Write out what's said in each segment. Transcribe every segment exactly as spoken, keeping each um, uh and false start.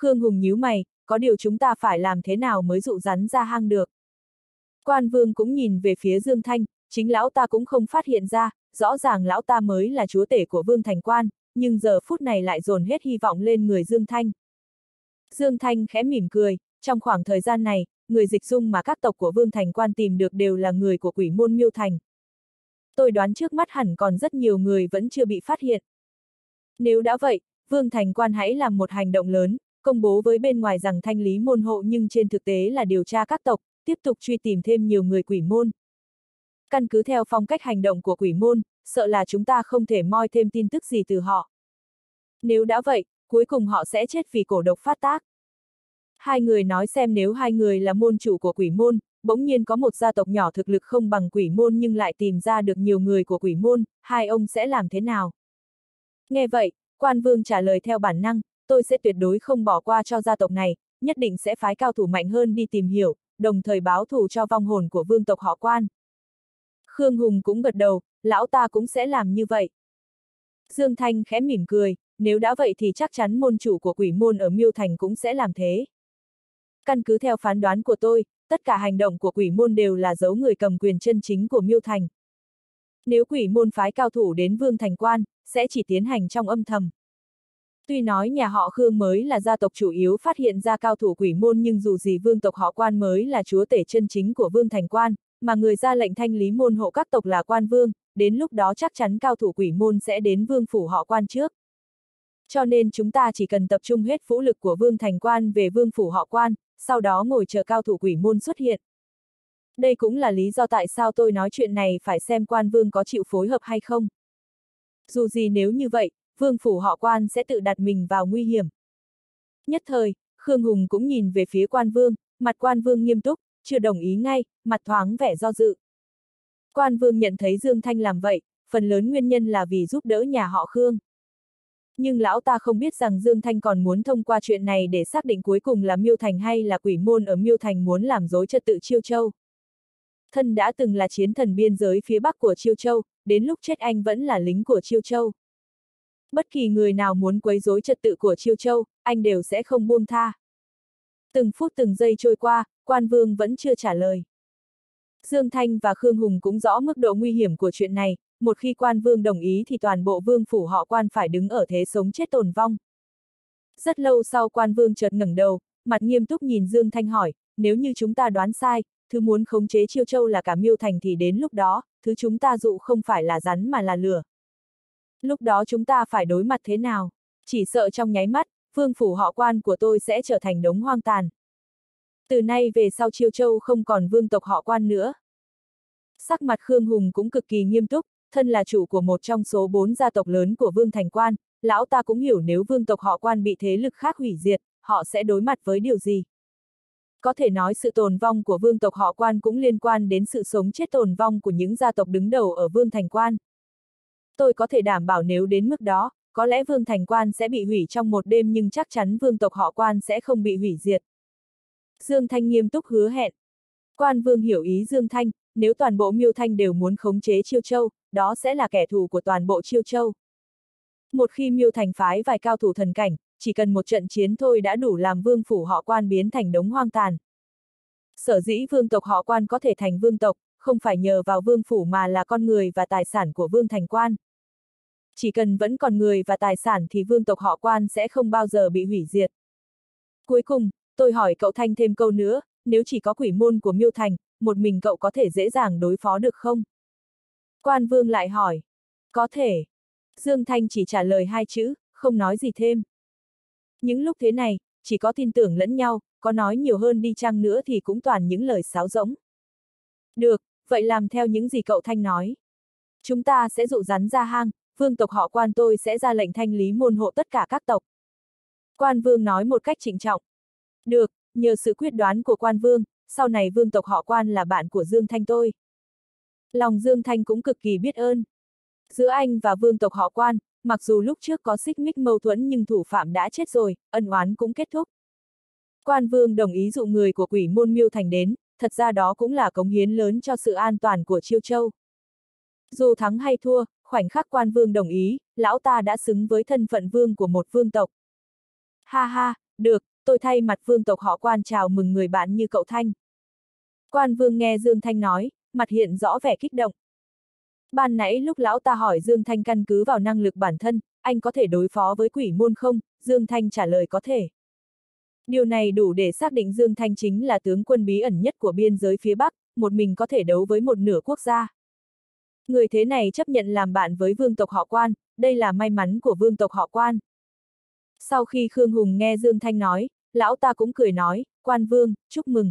Khương Hùng nhíu mày, có điều chúng ta phải làm thế nào mới dụ rắn ra hang được. Quan Vương cũng nhìn về phía Dương Thanh, chính lão ta cũng không phát hiện ra, rõ ràng lão ta mới là chúa tể của Vương Thành Quan, nhưng giờ phút này lại dồn hết hy vọng lên người Dương Thanh. Dương Thanh khẽ mỉm cười, trong khoảng thời gian này, người dịch dung mà các tộc của Vương Thành Quan tìm được đều là người của quỷ môn Miêu Thành. Tôi đoán trước mắt hẳn còn rất nhiều người vẫn chưa bị phát hiện. Nếu đã vậy, Vương Thành Quan hãy làm một hành động lớn, công bố với bên ngoài rằng thanh lý môn hộ nhưng trên thực tế là điều tra các tộc, tiếp tục truy tìm thêm nhiều người quỷ môn. Căn cứ theo phong cách hành động của quỷ môn, sợ là chúng ta không thể moi thêm tin tức gì từ họ. Nếu đã vậy, cuối cùng họ sẽ chết vì cổ độc phát tác. Hai người nói xem nếu hai người là môn chủ của quỷ môn, bỗng nhiên có một gia tộc nhỏ thực lực không bằng quỷ môn nhưng lại tìm ra được nhiều người của quỷ môn, hai ông sẽ làm thế nào? Nghe vậy, Quan Vương trả lời theo bản năng, tôi sẽ tuyệt đối không bỏ qua cho gia tộc này, nhất định sẽ phái cao thủ mạnh hơn đi tìm hiểu, đồng thời báo thù cho vong hồn của vương tộc họ Quan. Khương Hùng cũng gật đầu, lão ta cũng sẽ làm như vậy. Dương Thanh khẽ mỉm cười, nếu đã vậy thì chắc chắn môn chủ của quỷ môn ở Miêu Thành cũng sẽ làm thế. Căn cứ theo phán đoán của tôi, tất cả hành động của quỷ môn đều là giấu người cầm quyền chân chính của Miêu Thành. Nếu quỷ môn phái cao thủ đến Vương Thành Quan, sẽ chỉ tiến hành trong âm thầm. Tuy nói nhà họ Khương mới là gia tộc chủ yếu phát hiện ra cao thủ quỷ môn nhưng dù gì vương tộc họ Quan mới là chúa tể chân chính của Vương Thành Quan, mà người ra lệnh thanh lý môn hộ các tộc là Quan Vương, đến lúc đó chắc chắn cao thủ quỷ môn sẽ đến vương phủ họ Quan trước. Cho nên chúng ta chỉ cần tập trung hết vũ lực của Vương Thành Quan về vương phủ họ Quan, sau đó ngồi chờ cao thủ quỷ môn xuất hiện. Đây cũng là lý do tại sao tôi nói chuyện này phải xem Quan Vương có chịu phối hợp hay không. Dù gì nếu như vậy, vương phủ họ Quan sẽ tự đặt mình vào nguy hiểm. Nhất thời, Khương Hùng cũng nhìn về phía Quan Vương, mặt Quan Vương nghiêm túc, chưa đồng ý ngay, mặt thoáng vẻ do dự. Quan Vương nhận thấy Dương Thanh làm vậy, phần lớn nguyên nhân là vì giúp đỡ nhà họ Khương. Nhưng lão ta không biết rằng Dương Thanh còn muốn thông qua chuyện này để xác định cuối cùng là Miêu Thành hay là quỷ môn ở Miêu Thành muốn làm rối trật tự Chiêu Châu. Thân đã từng là chiến thần biên giới phía bắc của Chiêu Châu, đến lúc chết anh vẫn là lính của Chiêu Châu. Bất kỳ người nào muốn quấy rối trật tự của Chiêu Châu, anh đều sẽ không buông tha. Từng phút từng giây trôi qua, Quan Vương vẫn chưa trả lời. Dương Thanh và Khương Hùng cũng rõ mức độ nguy hiểm của chuyện này, một khi Quan Vương đồng ý thì toàn bộ vương phủ họ Quan phải đứng ở thế sống chết tồn vong. Rất lâu sau Quan Vương chợt ngẩng đầu, mặt nghiêm túc nhìn Dương Thanh hỏi, nếu như chúng ta đoán sai, thứ muốn khống chế Chiêu Châu là cả Miêu Thành thì đến lúc đó, thứ chúng ta dụ không phải là rắn mà là lửa. Lúc đó chúng ta phải đối mặt thế nào? Chỉ sợ trong nháy mắt, vương phủ họ Quan của tôi sẽ trở thành đống hoang tàn. Từ nay về sau Chiêu Châu không còn vương tộc họ Quan nữa. Sắc mặt Khương Hùng cũng cực kỳ nghiêm túc, thân là chủ của một trong số bốn gia tộc lớn của Vương Thành Quan, lão ta cũng hiểu nếu vương tộc họ Quan bị thế lực khác hủy diệt, họ sẽ đối mặt với điều gì. Có thể nói sự tồn vong của vương tộc họ Quan cũng liên quan đến sự sống chết tồn vong của những gia tộc đứng đầu ở Vương Thành Quan. Tôi có thể đảm bảo nếu đến mức đó, có lẽ Vương Thành Quan sẽ bị hủy trong một đêm nhưng chắc chắn vương tộc họ Quan sẽ không bị hủy diệt. Dương Thanh nghiêm túc hứa hẹn. Quan Vương hiểu ý Dương Thanh, nếu toàn bộ Miêu Thanh đều muốn khống chế Chiêu Châu, đó sẽ là kẻ thù của toàn bộ Chiêu Châu. Một khi Miêu Thành phái vài cao thủ thần cảnh, chỉ cần một trận chiến thôi đã đủ làm vương phủ họ Quan biến thành đống hoang tàn. Sở dĩ vương tộc họ Quan có thể thành vương tộc, không phải nhờ vào vương phủ mà là con người và tài sản của Vương Thành Quan. Chỉ cần vẫn còn người và tài sản thì vương tộc họ Quan sẽ không bao giờ bị hủy diệt. Cuối cùng, tôi hỏi cậu Thanh thêm câu nữa, nếu chỉ có quỷ môn của Miêu Thành, một mình cậu có thể dễ dàng đối phó được không? Quan Vương lại hỏi. Có thể. Dương Thanh chỉ trả lời hai chữ, không nói gì thêm. Những lúc thế này, chỉ có tin tưởng lẫn nhau, có nói nhiều hơn đi chăng nữa thì cũng toàn những lời sáo rỗng. Được, vậy làm theo những gì cậu Thanh nói. Chúng ta sẽ dụ rắn ra hang, vương tộc họ Quan tôi sẽ ra lệnh thanh lý môn hộ tất cả các tộc. Quan Vương nói một cách trịnh trọng. Được, nhờ sự quyết đoán của Quan Vương, sau này vương tộc họ Quan là bạn của Dương Thanh tôi. Lòng Dương Thanh cũng cực kỳ biết ơn. Giữa anh và vương tộc họ Quan, mặc dù lúc trước có xích mích mâu thuẫn nhưng thủ phạm đã chết rồi, ân oán cũng kết thúc. Quan Vương đồng ý dụ người của quỷ môn Miêu Thành đến, thật ra đó cũng là cống hiến lớn cho sự an toàn của Chiêu Châu. Dù thắng hay thua, khoảnh khắc Quan Vương đồng ý, lão ta đã xứng với thân phận vương của một vương tộc. Ha ha, được, tôi thay mặt vương tộc họ Quan chào mừng người bạn như cậu Thanh. Quan vương nghe Dương Thanh nói, mặt hiện rõ vẻ kích động. Ban nãy lúc lão ta hỏi Dương Thanh căn cứ vào năng lực bản thân, anh có thể đối phó với quỷ môn không? Dương Thanh trả lời có thể. Điều này đủ để xác định Dương Thanh chính là tướng quân bí ẩn nhất của biên giới phía Bắc, một mình có thể đấu với một nửa quốc gia. Người thế này chấp nhận làm bạn với vương tộc họ Quan, đây là may mắn của vương tộc họ Quan. Sau khi Khương Hùng nghe Dương Thanh nói, lão ta cũng cười nói, Quan vương, chúc mừng.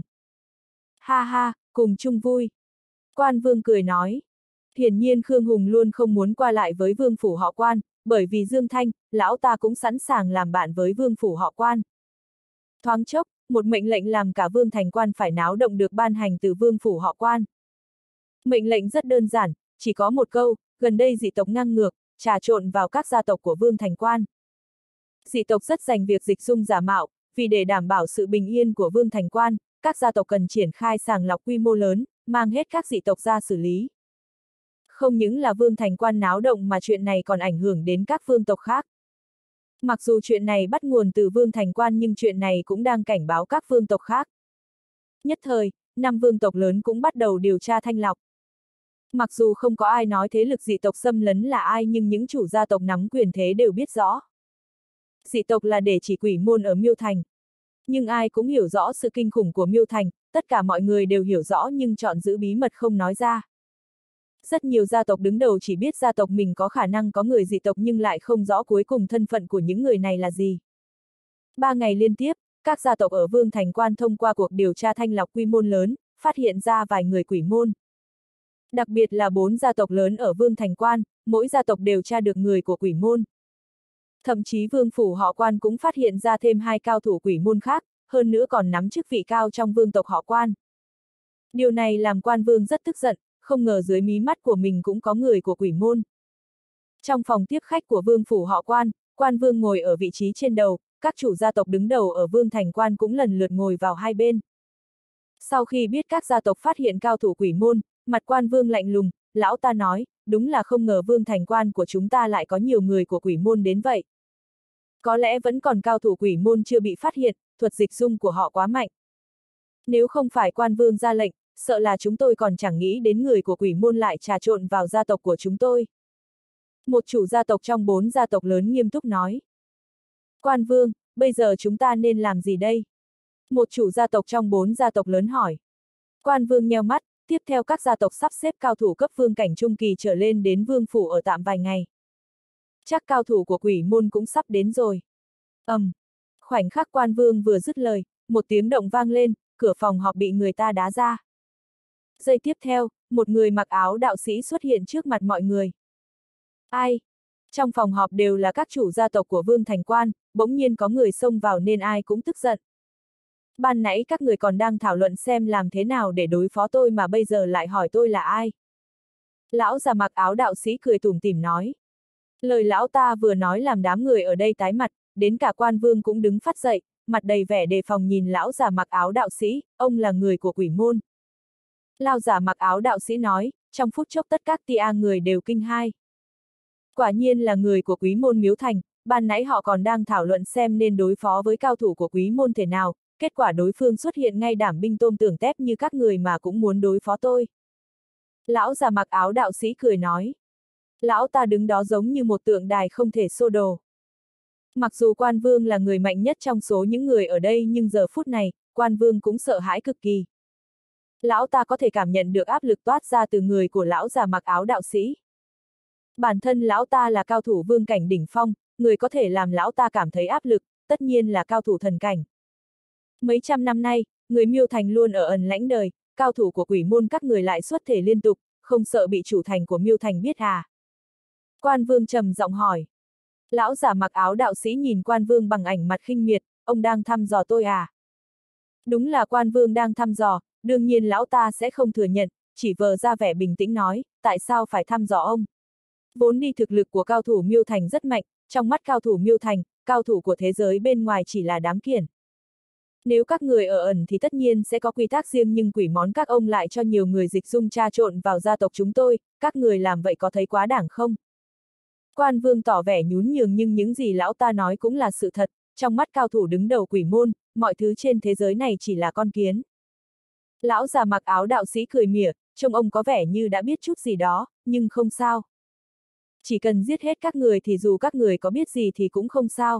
Ha ha, cùng chung vui. Quan vương cười nói. Hiển nhiên Khương Hùng luôn không muốn qua lại với vương phủ họ Quan, bởi vì Dương Thanh, lão ta cũng sẵn sàng làm bạn với vương phủ họ Quan. Thoáng chốc, một mệnh lệnh làm cả vương thành quan phải náo động được ban hành từ vương phủ họ Quan. Mệnh lệnh rất đơn giản, chỉ có một câu, gần đây dị tộc ngang ngược, trà trộn vào các gia tộc của vương thành quan. Dị tộc rất dành việc dịch dung giả mạo, vì để đảm bảo sự bình yên của vương thành quan, các gia tộc cần triển khai sàng lọc quy mô lớn, mang hết các dị tộc ra xử lý. Không những là vương thành quan náo động mà chuyện này còn ảnh hưởng đến các vương tộc khác. Mặc dù chuyện này bắt nguồn từ vương thành quan nhưng chuyện này cũng đang cảnh báo các vương tộc khác. Nhất thời, năm vương tộc lớn cũng bắt đầu điều tra thanh lọc. Mặc dù không có ai nói thế lực dị tộc xâm lấn là ai nhưng những chủ gia tộc nắm quyền thế đều biết rõ. Dị tộc là để chỉ quỷ môn ở Miêu Thành. Nhưng ai cũng hiểu rõ sự kinh khủng của Miêu Thành, tất cả mọi người đều hiểu rõ nhưng chọn giữ bí mật không nói ra. Rất nhiều gia tộc đứng đầu chỉ biết gia tộc mình có khả năng có người dị tộc nhưng lại không rõ cuối cùng thân phận của những người này là gì. Ba ngày liên tiếp, các gia tộc ở Vương Thành Quan thông qua cuộc điều tra thanh lọc quy mô lớn, phát hiện ra vài người quỷ môn. Đặc biệt là bốn gia tộc lớn ở Vương Thành Quan, mỗi gia tộc đều tra được người của quỷ môn. Thậm chí Vương phủ họ Quan cũng phát hiện ra thêm hai cao thủ quỷ môn khác, hơn nữa còn nắm chức vị cao trong vương tộc họ Quan. Điều này làm Quan vương rất tức giận, không ngờ dưới mí mắt của mình cũng có người của quỷ môn. Trong phòng tiếp khách của vương phủ họ Quan, Quan vương ngồi ở vị trí trên đầu, các chủ gia tộc đứng đầu ở Vương Thành Quan cũng lần lượt ngồi vào hai bên. Sau khi biết các gia tộc phát hiện cao thủ quỷ môn, mặt Quan vương lạnh lùng, lão ta nói, đúng là không ngờ Vương Thành Quan của chúng ta lại có nhiều người của quỷ môn đến vậy. Có lẽ vẫn còn cao thủ quỷ môn chưa bị phát hiện, thuật dịch dung của họ quá mạnh. Nếu không phải Quan vương ra lệnh, sợ là chúng tôi còn chẳng nghĩ đến người của quỷ môn lại trà trộn vào gia tộc của chúng tôi. Một chủ gia tộc trong bốn gia tộc lớn nghiêm túc nói. Quan vương, bây giờ chúng ta nên làm gì đây? Một chủ gia tộc trong bốn gia tộc lớn hỏi. Quan vương nheo mắt, tiếp theo các gia tộc sắp xếp cao thủ cấp vương cảnh trung kỳ trở lên đến vương phủ ở tạm vài ngày. Chắc cao thủ của quỷ môn cũng sắp đến rồi. ầm, um, khoảnh khắc Quan vương vừa dứt lời, một tiếng động vang lên, cửa phòng họp bị người ta đá ra. Giây tiếp theo, một người mặc áo đạo sĩ xuất hiện trước mặt mọi người. Ai? Trong phòng họp đều là các chủ gia tộc của Vương Thành Quan, bỗng nhiên có người xông vào nên ai cũng tức giận. Ban nãy các người còn đang thảo luận xem làm thế nào để đối phó tôi mà bây giờ lại hỏi tôi là ai. Lão già mặc áo đạo sĩ cười tủm tỉm nói. Lời lão ta vừa nói làm đám người ở đây tái mặt, đến cả Quan vương cũng đứng phát dậy, mặt đầy vẻ đề phòng nhìn lão già mặc áo đạo sĩ, ông là người của quỷ môn. Lão già mặc áo đạo sĩ nói, trong phút chốc tất các tia người đều kinh hai. Quả nhiên là người của quý môn Miếu Thành, ban nãy họ còn đang thảo luận xem nên đối phó với cao thủ của quý môn thế nào, kết quả đối phương xuất hiện ngay đảm binh tôm tưởng tép như các người mà cũng muốn đối phó tôi. Lão già mặc áo đạo sĩ cười nói. Lão ta đứng đó giống như một tượng đài không thể xô đồ. Mặc dù Quan vương là người mạnh nhất trong số những người ở đây nhưng giờ phút này, Quan vương cũng sợ hãi cực kỳ. Lão ta có thể cảm nhận được áp lực toát ra từ người của lão già mặc áo đạo sĩ. Bản thân lão ta là cao thủ vương cảnh đỉnh phong, người có thể làm lão ta cảm thấy áp lực, tất nhiên là cao thủ thần cảnh. Mấy trăm năm nay, người Miêu Thành luôn ở ẩn lãnh đời, cao thủ của quỷ môn các người lại xuất thể liên tục, không sợ bị chủ thành của Miêu Thành biết à? Quan vương trầm giọng hỏi. Lão giả mặc áo đạo sĩ nhìn Quan vương bằng ảnh mặt khinh miệt, ông đang thăm dò tôi à? Đúng là Quan vương đang thăm dò, đương nhiên lão ta sẽ không thừa nhận, chỉ vờ ra vẻ bình tĩnh nói, tại sao phải thăm dò ông? Vốn đi thực lực của cao thủ Miêu Thành rất mạnh, trong mắt cao thủ Miêu Thành, cao thủ của thế giới bên ngoài chỉ là đám kiển. Nếu các người ở ẩn thì tất nhiên sẽ có quy tắc riêng nhưng quỷ món các ông lại cho nhiều người dịch dung tra trộn vào gia tộc chúng tôi, các người làm vậy có thấy quá đảng không? Quan vương tỏ vẻ nhún nhường nhưng những gì lão ta nói cũng là sự thật, trong mắt cao thủ đứng đầu quỷ môn, mọi thứ trên thế giới này chỉ là con kiến. Lão già mặc áo đạo sĩ cười mỉa, trông ông có vẻ như đã biết chút gì đó, nhưng không sao. Chỉ cần giết hết các người thì dù các người có biết gì thì cũng không sao.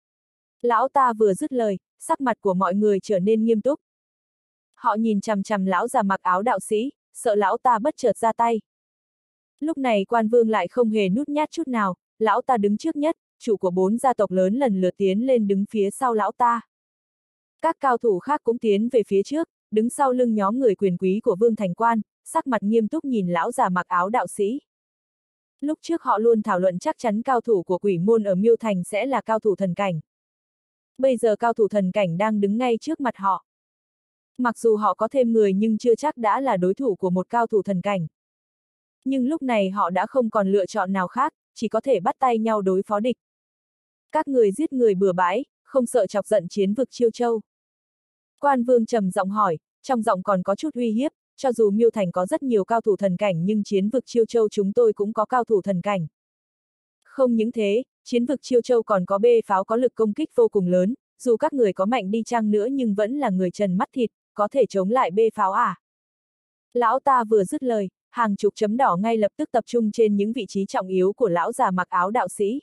Lão ta vừa dứt lời, sắc mặt của mọi người trở nên nghiêm túc. Họ nhìn chằm chằm lão già mặc áo đạo sĩ, sợ lão ta bất chợt ra tay. Lúc này Quan Vương lại không hề nút nhát chút nào, lão ta đứng trước nhất, chủ của bốn gia tộc lớn lần lượt tiến lên đứng phía sau lão ta. Các cao thủ khác cũng tiến về phía trước, đứng sau lưng nhóm người quyền quý của Vương Thành Quan, sắc mặt nghiêm túc nhìn lão già mặc áo đạo sĩ. Lúc trước họ luôn thảo luận chắc chắn cao thủ của quỷ môn ở Miêu Thành sẽ là cao thủ thần cảnh. Bây giờ cao thủ thần cảnh đang đứng ngay trước mặt họ. Mặc dù họ có thêm người nhưng chưa chắc đã là đối thủ của một cao thủ thần cảnh. Nhưng lúc này họ đã không còn lựa chọn nào khác, chỉ có thể bắt tay nhau đối phó địch. Các người giết người bừa bãi, không sợ chọc giận chiến vực Chiêu Châu. Quan Vương trầm giọng hỏi, trong giọng còn có chút uy hiếp, cho dù Miêu Thành có rất nhiều cao thủ thần cảnh nhưng chiến vực Chiêu Châu chúng tôi cũng có cao thủ thần cảnh. Không những thế, chiến vực Chiêu Châu còn có bê pháo có lực công kích vô cùng lớn, dù các người có mạnh đi chăng nữa nhưng vẫn là người trần mắt thịt, có thể chống lại bê pháo à? Lão ta vừa dứt lời, hàng chục chấm đỏ ngay lập tức tập trung trên những vị trí trọng yếu của lão già mặc áo đạo sĩ.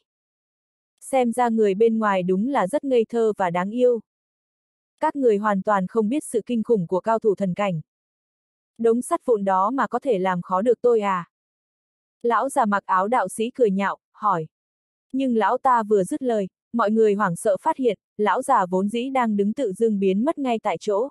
Xem ra người bên ngoài đúng là rất ngây thơ và đáng yêu. Các người hoàn toàn không biết sự kinh khủng của cao thủ thần cảnh. Đống sắt vụn đó mà có thể làm khó được tôi à? Lão già mặc áo đạo sĩ cười nhạo, hỏi. Nhưng lão ta vừa dứt lời, mọi người hoảng sợ phát hiện, lão già vốn dĩ đang đứng tự dưng biến mất ngay tại chỗ.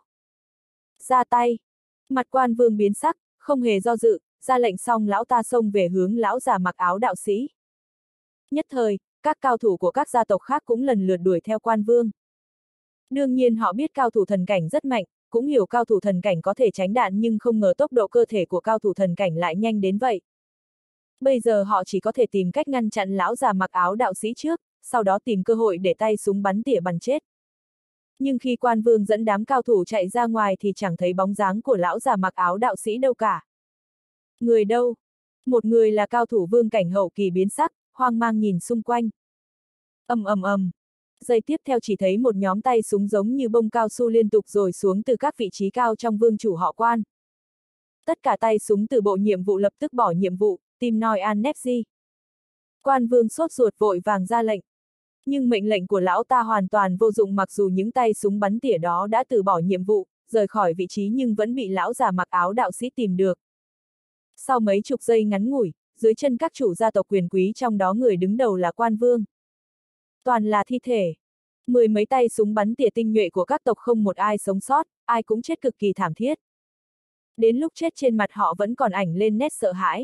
Ra tay. Mặt Quan Vương biến sắc, không hề do dự, ra lệnh xong lão ta xông về hướng lão già mặc áo đạo sĩ. Nhất thời, các cao thủ của các gia tộc khác cũng lần lượt đuổi theo Quan Vương. Đương nhiên họ biết cao thủ thần cảnh rất mạnh, cũng hiểu cao thủ thần cảnh có thể tránh đạn nhưng không ngờ tốc độ cơ thể của cao thủ thần cảnh lại nhanh đến vậy. Bây giờ họ chỉ có thể tìm cách ngăn chặn lão già mặc áo đạo sĩ trước, sau đó tìm cơ hội để tay súng bắn tỉa bắn chết. Nhưng khi Quan Vương dẫn đám cao thủ chạy ra ngoài thì chẳng thấy bóng dáng của lão già mặc áo đạo sĩ đâu cả. Người đâu? Một người là cao thủ vương cảnh hậu kỳ biến sắc, hoang mang nhìn xung quanh. Ầm ầm ầm. Giây tiếp theo chỉ thấy một nhóm tay súng giống như bông cao su liên tục rồi xuống từ các vị trí cao trong vương chủ họ Quan. Tất cả tay súng từ bộ nhiệm vụ lập tức bỏ nhiệm vụ, tìm Noi An Nepsi. Quan Vương sốt ruột vội vàng ra lệnh. Nhưng mệnh lệnh của lão ta hoàn toàn vô dụng, mặc dù những tay súng bắn tỉa đó đã từ bỏ nhiệm vụ, rời khỏi vị trí nhưng vẫn bị lão già mặc áo đạo sĩ tìm được. Sau mấy chục giây ngắn ngủi, dưới chân các chủ gia tộc quyền quý trong đó người đứng đầu là Quan Vương. Toàn là thi thể. Mười mấy tay súng bắn tỉa tinh nhuệ của các tộc không một ai sống sót, ai cũng chết cực kỳ thảm thiết. Đến lúc chết trên mặt họ vẫn còn ảnh lên nét sợ hãi.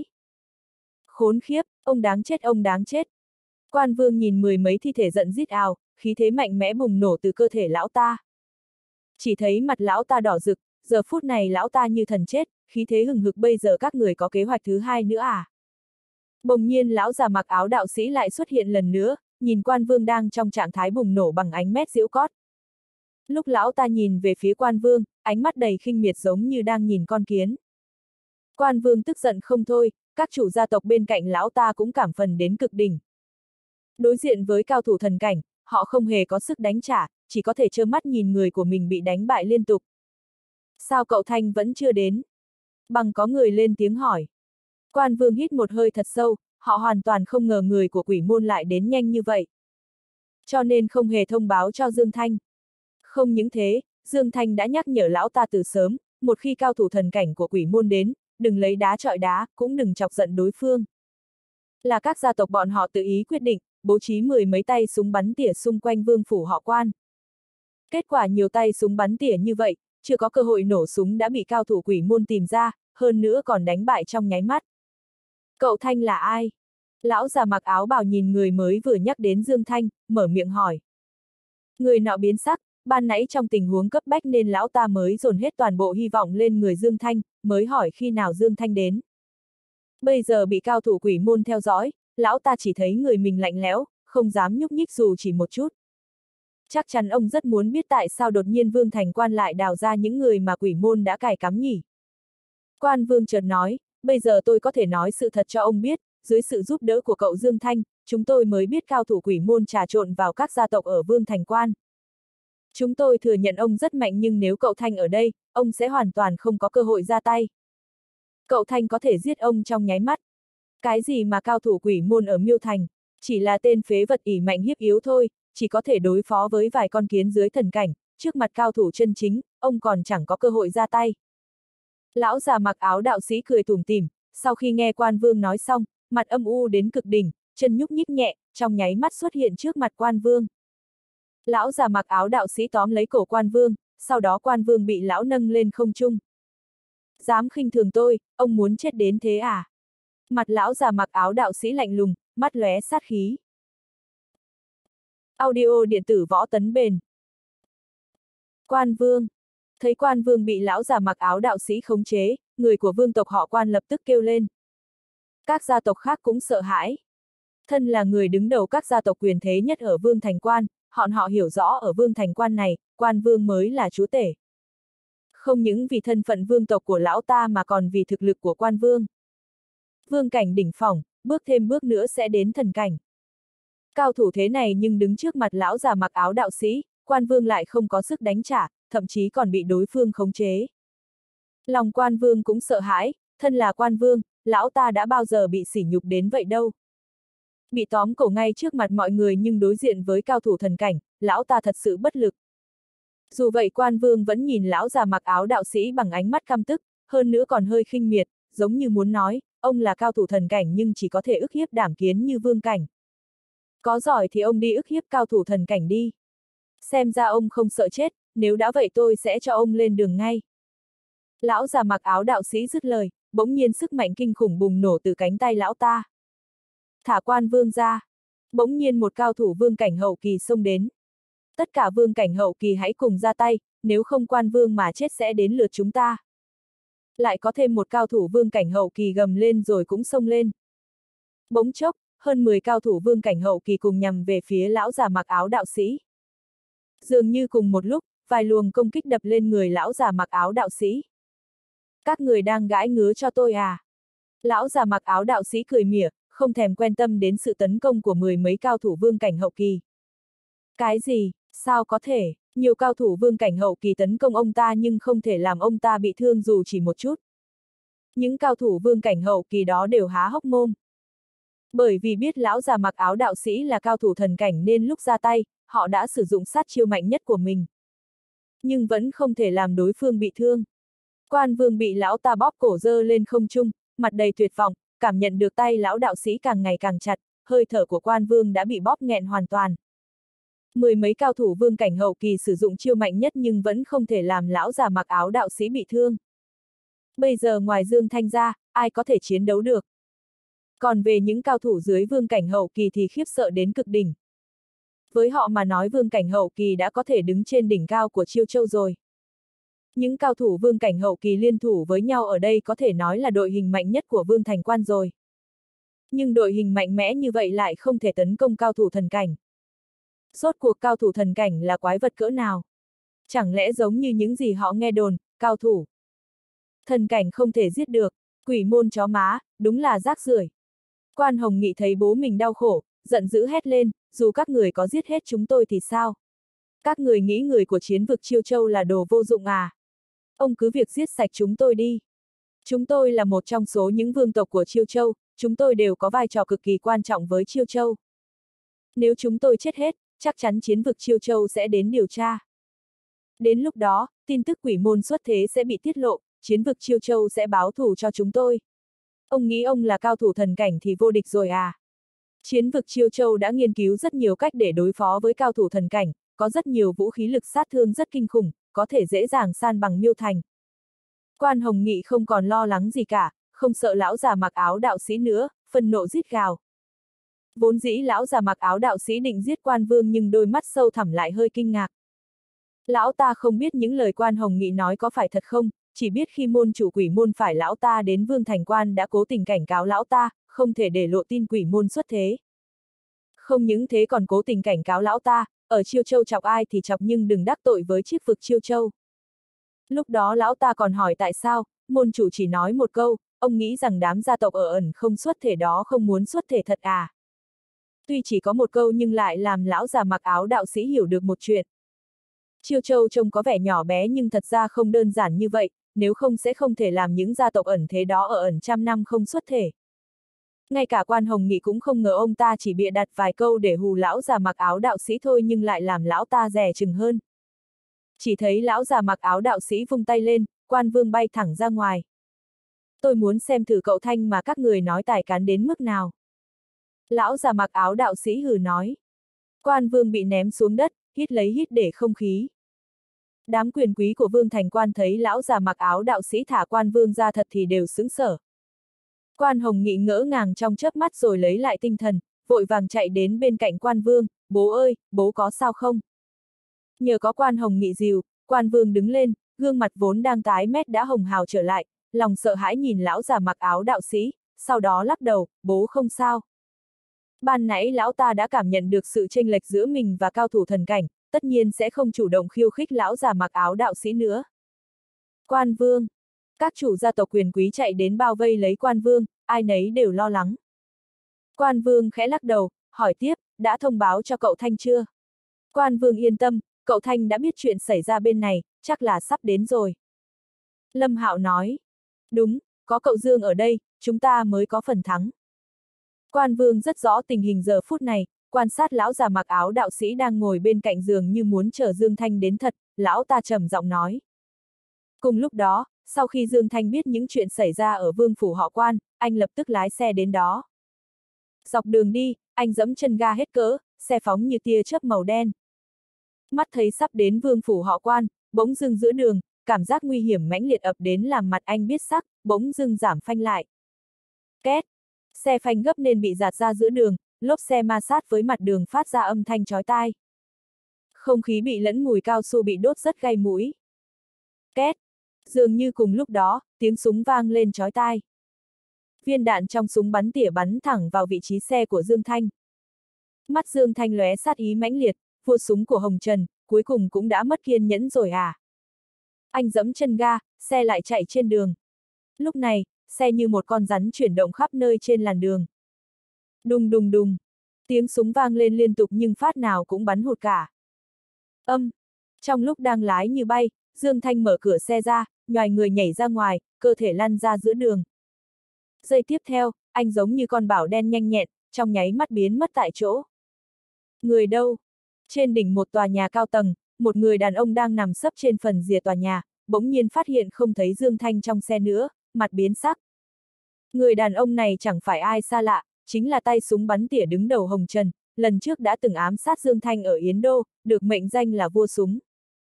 Khốn khiếp, ông đáng chết, ông đáng chết. Quan Vương nhìn mười mấy thi thể giận rít ào, khí thế mạnh mẽ bùng nổ từ cơ thể lão ta. Chỉ thấy mặt lão ta đỏ rực, giờ phút này lão ta như thần chết, khí thế hừng hực. Bây giờ các người có kế hoạch thứ hai nữa à? Bỗng nhiên lão già mặc áo đạo sĩ lại xuất hiện lần nữa, nhìn Quan Vương đang trong trạng thái bùng nổ bằng ánh mét giễu cót. Lúc lão ta nhìn về phía Quan Vương, ánh mắt đầy khinh miệt giống như đang nhìn con kiến. Quan Vương tức giận không thôi, các chủ gia tộc bên cạnh lão ta cũng cảm phần đến cực đỉnh. Đối diện với cao thủ thần cảnh, họ không hề có sức đánh trả, chỉ có thể trơ mắt nhìn người của mình bị đánh bại liên tục. Sao cậu Thanh vẫn chưa đến? Bằng có người lên tiếng hỏi. Quan Vương hít một hơi thật sâu, họ hoàn toàn không ngờ người của quỷ môn lại đến nhanh như vậy. Cho nên không hề thông báo cho Dương Thanh. Không những thế, Dương Thanh đã nhắc nhở lão ta từ sớm, một khi cao thủ thần cảnh của quỷ môn đến, đừng lấy đá chọi đá, cũng đừng chọc giận đối phương. Là các gia tộc bọn họ tự ý quyết định, bố trí mười mấy tay súng bắn tỉa xung quanh vương phủ họ Quan. Kết quả nhiều tay súng bắn tỉa như vậy, chưa có cơ hội nổ súng đã bị cao thủ quỷ môn tìm ra, hơn nữa còn đánh bại trong nháy mắt. Cậu Thanh là ai? Lão già mặc áo bào nhìn người mới vừa nhắc đến Dương Thanh, mở miệng hỏi. Người nọ biến sắc, ban nãy trong tình huống cấp bách nên lão ta mới dồn hết toàn bộ hy vọng lên người Dương Thanh, mới hỏi khi nào Dương Thanh đến. Bây giờ bị cao thủ quỷ môn theo dõi, lão ta chỉ thấy người mình lạnh lẽo, không dám nhúc nhích dù chỉ một chút. Chắc chắn ông rất muốn biết tại sao đột nhiên Vương Thành Quan lại đào ra những người mà quỷ môn đã cài cắm nhỉ. Quan Vương chợt nói, bây giờ tôi có thể nói sự thật cho ông biết, dưới sự giúp đỡ của cậu Dương Thanh, chúng tôi mới biết cao thủ quỷ môn trà trộn vào các gia tộc ở Vương Thành Quan. Chúng tôi thừa nhận ông rất mạnh nhưng nếu cậu Thanh ở đây, ông sẽ hoàn toàn không có cơ hội ra tay. Cậu Thanh có thể giết ông trong nháy mắt. Cái gì mà cao thủ quỷ môn ở Miêu Thành, chỉ là tên phế vật ỷ mạnh hiếp yếu thôi, chỉ có thể đối phó với vài con kiến dưới thần cảnh, trước mặt cao thủ chân chính, ông còn chẳng có cơ hội ra tay. Lão già mặc áo đạo sĩ cười tủm tỉm, sau khi nghe Quan Vương nói xong, mặt âm u đến cực đỉnh, chân nhúc nhích nhẹ, trong nháy mắt xuất hiện trước mặt Quan Vương. Lão già mặc áo đạo sĩ tóm lấy cổ Quan Vương, sau đó Quan Vương bị lão nâng lên không trung. Dám khinh thường tôi, ông muốn chết đến thế à? Mặt lão già mặc áo đạo sĩ lạnh lùng, mắt lóe sát khí. Audio điện tử võ tấn bền. Quan Vương. Thấy Quan Vương bị lão già mặc áo đạo sĩ khống chế, người của vương tộc họ Quan lập tức kêu lên. Các gia tộc khác cũng sợ hãi. Thân là người đứng đầu các gia tộc quyền thế nhất ở Vương Thành Quan, họ họ hiểu rõ ở Vương Thành Quan này, Quan Vương mới là chúa tể. Không những vì thân phận vương tộc của lão ta mà còn vì thực lực của Quan Vương. Vương cảnh đỉnh phong, bước thêm bước nữa sẽ đến thần cảnh. Cao thủ thế này nhưng đứng trước mặt lão già mặc áo đạo sĩ, Quan Vương lại không có sức đánh trả, thậm chí còn bị đối phương khống chế. Lòng Quan Vương cũng sợ hãi, thân là Quan Vương, lão ta đã bao giờ bị sỉ nhục đến vậy đâu. Bị tóm cổ ngay trước mặt mọi người nhưng đối diện với cao thủ thần cảnh, lão ta thật sự bất lực. Dù vậy Quan Vương vẫn nhìn lão già mặc áo đạo sĩ bằng ánh mắt căm tức, hơn nữa còn hơi khinh miệt, giống như muốn nói, ông là cao thủ thần cảnh nhưng chỉ có thể ức hiếp đảm kiến như vương cảnh. Có giỏi thì ông đi ức hiếp cao thủ thần cảnh đi. Xem ra ông không sợ chết, nếu đã vậy tôi sẽ cho ông lên đường ngay. Lão già mặc áo đạo sĩ dứt lời, bỗng nhiên sức mạnh kinh khủng bùng nổ từ cánh tay lão ta. Thả Quan Vương ra. Bỗng nhiên một cao thủ vương cảnh hậu kỳ xông đến. Tất cả vương cảnh hậu kỳ hãy cùng ra tay, nếu không Quan Vương mà chết sẽ đến lượt chúng ta. Lại có thêm một cao thủ vương cảnh hậu kỳ gầm lên rồi cũng xông lên. Bỗng chốc, hơn mười cao thủ vương cảnh hậu kỳ cùng nhằm về phía lão già mặc áo đạo sĩ. Dường như cùng một lúc, vài luồng công kích đập lên người lão già mặc áo đạo sĩ. Các người đang gãi ngứa cho tôi à? Lão già mặc áo đạo sĩ cười mỉa, không thèm quan tâm đến sự tấn công của mười mấy cao thủ vương cảnh hậu kỳ. Cái gì? Sao có thể? Nhiều cao thủ vương cảnh hậu kỳ tấn công ông ta nhưng không thể làm ông ta bị thương dù chỉ một chút. Những cao thủ vương cảnh hậu kỳ đó đều há hốc mồm. Bởi vì biết lão già mặc áo đạo sĩ là cao thủ thần cảnh nên lúc ra tay, họ đã sử dụng sát chiêu mạnh nhất của mình. Nhưng vẫn không thể làm đối phương bị thương. Quan Vương bị lão ta bóp cổ giơ lên không trung, mặt đầy tuyệt vọng, cảm nhận được tay lão đạo sĩ càng ngày càng chặt, hơi thở của Quan Vương đã bị bóp nghẹn hoàn toàn. Mười mấy cao thủ vương cảnh hậu kỳ sử dụng chiêu mạnh nhất nhưng vẫn không thể làm lão già mặc áo đạo sĩ bị thương. Bây giờ ngoài Dương Thanh ra, ai có thể chiến đấu được? Còn về những cao thủ dưới vương cảnh hậu kỳ thì khiếp sợ đến cực đỉnh. Với họ mà nói vương cảnh hậu kỳ đã có thể đứng trên đỉnh cao của Chiêu Châu rồi. Những cao thủ vương cảnh hậu kỳ liên thủ với nhau ở đây có thể nói là đội hình mạnh nhất của Vương Thành Quan rồi. Nhưng đội hình mạnh mẽ như vậy lại không thể tấn công cao thủ thần cảnh. Rốt cuộc cao thủ thần cảnh là quái vật cỡ nào? Chẳng lẽ giống như những gì họ nghe đồn, cao thủ thần cảnh không thể giết được, quỷ môn chó má, đúng là rác rưởi. Quan Hồng Nghị thấy bố mình đau khổ, giận dữ hét lên, dù các người có giết hết chúng tôi thì sao? Các người nghĩ người của chiến vực Chiêu Châu là đồ vô dụng à? Ông cứ việc giết sạch chúng tôi đi. Chúng tôi là một trong số những vương tộc của Chiêu Châu, chúng tôi đều có vai trò cực kỳ quan trọng với Chiêu Châu. Nếu chúng tôi chết hết, chắc chắn chiến vực Chiêu Châu sẽ đến điều tra. Đến lúc đó, tin tức quỷ môn xuất thế sẽ bị tiết lộ, chiến vực Chiêu Châu sẽ báo thù cho chúng tôi. Ông nghĩ ông là cao thủ thần cảnh thì vô địch rồi à? Chiến vực Chiêu Châu đã nghiên cứu rất nhiều cách để đối phó với cao thủ thần cảnh, có rất nhiều vũ khí lực sát thương rất kinh khủng, có thể dễ dàng san bằng Miêu Thành. Quan Hồng Nghị không còn lo lắng gì cả, không sợ lão già mặc áo đạo sĩ nữa, phân nộ rít gào. Vốn dĩ lão già mặc áo đạo sĩ định giết Quan Vương nhưng đôi mắt sâu thẳm lại hơi kinh ngạc. Lão ta không biết những lời Quan Hồng Nghị nói có phải thật không, chỉ biết khi môn chủ quỷ môn phải lão ta đến Vương Thành Quan đã cố tình cảnh cáo lão ta, không thể để lộ tin quỷ môn xuất thế. Không những thế còn cố tình cảnh cáo lão ta, ở Chiêu Châu chọc ai thì chọc nhưng đừng đắc tội với chiếc vực Chiêu Châu. Lúc đó lão ta còn hỏi tại sao, môn chủ chỉ nói một câu, ông nghĩ rằng đám gia tộc ở ẩn không xuất thể đó không muốn xuất thể thật à? Tuy chỉ có một câu nhưng lại làm lão già mặc áo đạo sĩ hiểu được một chuyện. Chiêu Châu trông có vẻ nhỏ bé nhưng thật ra không đơn giản như vậy, nếu không sẽ không thể làm những gia tộc ẩn thế đó ở ẩn trăm năm không xuất thể. Ngay cả Quan Hồng Nghị cũng không ngờ ông ta chỉ bịa đặt vài câu để hù lão già mặc áo đạo sĩ thôi nhưng lại làm lão ta dè chừng hơn. Chỉ thấy lão già mặc áo đạo sĩ vung tay lên, Quan Vương bay thẳng ra ngoài. Tôi muốn xem thử cậu Thanh mà các người nói tài cán đến mức nào. Lão già mặc áo đạo sĩ hừ nói. Quan Vương bị ném xuống đất, hít lấy hít để không khí. Đám quyền quý của Vương Thành Quan thấy lão già mặc áo đạo sĩ thả Quan Vương ra thật thì đều sững sờ. Quan Hồng Nghị ngỡ ngàng trong chớp mắt rồi lấy lại tinh thần, vội vàng chạy đến bên cạnh Quan Vương, bố ơi, bố có sao không? Nhờ có Quan Hồng Nghị dìu, Quan Vương đứng lên, gương mặt vốn đang tái mét đã hồng hào trở lại, lòng sợ hãi nhìn lão già mặc áo đạo sĩ, sau đó lắc đầu, bố không sao. Ban nãy lão ta đã cảm nhận được sự chênh lệch giữa mình và cao thủ thần cảnh, tất nhiên sẽ không chủ động khiêu khích lão già mặc áo đạo sĩ nữa. Quan Vương. Các chủ gia tộc quyền quý chạy đến bao vây lấy Quan Vương, ai nấy đều lo lắng. Quan Vương khẽ lắc đầu, hỏi tiếp, đã thông báo cho cậu Thanh chưa? Quan Vương yên tâm, cậu Thanh đã biết chuyện xảy ra bên này, chắc là sắp đến rồi. Lâm Hạo nói. Đúng, có cậu Dương ở đây, chúng ta mới có phần thắng. Quan Vương rất rõ tình hình giờ phút này, quan sát lão già mặc áo đạo sĩ đang ngồi bên cạnh giường như muốn chờ Dương Thanh đến thật, lão ta trầm giọng nói. Cùng lúc đó, sau khi Dương Thanh biết những chuyện xảy ra ở vương phủ họ Quan, anh lập tức lái xe đến đó. Dọc đường đi, anh giẫm chân ga hết cỡ, xe phóng như tia chớp màu đen. Mắt thấy sắp đến vương phủ họ Quan, bỗng dưng giữa đường, cảm giác nguy hiểm mãnh liệt ập đến làm mặt anh biết sắc, bỗng dưng giảm phanh lại. Két! Xe phanh gấp nên bị giạt ra giữa đường, lốp xe ma sát với mặt đường phát ra âm thanh chói tai. Không khí bị lẫn mùi cao su bị đốt rất gai mũi. Két! Dường như cùng lúc đó, tiếng súng vang lên chói tai. Viên đạn trong súng bắn tỉa bắn thẳng vào vị trí xe của Dương Thanh. Mắt Dương Thanh lóe sát ý mãnh liệt, vua súng của Hồng Trần, cuối cùng cũng đã mất kiên nhẫn rồi à? Anh giẫm chân ga, xe lại chạy trên đường. Lúc này, xe như một con rắn chuyển động khắp nơi trên làn đường. Đùng đùng đùng, tiếng súng vang lên liên tục nhưng phát nào cũng bắn hụt cả. Âm, trong lúc đang lái như bay, Dương Thanh mở cửa xe ra, nhoài người nhảy ra ngoài, cơ thể lăn ra giữa đường. Giây tiếp theo, anh giống như con bảo đen nhanh nhẹn, trong nháy mắt biến mất tại chỗ. Người đâu? Trên đỉnh một tòa nhà cao tầng, một người đàn ông đang nằm sấp trên phần rìa tòa nhà, bỗng nhiên phát hiện không thấy Dương Thanh trong xe nữa, mặt biến sắc. Người đàn ông này chẳng phải ai xa lạ, chính là tay súng bắn tỉa đứng đầu Hồng Trần, lần trước đã từng ám sát Dương Thanh ở Yến Đô, được mệnh danh là vua súng.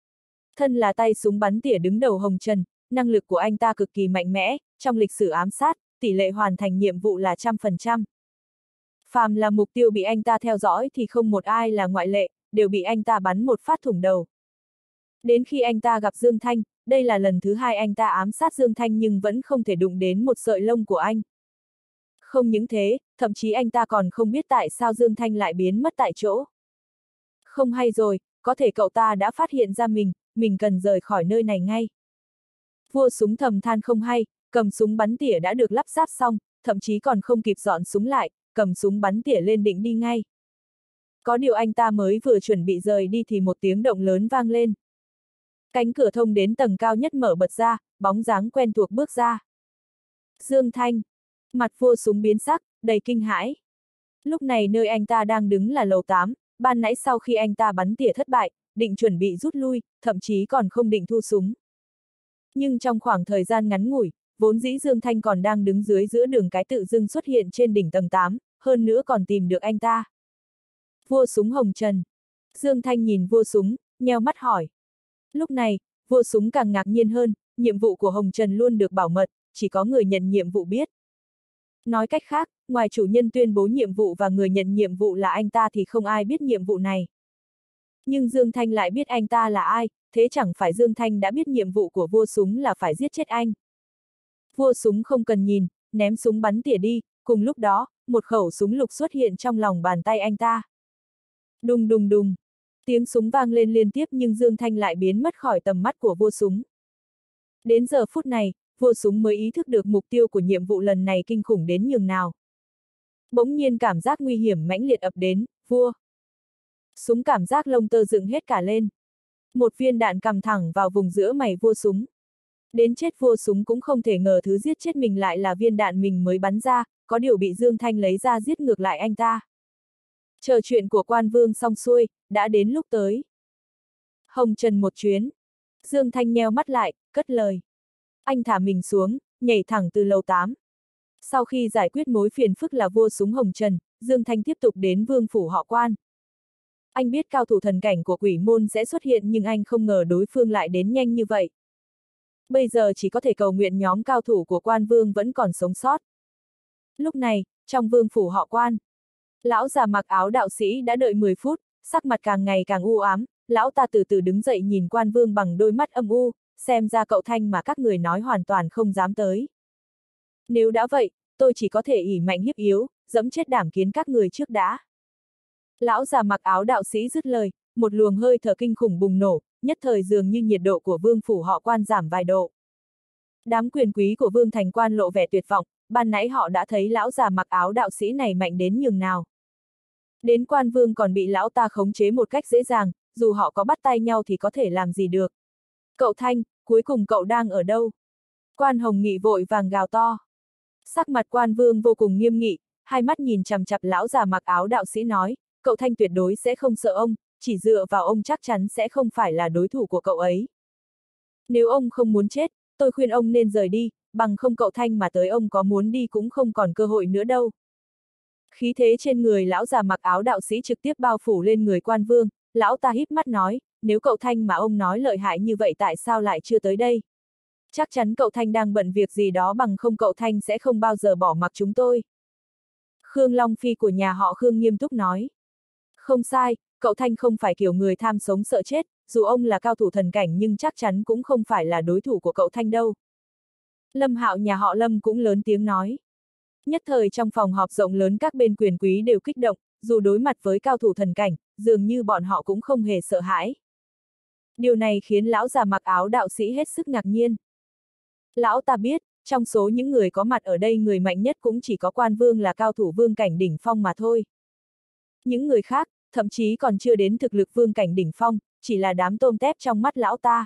Thân là tay súng bắn tỉa đứng đầu Hồng Trần, năng lực của anh ta cực kỳ mạnh mẽ, trong lịch sử ám sát, tỷ lệ hoàn thành nhiệm vụ là trăm phần trăm. Phàm là mục tiêu bị anh ta theo dõi thì không một ai là ngoại lệ, đều bị anh ta bắn một phát thủng đầu. Đến khi anh ta gặp Dương Thanh, đây là lần thứ hai anh ta ám sát Dương Thanh nhưng vẫn không thể đụng đến một sợi lông của anh. Không những thế, thậm chí anh ta còn không biết tại sao Dương Thanh lại biến mất tại chỗ. Không hay rồi, có thể cậu ta đã phát hiện ra mình, mình cần rời khỏi nơi này ngay. Vua súng thầm than không hay, cầm súng bắn tỉa đã được lắp ráp xong, thậm chí còn không kịp dọn súng lại, cầm súng bắn tỉa lên định đi ngay. Có điều anh ta mới vừa chuẩn bị rời đi thì một tiếng động lớn vang lên. Cánh cửa thông đến tầng cao nhất mở bật ra, bóng dáng quen thuộc bước ra. Dương Thanh. Mặt vua súng biến sắc, đầy kinh hãi. Lúc này nơi anh ta đang đứng là lầu tám, ban nãy sau khi anh ta bắn tỉa thất bại, định chuẩn bị rút lui, thậm chí còn không định thu súng. Nhưng trong khoảng thời gian ngắn ngủi, vốn dĩ Dương Thanh còn đang đứng dưới giữa đường cái tự dưng xuất hiện trên đỉnh tầng tám, hơn nữa còn tìm được anh ta. Vua súng Hồng Trần. Dương Thanh nhìn vua súng, nheo mắt hỏi. Lúc này, vua súng càng ngạc nhiên hơn, nhiệm vụ của Hồng Trần luôn được bảo mật, chỉ có người nhận nhiệm vụ biết. Nói cách khác, ngoài chủ nhân tuyên bố nhiệm vụ và người nhận nhiệm vụ là anh ta thì không ai biết nhiệm vụ này. Nhưng Dương Thanh lại biết anh ta là ai, thế chẳng phải Dương Thanh đã biết nhiệm vụ của vua súng là phải giết chết anh. Vua súng không cần nhìn, ném súng bắn tỉa đi, cùng lúc đó, một khẩu súng lục xuất hiện trong lòng bàn tay anh ta. Đùng đùng đùng, tiếng súng vang lên liên tiếp nhưng Dương Thanh lại biến mất khỏi tầm mắt của vua súng. Đến giờ phút này, vua súng mới ý thức được mục tiêu của nhiệm vụ lần này kinh khủng đến nhường nào. Bỗng nhiên cảm giác nguy hiểm mãnh liệt ập đến, vua. Súng cảm giác lông tơ dựng hết cả lên. Một viên đạn cắm thẳng vào vùng giữa mày vua súng. Đến chết vua súng cũng không thể ngờ thứ giết chết mình lại là viên đạn mình mới bắn ra, có điều bị Dương Thanh lấy ra giết ngược lại anh ta. Chờ chuyện của quan vương xong xuôi, đã đến lúc tới. Hồng Trần một chuyến. Dương Thanh nheo mắt lại, cất lời. Anh thả mình xuống, nhảy thẳng từ lầu tám. Sau khi giải quyết mối phiền phức là vua súng Hồng Trần, Dương Thanh tiếp tục đến vương phủ họ Quan. Anh biết cao thủ thần cảnh của quỷ môn sẽ xuất hiện nhưng anh không ngờ đối phương lại đến nhanh như vậy. Bây giờ chỉ có thể cầu nguyện nhóm cao thủ của quan vương vẫn còn sống sót. Lúc này, trong vương phủ họ Quan, lão già mặc áo đạo sĩ đã đợi mười phút, sắc mặt càng ngày càng u ám, lão ta từ từ đứng dậy nhìn quan vương bằng đôi mắt âm u, xem ra cậu Thanh mà các người nói hoàn toàn không dám tới. Nếu đã vậy, tôi chỉ có thể ỷ mạnh hiếp yếu, dẫm chết đảm kiến các người trước đã. Lão già mặc áo đạo sĩ dứt lời, một luồng hơi thở kinh khủng bùng nổ, nhất thời dường như nhiệt độ của vương phủ họ Quan giảm vài độ. Đám quyền quý của vương thành quan lộ vẻ tuyệt vọng, ban nãy họ đã thấy lão già mặc áo đạo sĩ này mạnh đến nhường nào. Đến quan vương còn bị lão ta khống chế một cách dễ dàng, dù họ có bắt tay nhau thì có thể làm gì được. Cậu Thanh, cuối cùng cậu đang ở đâu? Quan Hồng Nghị vội vàng gào to. Sắc mặt quan vương vô cùng nghiêm nghị, hai mắt nhìn chằm chằm lão già mặc áo đạo sĩ nói, cậu Thanh tuyệt đối sẽ không sợ ông, chỉ dựa vào ông chắc chắn sẽ không phải là đối thủ của cậu ấy. Nếu ông không muốn chết, tôi khuyên ông nên rời đi, bằng không cậu Thanh mà tới ông có muốn đi cũng không còn cơ hội nữa đâu. Khí thế trên người lão già mặc áo đạo sĩ trực tiếp bao phủ lên người quan vương, lão ta híp mắt nói, nếu cậu Thanh mà ông nói lợi hại như vậy tại sao lại chưa tới đây? Chắc chắn cậu Thanh đang bận việc gì đó bằng không cậu Thanh sẽ không bao giờ bỏ mặc chúng tôi. Khương Long Phi của nhà họ Khương nghiêm túc nói. Không sai, cậu Thanh không phải kiểu người tham sống sợ chết, dù ông là cao thủ thần cảnh nhưng chắc chắn cũng không phải là đối thủ của cậu Thanh đâu. Lâm Hạo nhà họ Lâm cũng lớn tiếng nói. Nhất thời trong phòng họp rộng lớn các bên quyền quý đều kích động, dù đối mặt với cao thủ thần cảnh, dường như bọn họ cũng không hề sợ hãi. Điều này khiến lão già mặc áo đạo sĩ hết sức ngạc nhiên. Lão ta biết, trong số những người có mặt ở đây người mạnh nhất cũng chỉ có quan vương là cao thủ vương cảnh đỉnh phong mà thôi. Những người khác, thậm chí còn chưa đến thực lực vương cảnh đỉnh phong, chỉ là đám tôm tép trong mắt lão ta.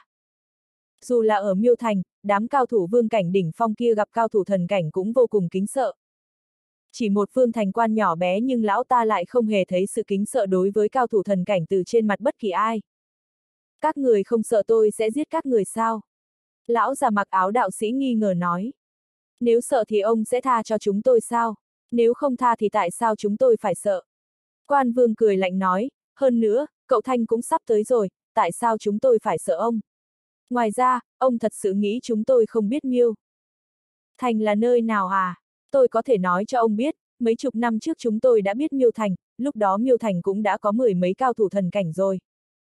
Dù là ở Miêu Thành, đám cao thủ vương cảnh đỉnh phong kia gặp cao thủ thần cảnh cũng vô cùng kính sợ. Chỉ một vương thành quan nhỏ bé nhưng lão ta lại không hề thấy sự kính sợ đối với cao thủ thần cảnh từ trên mặt bất kỳ ai. Các người không sợ tôi sẽ giết các người sao? Lão già mặc áo đạo sĩ nghi ngờ nói. Nếu sợ thì ông sẽ tha cho chúng tôi sao? Nếu không tha thì tại sao chúng tôi phải sợ? Quan vương cười lạnh nói, hơn nữa, cậu Thanh cũng sắp tới rồi, tại sao chúng tôi phải sợ ông? Ngoài ra, ông thật sự nghĩ chúng tôi không biết Miêu Thành là nơi nào à? Tôi có thể nói cho ông biết, mấy chục năm trước chúng tôi đã biết Miêu Thành, lúc đó Miêu Thành cũng đã có mười mấy cao thủ thần cảnh rồi.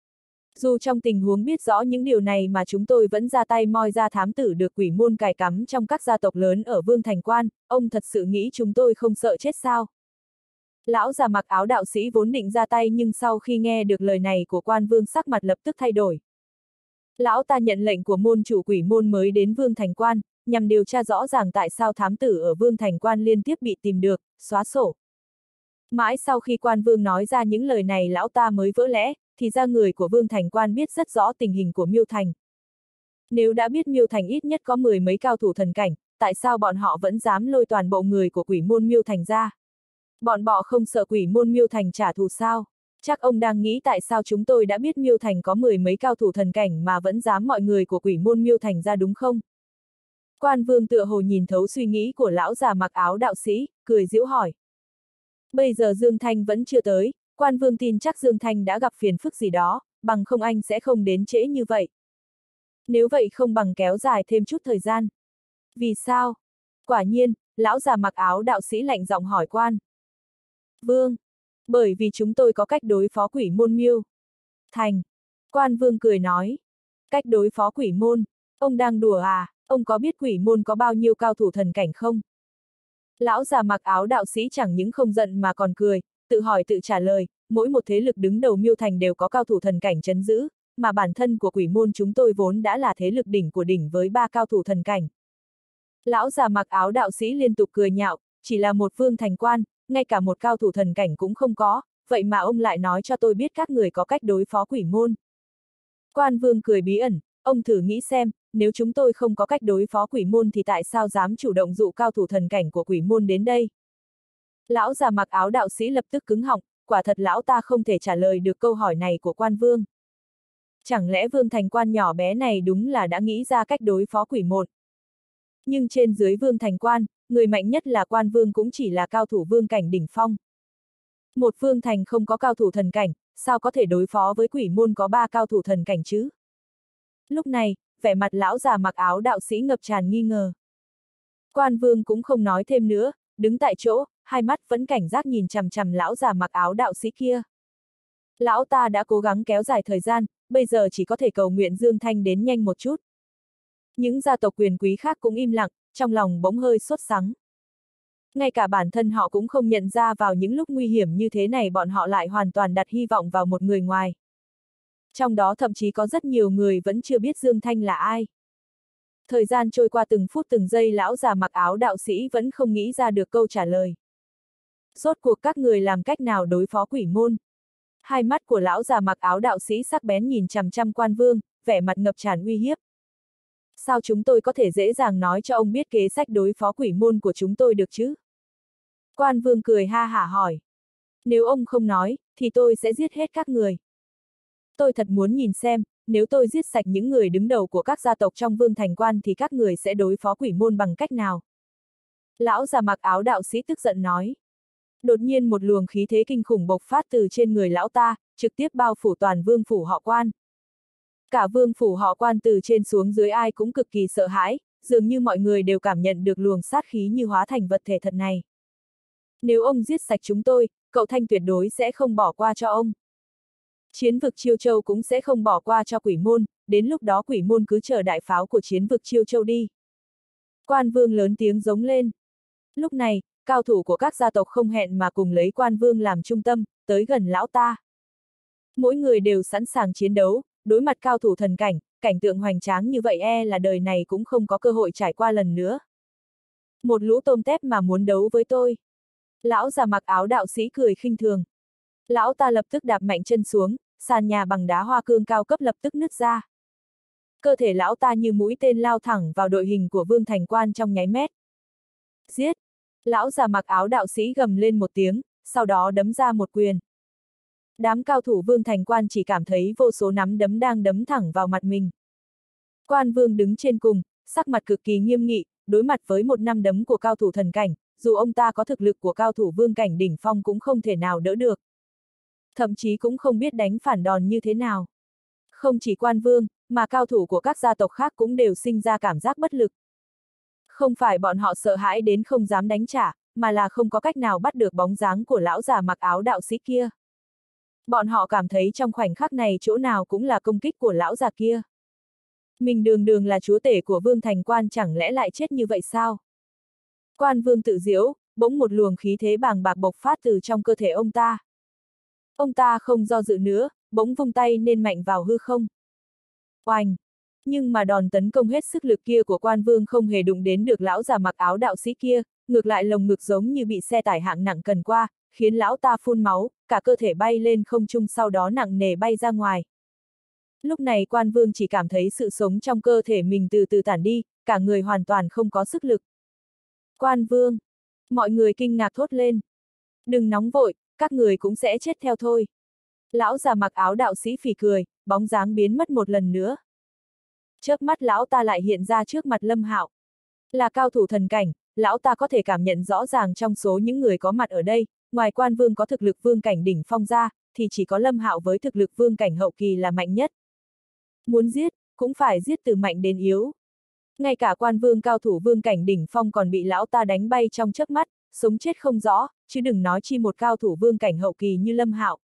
Dù trong tình huống biết rõ những điều này mà chúng tôi vẫn ra tay moi ra thám tử được quỷ môn cài cắm trong các gia tộc lớn ở Vương Thành Quan, ông thật sự nghĩ chúng tôi không sợ chết sao? Lão già mặc áo đạo sĩ vốn định ra tay nhưng sau khi nghe được lời này của quan vương sắc mặt lập tức thay đổi. Lão ta nhận lệnh của môn chủ quỷ môn mới đến Vương Thành Quan, nhằm điều tra rõ ràng tại sao thám tử ở Vương Thành Quan liên tiếp bị tìm được, xóa sổ. Mãi sau khi quan vương nói ra những lời này lão ta mới vỡ lẽ, thì ra người của Vương Thành Quan biết rất rõ tình hình của Miêu Thành. Nếu đã biết Miêu Thành ít nhất có mười mấy cao thủ thần cảnh, tại sao bọn họ vẫn dám lôi toàn bộ người của quỷ môn Miêu Thành ra? Bọn bọ không sợ quỷ môn Miêu Thành trả thù sao? Chắc ông đang nghĩ tại sao chúng tôi đã biết Miêu Thành có mười mấy cao thủ thần cảnh mà vẫn dám mọi người của quỷ môn Miêu Thành ra đúng không? Quan vương tựa hồ nhìn thấu suy nghĩ của lão già mặc áo đạo sĩ, cười giễu hỏi. Bây giờ Dương Thanh vẫn chưa tới, quan vương tin chắc Dương Thanh đã gặp phiền phức gì đó, bằng không anh sẽ không đến trễ như vậy. Nếu vậy không bằng kéo dài thêm chút thời gian. Vì sao? Quả nhiên, lão già mặc áo đạo sĩ lạnh giọng hỏi quan vương. Bởi vì chúng tôi có cách đối phó quỷ môn Miêu Thành. Quan vương cười nói. Cách đối phó quỷ môn? Ông đang đùa à? Ông có biết quỷ môn có bao nhiêu cao thủ thần cảnh không? Lão già mặc áo đạo sĩ chẳng những không giận mà còn cười, tự hỏi tự trả lời, mỗi một thế lực đứng đầu Miêu Thành đều có cao thủ thần cảnh trấn giữ, mà bản thân của quỷ môn chúng tôi vốn đã là thế lực đỉnh của đỉnh với ba cao thủ thần cảnh. Lão già mặc áo đạo sĩ liên tục cười nhạo, chỉ là một vương thành quan, ngay cả một cao thủ thần cảnh cũng không có, vậy mà ông lại nói cho tôi biết các người có cách đối phó quỷ môn. Quan vương cười bí ẩn, ông thử nghĩ xem, nếu chúng tôi không có cách đối phó quỷ môn thì tại sao dám chủ động dụ cao thủ thần cảnh của quỷ môn đến đây? Lão già mặc áo đạo sĩ lập tức cứng họng, quả thật lão ta không thể trả lời được câu hỏi này của quan vương. Chẳng lẽ vương thành quan nhỏ bé này đúng là đã nghĩ ra cách đối phó quỷ môn? Nhưng trên dưới vương thành quan, người mạnh nhất là quan vương cũng chỉ là cao thủ vương cảnh đỉnh phong. Một vương thành không có cao thủ thần cảnh, sao có thể đối phó với quỷ môn có ba cao thủ thần cảnh chứ? Lúc này, vẻ mặt lão già mặc áo đạo sĩ ngập tràn nghi ngờ. Quan vương cũng không nói thêm nữa, đứng tại chỗ, hai mắt vẫn cảnh giác nhìn chằm chằm lão già mặc áo đạo sĩ kia. Lão ta đã cố gắng kéo dài thời gian, bây giờ chỉ có thể cầu nguyện Dương Thanh đến nhanh một chút. Những gia tộc quyền quý khác cũng im lặng, trong lòng bỗng hơi sốt sắng. Ngay cả bản thân họ cũng không nhận ra vào những lúc nguy hiểm như thế này bọn họ lại hoàn toàn đặt hy vọng vào một người ngoài. Trong đó thậm chí có rất nhiều người vẫn chưa biết Dương Thanh là ai. Thời gian trôi qua từng phút từng giây lão già mặc áo đạo sĩ vẫn không nghĩ ra được câu trả lời. Rốt cuộc các người làm cách nào đối phó quỷ môn? Hai mắt của lão già mặc áo đạo sĩ sắc bén nhìn chằm chằm quan vương, vẻ mặt ngập tràn uy hiếp. Sao chúng tôi có thể dễ dàng nói cho ông biết kế sách đối phó quỷ môn của chúng tôi được chứ? Quan vương cười ha hả hỏi. Nếu ông không nói, thì tôi sẽ giết hết các người. Tôi thật muốn nhìn xem, nếu tôi giết sạch những người đứng đầu của các gia tộc trong vương thành quan thì các người sẽ đối phó quỷ môn bằng cách nào? Lão già mặc áo đạo sĩ tức giận nói. Đột nhiên một luồng khí thế kinh khủng bộc phát từ trên người lão ta, trực tiếp bao phủ toàn vương phủ họ Quan. Cả vương phủ họ Quan từ trên xuống dưới ai cũng cực kỳ sợ hãi, dường như mọi người đều cảm nhận được luồng sát khí như hóa thành vật thể thật này. Nếu ông giết sạch chúng tôi, cậu Thanh tuyệt đối sẽ không bỏ qua cho ông. Chiến vực Chiêu Châu cũng sẽ không bỏ qua cho quỷ môn, đến lúc đó quỷ môn cứ chờ đại pháo của chiến vực Chiêu Châu đi. Quan vương lớn tiếng giống lên. Lúc này, cao thủ của các gia tộc không hẹn mà cùng lấy quan vương làm trung tâm, tới gần lão ta. Mỗi người đều sẵn sàng chiến đấu, đối mặt cao thủ thần cảnh, cảnh tượng hoành tráng như vậy e là đời này cũng không có cơ hội trải qua lần nữa. Một lũ tôm tép mà muốn đấu với tôi. Lão già mặc áo đạo sĩ cười khinh thường. Lão ta lập tức đạp mạnh chân xuống, sàn nhà bằng đá hoa cương cao cấp lập tức nứt ra. Cơ thể lão ta như mũi tên lao thẳng vào đội hình của vương thành quan trong nháy mắt. Giết! Lão già mặc áo đạo sĩ gầm lên một tiếng, sau đó đấm ra một quyền. Đám cao thủ vương thành quan chỉ cảm thấy vô số nắm đấm đang đấm thẳng vào mặt mình. Quan vương đứng trên cùng, sắc mặt cực kỳ nghiêm nghị, đối mặt với một năm đấm của cao thủ thần cảnh, dù ông ta có thực lực của cao thủ vương cảnh đỉnh phong cũng không thể nào đỡ được. Thậm chí cũng không biết đánh phản đòn như thế nào. Không chỉ quan vương, mà cao thủ của các gia tộc khác cũng đều sinh ra cảm giác bất lực. Không phải bọn họ sợ hãi đến không dám đánh trả, mà là không có cách nào bắt được bóng dáng của lão già mặc áo đạo sĩ kia. Bọn họ cảm thấy trong khoảnh khắc này chỗ nào cũng là công kích của lão già kia. Mình đường đường là chúa tể của vương thành quan chẳng lẽ lại chết như vậy sao? Quan vương tự giễu, bỗng một luồng khí thế bàng bạc bộc phát từ trong cơ thể ông ta. Ông ta không do dự nữa, bỗng vung tay nên mạnh vào hư không. Oanh! Nhưng mà đòn tấn công hết sức lực kia của quan vương không hề đụng đến được lão già mặc áo đạo sĩ kia, ngược lại lồng ngực giống như bị xe tải hạng nặng cần qua, khiến lão ta phun máu, cả cơ thể bay lên không trung sau đó nặng nề bay ra ngoài. Lúc này quan vương chỉ cảm thấy sự sống trong cơ thể mình từ từ tản đi, cả người hoàn toàn không có sức lực. Quan vương! Mọi người kinh ngạc thốt lên. Đừng nóng vội, các người cũng sẽ chết theo thôi. Lão già mặc áo đạo sĩ phì cười, bóng dáng biến mất một lần nữa. Chớp mắt lão ta lại hiện ra trước mặt Lâm Hạo. Là cao thủ thần cảnh, lão ta có thể cảm nhận rõ ràng trong số những người có mặt ở đây, ngoài quan vương có thực lực vương cảnh đỉnh phong ra, thì chỉ có Lâm Hạo với thực lực vương cảnh hậu kỳ là mạnh nhất. Muốn giết, cũng phải giết từ mạnh đến yếu. Ngay cả quan vương cao thủ vương cảnh đỉnh phong còn bị lão ta đánh bay trong chớp mắt, sống chết không rõ, chứ đừng nói chi một cao thủ vương cảnh hậu kỳ như Lâm Hạo.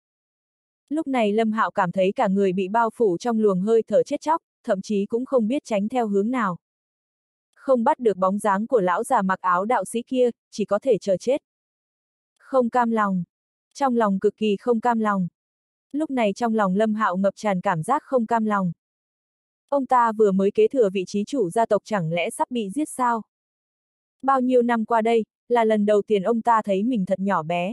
Lúc này Lâm Hạo cảm thấy cả người bị bao phủ trong luồng hơi thở chết chóc, thậm chí cũng không biết tránh theo hướng nào. Không bắt được bóng dáng của lão già mặc áo đạo sĩ kia, chỉ có thể chờ chết. Không cam lòng. Trong lòng cực kỳ không cam lòng. Lúc này trong lòng Lâm Hạo ngập tràn cảm giác không cam lòng. Ông ta vừa mới kế thừa vị trí chủ gia tộc chẳng lẽ sắp bị giết sao? Bao nhiêu năm qua đây, là lần đầu tiên ông ta thấy mình thật nhỏ bé.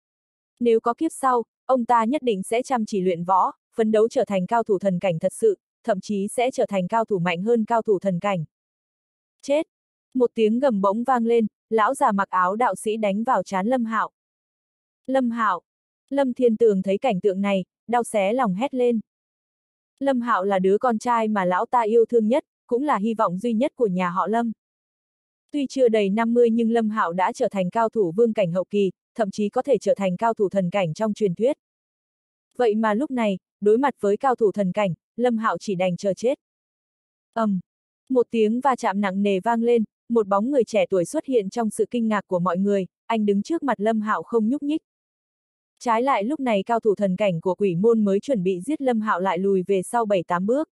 Nếu có kiếp sau, ông ta nhất định sẽ chăm chỉ luyện võ, phấn đấu trở thành cao thủ thần cảnh thật sự, thậm chí sẽ trở thành cao thủ mạnh hơn cao thủ thần cảnh. Chết! Một tiếng gầm bỗng vang lên, lão già mặc áo đạo sĩ đánh vào trán Lâm Hạo. Lâm Hạo! Lâm Thiên Tường thấy cảnh tượng này, đau xé lòng hét lên. Lâm Hạo là đứa con trai mà lão ta yêu thương nhất, cũng là hy vọng duy nhất của nhà họ Lâm. Tuy chưa đầy năm mươi nhưng Lâm Hạo đã trở thành cao thủ vương cảnh hậu kỳ, thậm chí có thể trở thành cao thủ thần cảnh trong truyền thuyết. Vậy mà lúc này, đối mặt với cao thủ thần cảnh, Lâm Hạo chỉ đành chờ chết. ầm, um, một tiếng va chạm nặng nề vang lên, một bóng người trẻ tuổi xuất hiện trong sự kinh ngạc của mọi người, anh đứng trước mặt Lâm Hạo không nhúc nhích. Trái lại lúc này cao thủ thần cảnh của Quỷ Môn mới chuẩn bị giết Lâm Hạo lại lùi về sau bảy tám bước.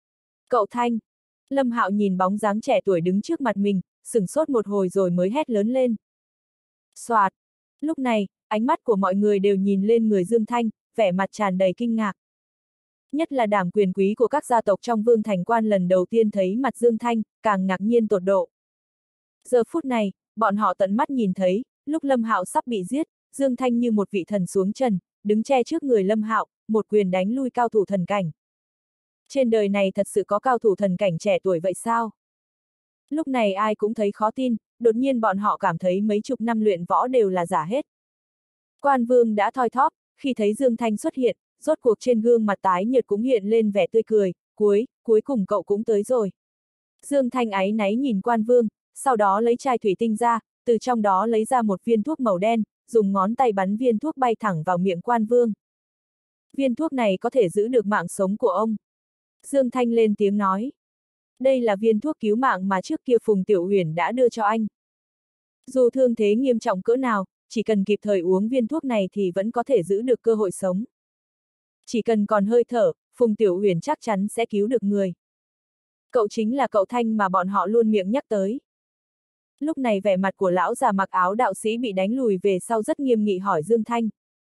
Cậu Thanh! Lâm Hạo nhìn bóng dáng trẻ tuổi đứng trước mặt mình, sửng sốt một hồi rồi mới hét lớn lên. Soạt! Lúc này, ánh mắt của mọi người đều nhìn lên người Dương Thanh, vẻ mặt tràn đầy kinh ngạc. Nhất là đảm quyền quý của các gia tộc trong Vương Thành Quan lần đầu tiên thấy mặt Dương Thanh, càng ngạc nhiên tột độ. Giờ phút này, bọn họ tận mắt nhìn thấy, lúc Lâm Hạo sắp bị giết, Dương Thanh như một vị thần xuống trần, đứng che trước người Lâm Hạo, một quyền đánh lui cao thủ thần cảnh. Trên đời này thật sự có cao thủ thần cảnh trẻ tuổi vậy sao? Lúc này ai cũng thấy khó tin, đột nhiên bọn họ cảm thấy mấy chục năm luyện võ đều là giả hết. Quan Vương đã thoi thóp, khi thấy Dương Thanh xuất hiện, rốt cuộc trên gương mặt tái nhợt cũng hiện lên vẻ tươi cười, cuối, cuối cùng cậu cũng tới rồi. Dương Thanh áy náy nhìn Quan Vương, sau đó lấy chai thủy tinh ra, từ trong đó lấy ra một viên thuốc màu đen, dùng ngón tay bắn viên thuốc bay thẳng vào miệng Quan Vương. Viên thuốc này có thể giữ được mạng sống của ông. Dương Thanh lên tiếng nói. Đây là viên thuốc cứu mạng mà trước kia Phùng Tiểu Uyển đã đưa cho anh. Dù thương thế nghiêm trọng cỡ nào, chỉ cần kịp thời uống viên thuốc này thì vẫn có thể giữ được cơ hội sống. Chỉ cần còn hơi thở, Phùng Tiểu Uyển chắc chắn sẽ cứu được người. Cậu chính là cậu Thanh mà bọn họ luôn miệng nhắc tới. Lúc này vẻ mặt của lão già mặc áo đạo sĩ bị đánh lùi về sau rất nghiêm nghị hỏi Dương Thanh.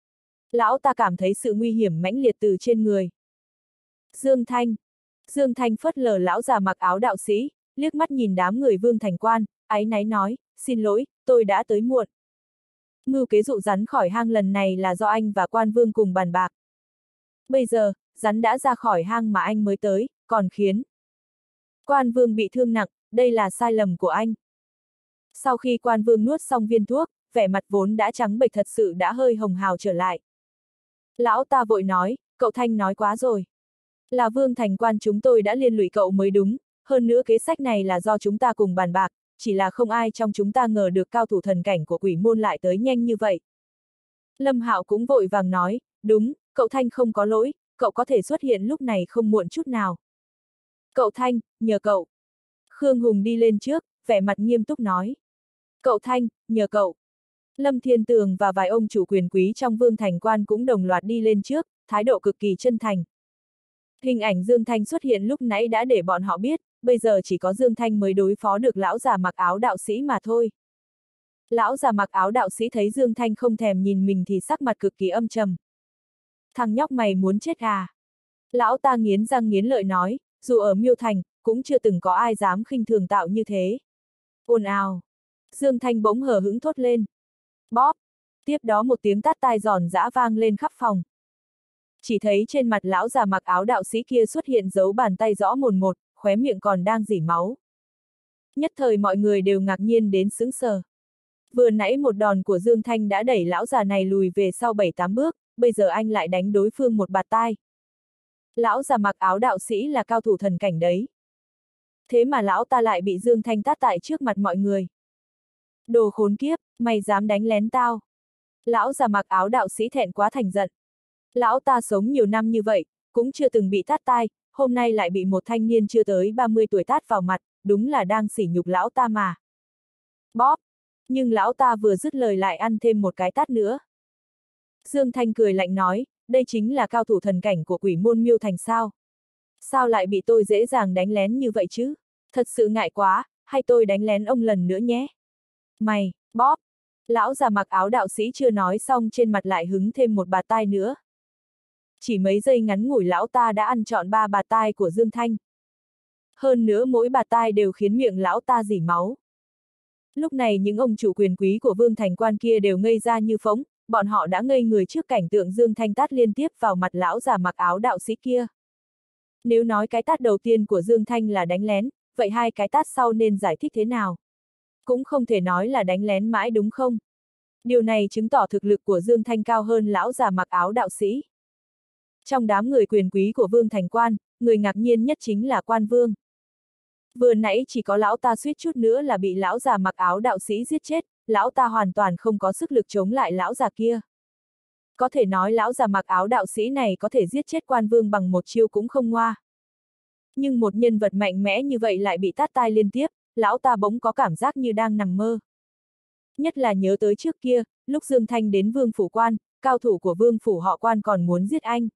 Lão ta cảm thấy sự nguy hiểm mãnh liệt từ trên người. Dương Thanh. Dương Thanh phớt lờ lão già mặc áo đạo sĩ, liếc mắt nhìn đám người Vương Thành Quan, áy náy nói, xin lỗi, tôi đã tới muộn. Mưu kế dụ rắn khỏi hang lần này là do anh và Quan Vương cùng bàn bạc. Bây giờ, rắn đã ra khỏi hang mà anh mới tới, còn khiến Quan Vương bị thương nặng, đây là sai lầm của anh. Sau khi Quan Vương nuốt xong viên thuốc, vẻ mặt vốn đã trắng bệch thật sự đã hơi hồng hào trở lại. Lão ta vội nói, cậu Thanh nói quá rồi. Là Vương Thành Quan chúng tôi đã liên lụy cậu mới đúng, hơn nữa kế sách này là do chúng ta cùng bàn bạc, chỉ là không ai trong chúng ta ngờ được cao thủ thần cảnh của Quỷ Môn lại tới nhanh như vậy. Lâm Hạo cũng vội vàng nói, đúng, cậu Thanh không có lỗi, cậu có thể xuất hiện lúc này không muộn chút nào. Cậu Thanh, nhờ cậu. Khương Hùng đi lên trước, vẻ mặt nghiêm túc nói. Cậu Thanh, nhờ cậu. Lâm Thiên Tường và vài ông chủ quyền quý trong Vương Thành Quan cũng đồng loạt đi lên trước, thái độ cực kỳ chân thành. Hình ảnh Dương Thanh xuất hiện lúc nãy đã để bọn họ biết, bây giờ chỉ có Dương Thanh mới đối phó được lão già mặc áo đạo sĩ mà thôi. Lão già mặc áo đạo sĩ thấy Dương Thanh không thèm nhìn mình thì sắc mặt cực kỳ âm trầm. Thằng nhóc mày muốn chết à? Lão ta nghiến răng nghiến lợi nói, dù ở Miêu Thành, cũng chưa từng có ai dám khinh thường tạo như thế. Ồn ào. Dương Thanh bỗng hờ hững thốt lên. Bóp. Tiếp đó một tiếng tát tai giòn giã vang lên khắp phòng. Chỉ thấy trên mặt lão già mặc áo đạo sĩ kia xuất hiện dấu bàn tay rõ mồn một, khóe miệng còn đang rỉ máu. Nhất thời mọi người đều ngạc nhiên đến sững sờ. Vừa nãy một đòn của Dương Thanh đã đẩy lão già này lùi về sau bảy tám bước, bây giờ anh lại đánh đối phương một bạt tai. Lão già mặc áo đạo sĩ là cao thủ thần cảnh đấy. Thế mà lão ta lại bị Dương Thanh tát tại trước mặt mọi người. Đồ khốn kiếp, mày dám đánh lén tao. Lão già mặc áo đạo sĩ thẹn quá thành giận. Lão ta sống nhiều năm như vậy, cũng chưa từng bị tát tai, hôm nay lại bị một thanh niên chưa tới ba mươi tuổi tát vào mặt, đúng là đang sỉ nhục lão ta mà. Bóp! Nhưng lão ta vừa dứt lời lại ăn thêm một cái tát nữa. Dương Thanh cười lạnh nói, đây chính là cao thủ thần cảnh của Quỷ Môn Miêu Thành sao? Sao lại bị tôi dễ dàng đánh lén như vậy chứ? Thật sự ngại quá, hay tôi đánh lén ông lần nữa nhé? Mày, bóp! Lão già mặc áo đạo sĩ chưa nói xong trên mặt lại hứng thêm một bạt tai nữa. Chỉ mấy giây ngắn ngủi lão ta đã ăn trọn ba bạt tai của Dương Thanh. Hơn nữa mỗi bạt tai đều khiến miệng lão ta rỉ máu. Lúc này những ông chủ quyền quý của Vương Thành Quan kia đều ngây ra như phỗng, bọn họ đã ngây người trước cảnh tượng Dương Thanh tát liên tiếp vào mặt lão già mặc áo đạo sĩ kia. Nếu nói cái tát đầu tiên của Dương Thanh là đánh lén, vậy hai cái tát sau nên giải thích thế nào? Cũng không thể nói là đánh lén mãi đúng không? Điều này chứng tỏ thực lực của Dương Thanh cao hơn lão già mặc áo đạo sĩ. Trong đám người quyền quý của Vương Thành Quan, người ngạc nhiên nhất chính là Quan Vương. Vừa nãy chỉ có lão ta suýt chút nữa là bị lão già mặc áo đạo sĩ giết chết, lão ta hoàn toàn không có sức lực chống lại lão già kia. Có thể nói lão già mặc áo đạo sĩ này có thể giết chết Quan Vương bằng một chiêu cũng không ngoa. Nhưng một nhân vật mạnh mẽ như vậy lại bị tát tai liên tiếp, lão ta bỗng có cảm giác như đang nằm mơ. Nhất là nhớ tới trước kia, lúc Dương Thanh đến Vương Phủ Quan, cao thủ của Vương Phủ họ Quan còn muốn giết anh.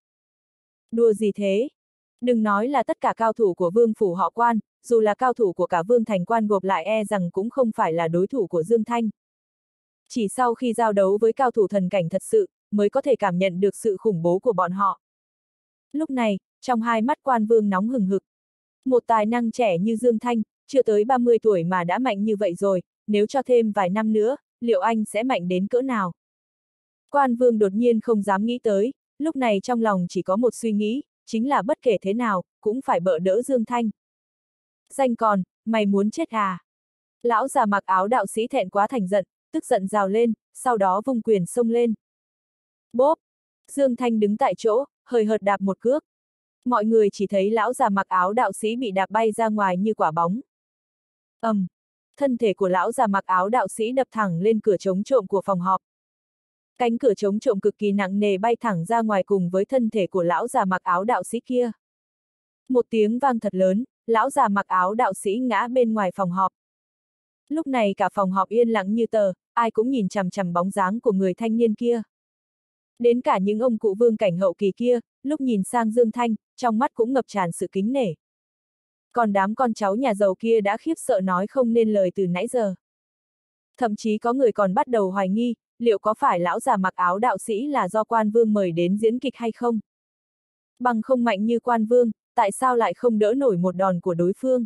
Đùa gì thế? Đừng nói là tất cả cao thủ của Vương Phủ họ Quan, dù là cao thủ của cả Vương Thành Quan gộp lại e rằng cũng không phải là đối thủ của Dương Thanh. Chỉ sau khi giao đấu với cao thủ thần cảnh thật sự, mới có thể cảm nhận được sự khủng bố của bọn họ. Lúc này, trong hai mắt Quan Vương nóng hừng hực. Một tài năng trẻ như Dương Thanh, chưa tới ba mươi tuổi mà đã mạnh như vậy rồi, nếu cho thêm vài năm nữa, liệu anh sẽ mạnh đến cỡ nào? Quan Vương đột nhiên không dám nghĩ tới, lúc này trong lòng chỉ có một suy nghĩ, chính là bất kể thế nào, cũng phải bợ đỡ Dương Thanh. Danh còn, mày muốn chết à? Lão già mặc áo đạo sĩ thẹn quá thành giận, tức giận rào lên, sau đó vung quyền xông lên. Bốp! Dương Thanh đứng tại chỗ, hời hợt đạp một cước. Mọi người chỉ thấy lão già mặc áo đạo sĩ bị đạp bay ra ngoài như quả bóng. ầm, um, thân thể của lão già mặc áo đạo sĩ đập thẳng lên cửa chống trộm của phòng họp. Cánh cửa chống trộm cực kỳ nặng nề bay thẳng ra ngoài cùng với thân thể của lão già mặc áo đạo sĩ kia. Một tiếng vang thật lớn, lão già mặc áo đạo sĩ ngã bên ngoài phòng họp. Lúc này cả phòng họp yên lặng như tờ, ai cũng nhìn chằm chằm bóng dáng của người thanh niên kia. Đến cả những ông cụ vương cảnh hậu kỳ kia, lúc nhìn sang Dương Thanh, trong mắt cũng ngập tràn sự kính nể. Còn đám con cháu nhà giàu kia đã khiếp sợ nói không nên lời từ nãy giờ. Thậm chí có người còn bắt đầu hoài nghi, liệu có phải lão già mặc áo đạo sĩ là do Quan Vương mời đến diễn kịch hay không? Bằng không mạnh như Quan Vương, tại sao lại không đỡ nổi một đòn của đối phương?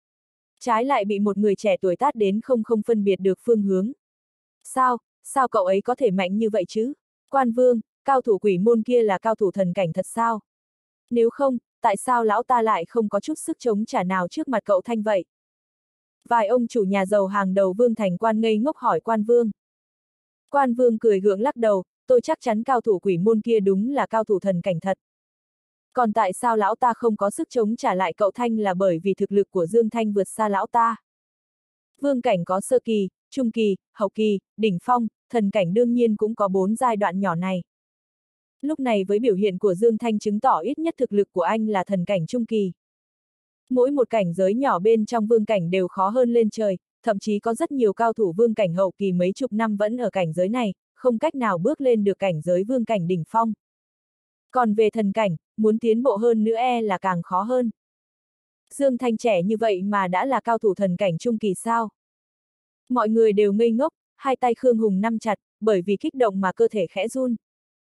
Trái lại bị một người trẻ tuổi tát đến không không phân biệt được phương hướng. Sao, sao cậu ấy có thể mạnh như vậy chứ? Quan Vương, cao thủ quỷ môn kia là cao thủ thần cảnh thật sao? Nếu không, tại sao lão ta lại không có chút sức chống trả nào trước mặt cậu Thanh vậy? Vài ông chủ nhà giàu hàng đầu Vương Thành Quan ngây ngốc hỏi Quan Vương. Quan Vương cười gượng lắc đầu, tôi chắc chắn cao thủ quỷ môn kia đúng là cao thủ thần cảnh thật. Còn tại sao lão ta không có sức chống trả lại cậu Thanh là bởi vì thực lực của Dương Thanh vượt xa lão ta. Vương cảnh có sơ kỳ, trung kỳ, hậu kỳ, đỉnh phong, thần cảnh đương nhiên cũng có bốn giai đoạn nhỏ này. Lúc này với biểu hiện của Dương Thanh chứng tỏ ít nhất thực lực của anh là thần cảnh trung kỳ. Mỗi một cảnh giới nhỏ bên trong vương cảnh đều khó hơn lên trời, thậm chí có rất nhiều cao thủ vương cảnh hậu kỳ mấy chục năm vẫn ở cảnh giới này, không cách nào bước lên được cảnh giới vương cảnh đỉnh phong. Còn về thần cảnh, muốn tiến bộ hơn nữa e là càng khó hơn. Dương Thanh trẻ như vậy mà đã là cao thủ thần cảnh trung kỳ sao? Mọi người đều ngây ngốc, hai tay Khương Hùng nắm chặt, bởi vì kích động mà cơ thể khẽ run.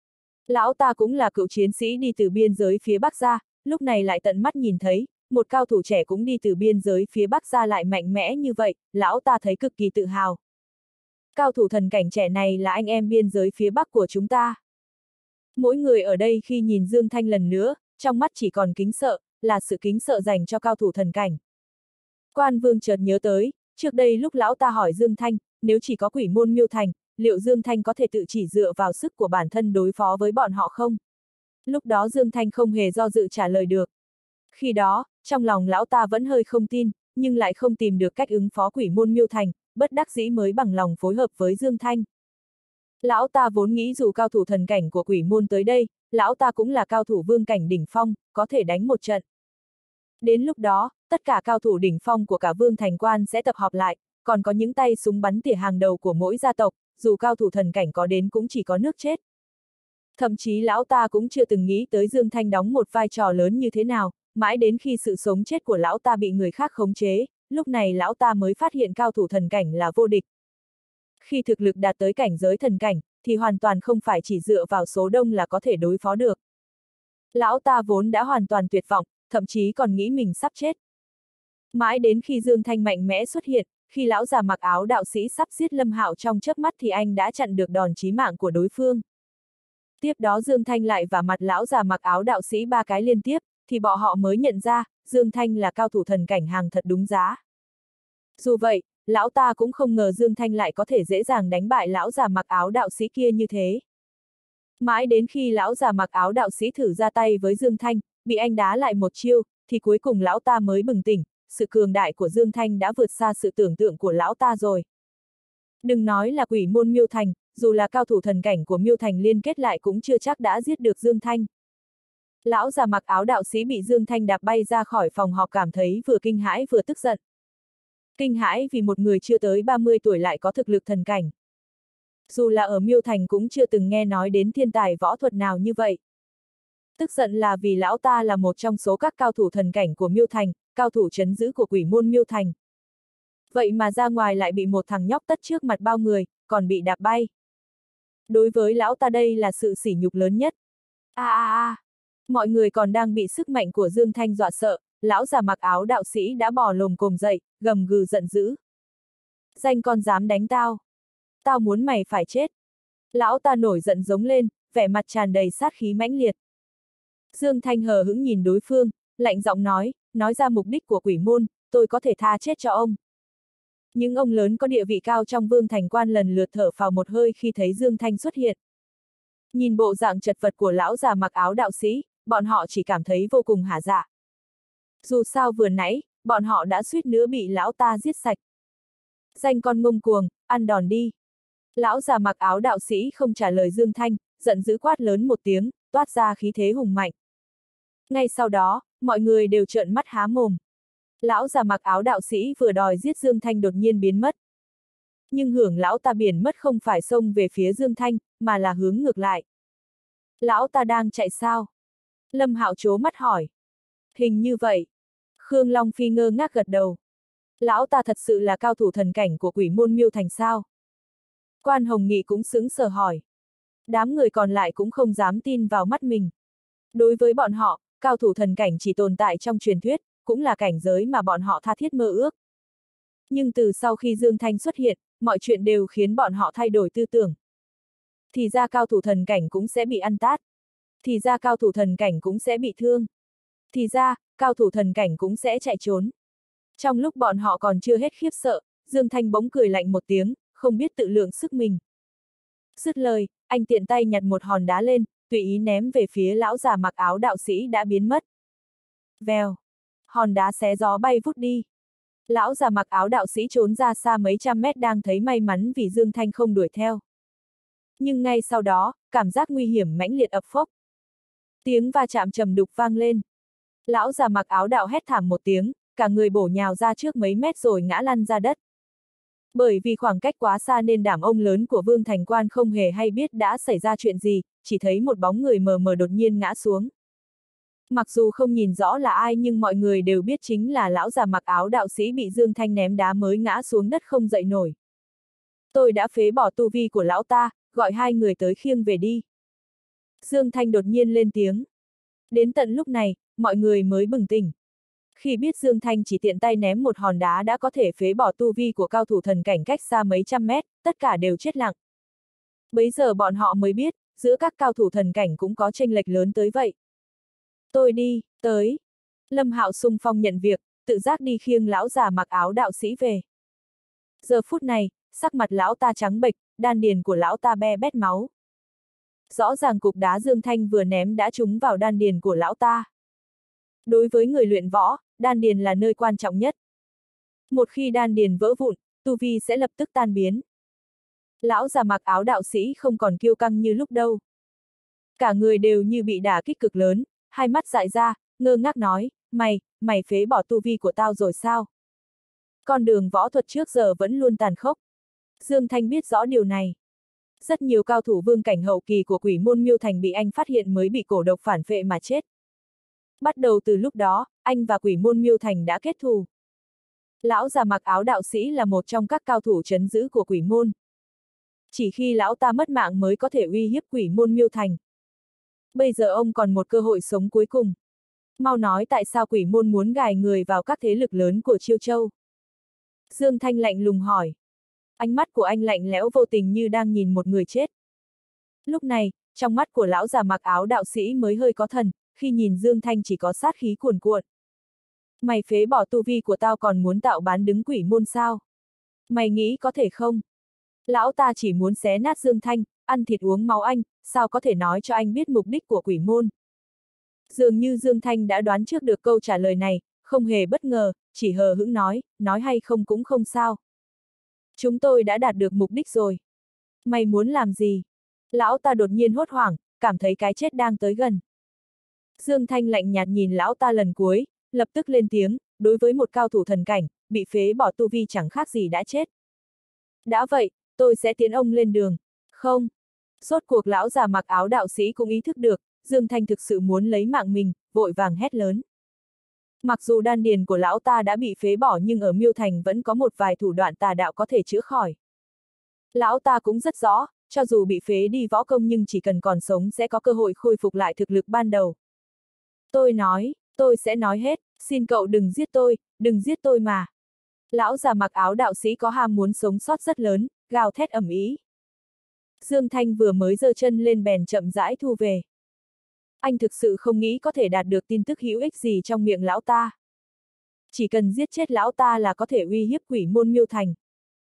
Lão ta cũng là cựu chiến sĩ đi từ biên giới phía Bắc ra, lúc này lại tận mắt nhìn thấy, một cao thủ trẻ cũng đi từ biên giới phía Bắc ra lại mạnh mẽ như vậy, lão ta thấy cực kỳ tự hào. Cao thủ thần cảnh trẻ này là anh em biên giới phía Bắc của chúng ta. Mỗi người ở đây khi nhìn Dương Thanh lần nữa, trong mắt chỉ còn kính sợ, là sự kính sợ dành cho cao thủ thần cảnh. Quan Vương chợt nhớ tới, trước đây lúc lão ta hỏi Dương Thanh, nếu chỉ có quỷ môn Miêu Thành, liệu Dương Thanh có thể tự chỉ dựa vào sức của bản thân đối phó với bọn họ không? Lúc đó Dương Thanh không hề do dự trả lời được. Khi đó, trong lòng lão ta vẫn hơi không tin, nhưng lại không tìm được cách ứng phó quỷ môn Miêu Thành, bất đắc dĩ mới bằng lòng phối hợp với Dương Thanh. Lão ta vốn nghĩ dù cao thủ thần cảnh của quỷ môn tới đây, lão ta cũng là cao thủ vương cảnh đỉnh phong, có thể đánh một trận. Đến lúc đó, tất cả cao thủ đỉnh phong của cả Vương Thành Quan sẽ tập họp lại, còn có những tay súng bắn tỉa hàng đầu của mỗi gia tộc, dù cao thủ thần cảnh có đến cũng chỉ có nước chết. Thậm chí lão ta cũng chưa từng nghĩ tới Dương Thanh đóng một vai trò lớn như thế nào, mãi đến khi sự sống chết của lão ta bị người khác khống chế, lúc này lão ta mới phát hiện cao thủ thần cảnh là vô địch. Khi thực lực đạt tới cảnh giới thần cảnh, thì hoàn toàn không phải chỉ dựa vào số đông là có thể đối phó được. Lão ta vốn đã hoàn toàn tuyệt vọng, thậm chí còn nghĩ mình sắp chết. Mãi đến khi Dương Thanh mạnh mẽ xuất hiện, khi lão già mặc áo đạo sĩ sắp giết Lâm Hạo trong chớp mắt thì anh đã chặn được đòn chí mạng của đối phương. Tiếp đó Dương Thanh lại vả mặt lão già mặc áo đạo sĩ ba cái liên tiếp, thì bọn họ mới nhận ra, Dương Thanh là cao thủ thần cảnh hàng thật đúng giá. Dù vậy, lão ta cũng không ngờ Dương Thanh lại có thể dễ dàng đánh bại lão già mặc áo đạo sĩ kia như thế. Mãi đến khi lão già mặc áo đạo sĩ thử ra tay với Dương Thanh, bị anh đá lại một chiêu, thì cuối cùng lão ta mới bừng tỉnh, sự cường đại của Dương Thanh đã vượt xa sự tưởng tượng của lão ta rồi. Đừng nói là quỷ môn Miêu Thành, dù là cao thủ thần cảnh của Miêu Thành liên kết lại cũng chưa chắc đã giết được Dương Thanh. Lão già mặc áo đạo sĩ bị Dương Thanh đạp bay ra khỏi phòng họp cảm thấy vừa kinh hãi vừa tức giận. Kinh hãi vì một người chưa tới ba mươi tuổi lại có thực lực thần cảnh. Dù là ở Miêu Thành cũng chưa từng nghe nói đến thiên tài võ thuật nào như vậy. Tức giận là vì lão ta là một trong số các cao thủ thần cảnh của Miêu Thành, cao thủ trấn giữ của quỷ môn Miêu Thành. Vậy mà ra ngoài lại bị một thằng nhóc tất trước mặt bao người, còn bị đạp bay. Đối với lão ta đây là sự sỉ nhục lớn nhất. A a a, mọi người còn đang bị sức mạnh của Dương Thanh dọa sợ, lão già mặc áo đạo sĩ đã bò lồm cồm dậy, gầm gừ giận dữ. Danh con dám đánh tao. Tao muốn mày phải chết. Lão ta nổi giận giống lên, vẻ mặt tràn đầy sát khí mãnh liệt. Dương Thanh hờ hững nhìn đối phương, lạnh giọng nói, nói ra mục đích của quỷ môn, tôi có thể tha chết cho ông. Những ông lớn có địa vị cao trong Vương Thành Quan lần lượt thở phào một hơi khi thấy Dương Thanh xuất hiện. Nhìn bộ dạng chật vật của lão già mặc áo đạo sĩ, bọn họ chỉ cảm thấy vô cùng hả dạ. Dù sao vừa nãy, bọn họ đã suýt nữa bị lão ta giết sạch. Danh con ngông cuồng, ăn đòn đi. Lão già mặc áo đạo sĩ không trả lời Dương Thanh, giận dữ quát lớn một tiếng, toát ra khí thế hùng mạnh. Ngay sau đó, mọi người đều trợn mắt há mồm. Lão già mặc áo đạo sĩ vừa đòi giết Dương Thanh đột nhiên biến mất. Nhưng hưởng lão ta biến mất không phải xông về phía Dương Thanh, mà là hướng ngược lại. Lão ta đang chạy sao? Lâm Hạo trố mắt hỏi. Hình như vậy. Khương Long Phi ngơ ngác gật đầu. Lão ta thật sự là cao thủ thần cảnh của quỷ môn Miêu Thành sao? Quan Hồng Nghị cũng sững sờ hỏi. Đám người còn lại cũng không dám tin vào mắt mình. Đối với bọn họ, cao thủ thần cảnh chỉ tồn tại trong truyền thuyết, cũng là cảnh giới mà bọn họ tha thiết mơ ước. Nhưng từ sau khi Dương Thanh xuất hiện, mọi chuyện đều khiến bọn họ thay đổi tư tưởng. Thì ra cao thủ thần cảnh cũng sẽ bị ăn tát. Thì ra cao thủ thần cảnh cũng sẽ bị thương. Thì ra, cao thủ thần cảnh cũng sẽ chạy trốn. Trong lúc bọn họ còn chưa hết khiếp sợ, Dương Thanh bỗng cười lạnh một tiếng, không biết tự lượng sức mình. Dứt lời, anh tiện tay nhặt một hòn đá lên, tùy ý ném về phía lão già mặc áo đạo sĩ đã biến mất. Vèo, hòn đá xé gió bay vút đi. Lão già mặc áo đạo sĩ trốn ra xa mấy trăm mét đang thấy may mắn vì Dương Thanh không đuổi theo. Nhưng ngay sau đó, cảm giác nguy hiểm mãnh liệt ập phốc. Tiếng va chạm trầm đục vang lên. Lão già mặc áo đạo hét thảm một tiếng, cả người bổ nhào ra trước mấy mét rồi ngã lăn ra đất. Bởi vì khoảng cách quá xa nên đảm ông lớn của Vương Thành Quan không hề hay biết đã xảy ra chuyện gì, chỉ thấy một bóng người mờ mờ đột nhiên ngã xuống. Mặc dù không nhìn rõ là ai nhưng mọi người đều biết chính là lão già mặc áo đạo sĩ bị Dương Thanh ném đá mới ngã xuống đất không dậy nổi. Tôi đã phế bỏ tu vi của lão ta, gọi hai người tới khiêng về đi. Dương Thanh đột nhiên lên tiếng. Đến tận lúc này, mọi người mới bừng tỉnh. Khi biết Dương Thanh chỉ tiện tay ném một hòn đá đã có thể phế bỏ tu vi của cao thủ thần cảnh cách xa mấy trăm mét, tất cả đều chết lặng. Bấy giờ bọn họ mới biết, giữa các cao thủ thần cảnh cũng có chênh lệch lớn tới vậy. Tôi đi, tới. Lâm Hạo xung phong nhận việc, tự giác đi khiêng lão già mặc áo đạo sĩ về. Giờ phút này, sắc mặt lão ta trắng bệch, đan điền của lão ta be bét máu. Rõ ràng cục đá Dương Thanh vừa ném đã trúng vào đan điền của lão ta. Đối với người luyện võ, đan điền là nơi quan trọng nhất. Một khi đan điền vỡ vụn, tu vi sẽ lập tức tan biến. Lão già mặc áo đạo sĩ không còn kiêu căng như lúc đâu. Cả người đều như bị đả kích cực lớn, hai mắt dại ra, ngơ ngác nói, mày, mày phế bỏ tu vi của tao rồi sao? Con đường võ thuật trước giờ vẫn luôn tàn khốc. Dương Thanh biết rõ điều này. Rất nhiều cao thủ vương cảnh hậu kỳ của quỷ môn Miêu Thành bị anh phát hiện mới bị cổ độc phản phệ mà chết. Bắt đầu từ lúc đó, anh và quỷ môn Miêu Thành đã kết thù. Lão già mặc áo đạo sĩ là một trong các cao thủ trấn giữ của quỷ môn. Chỉ khi lão ta mất mạng mới có thể uy hiếp quỷ môn Miêu Thành. Bây giờ ông còn một cơ hội sống cuối cùng. Mau nói tại sao quỷ môn muốn gài người vào các thế lực lớn của Chiêu Châu. Dương Thanh lạnh lùng hỏi. Ánh mắt của anh lạnh lẽo vô tình như đang nhìn một người chết. Lúc này, trong mắt của lão già mặc áo đạo sĩ mới hơi có thần, khi nhìn Dương Thanh chỉ có sát khí cuồn cuộn. Mày phế bỏ tu vi của tao còn muốn tạo bán đứng quỷ môn sao? Mày nghĩ có thể không? Lão ta chỉ muốn xé nát Dương Thanh, ăn thịt uống máu anh, sao có thể nói cho anh biết mục đích của quỷ môn? Dường như Dương Thanh đã đoán trước được câu trả lời này, không hề bất ngờ, chỉ hờ hững nói, nói hay không cũng không sao. Chúng tôi đã đạt được mục đích rồi. Mày muốn làm gì? Lão ta đột nhiên hốt hoảng, cảm thấy cái chết đang tới gần. Dương Thanh lạnh nhạt nhìn lão ta lần cuối, lập tức lên tiếng, đối với một cao thủ thần cảnh, bị phế bỏ tu vi chẳng khác gì đã chết. Đã vậy, tôi sẽ tiến ông lên đường. Không. Rốt cuộc lão già mặc áo đạo sĩ cũng ý thức được, Dương Thanh thực sự muốn lấy mạng mình, vội vàng hét lớn. Mặc dù đan điền của lão ta đã bị phế bỏ nhưng ở Miêu Thành vẫn có một vài thủ đoạn tà đạo có thể chữa khỏi. Lão ta cũng rất rõ, cho dù bị phế đi võ công nhưng chỉ cần còn sống sẽ có cơ hội khôi phục lại thực lực ban đầu. Tôi nói, tôi sẽ nói hết, xin cậu đừng giết tôi, đừng giết tôi mà. Lão già mặc áo đạo sĩ có ham muốn sống sót rất lớn, gào thét ầm ĩ. Dương Thanh vừa mới giơ chân lên bèn chậm rãi thu về. Anh thực sự không nghĩ có thể đạt được tin tức hữu ích gì trong miệng lão ta. Chỉ cần giết chết lão ta là có thể uy hiếp quỷ môn Miêu Thành.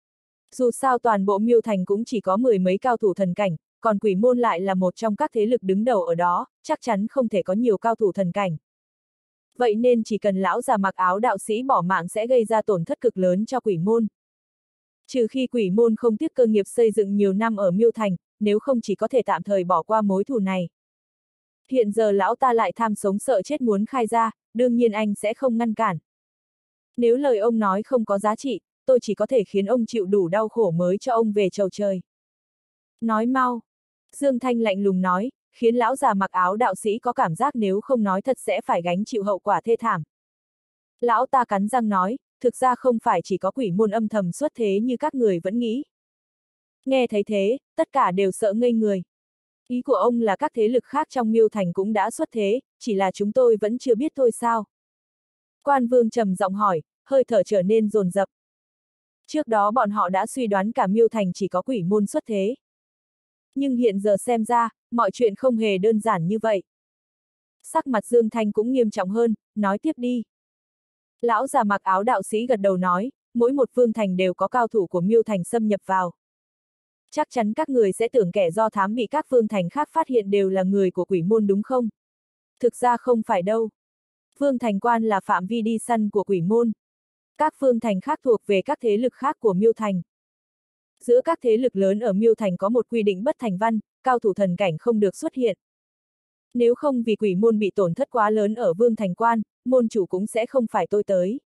Dù sao toàn bộ Miêu Thành cũng chỉ có mười mấy cao thủ thần cảnh, còn quỷ môn lại là một trong các thế lực đứng đầu ở đó, chắc chắn không thể có nhiều cao thủ thần cảnh. Vậy nên chỉ cần lão già mặc áo đạo sĩ bỏ mạng sẽ gây ra tổn thất cực lớn cho quỷ môn. Trừ khi quỷ môn không tiếc cơ nghiệp xây dựng nhiều năm ở Miêu Thành, nếu không chỉ có thể tạm thời bỏ qua mối thù này. Hiện giờ lão ta lại tham sống sợ chết muốn khai ra, đương nhiên anh sẽ không ngăn cản. Nếu lời ông nói không có giá trị, tôi chỉ có thể khiến ông chịu đủ đau khổ mới cho ông về chầu trời. Nói mau. Dương Thanh lạnh lùng nói, khiến lão già mặc áo đạo sĩ có cảm giác nếu không nói thật sẽ phải gánh chịu hậu quả thê thảm. Lão ta cắn răng nói, thực ra không phải chỉ có quỷ môn âm thầm xuất thế như các người vẫn nghĩ. Nghe thấy thế, tất cả đều sợ ngây người. Ý của ông là các thế lực khác trong Miêu Thành cũng đã xuất thế, chỉ là chúng tôi vẫn chưa biết thôi sao? Quan Vương trầm giọng hỏi, hơi thở trở nên dồn dập. Trước đó bọn họ đã suy đoán cả Miêu Thành chỉ có quỷ môn xuất thế. Nhưng hiện giờ xem ra, mọi chuyện không hề đơn giản như vậy. Sắc mặt Dương Thanh cũng nghiêm trọng hơn, nói tiếp đi. Lão già mặc áo đạo sĩ gật đầu nói, mỗi một vương thành đều có cao thủ của Miêu Thành xâm nhập vào. Chắc chắn các người sẽ tưởng kẻ do thám bị các vương thành khác phát hiện đều là người của quỷ môn đúng không? Thực ra không phải đâu. Vương thành quan là phạm vi đi săn của quỷ môn. Các vương thành khác thuộc về các thế lực khác của Miêu Thành. Giữa các thế lực lớn ở Miêu Thành có một quy định bất thành văn, cao thủ thần cảnh không được xuất hiện. Nếu không vì quỷ môn bị tổn thất quá lớn ở vương thành quan, môn chủ cũng sẽ không phải tôi tới.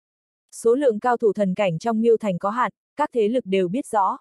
Số lượng cao thủ thần cảnh trong Miêu Thành có hạn, các thế lực đều biết rõ.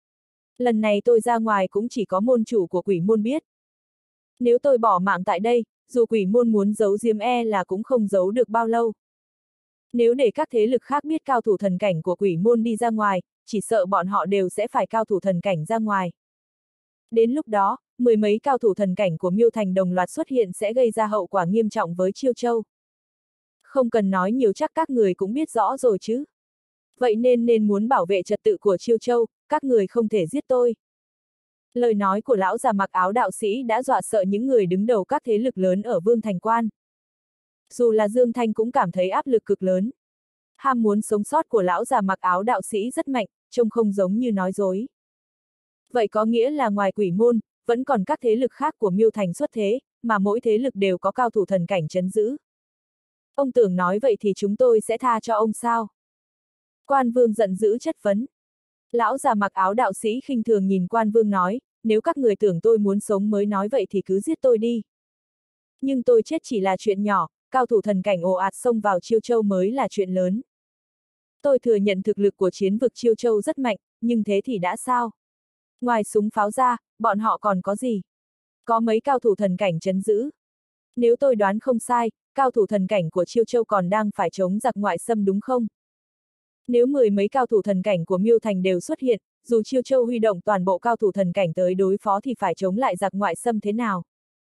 Lần này tôi ra ngoài cũng chỉ có môn chủ của quỷ môn biết. Nếu tôi bỏ mạng tại đây, dù quỷ môn muốn giấu giếm e là cũng không giấu được bao lâu. Nếu để các thế lực khác biết cao thủ thần cảnh của quỷ môn đi ra ngoài, chỉ sợ bọn họ đều sẽ phải cao thủ thần cảnh ra ngoài. Đến lúc đó, mười mấy cao thủ thần cảnh của Miêu Thành đồng loạt xuất hiện sẽ gây ra hậu quả nghiêm trọng với Chiêu Châu. Không cần nói nhiều chắc các người cũng biết rõ rồi chứ. Vậy nên nên muốn bảo vệ trật tự của Chiêu Châu, các người không thể giết tôi. Lời nói của lão già mặc áo đạo sĩ đã dọa sợ những người đứng đầu các thế lực lớn ở Vương Thành Quan. Dù là Dương Thanh cũng cảm thấy áp lực cực lớn. Ham muốn sống sót của lão già mặc áo đạo sĩ rất mạnh, trông không giống như nói dối. Vậy có nghĩa là ngoài quỷ môn, vẫn còn các thế lực khác của Miêu Thành xuất thế, mà mỗi thế lực đều có cao thủ thần cảnh trấn giữ. Ông tưởng nói vậy thì chúng tôi sẽ tha cho ông sao? Quan Vương giận dữ chất vấn. Lão già mặc áo đạo sĩ khinh thường nhìn Quan Vương nói, nếu các người tưởng tôi muốn sống mới nói vậy thì cứ giết tôi đi. Nhưng tôi chết chỉ là chuyện nhỏ, cao thủ thần cảnh ồ ạt xông vào Chiêu Châu mới là chuyện lớn. Tôi thừa nhận thực lực của chiến vực Chiêu Châu rất mạnh, nhưng thế thì đã sao? Ngoài súng pháo ra, bọn họ còn có gì? Có mấy cao thủ thần cảnh trấn giữ. Nếu tôi đoán không sai, cao thủ thần cảnh của Chiêu Châu còn đang phải chống giặc ngoại xâm đúng không? Nếu mười mấy cao thủ thần cảnh của Miêu Thành đều xuất hiện, dù Chiêu Châu huy động toàn bộ cao thủ thần cảnh tới đối phó thì phải chống lại giặc ngoại xâm thế nào?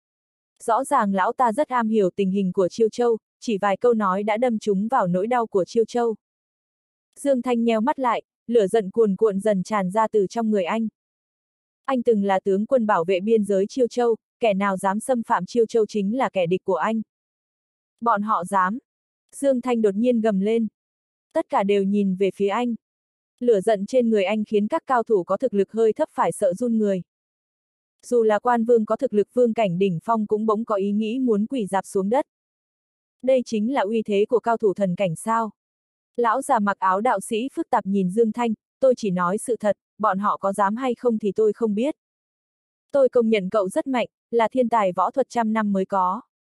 Rõ ràng lão ta rất am hiểu tình hình của Chiêu Châu, chỉ vài câu nói đã đâm trúng vào nỗi đau của Chiêu Châu. Dương Thanh nheo mắt lại, lửa giận cuồn cuộn dần tràn ra từ trong người anh. Anh từng là tướng quân bảo vệ biên giới Chiêu Châu, kẻ nào dám xâm phạm Chiêu Châu chính là kẻ địch của anh. Bọn họ dám. Dương Thanh đột nhiên gầm lên. Tất cả đều nhìn về phía anh. Lửa giận trên người anh khiến các cao thủ có thực lực hơi thấp phải sợ run người. Dù là quan vương có thực lực vương cảnh đỉnh phong cũng bỗng có ý nghĩ muốn quỳ rạp xuống đất. Đây chính là uy thế của cao thủ thần cảnh sao. Lão già mặc áo đạo sĩ phức tạp nhìn Dương Thanh, tôi chỉ nói sự thật, bọn họ có dám hay không thì tôi không biết. Tôi công nhận cậu rất mạnh, là thiên tài võ thuật trăm năm mới có.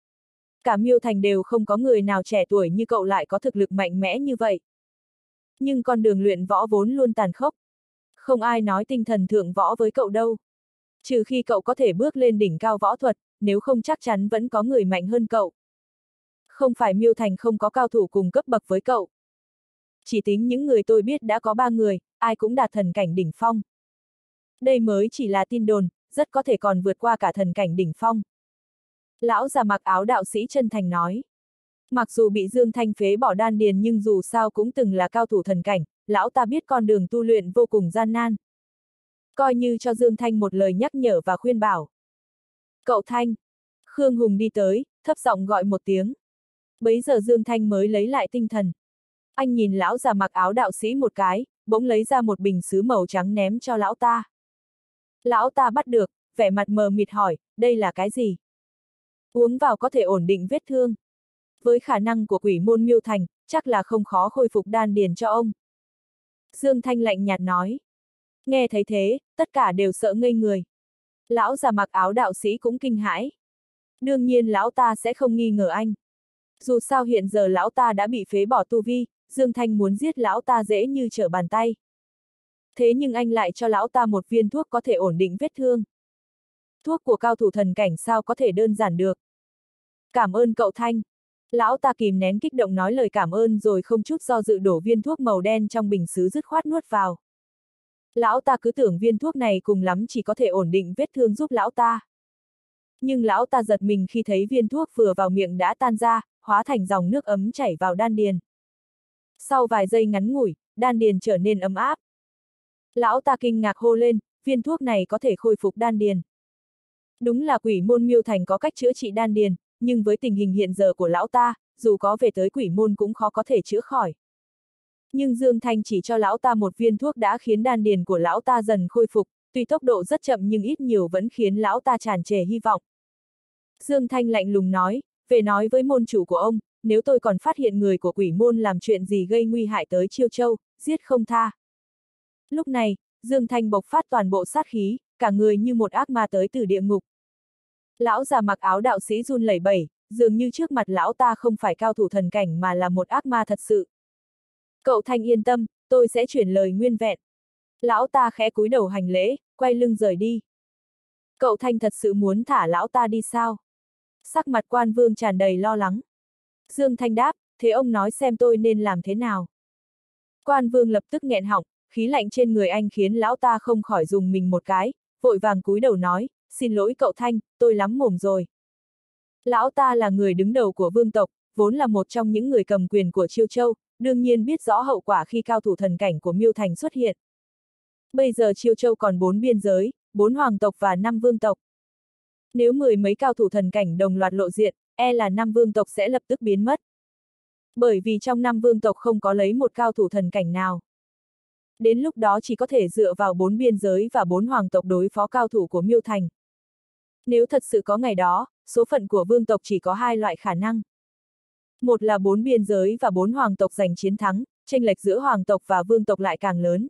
Cả Miêu Thành đều không có người nào trẻ tuổi như cậu lại có thực lực mạnh mẽ như vậy. Nhưng con đường luyện võ vốn luôn tàn khốc. Không ai nói tinh thần thượng võ với cậu đâu. Trừ khi cậu có thể bước lên đỉnh cao võ thuật, nếu không chắc chắn vẫn có người mạnh hơn cậu. Không phải Miêu Thành không có cao thủ cùng cấp bậc với cậu. Chỉ tính những người tôi biết đã có ba người, ai cũng đạt thần cảnh đỉnh phong. Đây mới chỉ là tin đồn, rất có thể còn vượt qua cả thần cảnh đỉnh phong. Lão già mặc áo đạo sĩ chân thành nói. Mặc dù bị Dương Thanh phế bỏ đan điền nhưng dù sao cũng từng là cao thủ thần cảnh, lão ta biết con đường tu luyện vô cùng gian nan. Coi như cho Dương Thanh một lời nhắc nhở và khuyên bảo. Cậu Thanh! Khương Hùng đi tới, thấp giọng gọi một tiếng. Bấy giờ Dương Thanh mới lấy lại tinh thần. Anh nhìn lão già mặc áo đạo sĩ một cái, bỗng lấy ra một bình sứ màu trắng ném cho lão ta. Lão ta bắt được, vẻ mặt mờ mịt hỏi, đây là cái gì? Uống vào có thể ổn định vết thương. Với khả năng của quỷ môn Miêu Thành, chắc là không khó khôi phục đan điền cho ông. Dương Thanh lạnh nhạt nói. Nghe thấy thế, tất cả đều sợ ngây người. Lão già mặc áo đạo sĩ cũng kinh hãi. Đương nhiên lão ta sẽ không nghi ngờ anh. Dù sao hiện giờ lão ta đã bị phế bỏ tu vi, Dương Thanh muốn giết lão ta dễ như trở bàn tay. Thế nhưng anh lại cho lão ta một viên thuốc có thể ổn định vết thương. Thuốc của cao thủ thần cảnh sao có thể đơn giản được. Cảm ơn cậu Thanh. Lão ta kìm nén kích động nói lời cảm ơn rồi không chút do dự đổ viên thuốc màu đen trong bình sứ dứt khoát nuốt vào. Lão ta cứ tưởng viên thuốc này cùng lắm chỉ có thể ổn định vết thương giúp lão ta. Nhưng lão ta giật mình khi thấy viên thuốc vừa vào miệng đã tan ra, hóa thành dòng nước ấm chảy vào đan điền. Sau vài giây ngắn ngủi, đan điền trở nên ấm áp. Lão ta kinh ngạc hô lên, viên thuốc này có thể khôi phục đan điền. Đúng là quỷ môn Miêu Thành có cách chữa trị đan điền, nhưng với tình hình hiện giờ của lão ta, dù có về tới quỷ môn cũng khó có thể chữa khỏi. Nhưng Dương Thanh chỉ cho lão ta một viên thuốc đã khiến đan điền của lão ta dần khôi phục, tuy tốc độ rất chậm nhưng ít nhiều vẫn khiến lão ta tràn trề hy vọng. Dương Thanh lạnh lùng nói, về nói với môn chủ của ông, nếu tôi còn phát hiện người của quỷ môn làm chuyện gì gây nguy hại tới Chiêu Châu, giết không tha. Lúc này, Dương Thanh bộc phát toàn bộ sát khí, cả người như một ác ma tới từ địa ngục. Lão già mặc áo đạo sĩ run lẩy bẩy, dường như trước mặt lão ta không phải cao thủ thần cảnh mà là một ác ma thật sự. Cậu Thanh yên tâm, tôi sẽ chuyển lời nguyên vẹn. Lão ta khẽ cúi đầu hành lễ, quay lưng rời đi. Cậu Thanh thật sự muốn thả lão ta đi sao? Sắc mặt Quan Vương tràn đầy lo lắng. Dương Thanh đáp, thế ông nói xem tôi nên làm thế nào? Quan Vương lập tức nghẹn họng, khí lạnh trên người anh khiến lão ta không khỏi dùng mình một cái, vội vàng cúi đầu nói, xin lỗi cậu Thanh, tôi lắm mồm rồi. Lão ta là người đứng đầu của vương tộc, vốn là một trong những người cầm quyền của Chiêu Châu, đương nhiên biết rõ hậu quả khi cao thủ thần cảnh của Miêu Thành xuất hiện. Bây giờ Chiêu Châu còn bốn biên giới, bốn hoàng tộc và năm vương tộc. Nếu mười mấy cao thủ thần cảnh đồng loạt lộ diện, e là năm vương tộc sẽ lập tức biến mất. Bởi vì trong năm vương tộc không có lấy một cao thủ thần cảnh nào. Đến lúc đó chỉ có thể dựa vào bốn biên giới và bốn hoàng tộc đối phó cao thủ của Miêu Thành. Nếu thật sự có ngày đó, số phận của vương tộc chỉ có hai loại khả năng. Một là bốn biên giới và bốn hoàng tộc giành chiến thắng, chênh lệch giữa hoàng tộc và vương tộc lại càng lớn.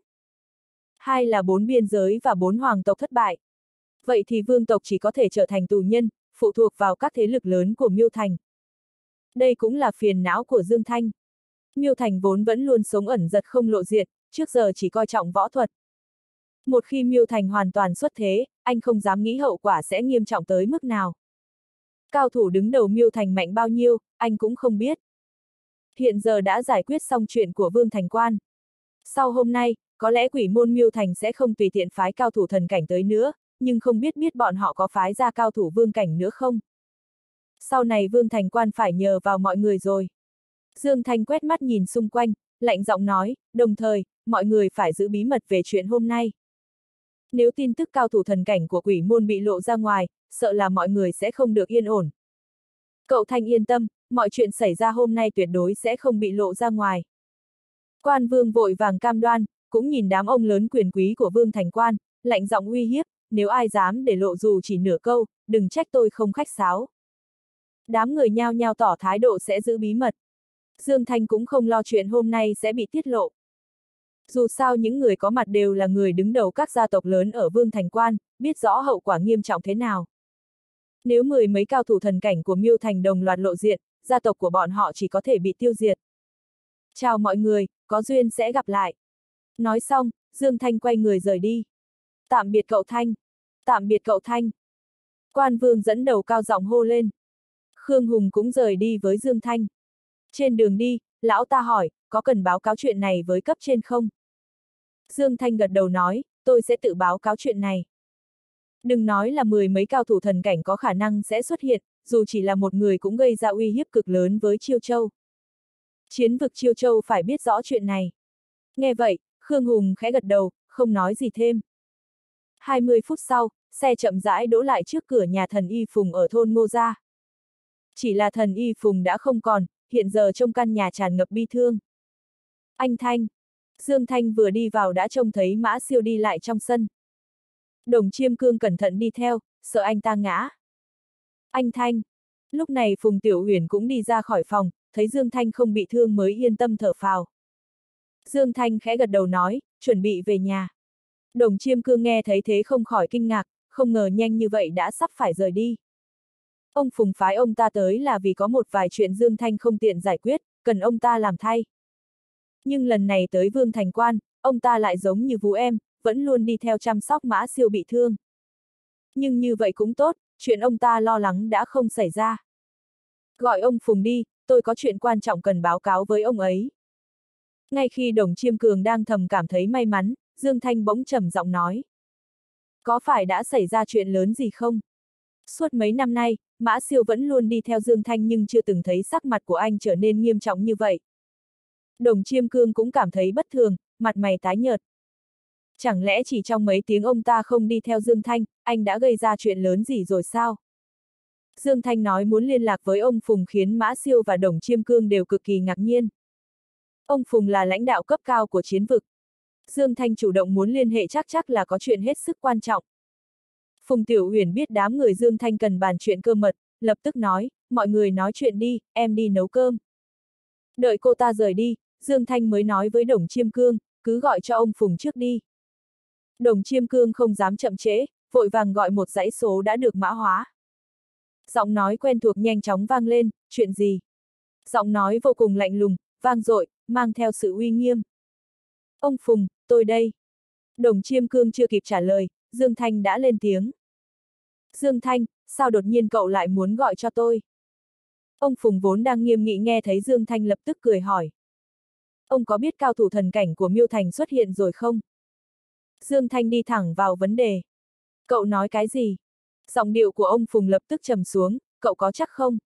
Hai là bốn biên giới và bốn hoàng tộc thất bại. Vậy thì vương tộc chỉ có thể trở thành tù nhân, phụ thuộc vào các thế lực lớn của Miêu Thành. Đây cũng là phiền não của Dương Thanh. Miêu Thành vốn vẫn luôn sống ẩn giật không lộ diện, trước giờ chỉ coi trọng võ thuật. Một khi Miêu Thành hoàn toàn xuất thế, anh không dám nghĩ hậu quả sẽ nghiêm trọng tới mức nào. Cao thủ đứng đầu Miêu Thành mạnh bao nhiêu, anh cũng không biết. Hiện giờ đã giải quyết xong chuyện của Vương Thành Quan. Sau hôm nay, có lẽ quỷ môn Miêu Thành sẽ không tùy tiện phái cao thủ thần cảnh tới nữa, nhưng không biết biết bọn họ có phái ra cao thủ vương cảnh nữa không. Sau này Vương Thành Quan phải nhờ vào mọi người rồi. Dương Thanh quét mắt nhìn xung quanh, lạnh giọng nói, đồng thời, mọi người phải giữ bí mật về chuyện hôm nay. Nếu tin tức cao thủ thần cảnh của quỷ môn bị lộ ra ngoài, sợ là mọi người sẽ không được yên ổn. Cậu Thanh yên tâm, mọi chuyện xảy ra hôm nay tuyệt đối sẽ không bị lộ ra ngoài. Quan Vương vội vàng cam đoan, cũng nhìn đám ông lớn quyền quý của Vương Thành Quan, lạnh giọng uy hiếp, nếu ai dám để lộ dù chỉ nửa câu, đừng trách tôi không khách sáo. Đám người nhao nhao tỏ thái độ sẽ giữ bí mật. Dương Thanh cũng không lo chuyện hôm nay sẽ bị tiết lộ. Dù sao những người có mặt đều là người đứng đầu các gia tộc lớn ở Vương Thành Quan, biết rõ hậu quả nghiêm trọng thế nào. Nếu mười mấy cao thủ thần cảnh của Miêu Thành đồng loạt lộ diện, gia tộc của bọn họ chỉ có thể bị tiêu diệt. Chào mọi người, có duyên sẽ gặp lại. Nói xong, Dương Thanh quay người rời đi. Tạm biệt cậu Thanh. Tạm biệt cậu Thanh. Quan Vương dẫn đầu cao giọng hô lên. Khương Hùng cũng rời đi với Dương Thanh. Trên đường đi, lão ta hỏi, có cần báo cáo chuyện này với cấp trên không? Dương Thanh gật đầu nói, tôi sẽ tự báo cáo chuyện này. Đừng nói là mười mấy cao thủ thần cảnh có khả năng sẽ xuất hiện, dù chỉ là một người cũng gây ra uy hiếp cực lớn với Chiêu Châu. Chiến vực Chiêu Châu phải biết rõ chuyện này. Nghe vậy, Khương Hùng khẽ gật đầu, không nói gì thêm. hai mươi phút sau, xe chậm rãi đỗ lại trước cửa nhà thần Y Phùng ở thôn Ngô Gia. Chỉ là thần Y Phùng đã không còn, hiện giờ trong căn nhà tràn ngập bi thương. Anh Thanh. Dương Thanh vừa đi vào đã trông thấy Mã Siêu đi lại trong sân. Đồng Chiêm Cương cẩn thận đi theo, sợ anh ta ngã. Anh Thanh. Lúc này Phùng Tiểu Uyển cũng đi ra khỏi phòng, thấy Dương Thanh không bị thương mới yên tâm thở phào. Dương Thanh khẽ gật đầu nói, chuẩn bị về nhà. Đồng Chiêm Cương nghe thấy thế không khỏi kinh ngạc, không ngờ nhanh như vậy đã sắp phải rời đi. Ông Phùng phái ông ta tới là vì có một vài chuyện Dương Thanh không tiện giải quyết, cần ông ta làm thay. Nhưng lần này tới Vương Thành Quan, ông ta lại giống như vú em, vẫn luôn đi theo chăm sóc Mã Siêu bị thương. Nhưng như vậy cũng tốt, chuyện ông ta lo lắng đã không xảy ra. Gọi ông Phùng đi, tôi có chuyện quan trọng cần báo cáo với ông ấy. Ngay khi Đồng Chiêm Cường đang thầm cảm thấy may mắn, Dương Thanh bỗng trầm giọng nói. Có phải đã xảy ra chuyện lớn gì không? Suốt mấy năm nay, Mã Siêu vẫn luôn đi theo Dương Thanh nhưng chưa từng thấy sắc mặt của anh trở nên nghiêm trọng như vậy. Đồng Chiêm Cương cũng cảm thấy bất thường, mặt mày tái nhợt. Chẳng lẽ chỉ trong mấy tiếng ông ta không đi theo Dương Thanh, anh đã gây ra chuyện lớn gì rồi sao? Dương Thanh nói muốn liên lạc với ông Phùng khiến Mã Siêu và Đồng Chiêm Cương đều cực kỳ ngạc nhiên. Ông Phùng là lãnh đạo cấp cao của chiến vực. Dương Thanh chủ động muốn liên hệ chắc chắc là có chuyện hết sức quan trọng. Phùng Tiểu Uyển biết đám người Dương Thanh cần bàn chuyện cơ mật, lập tức nói, mọi người nói chuyện đi, em đi nấu cơm. Đợi cô ta rời đi, Dương Thanh mới nói với Đồng Chiêm Cương, cứ gọi cho ông Phùng trước đi. Đồng Chiêm Cương không dám chậm trễ, vội vàng gọi một dãy số đã được mã hóa. Giọng nói quen thuộc nhanh chóng vang lên, chuyện gì? Giọng nói vô cùng lạnh lùng, vang dội, mang theo sự uy nghiêm. Ông Phùng, tôi đây. Đồng Chiêm Cương chưa kịp trả lời, Dương Thanh đã lên tiếng. Dương Thanh, sao đột nhiên cậu lại muốn gọi cho tôi? Ông Phùng vốn đang nghiêm nghị nghe thấy Dương Thanh lập tức cười hỏi. Ông có biết cao thủ thần cảnh của Miêu Thành xuất hiện rồi không? Dương Thanh đi thẳng vào vấn đề. Cậu nói cái gì? Giọng điệu của ông Phùng lập tức trầm xuống, cậu có chắc không?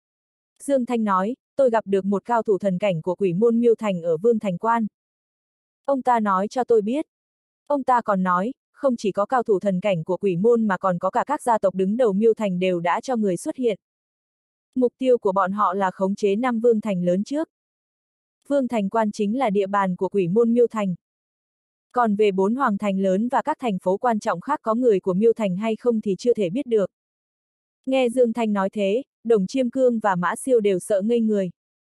Dương Thanh nói, tôi gặp được một cao thủ thần cảnh của quỷ môn Miêu Thành ở Vương Thành Quan. Ông ta nói cho tôi biết. Ông ta còn nói, không chỉ có cao thủ thần cảnh của quỷ môn mà còn có cả các gia tộc đứng đầu Miêu Thành đều đã cho người xuất hiện. Mục tiêu của bọn họ là khống chế năm vương thành lớn trước. Vương Thành Quan chính là địa bàn của quỷ môn Miêu Thành. Còn về bốn hoàng thành lớn và các thành phố quan trọng khác có người của Miêu Thành hay không thì chưa thể biết được. Nghe Dương Thanh nói thế, Đồng Chiêm Cương và Mã Siêu đều sợ ngây người.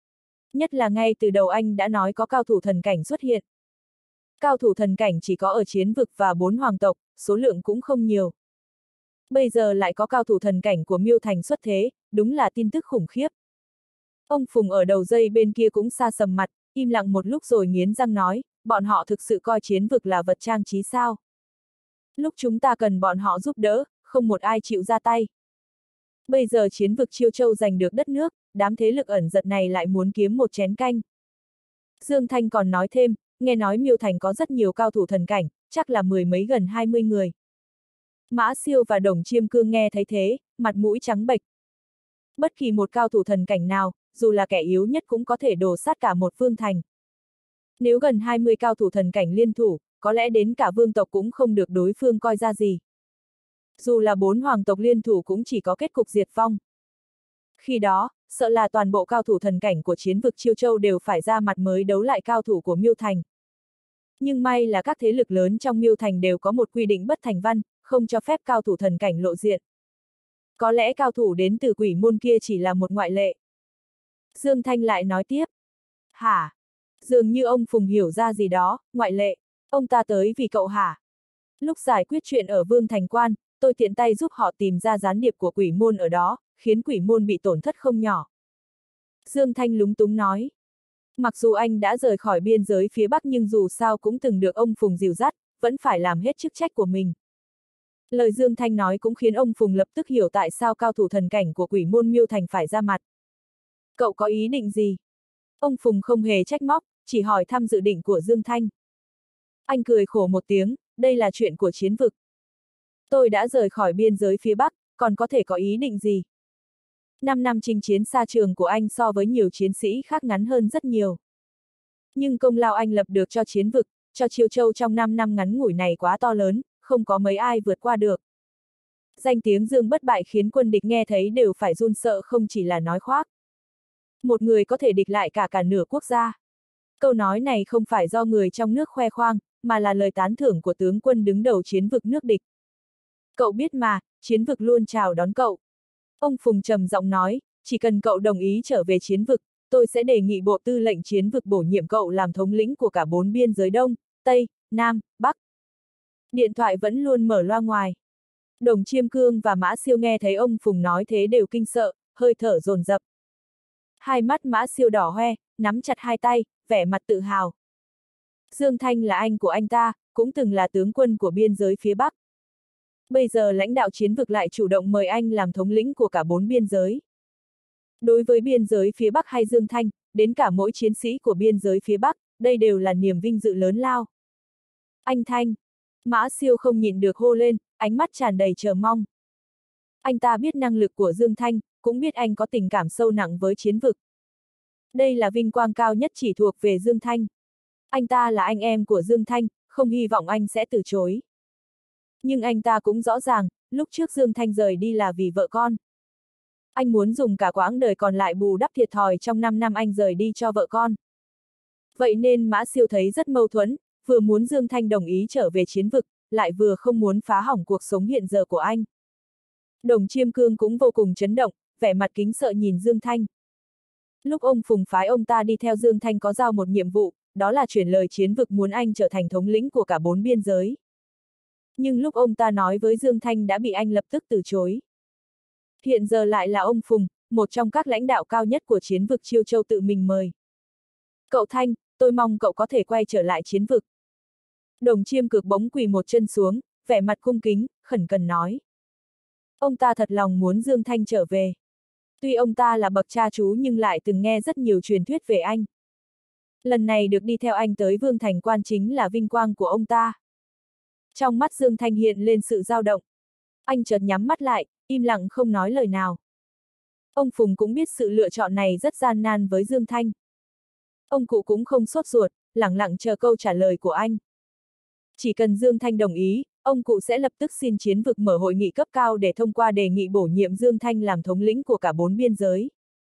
Nhất là ngay từ đầu anh đã nói có cao thủ thần cảnh xuất hiện. Cao thủ thần cảnh chỉ có ở chiến vực và bốn hoàng tộc, số lượng cũng không nhiều. Bây giờ lại có cao thủ thần cảnh của Miêu Thành xuất thế, đúng là tin tức khủng khiếp. Ông Phùng ở đầu dây bên kia cũng sa sầm mặt, im lặng một lúc rồi nghiến răng nói, bọn họ thực sự coi chiến vực là vật trang trí sao? Lúc chúng ta cần bọn họ giúp đỡ, không một ai chịu ra tay. Bây giờ chiến vực Chiêu Châu giành được đất nước, đám thế lực ẩn giật này lại muốn kiếm một chén canh. Dương Thanh còn nói thêm, nghe nói Miêu Thành có rất nhiều cao thủ thần cảnh, chắc là mười mấy gần hai mươi người. Mã Siêu và Đồng Chiêm Cương nghe thấy thế, mặt mũi trắng bệch. Bất kỳ một cao thủ thần cảnh nào, dù là kẻ yếu nhất cũng có thể đổ sát cả một vương thành. Nếu gần hai mươi cao thủ thần cảnh liên thủ, có lẽ đến cả vương tộc cũng không được đối phương coi ra gì. Dù là bốn hoàng tộc liên thủ cũng chỉ có kết cục diệt vong. Khi đó, sợ là toàn bộ cao thủ thần cảnh của chiến vực Chiêu Châu đều phải ra mặt mới đấu lại cao thủ của Miêu Thành. Nhưng may là các thế lực lớn trong Miêu Thành đều có một quy định bất thành văn, không cho phép cao thủ thần cảnh lộ diện. Có lẽ cao thủ đến từ quỷ môn kia chỉ là một ngoại lệ. Dương Thanh lại nói tiếp. Hả? Dường như ông Phùng hiểu ra gì đó, ngoại lệ. Ông ta tới vì cậu hả? Lúc giải quyết chuyện ở Vương Thành Quan, tôi tiện tay giúp họ tìm ra gián điệp của quỷ môn ở đó, khiến quỷ môn bị tổn thất không nhỏ. Dương Thanh lúng túng nói. Mặc dù anh đã rời khỏi biên giới phía Bắc nhưng dù sao cũng từng được ông Phùng dìu dắt, vẫn phải làm hết chức trách của mình. Lời Dương Thanh nói cũng khiến ông Phùng lập tức hiểu tại sao cao thủ thần cảnh của quỷ môn Miêu Thành phải ra mặt. Cậu có ý định gì? Ông Phùng không hề trách móc, chỉ hỏi thăm dự định của Dương Thanh. Anh cười khổ một tiếng, đây là chuyện của chiến vực. Tôi đã rời khỏi biên giới phía Bắc, còn có thể có ý định gì? Năm năm chinh chiến xa trường của anh so với nhiều chiến sĩ khác ngắn hơn rất nhiều. Nhưng công lao anh lập được cho chiến vực, cho Chiêu Châu trong năm năm ngắn ngủi này quá to lớn, không có mấy ai vượt qua được. Danh tiếng Dương bất bại khiến quân địch nghe thấy đều phải run sợ không chỉ là nói khoác. Một người có thể địch lại cả cả nửa quốc gia. Câu nói này không phải do người trong nước khoe khoang, mà là lời tán thưởng của tướng quân đứng đầu chiến vực nước địch. Cậu biết mà, chiến vực luôn chào đón cậu. Ông Phùng trầm giọng nói, chỉ cần cậu đồng ý trở về chiến vực, tôi sẽ đề nghị bộ tư lệnh chiến vực bổ nhiệm cậu làm thống lĩnh của cả bốn biên giới Đông, Tây, Nam, Bắc. Điện thoại vẫn luôn mở loa ngoài. Đồng Chiêm Cương và Mã Siêu nghe thấy ông Phùng nói thế đều kinh sợ, hơi thở dồn dập. Hai mắt Mã Siêu đỏ hoe, nắm chặt hai tay, vẻ mặt tự hào. Dương Thanh là anh của anh ta, cũng từng là tướng quân của biên giới phía Bắc. Bây giờ lãnh đạo chiến vực lại chủ động mời anh làm thống lĩnh của cả bốn biên giới. Đối với biên giới phía Bắc hay Dương Thanh, đến cả mỗi chiến sĩ của biên giới phía Bắc, đây đều là niềm vinh dự lớn lao. Anh Thanh! Mã Siêu không nhịn được hô lên, ánh mắt tràn đầy chờ mong. Anh ta biết năng lực của Dương Thanh, cũng biết anh có tình cảm sâu nặng với chiến vực. Đây là vinh quang cao nhất chỉ thuộc về Dương Thanh. Anh ta là anh em của Dương Thanh, không hy vọng anh sẽ từ chối. Nhưng anh ta cũng rõ ràng, lúc trước Dương Thanh rời đi là vì vợ con. Anh muốn dùng cả quãng đời còn lại bù đắp thiệt thòi trong năm năm anh rời đi cho vợ con. Vậy nên Mã Siêu thấy rất mâu thuẫn, vừa muốn Dương Thanh đồng ý trở về chiến vực, lại vừa không muốn phá hỏng cuộc sống hiện giờ của anh. Đồng Chiêm Cương cũng vô cùng chấn động, vẻ mặt kính sợ nhìn Dương Thanh. Lúc ông Phùng phái ông ta đi theo Dương Thanh có giao một nhiệm vụ, đó là chuyển lời chiến vực muốn anh trở thành thống lĩnh của cả bốn biên giới. Nhưng lúc ông ta nói với Dương Thanh đã bị anh lập tức từ chối. Hiện giờ lại là ông Phùng, một trong các lãnh đạo cao nhất của chiến vực Chiêu Châu tự mình mời. Cậu Thanh, tôi mong cậu có thể quay trở lại chiến vực. Đồng Chiêm Cực bỗng quỳ một chân xuống, vẻ mặt cung kính, khẩn cần nói. Ông ta thật lòng muốn Dương Thanh trở về. Tuy ông ta là bậc cha chú nhưng lại từng nghe rất nhiều truyền thuyết về anh. Lần này được đi theo anh tới Vương Thành Quan chính là vinh quang của ông ta. Trong mắt Dương Thanh hiện lên sự dao động. Anh chợt nhắm mắt lại, im lặng không nói lời nào. Ông Phùng cũng biết sự lựa chọn này rất gian nan với Dương Thanh. Ông cụ cũng không sốt ruột, lẳng lặng chờ câu trả lời của anh. Chỉ cần Dương Thanh đồng ý, ông cụ sẽ lập tức xin chiến vực mở hội nghị cấp cao để thông qua đề nghị bổ nhiệm Dương Thanh làm thống lĩnh của cả bốn biên giới.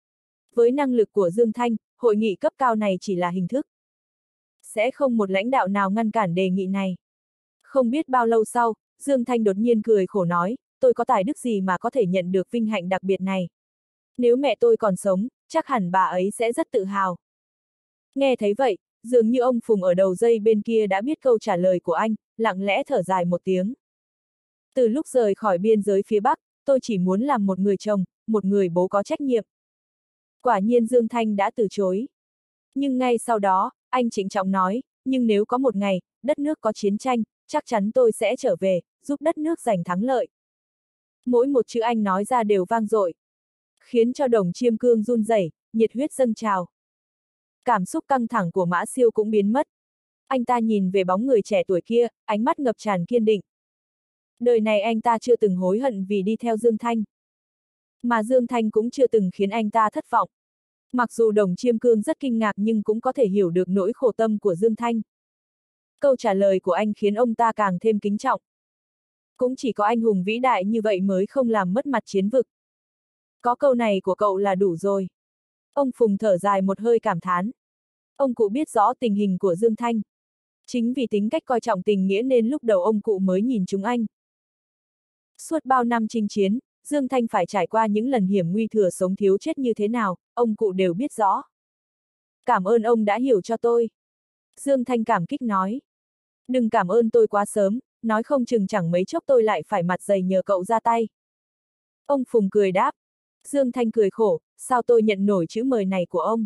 Với năng lực của Dương Thanh, hội nghị cấp cao này chỉ là hình thức. Sẽ không một lãnh đạo nào ngăn cản đề nghị này. Không biết bao lâu sau, Dương Thanh đột nhiên cười khổ nói, tôi có tài đức gì mà có thể nhận được vinh hạnh đặc biệt này. Nếu mẹ tôi còn sống, chắc hẳn bà ấy sẽ rất tự hào. Nghe thấy vậy, dường như ông Phùng ở đầu dây bên kia đã biết câu trả lời của anh, lặng lẽ thở dài một tiếng. Từ lúc rời khỏi biên giới phía Bắc, tôi chỉ muốn làm một người chồng, một người bố có trách nhiệm. Quả nhiên Dương Thanh đã từ chối. Nhưng ngay sau đó, anh trịnh trọng nói, nhưng nếu có một ngày, đất nước có chiến tranh, chắc chắn tôi sẽ trở về, giúp đất nước giành thắng lợi. Mỗi một chữ anh nói ra đều vang dội, khiến cho Đồng Chiêm Cương run rẩy, nhiệt huyết dâng trào. Cảm xúc căng thẳng của Mã Siêu cũng biến mất. Anh ta nhìn về bóng người trẻ tuổi kia, ánh mắt ngập tràn kiên định. Đời này anh ta chưa từng hối hận vì đi theo Dương Thanh. Mà Dương Thanh cũng chưa từng khiến anh ta thất vọng. Mặc dù Đồng Chiêm Cương rất kinh ngạc nhưng cũng có thể hiểu được nỗi khổ tâm của Dương Thanh. Câu trả lời của anh khiến ông ta càng thêm kính trọng. Cũng chỉ có anh hùng vĩ đại như vậy mới không làm mất mặt chiến vực. Có câu này của cậu là đủ rồi. Ông Phùng thở dài một hơi cảm thán. Ông cụ biết rõ tình hình của Dương Thanh. Chính vì tính cách coi trọng tình nghĩa nên lúc đầu ông cụ mới nhìn chúng anh. Suốt bao năm chinh chiến, Dương Thanh phải trải qua những lần hiểm nguy thừa sống thiếu chết như thế nào, ông cụ đều biết rõ. Cảm ơn ông đã hiểu cho tôi. Dương Thanh cảm kích nói. Đừng cảm ơn tôi quá sớm, nói không chừng chẳng mấy chốc tôi lại phải mặt dày nhờ cậu ra tay. Ông Phùng cười đáp. Dương Thanh cười khổ, sao tôi nhận nổi chữ mời này của ông?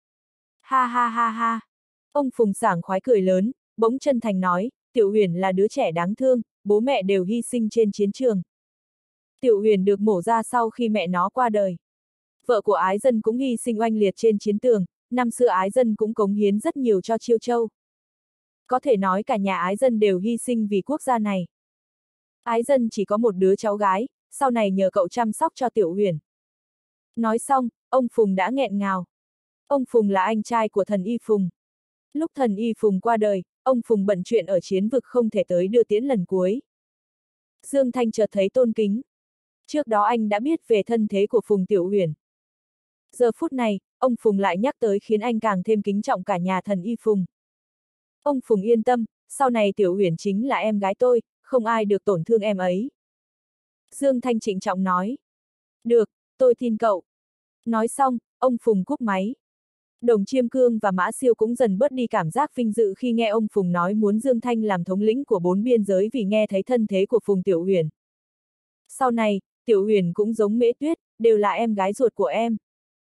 Ha ha ha ha. Ông Phùng sảng khoái cười lớn, bỗng chân thành nói, Tiểu Huyền là đứa trẻ đáng thương, bố mẹ đều hy sinh trên chiến trường. Tiểu Huyền được mổ ra sau khi mẹ nó qua đời. Vợ của Ái Dân cũng hy sinh oanh liệt trên chiến trường, năm xưa Ái Dân cũng cống hiến rất nhiều cho Chiêu Châu. Có thể nói cả nhà Ái Dân đều hy sinh vì quốc gia này. Ái Dân chỉ có một đứa cháu gái, sau này nhờ cậu chăm sóc cho Tiểu Huyền. Nói xong, ông Phùng đã nghẹn ngào. Ông Phùng là anh trai của thần Y Phùng. Lúc thần Y Phùng qua đời, ông Phùng bận chuyện ở chiến vực không thể tới đưa tiễn lần cuối. Dương Thanh chợt thấy tôn kính. Trước đó anh đã biết về thân thế của Phùng Tiểu Huyền. Giờ phút này, ông Phùng lại nhắc tới khiến anh càng thêm kính trọng cả nhà thần Y Phùng. Ông Phùng yên tâm, sau này Tiểu Huyền chính là em gái tôi, không ai được tổn thương em ấy. Dương Thanh trịnh trọng nói. Được, tôi tin cậu. Nói xong, ông Phùng cúp máy. Đồng Chiêm Cương và Mã Siêu cũng dần bớt đi cảm giác vinh dự khi nghe ông Phùng nói muốn Dương Thanh làm thống lĩnh của bốn biên giới vì nghe thấy thân thế của Phùng Tiểu Huyền. Sau này, Tiểu Huyền cũng giống Mễ Tuyết, đều là em gái ruột của em.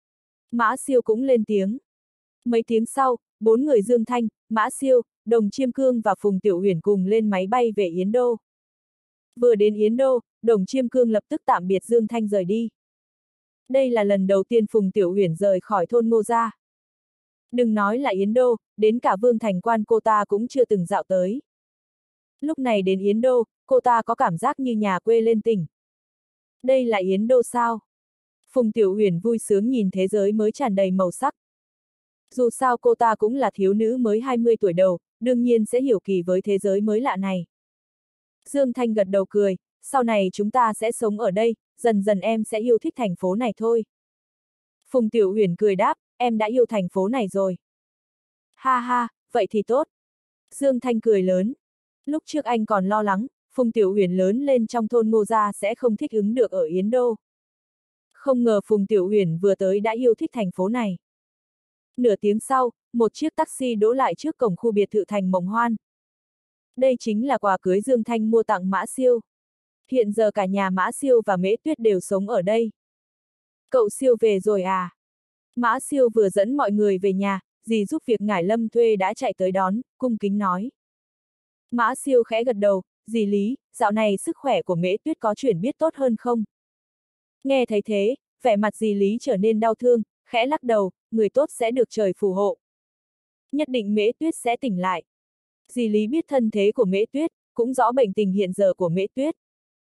Mã Siêu cũng lên tiếng. Mấy tiếng sau, bốn người Dương Thanh, Mã Siêu, Đồng Chiêm Cương và Phùng Tiểu Huyền cùng lên máy bay về Yến Đô. Vừa đến Yến Đô, Đồng Chiêm Cương lập tức tạm biệt Dương Thanh rời đi. Đây là lần đầu tiên Phùng Tiểu Huyền rời khỏi thôn Ngô Gia. Đừng nói là Yến Đô, đến cả Vương Thành Quan cô ta cũng chưa từng dạo tới. Lúc này đến Yến Đô, cô ta có cảm giác như nhà quê lên tỉnh. Đây là Yến Đô sao? Phùng Tiểu Huyền vui sướng nhìn thế giới mới tràn đầy màu sắc. Dù sao cô ta cũng là thiếu nữ mới hai mươi tuổi đầu, đương nhiên sẽ hiểu kỳ với thế giới mới lạ này. Dương Thanh gật đầu cười, sau này chúng ta sẽ sống ở đây, dần dần em sẽ yêu thích thành phố này thôi. Phùng Tiểu Huyền cười đáp, em đã yêu thành phố này rồi. Ha ha, vậy thì tốt. Dương Thanh cười lớn. Lúc trước anh còn lo lắng, Phùng Tiểu Huyền lớn lên trong thôn Ngô Gia sẽ không thích ứng được ở Yến Đô. Không ngờ Phùng Tiểu Huyền vừa tới đã yêu thích thành phố này. Nửa tiếng sau, một chiếc taxi đỗ lại trước cổng khu biệt thự Thành Mộng Hoan. Đây chính là quà cưới Dương Thanh mua tặng Mã Siêu. Hiện giờ cả nhà Mã Siêu và Mễ Tuyết đều sống ở đây. Cậu Siêu về rồi à? Mã Siêu vừa dẫn mọi người về nhà, dì giúp việc Ngải Lâm thuê đã chạy tới đón, cung kính nói. Mã Siêu khẽ gật đầu, dì Lý, dạo này sức khỏe của Mễ Tuyết có chuyển biết tốt hơn không? Nghe thấy thế, vẻ mặt dì Lý trở nên đau thương, khẽ lắc đầu, người tốt sẽ được trời phù hộ. Nhất định Mễ Tuyết sẽ tỉnh lại. Dì Lý biết thân thế của Mễ Tuyết, cũng rõ bệnh tình hiện giờ của Mễ Tuyết.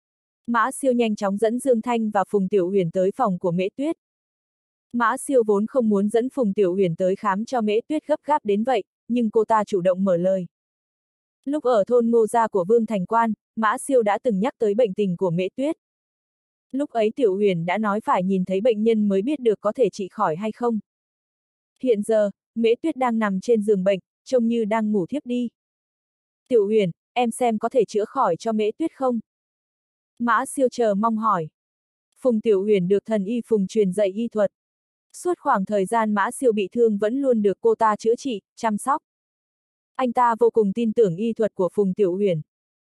Mã Siêu nhanh chóng dẫn Dương Thanh và Phùng Tiểu Huyền tới phòng của Mễ Tuyết. Mã Siêu vốn không muốn dẫn Phùng Tiểu Huyền tới khám cho Mễ Tuyết gấp gáp đến vậy, nhưng cô ta chủ động mở lời. Lúc ở thôn Ngô Gia của Vương Thành Quan, Mã Siêu đã từng nhắc tới bệnh tình của Mễ Tuyết. Lúc ấy Tiểu Huyền đã nói phải nhìn thấy bệnh nhân mới biết được có thể trị khỏi hay không. Hiện giờ, Mễ Tuyết đang nằm trên giường bệnh, trông như đang ngủ thiếp đi. Tiểu Huyền, em xem có thể chữa khỏi cho Mễ Tuyết không? Mã Siêu chờ mong hỏi. Phùng Tiểu Huyền được thần y Phùng truyền dạy y thuật. Suốt khoảng thời gian Mã Siêu bị thương vẫn luôn được cô ta chữa trị, chăm sóc. Anh ta vô cùng tin tưởng y thuật của Phùng Tiểu Huyền.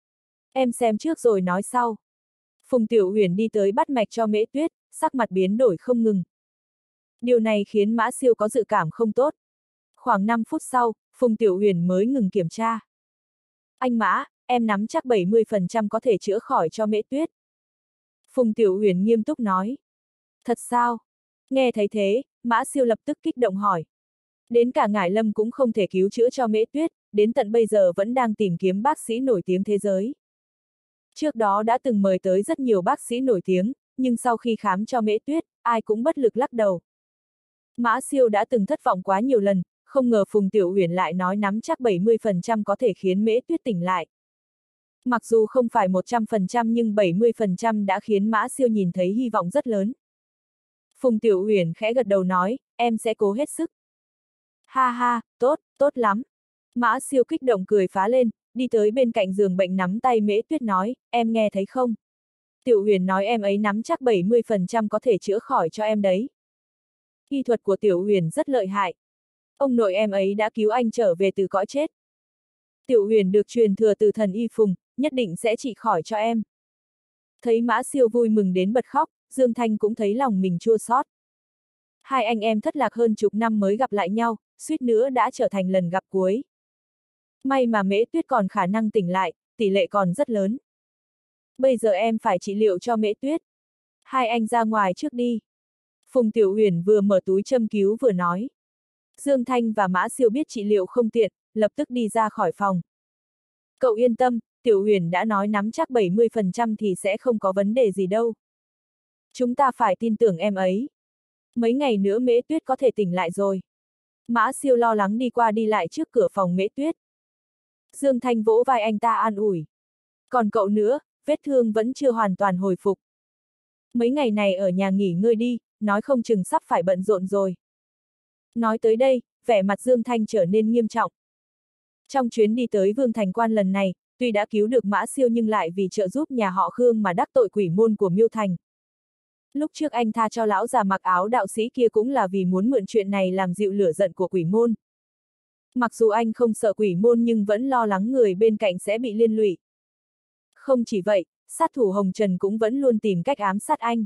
Em xem trước rồi nói sau. Phùng Tiểu Huyền đi tới bắt mạch cho Mễ Tuyết, sắc mặt biến đổi không ngừng. Điều này khiến Mã Siêu có dự cảm không tốt. Khoảng năm phút sau, Phùng Tiểu Huyền mới ngừng kiểm tra. Anh Mã, em nắm chắc bảy mươi phần trăm có thể chữa khỏi cho Mễ Tuyết. Phùng Tiểu Huyền nghiêm túc nói. Thật sao? Nghe thấy thế, Mã Siêu lập tức kích động hỏi. Đến cả Ngải Lâm cũng không thể cứu chữa cho Mễ Tuyết, đến tận bây giờ vẫn đang tìm kiếm bác sĩ nổi tiếng thế giới. Trước đó đã từng mời tới rất nhiều bác sĩ nổi tiếng, nhưng sau khi khám cho Mễ Tuyết, ai cũng bất lực lắc đầu. Mã Siêu đã từng thất vọng quá nhiều lần, không ngờ Phùng Tiểu Uyển lại nói nắm chắc bảy mươi phần trăm có thể khiến Mễ Tuyết tỉnh lại. Mặc dù không phải một trăm phần trăm nhưng bảy mươi phần trăm đã khiến Mã Siêu nhìn thấy hy vọng rất lớn. Phùng Tiểu Uyển khẽ gật đầu nói, em sẽ cố hết sức. Ha ha, tốt, tốt lắm. Mã Siêu kích động cười phá lên, đi tới bên cạnh giường bệnh nắm tay Mễ Tuyết nói, em nghe thấy không? Tiểu Uyển nói em ấy nắm chắc bảy mươi phần trăm có thể chữa khỏi cho em đấy. Y thuật của Tiểu Uyển rất lợi hại. Ông nội em ấy đã cứu anh trở về từ cõi chết. Tiểu Uyển được truyền thừa từ thần y Phùng, nhất định sẽ trị khỏi cho em. Thấy Mã Siêu vui mừng đến bật khóc, Dương Thanh cũng thấy lòng mình chua xót. Hai anh em thất lạc hơn chục năm mới gặp lại nhau, suýt nữa đã trở thành lần gặp cuối. May mà Mễ Tuyết còn khả năng tỉnh lại, tỷ lệ còn rất lớn. Bây giờ em phải trị liệu cho Mễ Tuyết. Hai anh ra ngoài trước đi. Phùng Tiểu Uyển vừa mở túi châm cứu vừa nói. Dương Thanh và Mã Siêu biết trị liệu không tiện, lập tức đi ra khỏi phòng. Cậu yên tâm, Tiểu Uyển đã nói nắm chắc bảy mươi phần trăm thì sẽ không có vấn đề gì đâu. Chúng ta phải tin tưởng em ấy. Mấy ngày nữa Mễ Tuyết có thể tỉnh lại rồi. Mã Siêu lo lắng đi qua đi lại trước cửa phòng Mễ Tuyết. Dương Thanh vỗ vai anh ta an ủi. Còn cậu nữa, vết thương vẫn chưa hoàn toàn hồi phục. Mấy ngày này ở nhà nghỉ ngơi đi, nói không chừng sắp phải bận rộn rồi. Nói tới đây, vẻ mặt Dương Thanh trở nên nghiêm trọng. Trong chuyến đi tới Vương Thành Quan lần này, tuy đã cứu được Mã Siêu nhưng lại vì trợ giúp nhà họ Khương mà đắc tội quỷ môn của Miêu Thành. Lúc trước anh tha cho lão già mặc áo đạo sĩ kia cũng là vì muốn mượn chuyện này làm dịu lửa giận của quỷ môn. Mặc dù anh không sợ quỷ môn nhưng vẫn lo lắng người bên cạnh sẽ bị liên lụy. Không chỉ vậy, sát thủ Hồng Trần cũng vẫn luôn tìm cách ám sát anh.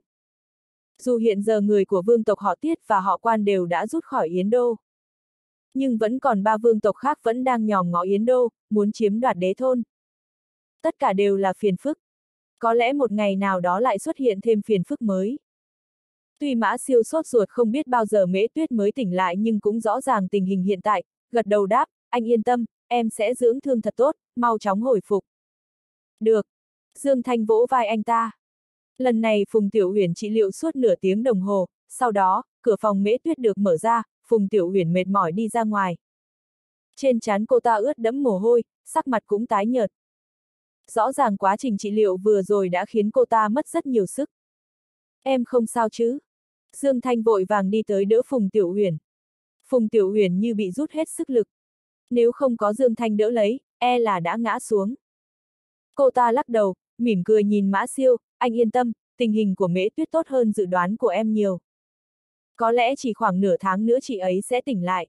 Dù hiện giờ người của vương tộc họ Tiết và họ Quan đều đã rút khỏi Yến Đô. Nhưng vẫn còn ba vương tộc khác vẫn đang nhòm ngó Yến Đô, muốn chiếm đoạt đế thôn. Tất cả đều là phiền phức. Có lẽ một ngày nào đó lại xuất hiện thêm phiền phức mới. Tuy Mã Siêu sốt ruột không biết bao giờ Mễ Tuyết mới tỉnh lại nhưng cũng rõ ràng tình hình hiện tại, gật đầu đáp, anh yên tâm, em sẽ dưỡng thương thật tốt, mau chóng hồi phục. Được. Dương Thanh vỗ vai anh ta. Lần này Phùng Tiểu Uyển trị liệu suốt nửa tiếng đồng hồ, sau đó, cửa phòng Mễ Tuyết được mở ra, Phùng Tiểu Uyển mệt mỏi đi ra ngoài. Trên trán cô ta ướt đẫm mồ hôi, sắc mặt cũng tái nhợt. Rõ ràng quá trình trị liệu vừa rồi đã khiến cô ta mất rất nhiều sức. Em không sao chứ? Dương Thanh vội vàng đi tới đỡ Phùng Tiểu Uyển. Phùng Tiểu Uyển như bị rút hết sức lực. Nếu không có Dương Thanh đỡ lấy, e là đã ngã xuống. Cô ta lắc đầu, mỉm cười nhìn Mã Siêu, anh yên tâm, tình hình của Mễ Tuyết tốt hơn dự đoán của em nhiều. Có lẽ chỉ khoảng nửa tháng nữa chị ấy sẽ tỉnh lại.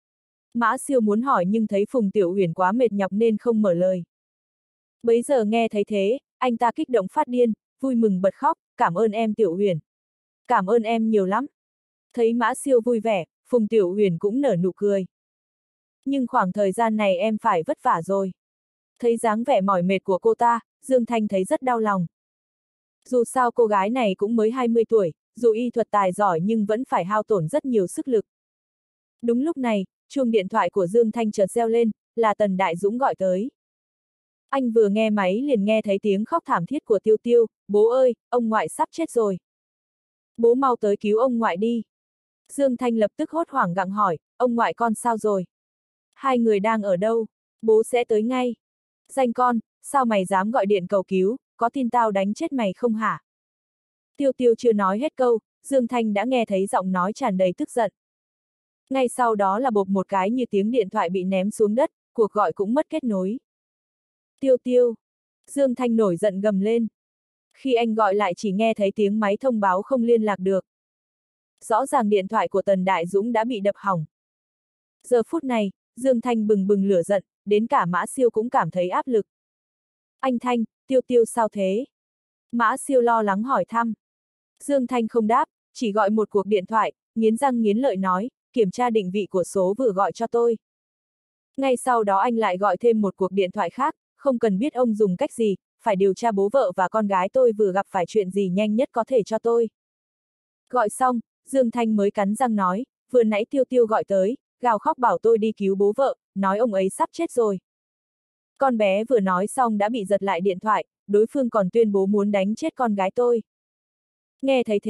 Mã Siêu muốn hỏi nhưng thấy Phùng Tiểu Uyển quá mệt nhọc nên không mở lời. Bấy giờ nghe thấy thế, anh ta kích động phát điên, vui mừng bật khóc, cảm ơn em Tiểu Uyển. Cảm ơn em nhiều lắm. Thấy Mã Siêu vui vẻ, Phùng Tiểu Uyển cũng nở nụ cười. Nhưng khoảng thời gian này em phải vất vả rồi. Thấy dáng vẻ mỏi mệt của cô ta, Dương Thanh thấy rất đau lòng. Dù sao cô gái này cũng mới hai mươi tuổi, dù y thuật tài giỏi nhưng vẫn phải hao tổn rất nhiều sức lực. Đúng lúc này, chuông điện thoại của Dương Thanh chợt reo lên, là Tần Đại Dũng gọi tới. Anh vừa nghe máy liền nghe thấy tiếng khóc thảm thiết của Tiêu Tiêu, bố ơi, ông ngoại sắp chết rồi. Bố mau tới cứu ông ngoại đi. Dương Thanh lập tức hốt hoảng gặng hỏi, ông ngoại con sao rồi? Hai người đang ở đâu? Bố sẽ tới ngay. Danh con, sao mày dám gọi điện cầu cứu, có tin tao đánh chết mày không hả? Tiêu Tiêu chưa nói hết câu, Dương Thanh đã nghe thấy giọng nói tràn đầy tức giận. Ngay sau đó là bộp một cái như tiếng điện thoại bị ném xuống đất, cuộc gọi cũng mất kết nối. Tiêu Tiêu. Dương Thanh nổi giận gầm lên. Khi anh gọi lại chỉ nghe thấy tiếng máy thông báo không liên lạc được. Rõ ràng điện thoại của Tần Đại Dũng đã bị đập hỏng. Giờ phút này, Dương Thanh bừng bừng lửa giận, đến cả Mã Siêu cũng cảm thấy áp lực. Anh Thanh, Tiêu Tiêu sao thế? Mã Siêu lo lắng hỏi thăm. Dương Thanh không đáp, chỉ gọi một cuộc điện thoại, nghiến răng nghiến lợi nói, kiểm tra định vị của số vừa gọi cho tôi. Ngay sau đó anh lại gọi thêm một cuộc điện thoại khác, không cần biết ông dùng cách gì, phải điều tra bố vợ và con gái tôi vừa gặp phải chuyện gì nhanh nhất có thể cho tôi. Gọi xong, Dương Thanh mới cắn răng nói, vừa nãy Tiêu Tiêu gọi tới, gào khóc bảo tôi đi cứu bố vợ, nói ông ấy sắp chết rồi. Con bé vừa nói xong đã bị giật lại điện thoại, đối phương còn tuyên bố muốn đánh chết con gái tôi. Nghe thấy thế,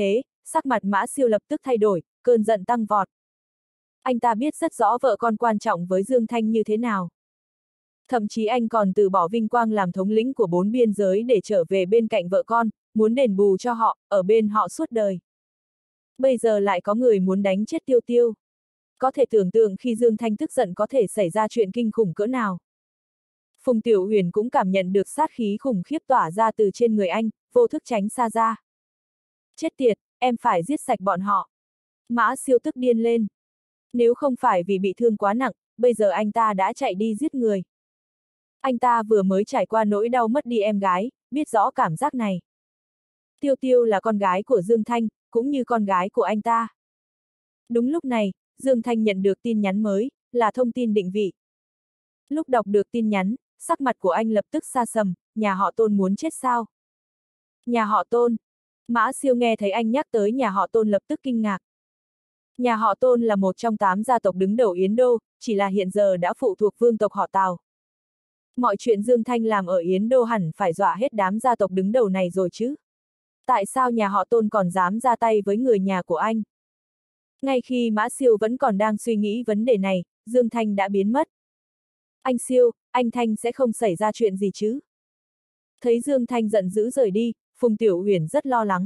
sắc mặt Mã Siêu lập tức thay đổi, cơn giận tăng vọt. Anh ta biết rất rõ vợ con quan trọng với Dương Thanh như thế nào. Thậm chí anh còn từ bỏ vinh quang làm thống lĩnh của bốn biên giới để trở về bên cạnh vợ con, muốn đền bù cho họ, ở bên họ suốt đời. Bây giờ lại có người muốn đánh chết Tiêu Tiêu. Có thể tưởng tượng khi Dương Thanh tức giận có thể xảy ra chuyện kinh khủng cỡ nào. Phùng Tiểu Huyền cũng cảm nhận được sát khí khủng khiếp tỏa ra từ trên người anh, vô thức tránh xa ra. Chết tiệt, em phải giết sạch bọn họ. Mã Siêu tức điên lên. Nếu không phải vì bị thương quá nặng, bây giờ anh ta đã chạy đi giết người. Anh ta vừa mới trải qua nỗi đau mất đi em gái, biết rõ cảm giác này. Tiêu Tiêu là con gái của Dương Thanh, cũng như con gái của anh ta. Đúng lúc này, Dương Thanh nhận được tin nhắn mới, là thông tin định vị. Lúc đọc được tin nhắn, sắc mặt của anh lập tức sa sầm, nhà họ Tôn muốn chết sao? Nhà họ Tôn. Mã Siêu nghe thấy anh nhắc tới nhà họ Tôn lập tức kinh ngạc. Nhà họ Tôn là một trong tám gia tộc đứng đầu Yến Đô, chỉ là hiện giờ đã phụ thuộc vương tộc họ Tào. Mọi chuyện Dương Thanh làm ở Yến Đô hẳn phải dọa hết đám gia tộc đứng đầu này rồi chứ. Tại sao nhà họ Tôn còn dám ra tay với người nhà của anh? Ngay khi Mã Siêu vẫn còn đang suy nghĩ vấn đề này, Dương Thanh đã biến mất. Anh Siêu, anh Thanh sẽ không xảy ra chuyện gì chứ? Thấy Dương Thanh giận dữ rời đi, Phùng Tiểu Huyền rất lo lắng.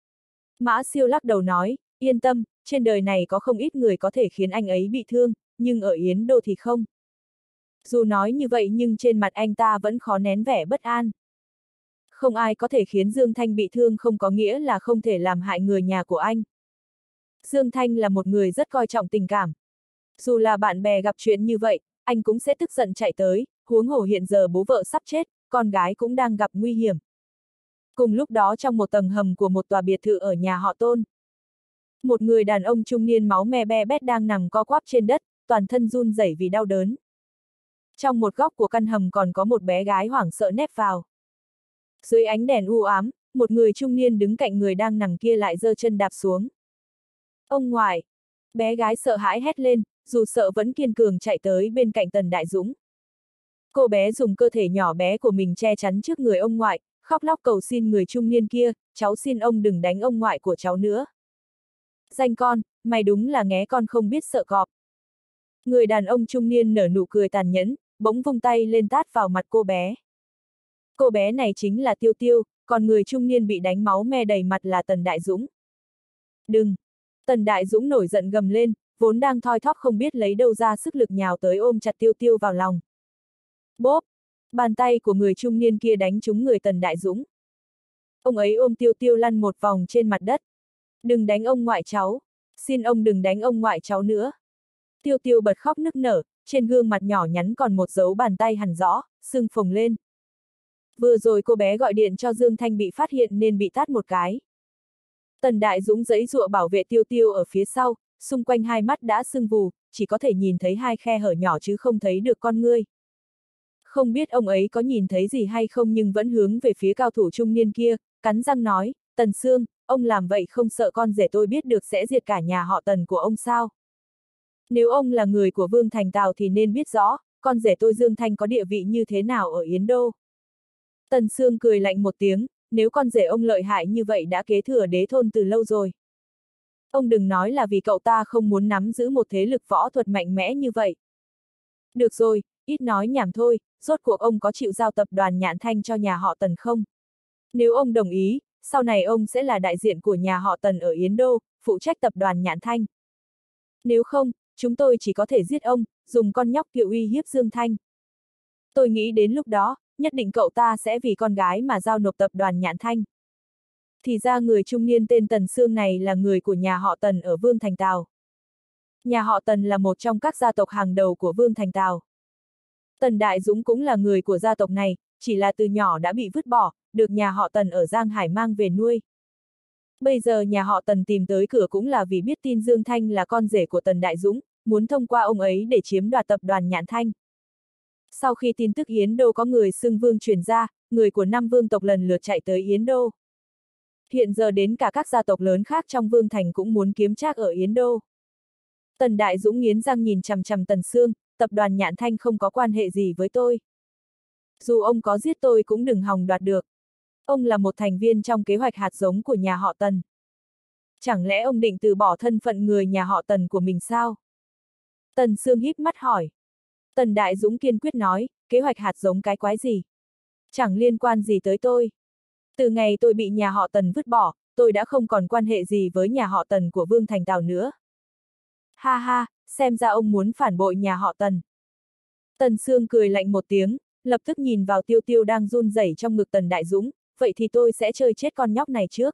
Mã Siêu lắc đầu nói, yên tâm, trên đời này có không ít người có thể khiến anh ấy bị thương, nhưng ở Yến Đô thì không. Dù nói như vậy nhưng trên mặt anh ta vẫn khó nén vẻ bất an. Không ai có thể khiến Dương Thanh bị thương không có nghĩa là không thể làm hại người nhà của anh. Dương Thanh là một người rất coi trọng tình cảm. Dù là bạn bè gặp chuyện như vậy, anh cũng sẽ tức giận chạy tới, huống hồ hiện giờ bố vợ sắp chết, con gái cũng đang gặp nguy hiểm. Cùng lúc đó trong một tầng hầm của một tòa biệt thự ở nhà họ Tôn. Một người đàn ông trung niên máu me be bét đang nằm co quắp trên đất, toàn thân run rẩy vì đau đớn. Trong một góc của căn hầm còn có một bé gái hoảng sợ nép vào. Dưới ánh đèn u ám, một người trung niên đứng cạnh người đang nằm kia lại giơ chân đạp xuống. Ông ngoại! Bé gái sợ hãi hét lên, dù sợ vẫn kiên cường chạy tới bên cạnh Tần Đại Dũng. Cô bé dùng cơ thể nhỏ bé của mình che chắn trước người ông ngoại, khóc lóc cầu xin người trung niên kia, cháu xin ông đừng đánh ông ngoại của cháu nữa. Danh con, mày đúng là nghé con không biết sợ cọp. Người đàn ông trung niên nở nụ cười tàn nhẫn, bỗng vung tay lên tát vào mặt cô bé. Cô bé này chính là Tiêu Tiêu, còn người trung niên bị đánh máu me đầy mặt là Tần Đại Dũng. Đừng! Tần Đại Dũng nổi giận gầm lên, vốn đang thoi thóp không biết lấy đâu ra sức lực nhào tới ôm chặt Tiêu Tiêu vào lòng. Bốp! Bàn tay của người trung niên kia đánh trúng người Tần Đại Dũng. Ông ấy ôm Tiêu Tiêu lăn một vòng trên mặt đất. Đừng đánh ông ngoại cháu! Xin ông đừng đánh ông ngoại cháu nữa! Tiêu Tiêu bật khóc nức nở, trên gương mặt nhỏ nhắn còn một dấu bàn tay hằn rõ, sưng phồng lên. Vừa rồi cô bé gọi điện cho Dương Thanh bị phát hiện nên bị tát một cái. Tần Đại Dũng giãy giụa bảo vệ Tiêu Tiêu ở phía sau, xung quanh hai mắt đã sưng vù, chỉ có thể nhìn thấy hai khe hở nhỏ chứ không thấy được con ngươi. Không biết ông ấy có nhìn thấy gì hay không nhưng vẫn hướng về phía cao thủ trung niên kia, cắn răng nói, Tần Sương, ông làm vậy không sợ con rể tôi biết được sẽ diệt cả nhà họ Tần của ông sao? Nếu ông là người của Vương Thành Tào thì nên biết rõ, con rể tôi Dương Thanh có địa vị như thế nào ở Yến Đô. Tần Sương cười lạnh một tiếng, nếu con rể ông lợi hại như vậy đã kế thừa đế thôn từ lâu rồi. Ông đừng nói là vì cậu ta không muốn nắm giữ một thế lực võ thuật mạnh mẽ như vậy. Được rồi, ít nói nhảm thôi, rốt cuộc ông có chịu giao tập đoàn Nhạn Thanh cho nhà họ Tần không? Nếu ông đồng ý, sau này ông sẽ là đại diện của nhà họ Tần ở Yến Đô, phụ trách tập đoàn Nhạn Thanh. Nếu không, chúng tôi chỉ có thể giết ông, dùng con nhóc kia uy hiếp Dương Thanh. Tôi nghĩ đến lúc đó, nhất định cậu ta sẽ vì con gái mà giao nộp tập đoàn Nhạn Thanh. Thì ra người trung niên tên Tần Sương này là người của nhà họ Tần ở Vương Thành Tào. Nhà họ Tần là một trong các gia tộc hàng đầu của Vương Thành Tào. Tần Đại Dũng cũng là người của gia tộc này, chỉ là từ nhỏ đã bị vứt bỏ, được nhà họ Tần ở Giang Hải mang về nuôi. Bây giờ nhà họ Tần tìm tới cửa cũng là vì biết tin Dương Thanh là con rể của Tần Đại Dũng, muốn thông qua ông ấy để chiếm đoạt tập đoàn Nhạn Thanh. Sau khi tin tức Yến Đô có người xưng vương truyền ra, người của năm vương tộc lần lượt chạy tới Yến Đô. Hiện giờ đến cả các gia tộc lớn khác trong Vương Thành cũng muốn kiếm trác ở Yến Đô. Tần Đại Dũng nghiến răng nhìn chằm chằm Tần Sương, tập đoàn Nhạn Thanh không có quan hệ gì với tôi. Dù ông có giết tôi cũng đừng hòng đoạt được. Ông là một thành viên trong kế hoạch hạt giống của nhà họ Tần. Chẳng lẽ ông định từ bỏ thân phận người nhà họ Tần của mình sao? Tần Sương híp mắt hỏi. Tần Đại Dũng kiên quyết nói, kế hoạch hạt giống cái quái gì? Chẳng liên quan gì tới tôi. Từ ngày tôi bị nhà họ Tần vứt bỏ, tôi đã không còn quan hệ gì với nhà họ Tần của Vương Thành Tào nữa. Ha ha, xem ra ông muốn phản bội nhà họ Tần. Tần Sương cười lạnh một tiếng, lập tức nhìn vào Tiêu Tiêu đang run rẩy trong ngực Tần Đại Dũng, vậy thì tôi sẽ chơi chết con nhóc này trước.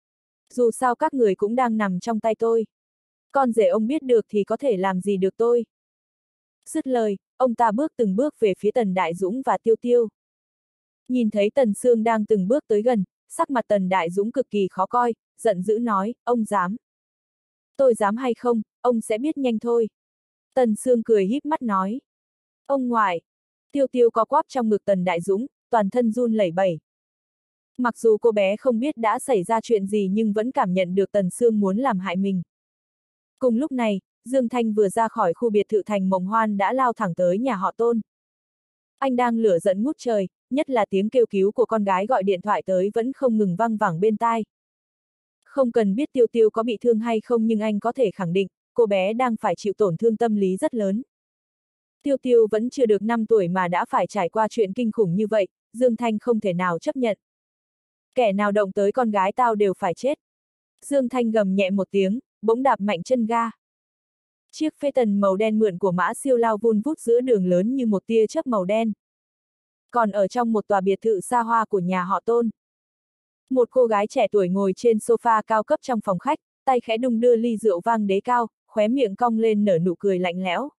Dù sao các người cũng đang nằm trong tay tôi. Con rể ông biết được thì có thể làm gì được tôi. Dứt lời, ông ta bước từng bước về phía Tần Đại Dũng và Tiêu Tiêu. Nhìn thấy Tần Sương đang từng bước tới gần, sắc mặt Tần Đại Dũng cực kỳ khó coi, giận dữ nói, ông dám. Tôi dám hay không, ông sẽ biết nhanh thôi. Tần Sương cười híp mắt nói. Ông ngoại. Tiêu Tiêu co quắp trong ngực Tần Đại Dũng, toàn thân run lẩy bẩy. Mặc dù cô bé không biết đã xảy ra chuyện gì nhưng vẫn cảm nhận được Tần Sương muốn làm hại mình. Cùng lúc này, Dương Thanh vừa ra khỏi khu biệt thự Thành Mộng Hoan đã lao thẳng tới nhà họ Tôn. Anh đang lửa giận ngút trời, nhất là tiếng kêu cứu của con gái gọi điện thoại tới vẫn không ngừng vang vẳng bên tai. Không cần biết Tiêu Tiêu có bị thương hay không nhưng anh có thể khẳng định, cô bé đang phải chịu tổn thương tâm lý rất lớn. Tiêu Tiêu vẫn chưa được năm tuổi mà đã phải trải qua chuyện kinh khủng như vậy, Dương Thanh không thể nào chấp nhận. Kẻ nào động tới con gái tao đều phải chết. Dương Thanh gầm nhẹ một tiếng, bỗng đạp mạnh chân ga. Chiếc phê tần màu đen mượn của Mã Siêu lao vun vút giữa đường lớn như một tia chớp màu đen. Còn ở trong một tòa biệt thự xa hoa của nhà họ Tôn. Một cô gái trẻ tuổi ngồi trên sofa cao cấp trong phòng khách, tay khẽ đung đưa ly rượu vang đế cao, khóe miệng cong lên nở nụ cười lạnh lẽo.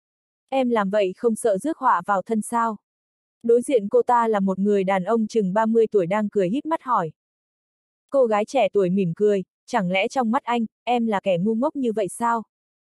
Em làm vậy không sợ rước họa vào thân sao? Đối diện cô ta là một người đàn ông chừng ba mươi tuổi đang cười híp mắt hỏi. Cô gái trẻ tuổi mỉm cười, chẳng lẽ trong mắt anh, em là kẻ ngu ngốc như vậy sao?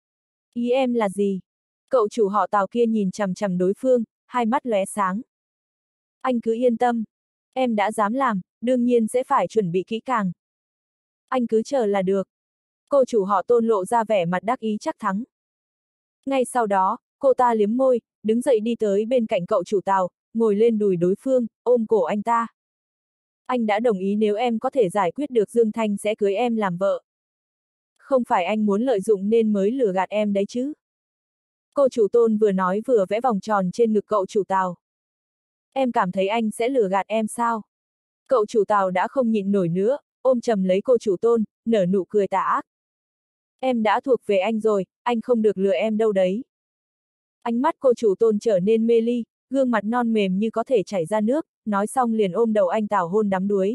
Ý em là gì? Cậu chủ họ Tào kia nhìn chằm chằm đối phương, hai mắt lóe sáng. Anh cứ yên tâm. Em đã dám làm, đương nhiên sẽ phải chuẩn bị kỹ càng. Anh cứ chờ là được. Cô chủ họ Tôn lộ ra vẻ mặt đắc ý chắc thắng. Ngay sau đó, cô ta liếm môi, đứng dậy đi tới bên cạnh cậu chủ Tào, ngồi lên đùi đối phương, ôm cổ anh ta. Anh đã đồng ý nếu em có thể giải quyết được Dương Thanh sẽ cưới em làm vợ. Không phải anh muốn lợi dụng nên mới lừa gạt em đấy chứ. Cô chủ Tôn vừa nói vừa vẽ vòng tròn trên ngực cậu chủ Tào. Em cảm thấy anh sẽ lừa gạt em sao? Cậu chủ Tào đã không nhịn nổi nữa, ôm chầm lấy cô chủ Tôn, nở nụ cười tà ác. Em đã thuộc về anh rồi, anh không được lừa em đâu đấy. Ánh mắt cô chủ Tôn trở nên mê ly, gương mặt non mềm như có thể chảy ra nước, nói xong liền ôm đầu anh Tào hôn đắm đuối.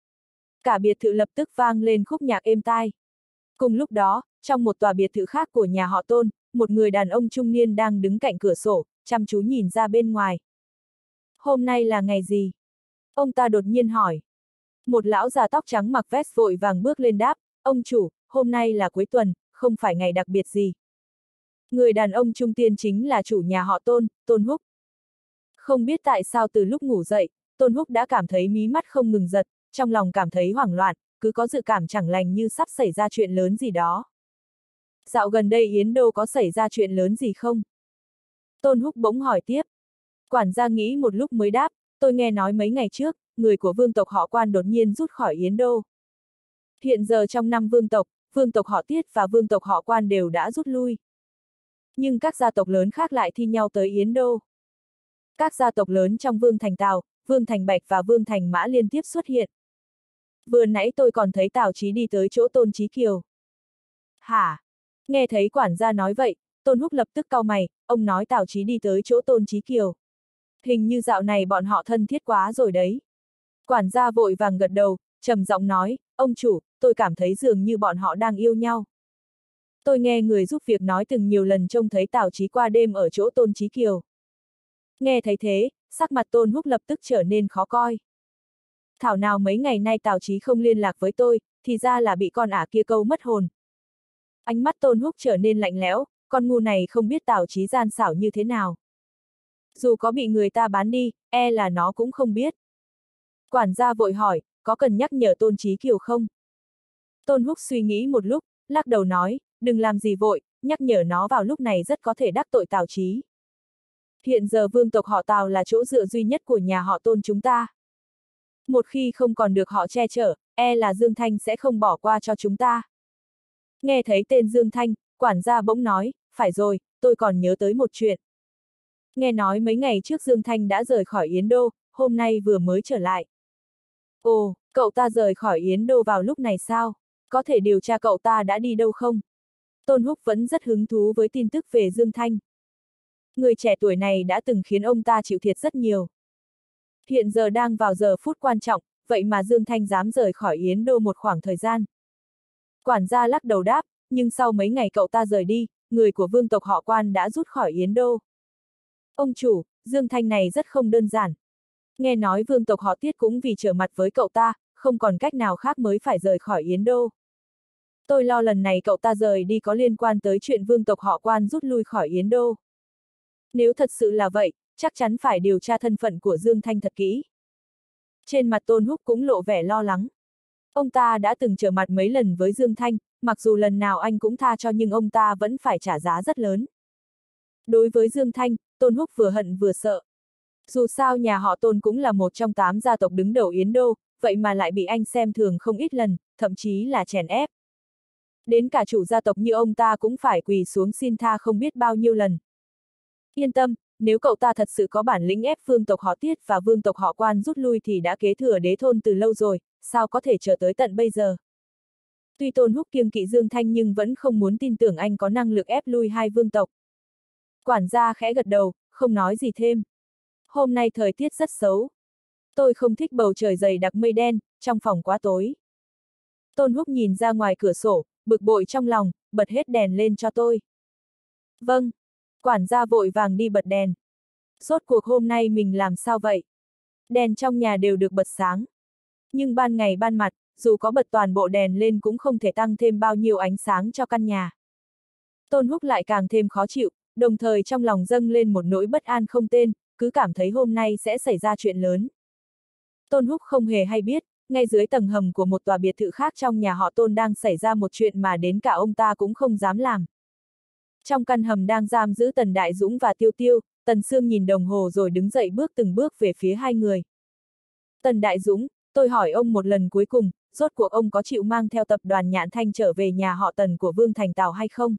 Cả biệt thự lập tức vang lên khúc nhạc êm tai. Cùng lúc đó, trong một tòa biệt thự khác của nhà họ Tôn, một người đàn ông trung niên đang đứng cạnh cửa sổ, chăm chú nhìn ra bên ngoài. Hôm nay là ngày gì? Ông ta đột nhiên hỏi. Một lão già tóc trắng mặc vest vội vàng bước lên đáp, ông chủ, hôm nay là cuối tuần, không phải ngày đặc biệt gì. Người đàn ông trung niên chính là chủ nhà họ Tôn, Tôn Húc. Không biết tại sao từ lúc ngủ dậy, Tôn Húc đã cảm thấy mí mắt không ngừng giật, trong lòng cảm thấy hoảng loạn, cứ có dự cảm chẳng lành như sắp xảy ra chuyện lớn gì đó. Dạo gần đây Yến Đô có xảy ra chuyện lớn gì không? Tôn Húc bỗng hỏi tiếp. Quản gia nghĩ một lúc mới đáp, tôi nghe nói mấy ngày trước, người của vương tộc họ Quan đột nhiên rút khỏi Yến Đô. Hiện giờ trong năm vương tộc, vương tộc họ Tiết và vương tộc họ Quan đều đã rút lui. Nhưng các gia tộc lớn khác lại thi nhau tới Yến Đô. Các gia tộc lớn trong Vương Thành Tào, Vương Thành Bạch và Vương Thành Mã liên tiếp xuất hiện. Vừa nãy tôi còn thấy Tào Chí đi tới chỗ Tôn Chí Kiều. Hả? Nghe thấy quản gia nói vậy, Tôn Húc lập tức cau mày, ông nói Tào Chí đi tới chỗ Tôn Chí Kiều. Hình như dạo này bọn họ thân thiết quá rồi đấy. Quản gia vội vàng gật đầu, trầm giọng nói, ông chủ, tôi cảm thấy dường như bọn họ đang yêu nhau. Tôi nghe người giúp việc nói từng nhiều lần trông thấy Tào Chí qua đêm ở chỗ Tôn Chí Kiều. Nghe thấy thế, sắc mặt Tôn Húc lập tức trở nên khó coi. Thảo nào mấy ngày nay Tào Chí không liên lạc với tôi, thì ra là bị con ả kia câu mất hồn. Ánh mắt Tôn Húc trở nên lạnh lẽo, con ngu này không biết Tào Chí gian xảo như thế nào. Dù có bị người ta bán đi, e là nó cũng không biết. Quản gia vội hỏi, có cần nhắc nhở Tôn Chí Kiều không? Tôn Húc suy nghĩ một lúc, lắc đầu nói, đừng làm gì vội, nhắc nhở nó vào lúc này rất có thể đắc tội Tào Chí. Hiện giờ vương tộc họ Tào là chỗ dựa duy nhất của nhà họ Tôn chúng ta. Một khi không còn được họ che chở, e là Dương Thanh sẽ không bỏ qua cho chúng ta. Nghe thấy tên Dương Thanh, quản gia bỗng nói, phải rồi, tôi còn nhớ tới một chuyện. Nghe nói mấy ngày trước Dương Thanh đã rời khỏi Yến Đô, hôm nay vừa mới trở lại. Ồ, cậu ta rời khỏi Yến Đô vào lúc này sao? Có thể điều tra cậu ta đã đi đâu không? Tôn Húc vẫn rất hứng thú với tin tức về Dương Thanh. Người trẻ tuổi này đã từng khiến ông ta chịu thiệt rất nhiều. Hiện giờ đang vào giờ phút quan trọng, vậy mà Dương Thanh dám rời khỏi Yến Đô một khoảng thời gian. Quản gia lắc đầu đáp, nhưng sau mấy ngày cậu ta rời đi, người của vương tộc họ Quan đã rút khỏi Yến Đô. Ông chủ, Dương Thanh này rất không đơn giản. Nghe nói vương tộc họ Tiết cũng vì trở mặt với cậu ta, không còn cách nào khác mới phải rời khỏi Yến Đô. Tôi lo lần này cậu ta rời đi có liên quan tới chuyện vương tộc họ Quan rút lui khỏi Yến Đô. Nếu thật sự là vậy, chắc chắn phải điều tra thân phận của Dương Thanh thật kỹ. Trên mặt Tôn Húc cũng lộ vẻ lo lắng. Ông ta đã từng trở mặt mấy lần với Dương Thanh, mặc dù lần nào anh cũng tha cho nhưng ông ta vẫn phải trả giá rất lớn. Đối với Dương Thanh, Tôn Húc vừa hận vừa sợ. Dù sao nhà họ Tôn cũng là một trong tám gia tộc đứng đầu Yến Đô, vậy mà lại bị anh xem thường không ít lần, thậm chí là chèn ép. Đến cả chủ gia tộc như ông ta cũng phải quỳ xuống xin tha không biết bao nhiêu lần. Yên tâm, nếu cậu ta thật sự có bản lĩnh ép vương tộc họ Tiết và vương tộc họ Quan rút lui thì đã kế thừa đế thôn từ lâu rồi, sao có thể chờ tới tận bây giờ. Tuy Tôn Húc kiêng kỵ Dương Thanh nhưng vẫn không muốn tin tưởng anh có năng lực ép lui hai vương tộc. Quản gia khẽ gật đầu, không nói gì thêm. Hôm nay thời tiết rất xấu. Tôi không thích bầu trời dày đặc mây đen, trong phòng quá tối. Tôn Húc nhìn ra ngoài cửa sổ, bực bội trong lòng, bật hết đèn lên cho tôi. Vâng. Quản gia vội vàng đi bật đèn. Rốt cuộc hôm nay mình làm sao vậy? Đèn trong nhà đều được bật sáng. Nhưng ban ngày ban mặt, dù có bật toàn bộ đèn lên cũng không thể tăng thêm bao nhiêu ánh sáng cho căn nhà. Tôn Húc lại càng thêm khó chịu, đồng thời trong lòng dâng lên một nỗi bất an không tên, cứ cảm thấy hôm nay sẽ xảy ra chuyện lớn. Tôn Húc không hề hay biết, ngay dưới tầng hầm của một tòa biệt thự khác trong nhà họ Tôn đang xảy ra một chuyện mà đến cả ông ta cũng không dám làm. Trong căn hầm đang giam giữ Tần Đại Dũng và Tiêu Tiêu, Tần Sương nhìn đồng hồ rồi đứng dậy bước từng bước về phía hai người. Tần Đại Dũng, tôi hỏi ông một lần cuối cùng, rốt cuộc ông có chịu mang theo tập đoàn Nhạn Thanh trở về nhà họ Tần của Vương Thành Tào hay không?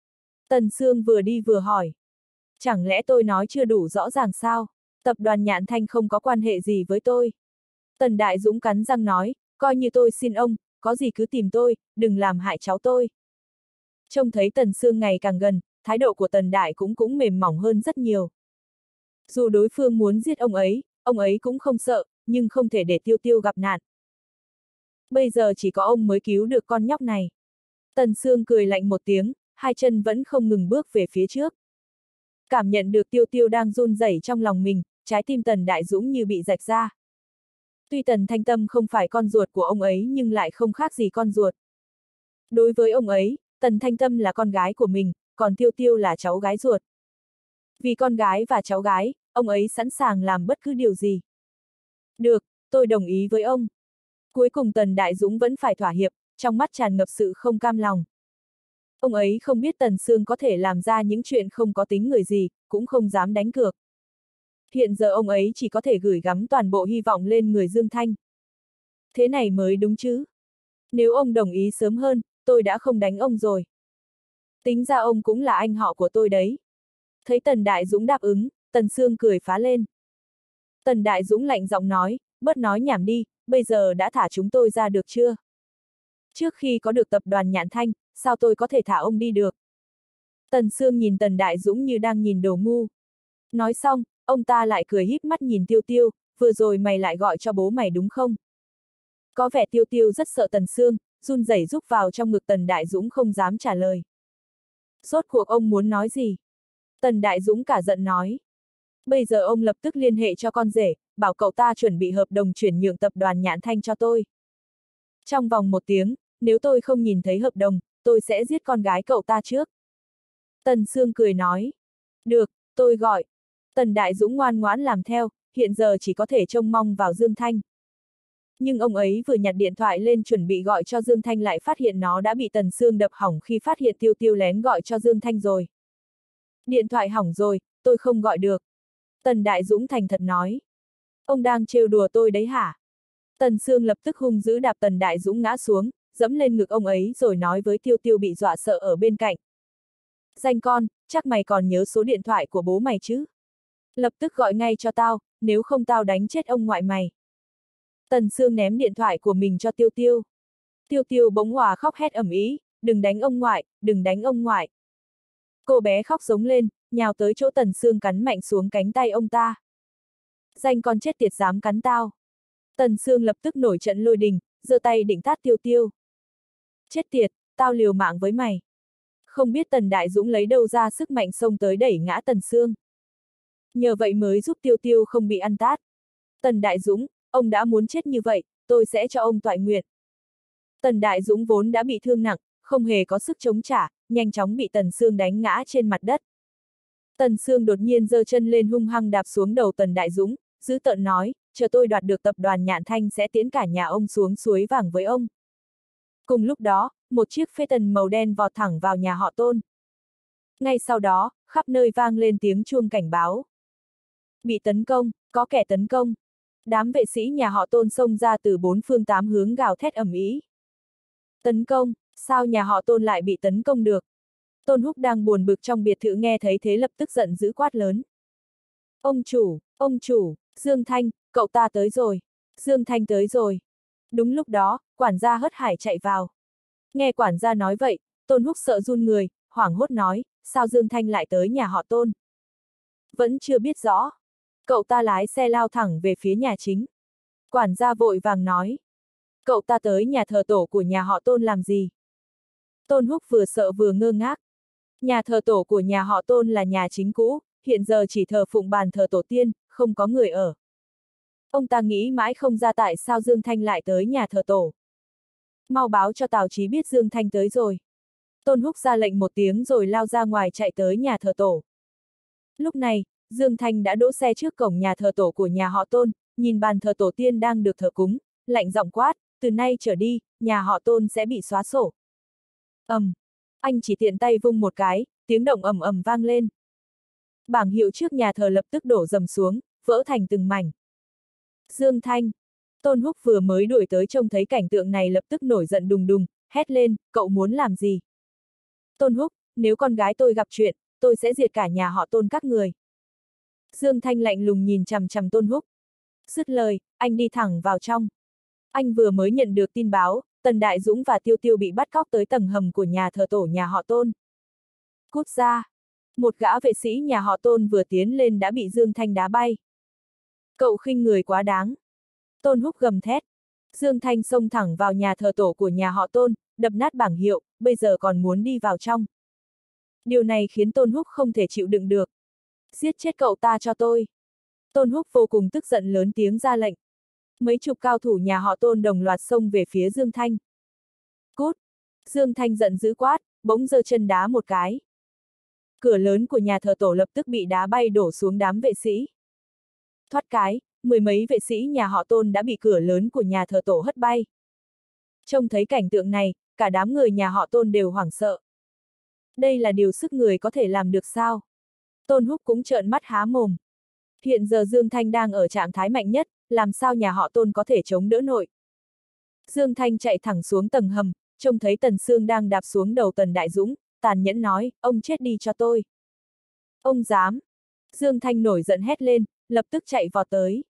Tần Sương vừa đi vừa hỏi. Chẳng lẽ tôi nói chưa đủ rõ ràng sao? Tập đoàn Nhạn Thanh không có quan hệ gì với tôi. Tần Đại Dũng cắn răng nói, coi như tôi xin ông, có gì cứ tìm tôi, đừng làm hại cháu tôi. Trông thấy Tần Sương ngày càng gần, thái độ của Tần Đại cũng cũng mềm mỏng hơn rất nhiều. Dù đối phương muốn giết ông ấy, ông ấy cũng không sợ, nhưng không thể để Tiêu Tiêu gặp nạn. Bây giờ chỉ có ông mới cứu được con nhóc này. Tần Sương cười lạnh một tiếng, hai chân vẫn không ngừng bước về phía trước. Cảm nhận được Tiêu Tiêu đang run rẩy trong lòng mình, trái tim Tần Đại Dũng như bị rạch ra. Tuy Tần Thanh Tâm không phải con ruột của ông ấy nhưng lại không khác gì con ruột. Đối với ông ấy, Tần Thanh Tâm là con gái của mình, còn Tiêu Tiêu là cháu gái ruột. Vì con gái và cháu gái, ông ấy sẵn sàng làm bất cứ điều gì. Được, tôi đồng ý với ông. Cuối cùng Tần Đại Dũng vẫn phải thỏa hiệp, trong mắt tràn ngập sự không cam lòng. Ông ấy không biết Tần Sương có thể làm ra những chuyện không có tính người gì, cũng không dám đánh cược. Hiện giờ ông ấy chỉ có thể gửi gắm toàn bộ hy vọng lên người Dương Thanh. Thế này mới đúng chứ. Nếu ông đồng ý sớm hơn, tôi đã không đánh ông rồi. Tính ra ông cũng là anh họ của tôi đấy. Thấy Tần Đại Dũng đáp ứng, Tần Sương cười phá lên. Tần Đại Dũng lạnh giọng nói, bớt nói nhảm đi, bây giờ đã thả chúng tôi ra được chưa? Trước khi có được tập đoàn Nhạn Thanh, sao tôi có thể thả ông đi được? Tần Sương nhìn Tần Đại Dũng như đang nhìn đồ ngu. Nói xong, ông ta lại cười híp mắt nhìn Tiêu Tiêu, vừa rồi mày lại gọi cho bố mày đúng không? Có vẻ Tiêu Tiêu rất sợ Tần Sương, run rẩy rúc vào trong ngực Tần Đại Dũng không dám trả lời. Rốt cuộc ông muốn nói gì? Tần Đại Dũng cả giận nói. Bây giờ ông lập tức liên hệ cho con rể, bảo cậu ta chuẩn bị hợp đồng chuyển nhượng tập đoàn Nhạn Thanh cho tôi. Trong vòng một tiếng, nếu tôi không nhìn thấy hợp đồng, tôi sẽ giết con gái cậu ta trước. Tần Sương cười nói. Được, tôi gọi. Tần Đại Dũng ngoan ngoãn làm theo, hiện giờ chỉ có thể trông mong vào Dương Thanh. Nhưng ông ấy vừa nhặt điện thoại lên chuẩn bị gọi cho Dương Thanh lại phát hiện nó đã bị Tần Sương đập hỏng khi phát hiện Tiêu Tiêu lén gọi cho Dương Thanh rồi. Điện thoại hỏng rồi, tôi không gọi được. Tần Đại Dũng thành thật nói. Ông đang trêu đùa tôi đấy hả? Tần Sương lập tức hung dữ đạp Tần Đại Dũng ngã xuống, dẫm lên ngực ông ấy rồi nói với Tiêu Tiêu bị dọa sợ ở bên cạnh. Danh con, chắc mày còn nhớ số điện thoại của bố mày chứ? Lập tức gọi ngay cho tao, nếu không tao đánh chết ông ngoại mày. Tần Sương ném điện thoại của mình cho Tiêu Tiêu. Tiêu Tiêu bỗng hòa khóc hét ầm ĩ, đừng đánh ông ngoại, đừng đánh ông ngoại. Cô bé khóc giống lên, nhào tới chỗ Tần Sương cắn mạnh xuống cánh tay ông ta. Danh con chết tiệt dám cắn tao. Tần Sương lập tức nổi trận lôi đình, giơ tay định tát Tiêu Tiêu. Chết tiệt, tao liều mạng với mày. Không biết Tần Đại Dũng lấy đâu ra sức mạnh xông tới đẩy ngã Tần Sương. Nhờ vậy mới giúp Tiêu Tiêu không bị ăn tát. Tần Đại Dũng, ông đã muốn chết như vậy, tôi sẽ cho ông toại nguyện. Tần Đại Dũng vốn đã bị thương nặng, không hề có sức chống trả, nhanh chóng bị Tần Sương đánh ngã trên mặt đất. Tần Sương đột nhiên giơ chân lên hung hăng đạp xuống đầu Tần Đại Dũng, dữ tợn nói, chờ tôi đoạt được tập đoàn Nhạn Thanh sẽ tiễn cả nhà ông xuống suối vàng với ông. Cùng lúc đó, một chiếc phê tần màu đen vọt thẳng vào nhà họ Tôn. Ngay sau đó, khắp nơi vang lên tiếng chuông cảnh báo. Bị tấn công, có kẻ tấn công. Đám vệ sĩ nhà họ Tôn xông ra từ bốn phương tám hướng gào thét ầm ĩ. Tấn công, sao nhà họ Tôn lại bị tấn công được? Tôn Húc đang buồn bực trong biệt thự nghe thấy thế lập tức giận dữ quát lớn. Ông chủ, ông chủ, Dương Thanh, cậu ta tới rồi. Dương Thanh tới rồi. Đúng lúc đó, quản gia hớt hải chạy vào. Nghe quản gia nói vậy, Tôn Húc sợ run người, hoảng hốt nói, sao Dương Thanh lại tới nhà họ Tôn? Vẫn chưa biết rõ. Cậu ta lái xe lao thẳng về phía nhà chính. Quản gia vội vàng nói. Cậu ta tới nhà thờ tổ của nhà họ Tôn làm gì? Tôn Húc vừa sợ vừa ngơ ngác. Nhà thờ tổ của nhà họ Tôn là nhà chính cũ, hiện giờ chỉ thờ phụng bàn thờ tổ tiên, không có người ở. Ông ta nghĩ mãi không ra tại sao Dương Thanh lại tới nhà thờ tổ. Mau báo cho Tào Chí biết Dương Thanh tới rồi. Tôn Húc ra lệnh một tiếng rồi lao ra ngoài chạy tới nhà thờ tổ. Lúc này, Dương Thanh đã đỗ xe trước cổng nhà thờ tổ của nhà họ Tôn, nhìn bàn thờ tổ tiên đang được thờ cúng, lạnh giọng quát, từ nay trở đi, nhà họ Tôn sẽ bị xóa sổ. Ầm, um, anh chỉ tiện tay vung một cái, tiếng động ầm ầm vang lên. Bảng hiệu trước nhà thờ lập tức đổ dầm xuống, vỡ thành từng mảnh. Dương Thanh, Tôn Húc vừa mới đuổi tới trông thấy cảnh tượng này lập tức nổi giận đùng đùng, hét lên, cậu muốn làm gì? Tôn Húc, nếu con gái tôi gặp chuyện, tôi sẽ diệt cả nhà họ Tôn các người. Dương Thanh lạnh lùng nhìn chằm chằm Tôn Húc. Dứt lời, anh đi thẳng vào trong. Anh vừa mới nhận được tin báo, Tần Đại Dũng và Tiêu Tiêu bị bắt cóc tới tầng hầm của nhà thờ tổ nhà họ Tôn. Cút ra! Một gã vệ sĩ nhà họ Tôn vừa tiến lên đã bị Dương Thanh đá bay. Cậu khinh người quá đáng. Tôn Húc gầm thét. Dương Thanh xông thẳng vào nhà thờ tổ của nhà họ Tôn, đập nát bảng hiệu, bây giờ còn muốn đi vào trong. Điều này khiến Tôn Húc không thể chịu đựng được. Giết chết cậu ta cho tôi. Tôn Húc vô cùng tức giận lớn tiếng ra lệnh. Mấy chục cao thủ nhà họ Tôn đồng loạt xông về phía Dương Thanh. Cút! Dương Thanh giận dữ quát, bỗng giơ chân đá một cái. Cửa lớn của nhà thờ tổ lập tức bị đá bay đổ xuống đám vệ sĩ. Thoát cái, mười mấy vệ sĩ nhà họ Tôn đã bị cửa lớn của nhà thờ tổ hất bay. Trông thấy cảnh tượng này, cả đám người nhà họ Tôn đều hoảng sợ. Đây là điều sức người có thể làm được sao? Tôn Húc cũng trợn mắt há mồm. Hiện giờ Dương Thanh đang ở trạng thái mạnh nhất, làm sao nhà họ Tôn có thể chống đỡ nổi? Dương Thanh chạy thẳng xuống tầng hầm, trông thấy Tần Sương đang đạp xuống đầu Tần Đại Dũng, tàn nhẫn nói, ông chết đi cho tôi. Ông dám! Dương Thanh nổi giận hét lên, lập tức chạy vọt tới.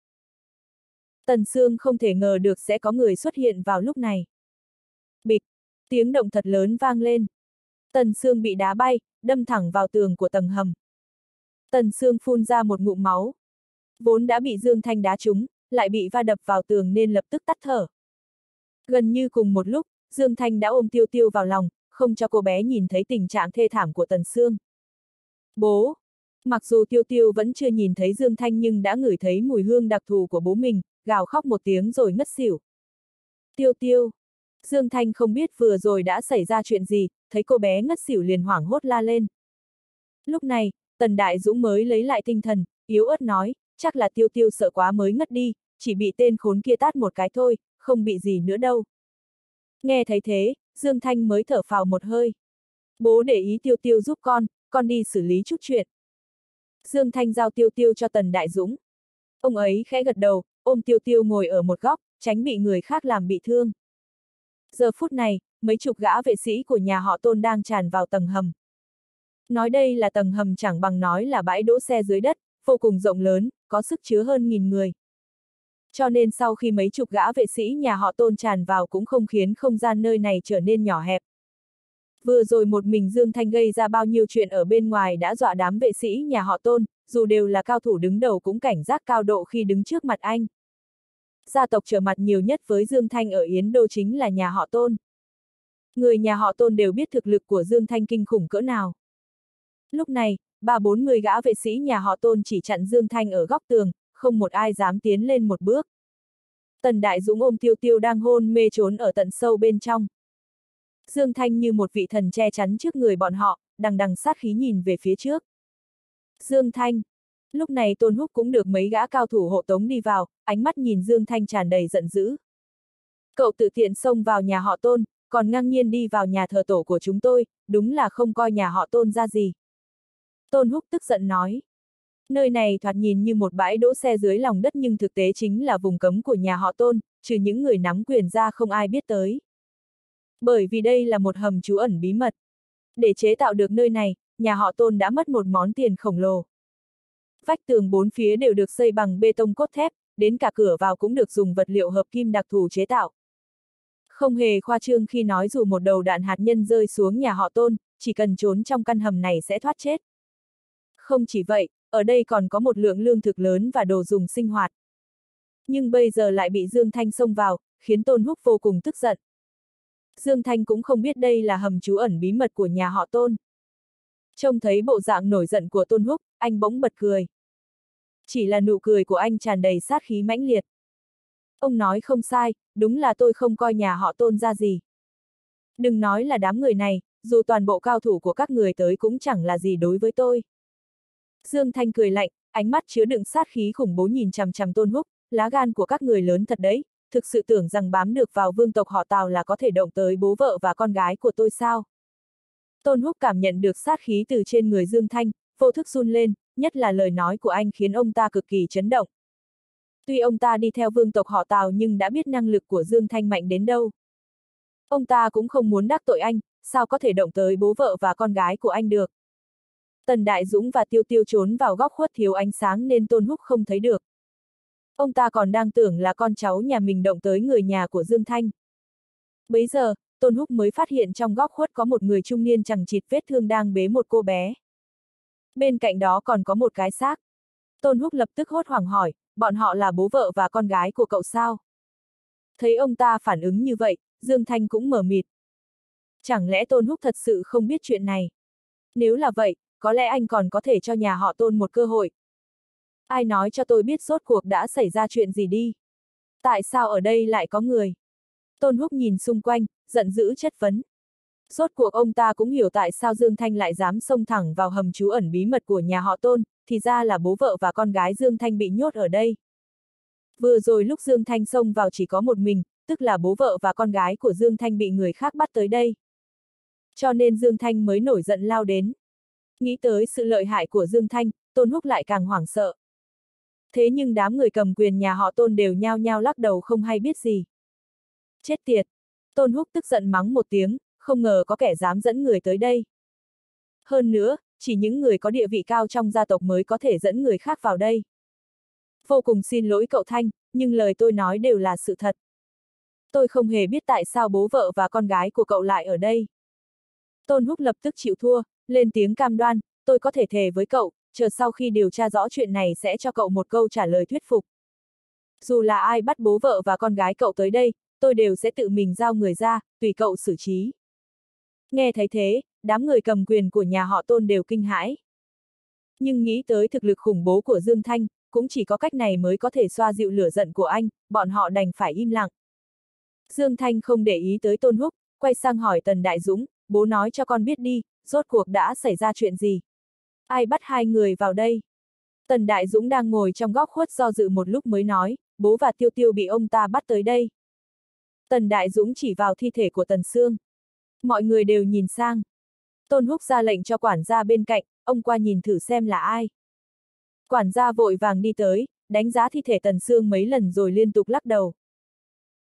Tần Sương không thể ngờ được sẽ có người xuất hiện vào lúc này. Bịch! Tiếng động thật lớn vang lên. Tần Sương bị đá bay, đâm thẳng vào tường của tầng hầm. Tần Sương phun ra một ngụm máu. Vốn đã bị Dương Thanh đá trúng, lại bị va đập vào tường nên lập tức tắt thở. Gần như cùng một lúc, Dương Thanh đã ôm Tiêu Tiêu vào lòng, không cho cô bé nhìn thấy tình trạng thê thảm của Tần Sương. Bố! Mặc dù Tiêu Tiêu vẫn chưa nhìn thấy Dương Thanh nhưng đã ngửi thấy mùi hương đặc thù của bố mình, gào khóc một tiếng rồi ngất xỉu. Tiêu Tiêu! Dương Thanh không biết vừa rồi đã xảy ra chuyện gì, thấy cô bé ngất xỉu liền hoảng hốt la lên. Lúc này, Tần Đại Dũng mới lấy lại tinh thần, yếu ớt nói, chắc là Tiêu Tiêu sợ quá mới ngất đi, chỉ bị tên khốn kia tát một cái thôi, không bị gì nữa đâu. Nghe thấy thế, Dương Thanh mới thở phào một hơi. Bố để ý Tiêu Tiêu giúp con, con đi xử lý chút chuyện. Dương Thanh giao Tiêu Tiêu cho Tần Đại Dũng. Ông ấy khẽ gật đầu, ôm Tiêu Tiêu ngồi ở một góc, tránh bị người khác làm bị thương. Giờ phút này, mấy chục gã vệ sĩ của nhà họ Tôn đang tràn vào tầng hầm. Nói đây là tầng hầm chẳng bằng nói là bãi đỗ xe dưới đất, vô cùng rộng lớn, có sức chứa hơn nghìn người. Cho nên sau khi mấy chục gã vệ sĩ nhà họ Tôn tràn vào cũng không khiến không gian nơi này trở nên nhỏ hẹp. Vừa rồi một mình Dương Thanh gây ra bao nhiêu chuyện ở bên ngoài đã dọa đám vệ sĩ nhà họ Tôn, dù đều là cao thủ đứng đầu cũng cảnh giác cao độ khi đứng trước mặt anh. Gia tộc trở mặt nhiều nhất với Dương Thanh ở Yến Đô chính là nhà họ Tôn. Người nhà họ Tôn đều biết thực lực của Dương Thanh kinh khủng cỡ nào. Lúc này, ba bốn mươi gã vệ sĩ nhà họ Tôn chỉ chặn Dương Thanh ở góc tường, không một ai dám tiến lên một bước. Tần Đại Dũng ôm Tiêu Tiêu đang hôn mê trốn ở tận sâu bên trong. Dương Thanh như một vị thần che chắn trước người bọn họ, đằng đằng sát khí nhìn về phía trước. Dương Thanh. Lúc này Tôn Húc cũng được mấy gã cao thủ hộ tống đi vào, ánh mắt nhìn Dương Thanh tràn đầy giận dữ. Cậu tự tiện xông vào nhà họ Tôn, còn ngang nhiên đi vào nhà thờ tổ của chúng tôi, đúng là không coi nhà họ Tôn ra gì. Tôn Húc tức giận nói. Nơi này thoạt nhìn như một bãi đỗ xe dưới lòng đất nhưng thực tế chính là vùng cấm của nhà họ Tôn, trừ những người nắm quyền ra không ai biết tới. Bởi vì đây là một hầm trú ẩn bí mật. Để chế tạo được nơi này, nhà họ Tôn đã mất một món tiền khổng lồ. Vách tường bốn phía đều được xây bằng bê tông cốt thép, đến cả cửa vào cũng được dùng vật liệu hợp kim đặc thù chế tạo. Không hề khoa trương khi nói dù một đầu đạn hạt nhân rơi xuống nhà họ Tôn, chỉ cần trốn trong căn hầm này sẽ thoát chết. Không chỉ vậy, ở đây còn có một lượng lương thực lớn và đồ dùng sinh hoạt. Nhưng bây giờ lại bị Dương Thanh xông vào, khiến Tôn Húc vô cùng tức giận. Dương Thanh cũng không biết đây là hầm trú ẩn bí mật của nhà họ Tôn. Trông thấy bộ dạng nổi giận của Tôn Húc, anh bỗng bật cười. Chỉ là nụ cười của anh tràn đầy sát khí mãnh liệt. Ông nói không sai, đúng là tôi không coi nhà họ Tôn ra gì. Đừng nói là đám người này, dù toàn bộ cao thủ của các người tới cũng chẳng là gì đối với tôi. Dương Thanh cười lạnh, ánh mắt chứa đựng sát khí khủng bố nhìn chằm chằm Tôn Húc, lá gan của các người lớn thật đấy, thực sự tưởng rằng bám được vào vương tộc họ Tào là có thể động tới bố vợ và con gái của tôi sao? Tôn Húc cảm nhận được sát khí từ trên người Dương Thanh, vô thức run lên, nhất là lời nói của anh khiến ông ta cực kỳ chấn động. Tuy ông ta đi theo vương tộc họ Tào nhưng đã biết năng lực của Dương Thanh mạnh đến đâu. Ông ta cũng không muốn đắc tội anh, sao có thể động tới bố vợ và con gái của anh được. Tần Đại Dũng và Tiêu Tiêu trốn vào góc khuất thiếu ánh sáng nên Tôn Húc không thấy được. Ông ta còn đang tưởng là con cháu nhà mình động tới người nhà của Dương Thanh. Bấy giờ, Tôn Húc mới phát hiện trong góc khuất có một người trung niên chằng chịt vết thương đang bế một cô bé. Bên cạnh đó còn có một cái xác. Tôn Húc lập tức hốt hoảng hỏi, bọn họ là bố vợ và con gái của cậu sao? Thấy ông ta phản ứng như vậy, Dương Thanh cũng mờ mịt. Chẳng lẽ Tôn Húc thật sự không biết chuyện này? Nếu là vậy, có lẽ anh còn có thể cho nhà họ Tôn một cơ hội. Ai nói cho tôi biết rốt cuộc đã xảy ra chuyện gì đi? Tại sao ở đây lại có người? Tôn Húc nhìn xung quanh, giận dữ chất vấn. Rốt cuộc ông ta cũng hiểu tại sao Dương Thanh lại dám xông thẳng vào hầm trú ẩn bí mật của nhà họ Tôn, thì ra là bố vợ và con gái Dương Thanh bị nhốt ở đây. Vừa rồi lúc Dương Thanh xông vào chỉ có một mình, tức là bố vợ và con gái của Dương Thanh bị người khác bắt tới đây. Cho nên Dương Thanh mới nổi giận lao đến. Nghĩ tới sự lợi hại của Dương Thanh, Tôn Húc lại càng hoảng sợ. Thế nhưng đám người cầm quyền nhà họ Tôn đều nhao nhao lắc đầu không hay biết gì. Chết tiệt! Tôn Húc tức giận mắng một tiếng, không ngờ có kẻ dám dẫn người tới đây. Hơn nữa, chỉ những người có địa vị cao trong gia tộc mới có thể dẫn người khác vào đây. Vô cùng xin lỗi cậu Thanh, nhưng lời tôi nói đều là sự thật. Tôi không hề biết tại sao bố vợ và con gái của cậu lại ở đây. Tôn Húc lập tức chịu thua, lên tiếng cam đoan, tôi có thể thề với cậu, chờ sau khi điều tra rõ chuyện này sẽ cho cậu một câu trả lời thuyết phục. Dù là ai bắt bố vợ và con gái cậu tới đây, tôi đều sẽ tự mình giao người ra, tùy cậu xử trí. Nghe thấy thế, đám người cầm quyền của nhà họ Tôn đều kinh hãi. Nhưng nghĩ tới thực lực khủng bố của Dương Thanh, cũng chỉ có cách này mới có thể xoa dịu lửa giận của anh, bọn họ đành phải im lặng. Dương Thanh không để ý tới Tôn Húc, quay sang hỏi Tần Đại Dũng, bố nói cho con biết đi, rốt cuộc đã xảy ra chuyện gì? Ai bắt hai người vào đây? Tần Đại Dũng đang ngồi trong góc khuất do dự một lúc mới nói, bố và Tiêu Tiêu bị ông ta bắt tới đây. Tần Đại Dũng chỉ vào thi thể của Tần Sương. Mọi người đều nhìn sang. Tôn Húc ra lệnh cho quản gia bên cạnh, ông qua nhìn thử xem là ai. Quản gia vội vàng đi tới, đánh giá thi thể Tần Sương mấy lần rồi liên tục lắc đầu.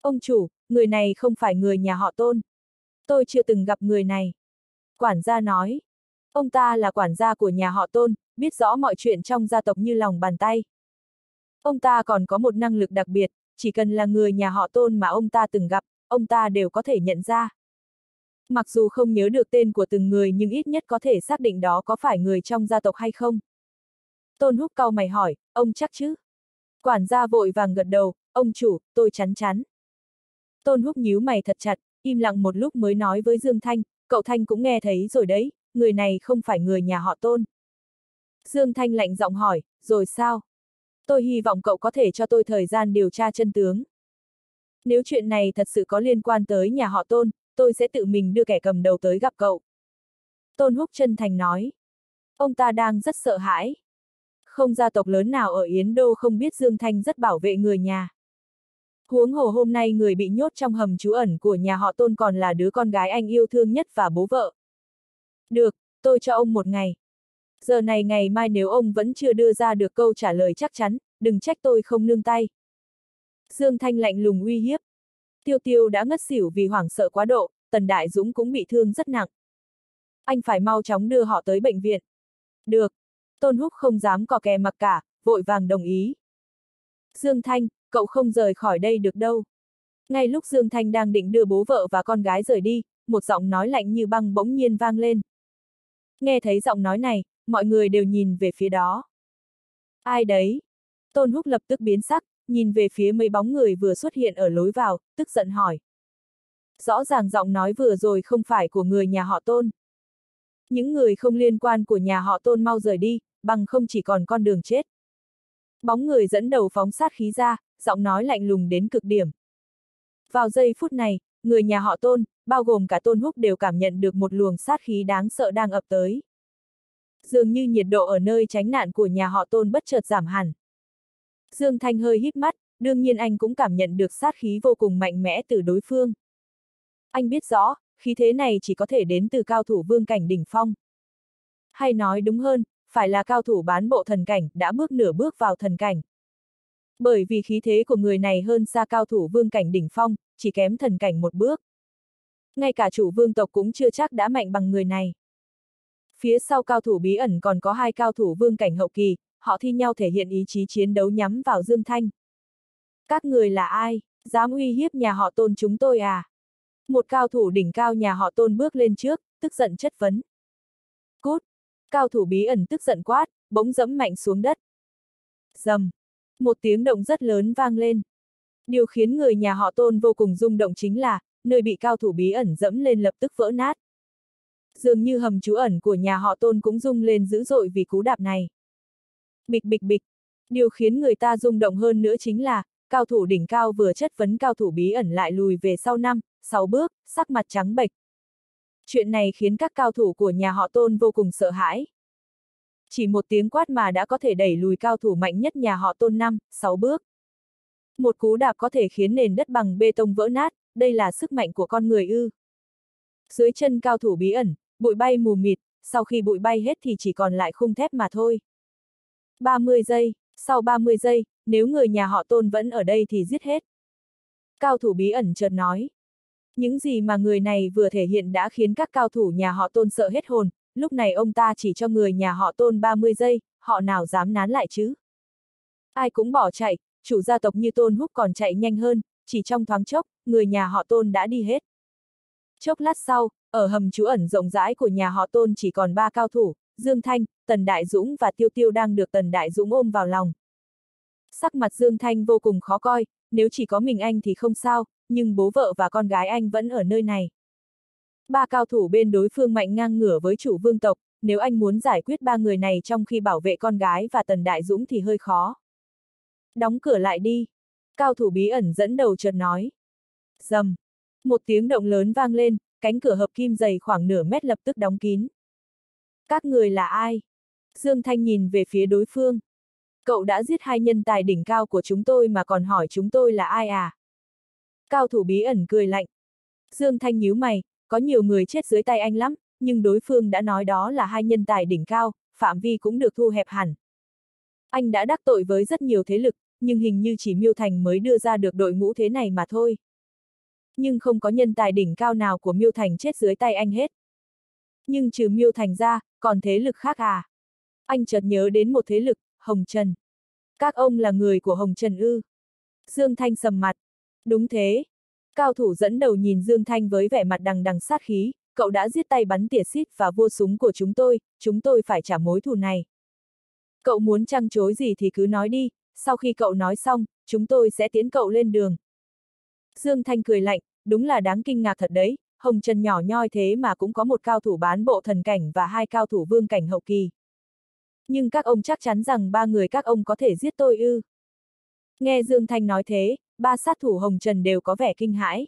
Ông chủ, người này không phải người nhà họ Tôn. Tôi chưa từng gặp người này. Quản gia nói. Ông ta là quản gia của nhà họ Tôn, biết rõ mọi chuyện trong gia tộc như lòng bàn tay. Ông ta còn có một năng lực đặc biệt, chỉ cần là người nhà họ Tôn mà ông ta từng gặp, ông ta đều có thể nhận ra. Mặc dù không nhớ được tên của từng người nhưng ít nhất có thể xác định đó có phải người trong gia tộc hay không. Tôn Húc cau mày hỏi, ông chắc chứ? Quản gia vội vàng gật đầu, ông chủ, tôi chắn chắn. Tôn Húc nhíu mày thật chặt, im lặng một lúc mới nói với Dương Thanh, cậu Thanh cũng nghe thấy rồi đấy, người này không phải người nhà họ Tôn. Dương Thanh lạnh giọng hỏi, rồi sao? Tôi hy vọng cậu có thể cho tôi thời gian điều tra chân tướng. Nếu chuyện này thật sự có liên quan tới nhà họ Tôn, tôi sẽ tự mình đưa kẻ cầm đầu tới gặp cậu. Tôn Húc chân thành nói. Ông ta đang rất sợ hãi. Không gia tộc lớn nào ở Yến Đô không biết Dương Thanh rất bảo vệ người nhà. Huống hồ hôm nay người bị nhốt trong hầm trú ẩn của nhà họ Tôn còn là đứa con gái anh yêu thương nhất và bố vợ. Được, tôi cho ông một ngày. Giờ này ngày mai nếu ông vẫn chưa đưa ra được câu trả lời chắc chắn, đừng trách tôi không nương tay. Dương Thanh lạnh lùng uy hiếp. Tiêu Tiêu đã ngất xỉu vì hoảng sợ quá độ, Tần Đại Dũng cũng bị thương rất nặng. Anh phải mau chóng đưa họ tới bệnh viện. Được. Tôn Húc không dám cò kè mặc cả, vội vàng đồng ý. Dương Thanh, cậu không rời khỏi đây được đâu. Ngay lúc Dương Thanh đang định đưa bố vợ và con gái rời đi, một giọng nói lạnh như băng bỗng nhiên vang lên. Nghe thấy giọng nói này, mọi người đều nhìn về phía đó. Ai đấy? Tôn Húc lập tức biến sắc, nhìn về phía mấy bóng người vừa xuất hiện ở lối vào, tức giận hỏi. Rõ ràng giọng nói vừa rồi không phải của người nhà họ Tôn. Những người không liên quan của nhà họ Tôn mau rời đi, bằng không chỉ còn con đường chết. Bóng người dẫn đầu phóng sát khí ra, giọng nói lạnh lùng đến cực điểm. Vào giây phút này, người nhà họ Tôn, bao gồm cả Tôn Húc đều cảm nhận được một luồng sát khí đáng sợ đang ập tới. Dường như nhiệt độ ở nơi tránh nạn của nhà họ Tôn bất chợt giảm hẳn. Dương Thanh hơi híp mắt, đương nhiên anh cũng cảm nhận được sát khí vô cùng mạnh mẽ từ đối phương. Anh biết rõ, khí thế này chỉ có thể đến từ cao thủ vương cảnh đỉnh phong. Hay nói đúng hơn, phải là cao thủ bán bộ thần cảnh, đã bước nửa bước vào thần cảnh. Bởi vì khí thế của người này hơn xa cao thủ vương cảnh đỉnh phong, chỉ kém thần cảnh một bước. Ngay cả chủ vương tộc cũng chưa chắc đã mạnh bằng người này. Phía sau cao thủ bí ẩn còn có hai cao thủ vương cảnh hậu kỳ, họ thi nhau thể hiện ý chí chiến đấu nhắm vào Dương Thanh. Các người là ai, dám uy hiếp nhà họ Tôn chúng tôi à? Một cao thủ đỉnh cao nhà họ Tôn bước lên trước, tức giận chất vấn. Cút! Cao thủ bí ẩn tức giận quát, bỗng dẫm mạnh xuống đất. Rầm! Một tiếng động rất lớn vang lên. Điều khiến người nhà họ Tôn vô cùng rung động chính là, nơi bị cao thủ bí ẩn dẫm lên lập tức vỡ nát. Dường như hầm trú ẩn của nhà họ Tôn cũng rung lên dữ dội vì cú đạp này. Bịch bịch bịch! Điều khiến người ta rung động hơn nữa chính là, cao thủ đỉnh cao vừa chất vấn cao thủ bí ẩn lại lùi về sau năm, sáu bước, sắc mặt trắng bệch. Chuyện này khiến các cao thủ của nhà họ Tôn vô cùng sợ hãi. Chỉ một tiếng quát mà đã có thể đẩy lùi cao thủ mạnh nhất nhà họ Tôn năm, sáu bước. Một cú đạp có thể khiến nền đất bằng bê tông vỡ nát, đây là sức mạnh của con người ư. Dưới chân cao thủ bí ẩn, bụi bay mù mịt, sau khi bụi bay hết thì chỉ còn lại khung thép mà thôi. ba mươi giây, sau ba mươi giây, nếu người nhà họ Tôn vẫn ở đây thì giết hết. Cao thủ bí ẩn chợt nói. Những gì mà người này vừa thể hiện đã khiến các cao thủ nhà họ Tôn sợ hết hồn, lúc này ông ta chỉ cho người nhà họ Tôn ba mươi giây, họ nào dám nán lại chứ? Ai cũng bỏ chạy, chủ gia tộc như Tôn Húc còn chạy nhanh hơn, chỉ trong thoáng chốc, người nhà họ Tôn đã đi hết. Chốc lát sau, ở hầm trú ẩn rộng rãi của nhà họ Tôn chỉ còn ba cao thủ, Dương Thanh, Tần Đại Dũng và Tiêu Tiêu đang được Tần Đại Dũng ôm vào lòng. Sắc mặt Dương Thanh vô cùng khó coi, nếu chỉ có mình anh thì không sao, nhưng bố vợ và con gái anh vẫn ở nơi này. Ba cao thủ bên đối phương mạnh ngang ngửa với chủ vương tộc, nếu anh muốn giải quyết ba người này trong khi bảo vệ con gái và Tần Đại Dũng thì hơi khó. Đóng cửa lại đi. Cao thủ bí ẩn dẫn đầu chợt nói. Rầm. Một tiếng động lớn vang lên, cánh cửa hợp kim dày khoảng nửa mét lập tức đóng kín. Các người là ai? Dương Thanh nhìn về phía đối phương. Cậu đã giết hai nhân tài đỉnh cao của chúng tôi mà còn hỏi chúng tôi là ai à? Cao thủ bí ẩn cười lạnh. Dương Thanh nhíu mày, có nhiều người chết dưới tay anh lắm, nhưng đối phương đã nói đó là hai nhân tài đỉnh cao, phạm vi cũng được thu hẹp hẳn. Anh đã đắc tội với rất nhiều thế lực, nhưng hình như chỉ Miêu Thành mới đưa ra được đội ngũ thế này mà thôi. nhưng không có nhân tài đỉnh cao nào của Miêu Thành chết dưới tay anh hết. Nhưng trừ Miêu Thành ra, còn thế lực khác à? Anh chợt nhớ đến một thế lực, Hồng Trần. Các ông là người của Hồng Trần ư? Dương Thanh sầm mặt. Đúng thế. Cao thủ dẫn đầu nhìn Dương Thanh với vẻ mặt đằng đằng sát khí, cậu đã giết tay bắn tỉa xít và vua súng của chúng tôi, chúng tôi phải trả mối thù này. Cậu muốn trăng chối gì thì cứ nói đi, sau khi cậu nói xong, chúng tôi sẽ tiến cậu lên đường. Dương Thanh cười lạnh, đúng là đáng kinh ngạc thật đấy, Hồng Trần nhỏ nhoi thế mà cũng có một cao thủ bán bộ thần cảnh và hai cao thủ vương cảnh hậu kỳ. Nhưng các ông chắc chắn rằng ba người các ông có thể giết tôi ư? Nghe Dương Thanh nói thế, ba sát thủ Hồng Trần đều có vẻ kinh hãi.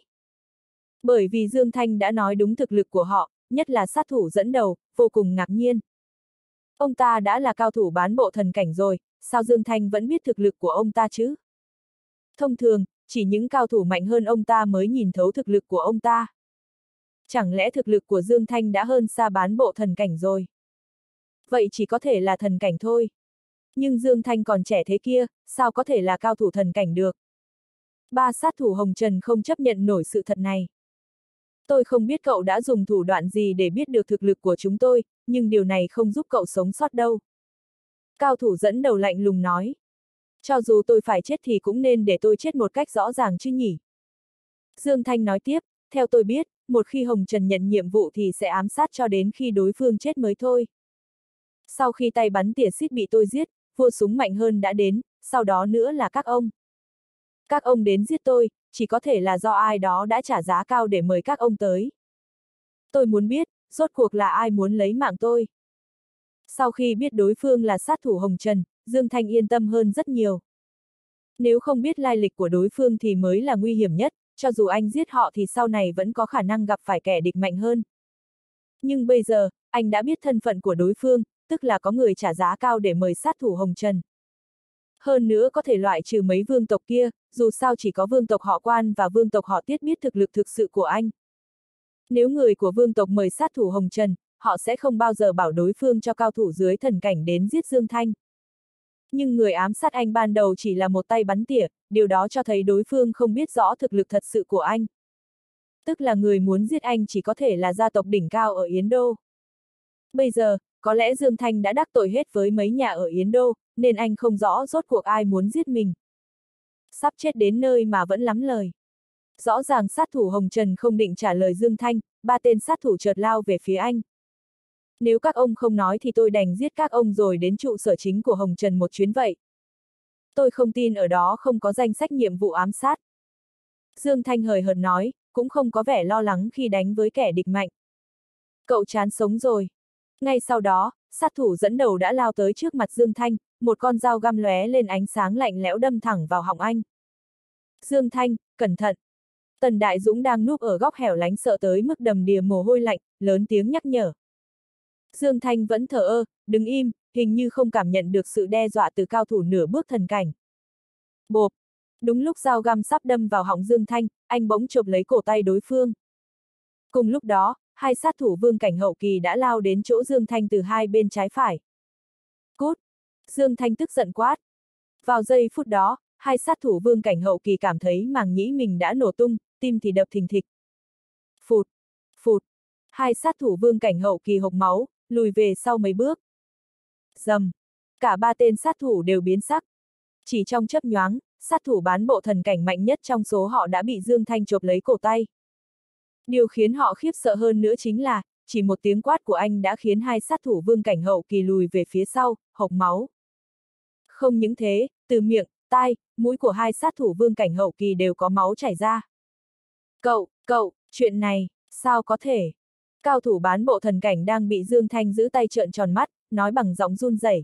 Bởi vì Dương Thanh đã nói đúng thực lực của họ, nhất là sát thủ dẫn đầu, vô cùng ngạc nhiên. Ông ta đã là cao thủ bán bộ thần cảnh rồi, sao Dương Thanh vẫn biết thực lực của ông ta chứ? Thông thường, chỉ những cao thủ mạnh hơn ông ta mới nhìn thấu thực lực của ông ta. Chẳng lẽ thực lực của Dương Thanh đã hơn xa bán bộ thần cảnh rồi? Vậy chỉ có thể là thần cảnh thôi. Nhưng Dương Thanh còn trẻ thế kia, sao có thể là cao thủ thần cảnh được? Ba sát thủ Hồng Trần không chấp nhận nổi sự thật này. Tôi không biết cậu đã dùng thủ đoạn gì để biết được thực lực của chúng tôi, nhưng điều này không giúp cậu sống sót đâu. Cao thủ dẫn đầu lạnh lùng nói. Cho dù tôi phải chết thì cũng nên để tôi chết một cách rõ ràng chứ nhỉ? Dương Thanh nói tiếp, theo tôi biết, một khi Hồng Trần nhận nhiệm vụ thì sẽ ám sát cho đến khi đối phương chết mới thôi. Sau khi tay bắn tỉa xít bị tôi giết, vua súng mạnh hơn đã đến, sau đó nữa là các ông. Các ông đến giết tôi, chỉ có thể là do ai đó đã trả giá cao để mời các ông tới. Tôi muốn biết, rốt cuộc là ai muốn lấy mạng tôi. Sau khi biết đối phương là sát thủ Hồng Trần, Dương Thanh yên tâm hơn rất nhiều. Nếu không biết lai lịch của đối phương thì mới là nguy hiểm nhất, cho dù anh giết họ thì sau này vẫn có khả năng gặp phải kẻ địch mạnh hơn. Nhưng bây giờ, anh đã biết thân phận của đối phương, tức là có người trả giá cao để mời sát thủ Hồng Trần. Hơn nữa có thể loại trừ mấy vương tộc kia, dù sao chỉ có vương tộc họ Quan và vương tộc họ Tiết biết thực lực thực sự của anh. Nếu người của vương tộc mời sát thủ Hồng Trần, họ sẽ không bao giờ bảo đối phương cho cao thủ dưới thần cảnh đến giết Dương Thanh. Nhưng người ám sát anh ban đầu chỉ là một tay bắn tỉa, điều đó cho thấy đối phương không biết rõ thực lực thật sự của anh. Tức là người muốn giết anh chỉ có thể là gia tộc đỉnh cao ở Yến Đô. Bây giờ, có lẽ Dương Thanh đã đắc tội hết với mấy nhà ở Yến Đô, nên anh không rõ rốt cuộc ai muốn giết mình. Sắp chết đến nơi mà vẫn lắm lời. Rõ ràng sát thủ Hồng Trần không định trả lời Dương Thanh, ba tên sát thủ chợt lao về phía anh. Nếu các ông không nói thì tôi đành giết các ông rồi đến trụ sở chính của Hồng Trần một chuyến vậy. Tôi không tin ở đó không có danh sách nhiệm vụ ám sát. Dương Thanh hời hợt nói, cũng không có vẻ lo lắng khi đánh với kẻ địch mạnh. Cậu chán sống rồi. Ngay sau đó, sát thủ dẫn đầu đã lao tới trước mặt Dương Thanh, một con dao găm lóe lên ánh sáng lạnh lẽo đâm thẳng vào họng anh. Dương Thanh, cẩn thận! Tần Đại Dũng đang núp ở góc hẻo lánh sợ tới mức đầm đìa mồ hôi lạnh, lớn tiếng nhắc nhở. Dương Thanh vẫn thờ ơ, đứng im, hình như không cảm nhận được sự đe dọa từ cao thủ nửa bước thần cảnh. Bộp! Đúng lúc dao găm sắp đâm vào họng Dương Thanh, anh bỗng chộp lấy cổ tay đối phương. Cùng lúc đó, hai sát thủ vương cảnh hậu kỳ đã lao đến chỗ Dương Thanh từ hai bên trái phải. Cút! Dương Thanh tức giận quát. Vào giây phút đó, hai sát thủ vương cảnh hậu kỳ cảm thấy màng nhĩ mình đã nổ tung, tim thì đập thình thịch. Phụt! Phụt! Hai sát thủ vương cảnh hậu kỳ hộc máu, lùi về sau mấy bước. Rầm! Cả ba tên sát thủ đều biến sắc. Chỉ trong chớp nhoáng, sát thủ bán bộ thần cảnh mạnh nhất trong số họ đã bị Dương Thanh chộp lấy cổ tay. Điều khiến họ khiếp sợ hơn nữa chính là, chỉ một tiếng quát của anh đã khiến hai sát thủ vương cảnh hậu kỳ lùi về phía sau, hộc máu. Không những thế, từ miệng, tai, mũi của hai sát thủ vương cảnh hậu kỳ đều có máu chảy ra. Cậu, cậu, chuyện này, sao có thể? Cao thủ bán bộ thần cảnh đang bị Dương Thanh giữ tay trợn tròn mắt, nói bằng giọng run rẩy.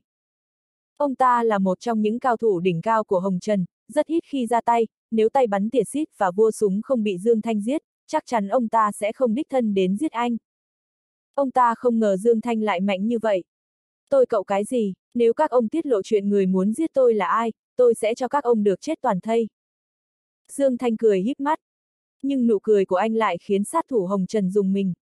Ông ta là một trong những cao thủ đỉnh cao của Hồng Trần, rất ít khi ra tay, nếu tay bắn tỉa xít và vua súng không bị Dương Thanh giết, chắc chắn ông ta sẽ không đích thân đến giết anh. Ông ta không ngờ Dương Thanh lại mạnh như vậy. Tôi cậu cái gì, nếu các ông tiết lộ chuyện người muốn giết tôi là ai, tôi sẽ cho các ông được chết toàn thây. Dương Thanh cười híp mắt. Nhưng nụ cười của anh lại khiến sát thủ Hồng Trần rùng mình.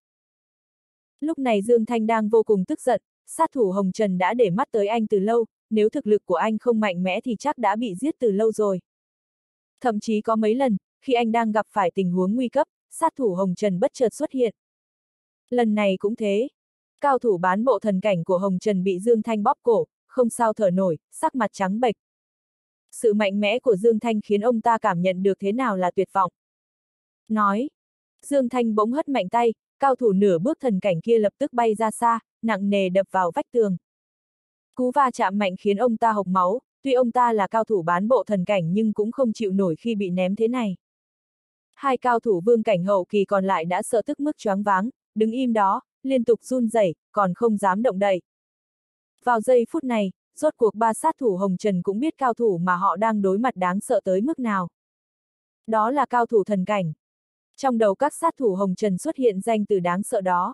Lúc này Dương Thanh đang vô cùng tức giận, sát thủ Hồng Trần đã để mắt tới anh từ lâu, nếu thực lực của anh không mạnh mẽ thì chắc đã bị giết từ lâu rồi. Thậm chí có mấy lần, khi anh đang gặp phải tình huống nguy cấp, sát thủ Hồng Trần bất chợt xuất hiện. Lần này cũng thế. Cao thủ bán bộ thần cảnh của Hồng Trần bị Dương Thanh bóp cổ, không sao thở nổi, sắc mặt trắng bệch. Sự mạnh mẽ của Dương Thanh khiến ông ta cảm nhận được thế nào là tuyệt vọng. Nói. Dương Thanh bỗng hất mạnh tay, cao thủ nửa bước thần cảnh kia lập tức bay ra xa, nặng nề đập vào vách tường. Cú va chạm mạnh khiến ông ta hộc máu, tuy ông ta là cao thủ bán bộ thần cảnh nhưng cũng không chịu nổi khi bị ném thế này. Hai cao thủ vương cảnh hậu kỳ còn lại đã sợ tức mức choáng váng, đứng im đó, liên tục run rẩy, còn không dám động đậy. Vào giây phút này, rốt cuộc ba sát thủ Hồng Trần cũng biết cao thủ mà họ đang đối mặt đáng sợ tới mức nào. Đó là cao thủ thần cảnh. Trong đầu các sát thủ Hồng Trần xuất hiện danh từ đáng sợ đó.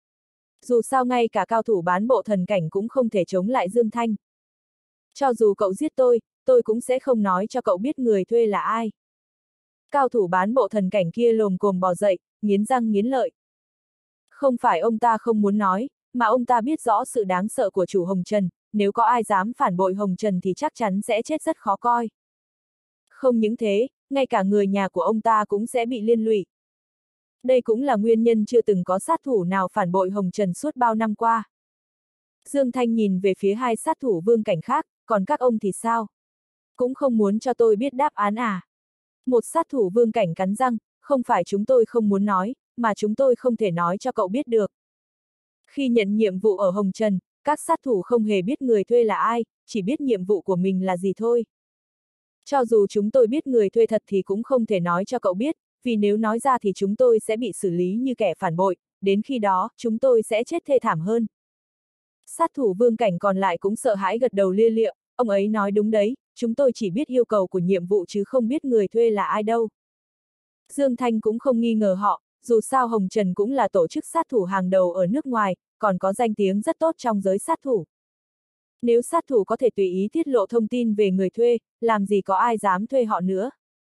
Dù sao ngay cả cao thủ bán bộ thần cảnh cũng không thể chống lại Dương Thanh. Cho dù cậu giết tôi, tôi cũng sẽ không nói cho cậu biết người thuê là ai. Cao thủ bán bộ thần cảnh kia lồm cồm bò dậy, nghiến răng nghiến lợi. Không phải ông ta không muốn nói, mà ông ta biết rõ sự đáng sợ của chủ Hồng Trần, nếu có ai dám phản bội Hồng Trần thì chắc chắn sẽ chết rất khó coi. Không những thế, ngay cả người nhà của ông ta cũng sẽ bị liên lụy. Đây cũng là nguyên nhân chưa từng có sát thủ nào phản bội Hồng Trần suốt bao năm qua. Dương Thanh nhìn về phía hai sát thủ vương cảnh khác, còn các ông thì sao? Cũng không muốn cho tôi biết đáp án à? Một sát thủ vương cảnh cắn răng, không phải chúng tôi không muốn nói, mà chúng tôi không thể nói cho cậu biết được. Khi nhận nhiệm vụ ở Hồng Trần, các sát thủ không hề biết người thuê là ai, chỉ biết nhiệm vụ của mình là gì thôi. Cho dù chúng tôi biết người thuê thật thì cũng không thể nói cho cậu biết, vì nếu nói ra thì chúng tôi sẽ bị xử lý như kẻ phản bội, đến khi đó, chúng tôi sẽ chết thê thảm hơn. Sát thủ vương cảnh còn lại cũng sợ hãi gật đầu lia lịa, ông ấy nói đúng đấy, chúng tôi chỉ biết yêu cầu của nhiệm vụ chứ không biết người thuê là ai đâu. Dương Thanh cũng không nghi ngờ họ, dù sao Hồng Trần cũng là tổ chức sát thủ hàng đầu ở nước ngoài, còn có danh tiếng rất tốt trong giới sát thủ. Nếu sát thủ có thể tùy ý tiết lộ thông tin về người thuê, làm gì có ai dám thuê họ nữa.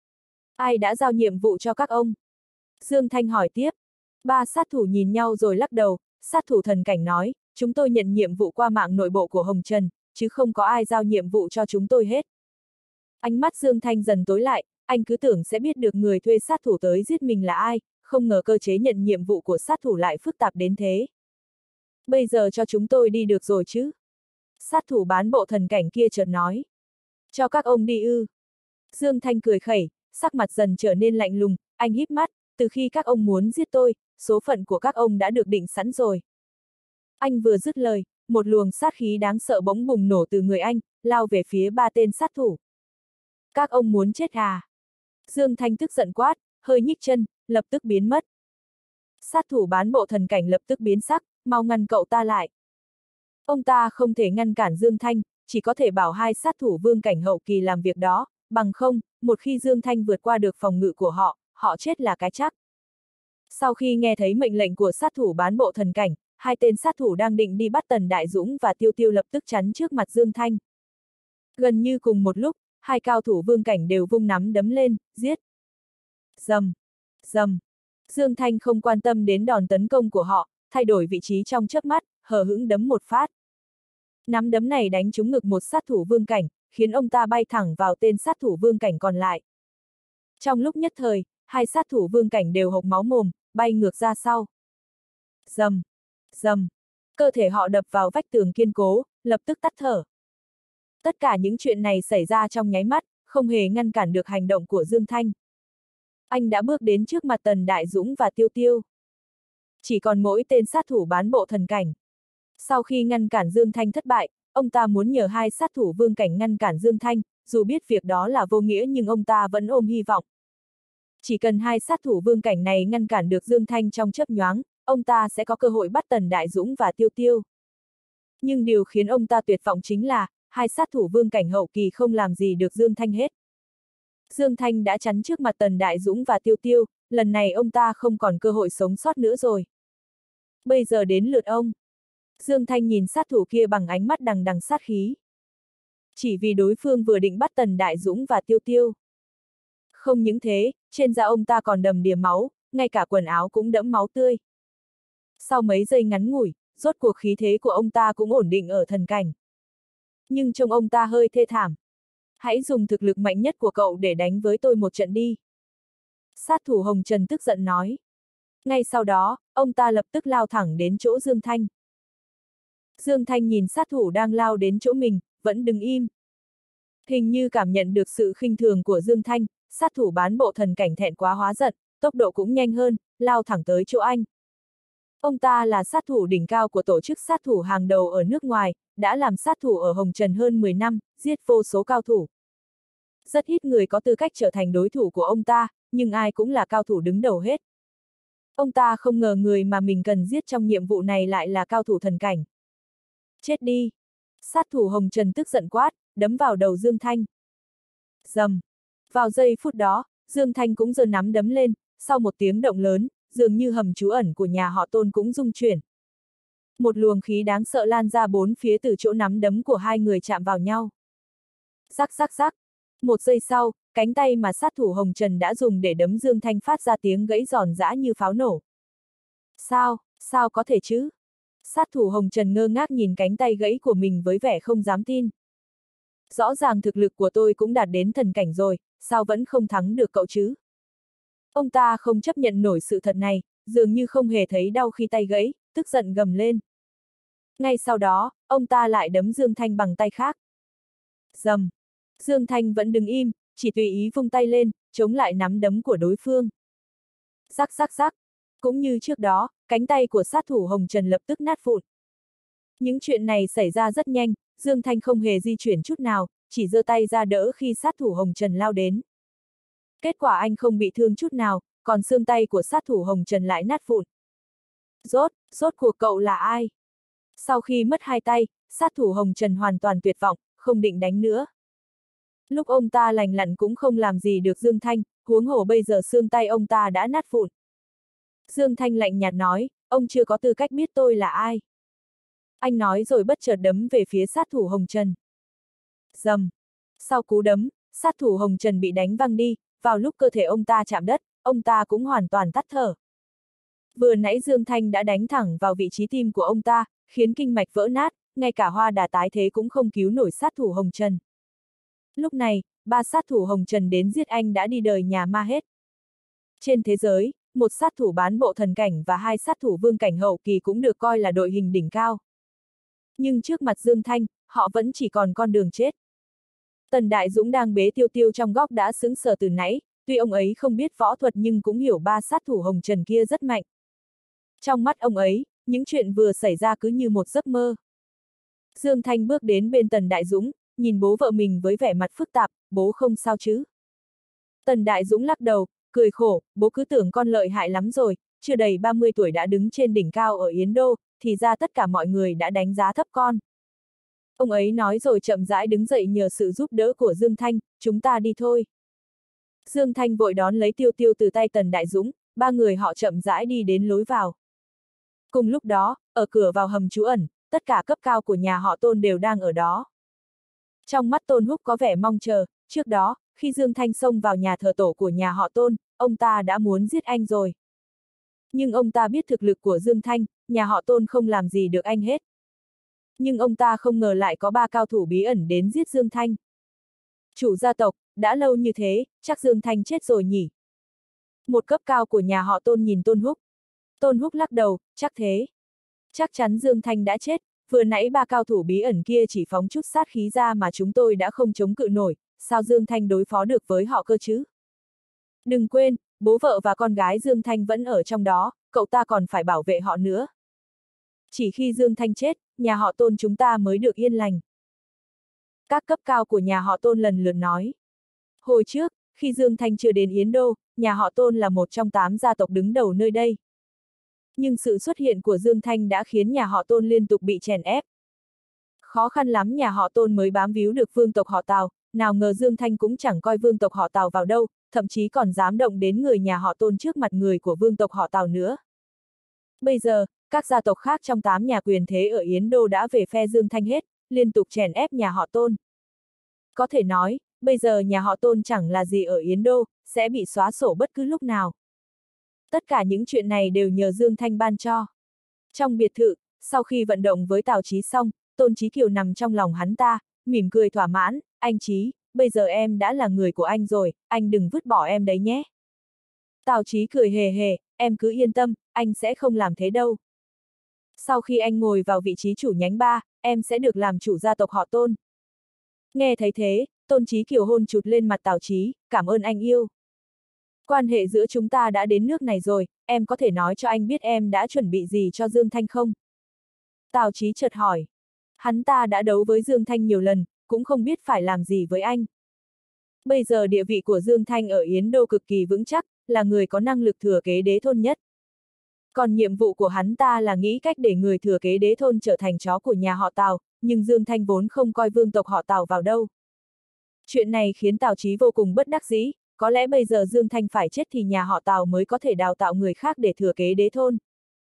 Ai đã giao nhiệm vụ cho các ông? Dương Thanh hỏi tiếp. Ba sát thủ nhìn nhau rồi lắc đầu, sát thủ thần cảnh nói, chúng tôi nhận nhiệm vụ qua mạng nội bộ của Hồng Trần, chứ không có ai giao nhiệm vụ cho chúng tôi hết. Ánh mắt Dương Thanh dần tối lại, anh cứ tưởng sẽ biết được người thuê sát thủ tới giết mình là ai, không ngờ cơ chế nhận nhiệm vụ của sát thủ lại phức tạp đến thế. Bây giờ cho chúng tôi đi được rồi chứ? Sát thủ bán bộ thần cảnh kia chợt nói. Cho các ông đi ư. Dương Thanh cười khẩy, sắc mặt dần trở nên lạnh lùng, anh híp mắt, từ khi các ông muốn giết tôi, số phận của các ông đã được định sẵn rồi. Anh vừa dứt lời, một luồng sát khí đáng sợ bỗng bùng nổ từ người anh, lao về phía ba tên sát thủ. Các ông muốn chết à? Dương Thanh tức giận quát, hơi nhích chân, lập tức biến mất. Sát thủ bán bộ thần cảnh lập tức biến sắc, mau ngăn cậu ta lại. Ông ta không thể ngăn cản Dương Thanh, chỉ có thể bảo hai sát thủ vương cảnh hậu kỳ làm việc đó, bằng không, một khi Dương Thanh vượt qua được phòng ngự của họ, họ chết là cái chắc. Sau khi nghe thấy mệnh lệnh của sát thủ bán bộ thần cảnh, hai tên sát thủ đang định đi bắt Tần Đại Dũng và Tiêu Tiêu lập tức chắn trước mặt Dương Thanh. Gần như cùng một lúc, hai cao thủ vương cảnh đều vung nắm đấm lên, giết. Rầm, rầm. Dương Thanh không quan tâm đến đòn tấn công của họ, thay đổi vị trí trong chớp mắt, hờ hững đấm một phát. Nắm đấm này đánh trúng ngực một sát thủ vương cảnh, khiến ông ta bay thẳng vào tên sát thủ vương cảnh còn lại. Trong lúc nhất thời, hai sát thủ vương cảnh đều hộc máu mồm, bay ngược ra sau. Rầm, rầm. Cơ thể họ đập vào vách tường kiên cố, lập tức tắt thở. Tất cả những chuyện này xảy ra trong nháy mắt, không hề ngăn cản được hành động của Dương Thanh. Anh đã bước đến trước mặt Tần Đại Dũng và Tiêu Tiêu. Chỉ còn mỗi tên sát thủ bán bộ thần cảnh. Sau khi ngăn cản Dương Thanh thất bại, ông ta muốn nhờ hai sát thủ vương cảnh ngăn cản Dương Thanh, dù biết việc đó là vô nghĩa nhưng ông ta vẫn ôm hy vọng. Chỉ cần hai sát thủ vương cảnh này ngăn cản được Dương Thanh trong chớp nhoáng, ông ta sẽ có cơ hội bắt Tần Đại Dũng và Tiêu Tiêu. Nhưng điều khiến ông ta tuyệt vọng chính là, hai sát thủ vương cảnh hậu kỳ không làm gì được Dương Thanh hết. Dương Thanh đã chắn trước mặt Tần Đại Dũng và Tiêu Tiêu, lần này ông ta không còn cơ hội sống sót nữa rồi. Bây giờ đến lượt ông. Dương Thanh nhìn sát thủ kia bằng ánh mắt đằng đằng sát khí. Chỉ vì đối phương vừa định bắt Tần Đại Dũng và Tiêu Tiêu. Không những thế, trên da ông ta còn đầm đìa máu, ngay cả quần áo cũng đẫm máu tươi. Sau mấy giây ngắn ngủi, rốt cuộc khí thế của ông ta cũng ổn định ở thần cảnh. Nhưng trông ông ta hơi thê thảm. Hãy dùng thực lực mạnh nhất của cậu để đánh với tôi một trận đi. Sát thủ Hồng Trần tức giận nói. Ngay sau đó, ông ta lập tức lao thẳng đến chỗ Dương Thanh. Dương Thanh nhìn sát thủ đang lao đến chỗ mình, vẫn đứng im. Hình như cảm nhận được sự khinh thường của Dương Thanh, sát thủ bán bộ thần cảnh thẹn quá hóa giận, tốc độ cũng nhanh hơn, lao thẳng tới chỗ anh. Ông ta là sát thủ đỉnh cao của tổ chức sát thủ hàng đầu ở nước ngoài, đã làm sát thủ ở Hồng Trần hơn mười năm, giết vô số cao thủ. Rất ít người có tư cách trở thành đối thủ của ông ta, nhưng ai cũng là cao thủ đứng đầu hết. Ông ta không ngờ người mà mình cần giết trong nhiệm vụ này lại là cao thủ thần cảnh. Chết đi! Sát thủ Hồng Trần tức giận quát, đấm vào đầu Dương Thanh. Rầm! Vào giây phút đó, Dương Thanh cũng giơ nắm đấm lên, sau một tiếng động lớn, dường như hầm trú ẩn của nhà họ Tôn cũng rung chuyển. Một luồng khí đáng sợ lan ra bốn phía từ chỗ nắm đấm của hai người chạm vào nhau. Rắc rắc rắc! Một giây sau, cánh tay mà sát thủ Hồng Trần đã dùng để đấm Dương Thanh phát ra tiếng gãy giòn giã như pháo nổ. Sao, sao có thể chứ? Sát thủ Hồng Trần ngơ ngác nhìn cánh tay gãy của mình với vẻ không dám tin. Rõ ràng thực lực của tôi cũng đạt đến thần cảnh rồi, sao vẫn không thắng được cậu chứ? Ông ta không chấp nhận nổi sự thật này, dường như không hề thấy đau khi tay gãy, tức giận gầm lên. Ngay sau đó, ông ta lại đấm Dương Thanh bằng tay khác. Rầm! Dương Thanh vẫn đứng im, chỉ tùy ý vung tay lên, chống lại nắm đấm của đối phương. Rắc rắc rắc! Cũng như trước đó, cánh tay của sát thủ Hồng Trần lập tức nát vụn. Những chuyện này xảy ra rất nhanh, Dương Thanh không hề di chuyển chút nào, chỉ giơ tay ra đỡ khi sát thủ Hồng Trần lao đến. Kết quả anh không bị thương chút nào, còn xương tay của sát thủ Hồng Trần lại nát vụn. Rốt, rốt cuộc cậu là ai? Sau khi mất hai tay, sát thủ Hồng Trần hoàn toàn tuyệt vọng, không định đánh nữa. Lúc ông ta lành lặn cũng không làm gì được Dương Thanh, huống hồ bây giờ xương tay ông ta đã nát vụn. Dương Thanh lạnh nhạt nói, ông chưa có tư cách biết tôi là ai. Anh nói rồi bất chợt đấm về phía sát thủ Hồng Trần. Rầm! Sau cú đấm, sát thủ Hồng Trần bị đánh văng đi, vào lúc cơ thể ông ta chạm đất, ông ta cũng hoàn toàn tắt thở. Vừa nãy Dương Thanh đã đánh thẳng vào vị trí tim của ông ta, khiến kinh mạch vỡ nát, ngay cả hoa đà tái thế cũng không cứu nổi sát thủ Hồng Trần. Lúc này, ba sát thủ Hồng Trần đến giết anh đã đi đời nhà ma hết. Trên thế giới, một sát thủ bán bộ thần cảnh và hai sát thủ vương cảnh hậu kỳ cũng được coi là đội hình đỉnh cao. Nhưng trước mặt Dương Thanh, họ vẫn chỉ còn con đường chết. Tần Đại Dũng đang bế Tiêu Tiêu trong góc đã sững sờ từ nãy, tuy ông ấy không biết võ thuật nhưng cũng hiểu ba sát thủ Hồng Trần kia rất mạnh. Trong mắt ông ấy, những chuyện vừa xảy ra cứ như một giấc mơ. Dương Thanh bước đến bên Tần Đại Dũng, nhìn bố vợ mình với vẻ mặt phức tạp, bố không sao chứ? Tần Đại Dũng lắc đầu, cười khổ, bố cứ tưởng con lợi hại lắm rồi, chưa đầy ba mươi tuổi đã đứng trên đỉnh cao ở Yến Đô, thì ra tất cả mọi người đã đánh giá thấp con. Ông ấy nói rồi chậm rãi đứng dậy nhờ sự giúp đỡ của Dương Thanh, chúng ta đi thôi. Dương Thanh vội đón lấy Tiêu Tiêu từ tay Tần Đại Dũng, ba người họ chậm rãi đi đến lối vào. Cùng lúc đó, ở cửa vào hầm trú ẩn, tất cả cấp cao của nhà họ Tôn đều đang ở đó. Trong mắt Tôn Húc có vẻ mong chờ, trước đó, khi Dương Thanh xông vào nhà thờ tổ của nhà họ Tôn, ông ta đã muốn giết anh rồi. Nhưng ông ta biết thực lực của Dương Thanh, nhà họ Tôn không làm gì được anh hết. Nhưng ông ta không ngờ lại có ba cao thủ bí ẩn đến giết Dương Thanh. Chủ gia tộc, đã lâu như thế, chắc Dương Thanh chết rồi nhỉ? Một cấp cao của nhà họ Tôn nhìn Tôn Húc. Tôn Húc lắc đầu, chắc thế. Chắc chắn Dương Thanh đã chết, vừa nãy ba cao thủ bí ẩn kia chỉ phóng chút sát khí ra mà chúng tôi đã không chống cự nổi, sao Dương Thanh đối phó được với họ cơ chứ? Đừng quên, bố vợ và con gái Dương Thanh vẫn ở trong đó, cậu ta còn phải bảo vệ họ nữa. Chỉ khi Dương Thanh chết, nhà họ Tôn chúng ta mới được yên lành. Các cấp cao của nhà họ Tôn lần lượt nói. Hồi trước, khi Dương Thanh chưa đến Yến Đô, nhà họ Tôn là một trong tám gia tộc đứng đầu nơi đây. Nhưng sự xuất hiện của Dương Thanh đã khiến nhà họ Tôn liên tục bị chèn ép. Khó khăn lắm nhà họ Tôn mới bám víu được vương tộc họ Tào, nào ngờ Dương Thanh cũng chẳng coi vương tộc họ Tào vào đâu, thậm chí còn dám động đến người nhà họ Tôn trước mặt người của vương tộc họ Tào nữa. Bây giờ, các gia tộc khác trong tám nhà quyền thế ở Yến Đô đã về phe Dương Thanh hết, liên tục chèn ép nhà họ Tôn. Có thể nói, bây giờ nhà họ Tôn chẳng là gì ở Yến Đô, sẽ bị xóa sổ bất cứ lúc nào. Tất cả những chuyện này đều nhờ Dương Thanh ban cho. Trong biệt thự, sau khi vận động với Tào Chí xong, Tôn Chí Kiều nằm trong lòng hắn ta, mỉm cười thỏa mãn, anh Chí, bây giờ em đã là người của anh rồi, anh đừng vứt bỏ em đấy nhé. Tào Chí cười hề hề, em cứ yên tâm, anh sẽ không làm thế đâu. Sau khi anh ngồi vào vị trí chủ nhánh ba, em sẽ được làm chủ gia tộc họ Tôn. Nghe thấy thế, Tôn Chí Kiều hôn chụt lên mặt Tào Chí, cảm ơn anh yêu. Quan hệ giữa chúng ta đã đến nước này rồi, em có thể nói cho anh biết em đã chuẩn bị gì cho Dương Thanh không? Tào Chí chợt hỏi. Hắn ta đã đấu với Dương Thanh nhiều lần, cũng không biết phải làm gì với anh. Bây giờ địa vị của Dương Thanh ở Yến Đô cực kỳ vững chắc, là người có năng lực thừa kế đế thôn nhất. Còn nhiệm vụ của hắn ta là nghĩ cách để người thừa kế đế thôn trở thành chó của nhà họ Tào, nhưng Dương Thanh vốn không coi vương tộc họ Tào vào đâu. Chuyện này khiến Tào Chí vô cùng bất đắc dĩ, có lẽ bây giờ Dương Thanh phải chết thì nhà họ Tào mới có thể đào tạo người khác để thừa kế đế thôn.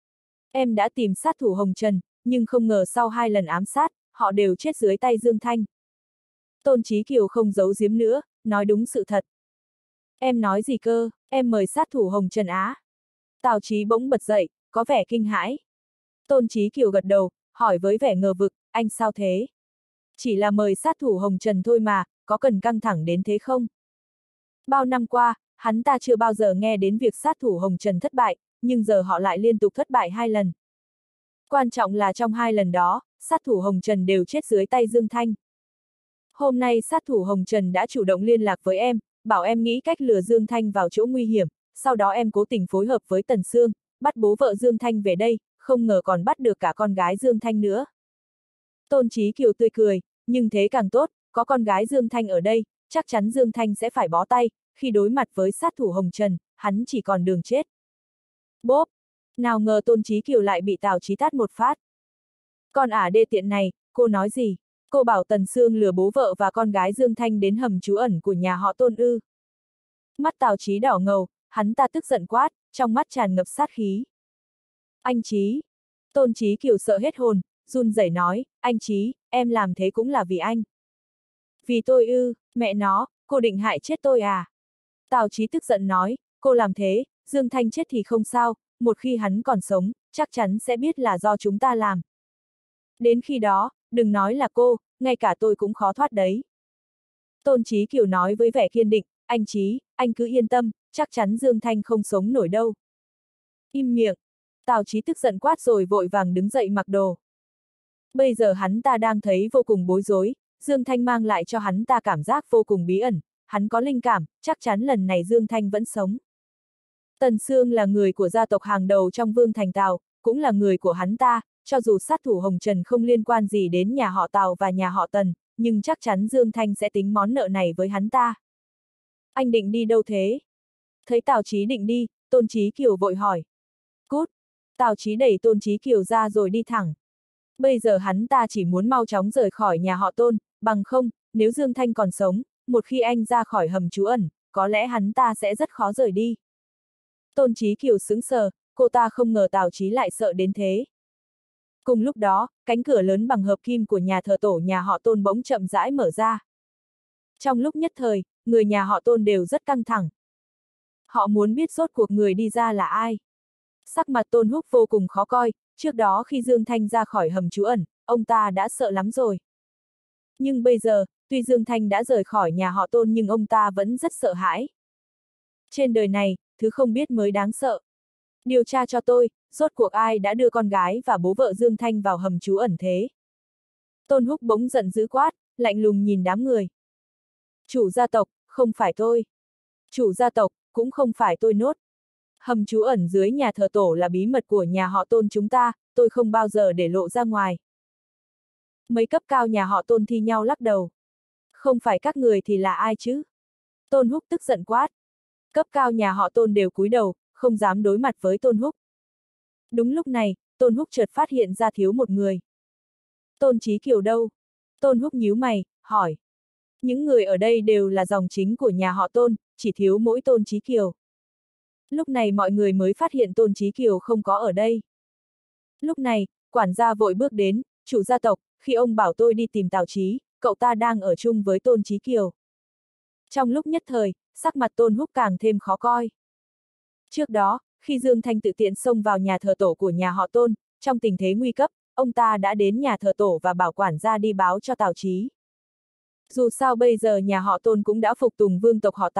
Em đã tìm sát thủ Hồng Trần, nhưng không ngờ sau hai lần ám sát, họ đều chết dưới tay Dương Thanh. Tôn Chí Kiều không giấu giếm nữa, nói đúng sự thật. Em nói gì cơ, em mời sát thủ Hồng Trần á? Tào Chí bỗng bật dậy, có vẻ kinh hãi. Tôn Chí Kiều gật đầu, hỏi với vẻ ngờ vực, anh sao thế? Chỉ là mời sát thủ Hồng Trần thôi mà, có cần căng thẳng đến thế không? Bao năm qua, hắn ta chưa bao giờ nghe đến việc sát thủ Hồng Trần thất bại, nhưng giờ họ lại liên tục thất bại hai lần. Quan trọng là trong hai lần đó, sát thủ Hồng Trần đều chết dưới tay Dương Thanh. Hôm nay sát thủ Hồng Trần đã chủ động liên lạc với em, bảo em nghĩ cách lừa Dương Thanh vào chỗ nguy hiểm, sau đó em cố tình phối hợp với Tần Sương, bắt bố vợ Dương Thanh về đây, không ngờ còn bắt được cả con gái Dương Thanh nữa. Tôn Chí Kiều tươi cười, nhưng thế càng tốt, có con gái Dương Thanh ở đây, chắc chắn Dương Thanh sẽ phải bó tay, khi đối mặt với sát thủ Hồng Trần, hắn chỉ còn đường chết. Bốp! Nào ngờ Tôn Chí Kiều lại bị Tào Chí tát một phát. Con ả đê tiện này, cô nói gì? Cô bảo Tần Sương lừa bố vợ và con gái Dương Thanh đến hầm trú ẩn của nhà họ Tôn ư. Mắt Tào Chí đỏ ngầu, hắn ta tức giận quát, trong mắt tràn ngập sát khí. Anh Chí! Tôn Chí Kiều sợ hết hồn, run rẩy nói, anh Chí, em làm thế cũng là vì anh. Vì tôi ư, mẹ nó, cô định hại chết tôi à? Tào Chí tức giận nói, cô làm thế, Dương Thanh chết thì không sao, một khi hắn còn sống, chắc chắn sẽ biết là do chúng ta làm. Đến khi đó, đừng nói là cô, ngay cả tôi cũng khó thoát đấy. Tôn Chí Kiều nói với vẻ kiên định, anh Chí, anh cứ yên tâm, chắc chắn Dương Thanh không sống nổi đâu. Im miệng. Tào Chí tức giận quát rồi vội vàng đứng dậy mặc đồ. Bây giờ hắn ta đang thấy vô cùng bối rối, Dương Thanh mang lại cho hắn ta cảm giác vô cùng bí ẩn, hắn có linh cảm, chắc chắn lần này Dương Thanh vẫn sống. Tần Sương là người của gia tộc hàng đầu trong Vương Thành Tào, cũng là người của hắn ta, cho dù sát thủ Hồng Trần không liên quan gì đến nhà họ Tào và nhà họ Tần, nhưng chắc chắn Dương Thanh sẽ tính món nợ này với hắn ta. Anh định đi đâu thế? Thấy Tào Chí định đi, Tôn Chí Kiều vội hỏi. Cút! Tào Chí đẩy Tôn Chí Kiều ra rồi đi thẳng. Bây giờ hắn ta chỉ muốn mau chóng rời khỏi nhà họ Tôn, bằng không, nếu Dương Thanh còn sống, một khi anh ra khỏi hầm trú ẩn, có lẽ hắn ta sẽ rất khó rời đi. Tôn Chí Kiều sững sờ, cô ta không ngờ Tào Chí lại sợ đến thế. Cùng lúc đó, cánh cửa lớn bằng hợp kim của nhà thờ tổ nhà họ Tôn bỗng chậm rãi mở ra. Trong lúc nhất thời, người nhà họ Tôn đều rất căng thẳng. Họ muốn biết rốt cuộc người đi ra là ai. Sắc mặt Tôn Húc vô cùng khó coi, trước đó khi Dương Thanh ra khỏi hầm trú ẩn, ông ta đã sợ lắm rồi. Nhưng bây giờ, tuy Dương Thanh đã rời khỏi nhà họ Tôn nhưng ông ta vẫn rất sợ hãi. Trên đời này, thứ không biết mới đáng sợ. Điều tra cho tôi, rốt cuộc ai đã đưa con gái và bố vợ Dương Thanh vào hầm trú ẩn thế? Tôn Húc bỗng giận dữ quát, lạnh lùng nhìn đám người. Chủ gia tộc, không phải tôi. Chủ gia tộc, cũng không phải tôi nốt. Hầm trú ẩn dưới nhà thờ tổ là bí mật của nhà họ Tôn chúng ta, tôi không bao giờ để lộ ra ngoài. Mấy cấp cao nhà họ Tôn thi nhau lắc đầu. Không phải các người thì là ai chứ? Tôn Húc tức giận quát. Cấp cao nhà họ Tôn đều cúi đầu, không dám đối mặt với Tôn Húc. Đúng lúc này, Tôn Húc chợt phát hiện ra thiếu một người. Tôn Chí Kiều đâu? Tôn Húc nhíu mày, hỏi. Những người ở đây đều là dòng chính của nhà họ Tôn, chỉ thiếu mỗi Tôn Chí Kiều. Lúc này mọi người mới phát hiện Tôn Chí Kiều không có ở đây. Lúc này, quản gia vội bước đến, chủ gia tộc, khi ông bảo tôi đi tìm Tào Chí, cậu ta đang ở chung với Tôn Chí Kiều. Trong lúc nhất thời, sắc mặt Tôn Húc càng thêm khó coi. Trước đó, khi Dương Thanh tự tiện xông vào nhà thờ tổ của nhà họ Tôn, trong tình thế nguy cấp, ông ta đã đến nhà thờ tổ và bảo quản gia đi báo cho Tào Chí. Dù sao bây giờ nhà họ Tôn cũng đã phục tùng vương tộc họ Tào,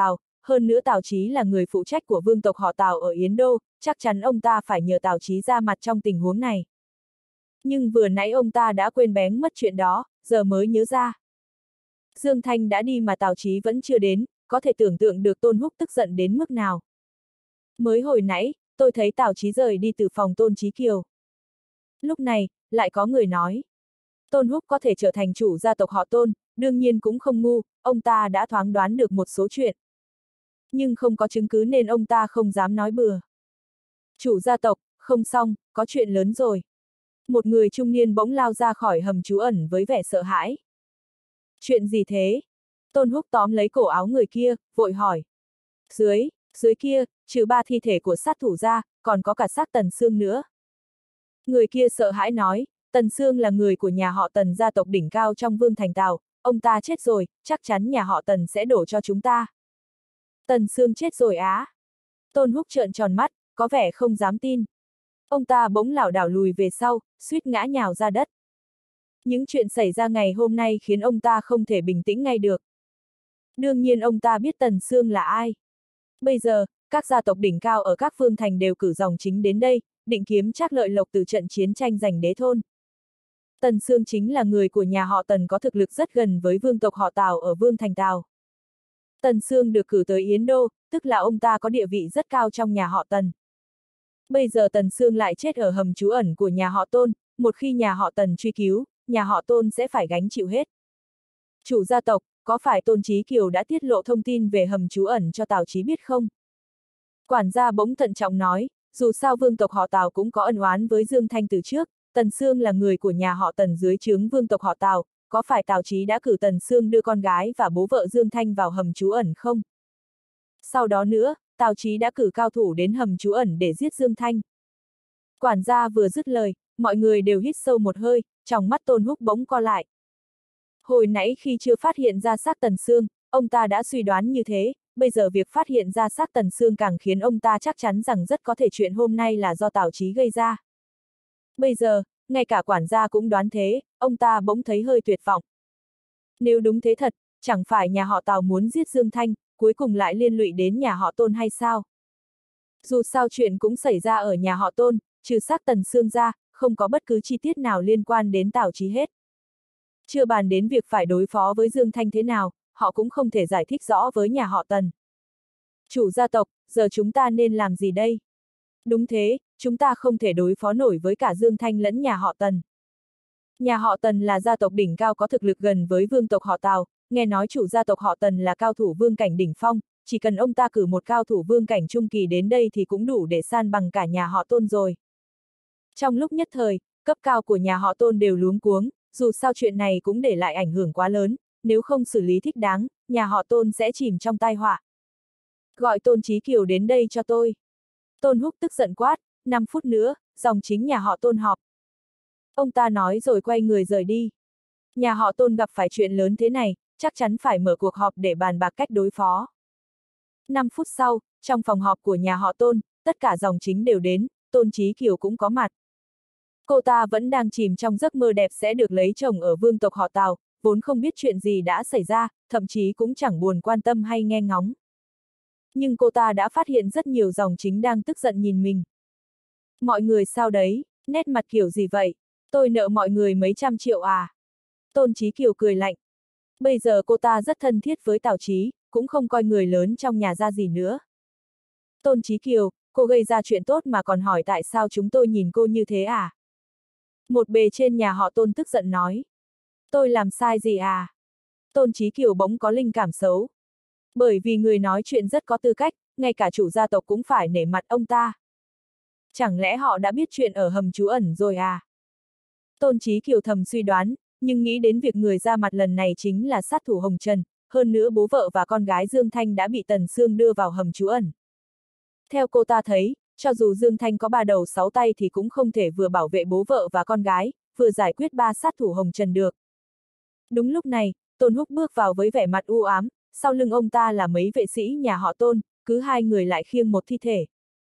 hơn nữa Tào Chí là người phụ trách của vương tộc họ Tào ở Yến Đô, chắc chắn ông ta phải nhờ Tào Chí ra mặt trong tình huống này. Nhưng vừa nãy ông ta đã quên bén mất chuyện đó, giờ mới nhớ ra. Dương Thanh đã đi mà Tào Chí vẫn chưa đến, có thể tưởng tượng được Tôn Húc tức giận đến mức nào. Mới hồi nãy, tôi thấy Tào Chí rời đi từ phòng Tôn Chí Kiều. Lúc này, lại có người nói. Tôn Húc có thể trở thành chủ gia tộc họ Tôn, đương nhiên cũng không ngu, ông ta đã thoáng đoán được một số chuyện. Nhưng không có chứng cứ nên ông ta không dám nói bừa. Chủ gia tộc, không xong, có chuyện lớn rồi. Một người trung niên bỗng lao ra khỏi hầm trú ẩn với vẻ sợ hãi. Chuyện gì thế? Tôn Húc tóm lấy cổ áo người kia, vội hỏi. Dưới, dưới kia, trừ ba thi thể của sát thủ ra, còn có cả xác Tần Sương nữa. Người kia sợ hãi nói, Tần Sương là người của nhà họ Tần gia tộc đỉnh cao trong Vương Thành Tào, ông ta chết rồi, chắc chắn nhà họ Tần sẽ đổ cho chúng ta. Tần Sương chết rồi á? Tôn Húc trợn tròn mắt, có vẻ không dám tin. Ông ta bỗng lảo đảo lùi về sau, suýt ngã nhào ra đất. Những chuyện xảy ra ngày hôm nay khiến ông ta không thể bình tĩnh ngay được. Đương nhiên ông ta biết Tần Sương là ai. Bây giờ, các gia tộc đỉnh cao ở các phương thành đều cử dòng chính đến đây, định kiếm trác lợi lộc từ trận chiến tranh giành đế thôn. Tần Sương chính là người của nhà họ Tần có thực lực rất gần với vương tộc họ Tào ở Vương Thành Tào. Tần Sương được cử tới Yến Đô, tức là ông ta có địa vị rất cao trong nhà họ Tần. Bây giờ Tần Sương lại chết ở hầm trú ẩn của nhà họ Tôn, một khi nhà họ Tần truy cứu, nhà họ Tôn sẽ phải gánh chịu hết. Chủ gia tộc, có phải Tôn Chí Kiều đã tiết lộ thông tin về hầm trú ẩn cho Tào Chí biết không? Quản gia bỗng thận trọng nói, dù sao vương tộc họ Tào cũng có ân oán với Dương Thanh từ trước, Tần Sương là người của nhà họ Tần dưới trướng vương tộc họ Tào, có phải Tào Chí đã cử Tần Sương đưa con gái và bố vợ Dương Thanh vào hầm trú ẩn không? Sau đó nữa, Tào Chí đã cử cao thủ đến hầm trú ẩn để giết Dương Thanh. Quản gia vừa dứt lời, mọi người đều hít sâu một hơi, trong mắt Tôn Húc bỗng co lại. Hồi nãy khi chưa phát hiện ra xác Tần Sương, ông ta đã suy đoán như thế, bây giờ việc phát hiện ra xác Tần Sương càng khiến ông ta chắc chắn rằng rất có thể chuyện hôm nay là do Tào Chí gây ra. Bây giờ, ngay cả quản gia cũng đoán thế, ông ta bỗng thấy hơi tuyệt vọng. Nếu đúng thế thật, chẳng phải nhà họ Tào muốn giết Dương Thanh, cuối cùng lại liên lụy đến nhà họ Tôn hay sao? Dù sao chuyện cũng xảy ra ở nhà họ Tôn, trừ xác Tần Sương ra, không có bất cứ chi tiết nào liên quan đến Tào Chí hết. Chưa bàn đến việc phải đối phó với Dương Thanh thế nào, họ cũng không thể giải thích rõ với nhà họ Tần. Chủ gia tộc, giờ chúng ta nên làm gì đây? Đúng thế, chúng ta không thể đối phó nổi với cả Dương Thanh lẫn nhà họ Tần. Nhà họ Tần là gia tộc đỉnh cao có thực lực gần với vương tộc họ Tào, nghe nói chủ gia tộc họ Tần là cao thủ vương cảnh đỉnh phong, chỉ cần ông ta cử một cao thủ vương cảnh trung kỳ đến đây thì cũng đủ để san bằng cả nhà họ Tôn rồi. Trong lúc nhất thời, cấp cao của nhà họ Tôn đều luống cuống, dù sao chuyện này cũng để lại ảnh hưởng quá lớn, nếu không xử lý thích đáng, nhà họ Tôn sẽ chìm trong tai họa. Gọi Tôn Chí Kiều đến đây cho tôi. Tôn Húc tức giận quát, năm phút nữa, dòng chính nhà họ Tôn họp. Ông ta nói rồi quay người rời đi. Nhà họ Tôn gặp phải chuyện lớn thế này, chắc chắn phải mở cuộc họp để bàn bạc cách đối phó. năm phút sau, trong phòng họp của nhà họ Tôn, tất cả dòng chính đều đến, Tôn Chí Kiều cũng có mặt. Cô ta vẫn đang chìm trong giấc mơ đẹp sẽ được lấy chồng ở vương tộc họ Tào, vốn không biết chuyện gì đã xảy ra, thậm chí cũng chẳng buồn quan tâm hay nghe ngóng. Nhưng cô ta đã phát hiện rất nhiều dòng chính đang tức giận nhìn mình. Mọi người sao đấy, nét mặt kiểu gì vậy? Tôi nợ mọi người mấy trăm triệu à? Tôn Chí Kiều cười lạnh. Bây giờ cô ta rất thân thiết với Tào Chí, cũng không coi người lớn trong nhà ra gì nữa. Tôn Chí Kiều, cô gây ra chuyện tốt mà còn hỏi tại sao chúng tôi nhìn cô như thế à? Một bề trên nhà họ Tôn tức giận nói. Tôi làm sai gì à? Tôn Chí Kiều bỗng có linh cảm xấu. Bởi vì người nói chuyện rất có tư cách, ngay cả chủ gia tộc cũng phải nể mặt ông ta. Chẳng lẽ họ đã biết chuyện ở hầm trú ẩn rồi à? Tôn Chí Kiều thầm suy đoán, nhưng nghĩ đến việc người ra mặt lần này chính là sát thủ Hồng Trần, hơn nữa bố vợ và con gái Dương Thanh đã bị Tần Sương đưa vào hầm trú ẩn. Theo cô ta thấy, cho dù Dương Thanh có ba đầu sáu tay thì cũng không thể vừa bảo vệ bố vợ và con gái, vừa giải quyết ba sát thủ Hồng Trần được. Đúng lúc này, Tôn Húc bước vào với vẻ mặt u ám, sau lưng ông ta là mấy vệ sĩ nhà họ Tôn, cứ hai người lại khiêng một thi thể.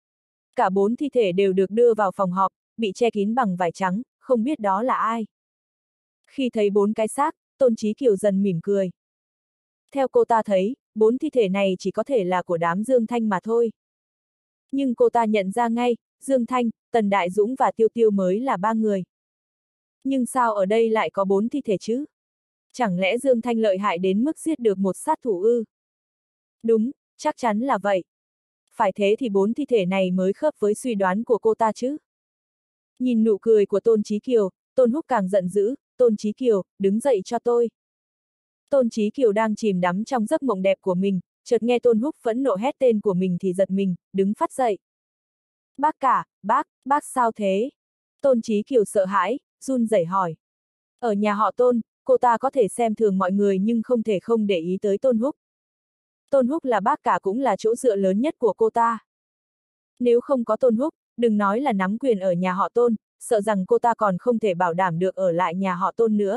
Cả bốn thi thể đều được đưa vào phòng họp, bị che kín bằng vải trắng, không biết đó là ai. Khi thấy bốn cái xác, Tôn Chí Kiều dần mỉm cười. Theo cô ta thấy, bốn thi thể này chỉ có thể là của đám Dương Thanh mà thôi. Nhưng cô ta nhận ra ngay, Dương Thanh, Tần Đại Dũng và Tiêu Tiêu mới là ba người. Nhưng sao ở đây lại có bốn thi thể chứ? Chẳng lẽ Dương Thanh lợi hại đến mức giết được một sát thủ ư? Đúng, chắc chắn là vậy. Phải thế thì bốn thi thể này mới khớp với suy đoán của cô ta chứ. Nhìn nụ cười của Tôn Chí Kiều, Tôn Húc càng giận dữ, Tôn Chí Kiều, đứng dậy cho tôi. Tôn Chí Kiều đang chìm đắm trong giấc mộng đẹp của mình, chợt nghe Tôn Húc phẫn nộ hét tên của mình thì giật mình, đứng phát dậy. Bác cả, bác, bác sao thế? Tôn Chí Kiều sợ hãi, run rẩy hỏi. Ở nhà họ Tôn, cô ta có thể xem thường mọi người nhưng không thể không để ý tới Tôn Húc. Tôn Húc là bác cả cũng là chỗ dựa lớn nhất của cô ta. Nếu không có Tôn Húc, đừng nói là nắm quyền ở nhà họ Tôn, sợ rằng cô ta còn không thể bảo đảm được ở lại nhà họ Tôn nữa.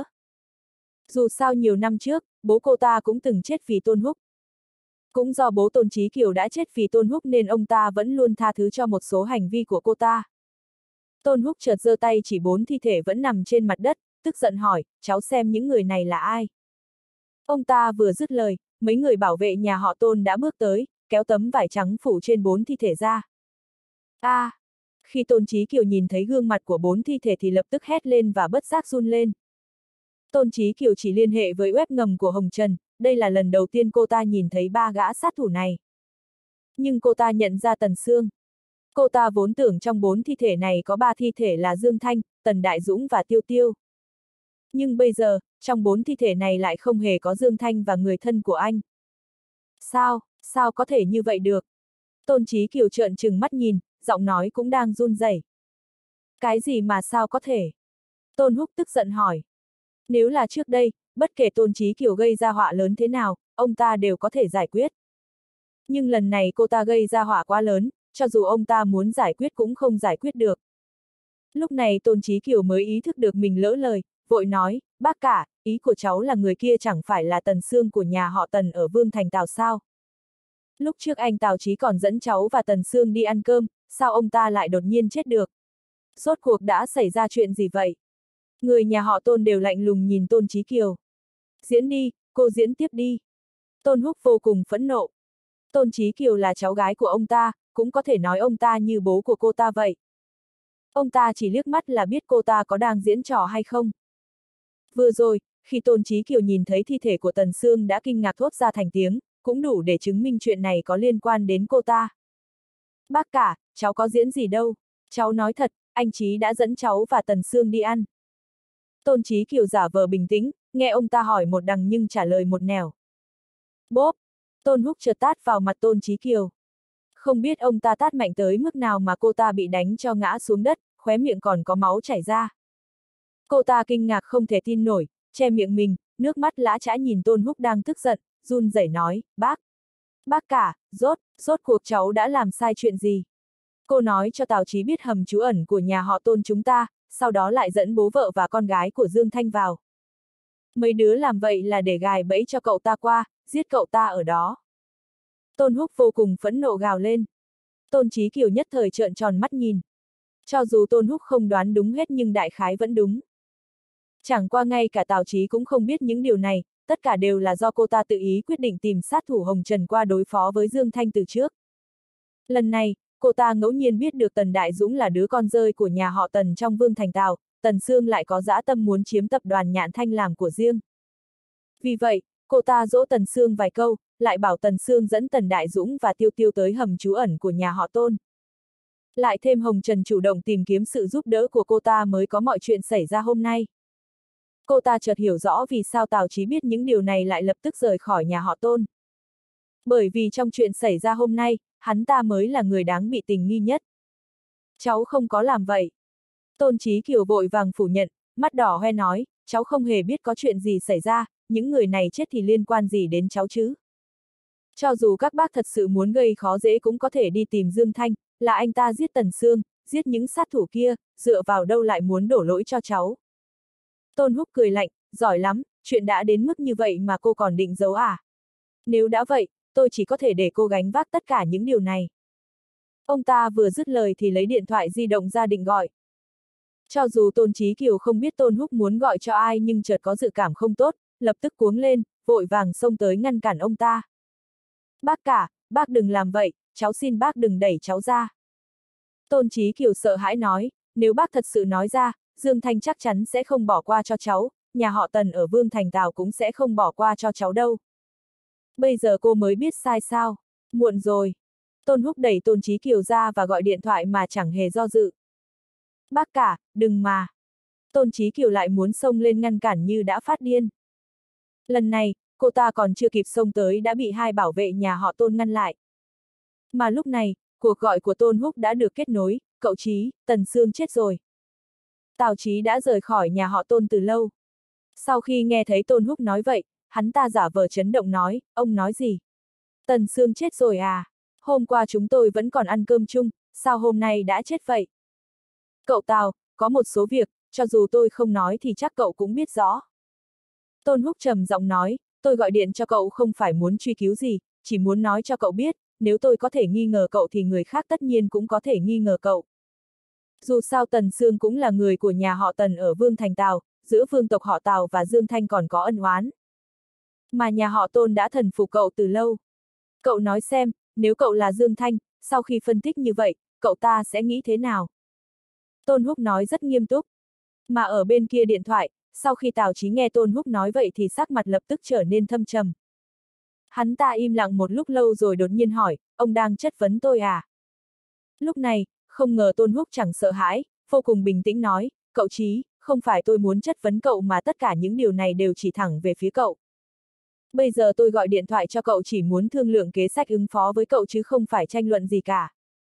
Dù sao nhiều năm trước, bố cô ta cũng từng chết vì Tôn Húc. Cũng do bố Tôn Chí Kiều đã chết vì Tôn Húc nên ông ta vẫn luôn tha thứ cho một số hành vi của cô ta. Tôn Húc chợt giơ tay chỉ bốn thi thể vẫn nằm trên mặt đất, tức giận hỏi, cháu xem những người này là ai? Ông ta vừa dứt lời, mấy người bảo vệ nhà họ Tôn đã bước tới, kéo tấm vải trắng phủ trên bốn thi thể ra. A! À, khi Tôn Chí Kiều nhìn thấy gương mặt của bốn thi thể thì lập tức hét lên và bất giác run lên. Tôn Chí Kiều chỉ liên hệ với web ngầm của Hồng Trần, đây là lần đầu tiên cô ta nhìn thấy ba gã sát thủ này. Nhưng cô ta nhận ra Tần Sương. Cô ta vốn tưởng trong bốn thi thể này có ba thi thể là Dương Thanh, Tần Đại Dũng và Tiêu Tiêu. Nhưng bây giờ, trong bốn thi thể này lại không hề có Dương Thanh và người thân của anh. Sao, sao có thể như vậy được? Tôn Chí Kiều trợn trừng mắt nhìn, giọng nói cũng đang run rẩy. Cái gì mà sao có thể? Tôn Húc tức giận hỏi. Nếu là trước đây, bất kể Tôn Chí Kiều gây ra họa lớn thế nào, ông ta đều có thể giải quyết. Nhưng lần này cô ta gây ra họa quá lớn, cho dù ông ta muốn giải quyết cũng không giải quyết được. Lúc này Tôn Chí Kiều mới ý thức được mình lỡ lời, vội nói, bác cả, ý của cháu là người kia chẳng phải là Tần Sương của nhà họ Tần ở Vương Thành Tào sao? Lúc trước anh Tào Chí còn dẫn cháu và Tần Sương đi ăn cơm, sao ông ta lại đột nhiên chết được? Rốt cuộc đã xảy ra chuyện gì vậy? Người nhà họ Tôn đều lạnh lùng nhìn Tôn Chí Kiều. Diễn đi, cô diễn tiếp đi. Tôn Húc vô cùng phẫn nộ. Tôn Chí Kiều là cháu gái của ông ta, cũng có thể nói ông ta như bố của cô ta vậy. Ông ta chỉ liếc mắt là biết cô ta có đang diễn trò hay không. Vừa rồi, khi Tôn Chí Kiều nhìn thấy thi thể của Tần Sương đã kinh ngạc thốt ra thành tiếng, cũng đủ để chứng minh chuyện này có liên quan đến cô ta. Bác cả, cháu có diễn gì đâu. Cháu nói thật, anh Chí đã dẫn cháu và Tần Sương đi ăn. Tôn Chí Kiều giả vờ bình tĩnh, nghe ông ta hỏi một đằng nhưng trả lời một nẻo. Bốp! Tôn Húc chợt tát vào mặt Tôn Chí Kiều. Không biết ông ta tát mạnh tới mức nào mà cô ta bị đánh cho ngã xuống đất, khóe miệng còn có máu chảy ra. Cô ta kinh ngạc không thể tin nổi, che miệng mình, nước mắt lã chã nhìn Tôn Húc đang tức giận, run rẩy nói, bác! Bác cả, rốt, rốt cuộc cháu đã làm sai chuyện gì? Cô nói cho Tào Chí biết hầm trú ẩn của nhà họ Tôn chúng ta, sau đó lại dẫn bố vợ và con gái của Dương Thanh vào. Mấy đứa làm vậy là để gài bẫy cho cậu ta qua, giết cậu ta ở đó. Tôn Húc vô cùng phẫn nộ gào lên. Tôn Chí Kiều nhất thời trợn tròn mắt nhìn. Cho dù Tôn Húc không đoán đúng hết nhưng đại khái vẫn đúng. Chẳng qua ngay cả Tào Chí cũng không biết những điều này, tất cả đều là do cô ta tự ý quyết định tìm sát thủ Hồng Trần qua đối phó với Dương Thanh từ trước. Lần này, cô ta ngẫu nhiên biết được Tần Đại Dũng là đứa con rơi của nhà họ Tần trong Vương Thành Tào, Tần Sương lại có dã tâm muốn chiếm tập đoàn Nhạn Thanh làm của riêng. Vì vậy, cô ta dỗ Tần Sương vài câu, lại bảo Tần Sương dẫn Tần Đại Dũng và Tiêu Tiêu tới hầm trú ẩn của nhà họ Tôn. Lại thêm Hồng Trần chủ động tìm kiếm sự giúp đỡ của cô ta mới có mọi chuyện xảy ra hôm nay. Cô ta chợt hiểu rõ vì sao Tào Chí biết những điều này lại lập tức rời khỏi nhà họ Tôn. Bởi vì trong chuyện xảy ra hôm nay, hắn ta mới là người đáng bị tình nghi nhất. Cháu không có làm vậy. Tôn Chí Kiều vội vàng phủ nhận, mắt đỏ hoe nói, cháu không hề biết có chuyện gì xảy ra, những người này chết thì liên quan gì đến cháu chứ. Cho dù các bác thật sự muốn gây khó dễ cũng có thể đi tìm Dương Thanh, là anh ta giết Tần Sương, giết những sát thủ kia, dựa vào đâu lại muốn đổ lỗi cho cháu. Tôn Húc cười lạnh, giỏi lắm, chuyện đã đến mức như vậy mà cô còn định giấu à? Nếu đã vậy, tôi chỉ có thể để cô gánh vác tất cả những điều này. Ông ta vừa dứt lời thì lấy điện thoại di động ra định gọi. Cho dù Tôn Chí Kiều không biết Tôn Húc muốn gọi cho ai nhưng chợt có dự cảm không tốt, lập tức cuống lên, vội vàng xông tới ngăn cản ông ta. Bác cả, bác đừng làm vậy, cháu xin bác đừng đẩy cháu ra. Tôn Chí Kiều sợ hãi nói, nếu bác thật sự nói ra, Dương Thanh chắc chắn sẽ không bỏ qua cho cháu, nhà họ Tần ở Vương Thành Tào cũng sẽ không bỏ qua cho cháu đâu. Bây giờ cô mới biết sai sao? Muộn rồi. Tôn Húc đẩy Tôn Chí Kiều ra và gọi điện thoại mà chẳng hề do dự. Bác cả, đừng mà. Tôn Chí Kiều lại muốn xông lên ngăn cản như đã phát điên. Lần này, cô ta còn chưa kịp xông tới đã bị hai bảo vệ nhà họ Tôn ngăn lại. Mà lúc này, cuộc gọi của Tôn Húc đã được kết nối, cậu Chí, Tần Sương chết rồi. Tào Chí đã rời khỏi nhà họ Tôn từ lâu. Sau khi nghe thấy Tôn Húc nói vậy, hắn ta giả vờ chấn động nói, ông nói gì? Tần Sương chết rồi à? Hôm qua chúng tôi vẫn còn ăn cơm chung, sao hôm nay đã chết vậy? Cậu Tào, có một số việc, cho dù tôi không nói thì chắc cậu cũng biết rõ. Tôn Húc trầm giọng nói, tôi gọi điện cho cậu không phải muốn truy cứu gì, chỉ muốn nói cho cậu biết, nếu tôi có thể nghi ngờ cậu thì người khác tất nhiên cũng có thể nghi ngờ cậu. Dù sao Tần Sương cũng là người của nhà họ Tần ở Vương Thành Tào, giữa vương tộc họ Tào và Dương Thanh còn có ân oán. Mà nhà họ Tôn đã thần phục cậu từ lâu. Cậu nói xem, nếu cậu là Dương Thanh, sau khi phân tích như vậy, cậu ta sẽ nghĩ thế nào? Tôn Húc nói rất nghiêm túc. Mà ở bên kia điện thoại, sau khi Tào Chí nghe Tôn Húc nói vậy thì sắc mặt lập tức trở nên thâm trầm. Hắn ta im lặng một lúc lâu rồi đột nhiên hỏi, ông đang chất vấn tôi à? Lúc này, không ngờ Tôn Húc chẳng sợ hãi, vô cùng bình tĩnh nói, cậu Chí, không phải tôi muốn chất vấn cậu mà tất cả những điều này đều chỉ thẳng về phía cậu. Bây giờ tôi gọi điện thoại cho cậu chỉ muốn thương lượng kế sách ứng phó với cậu chứ không phải tranh luận gì cả.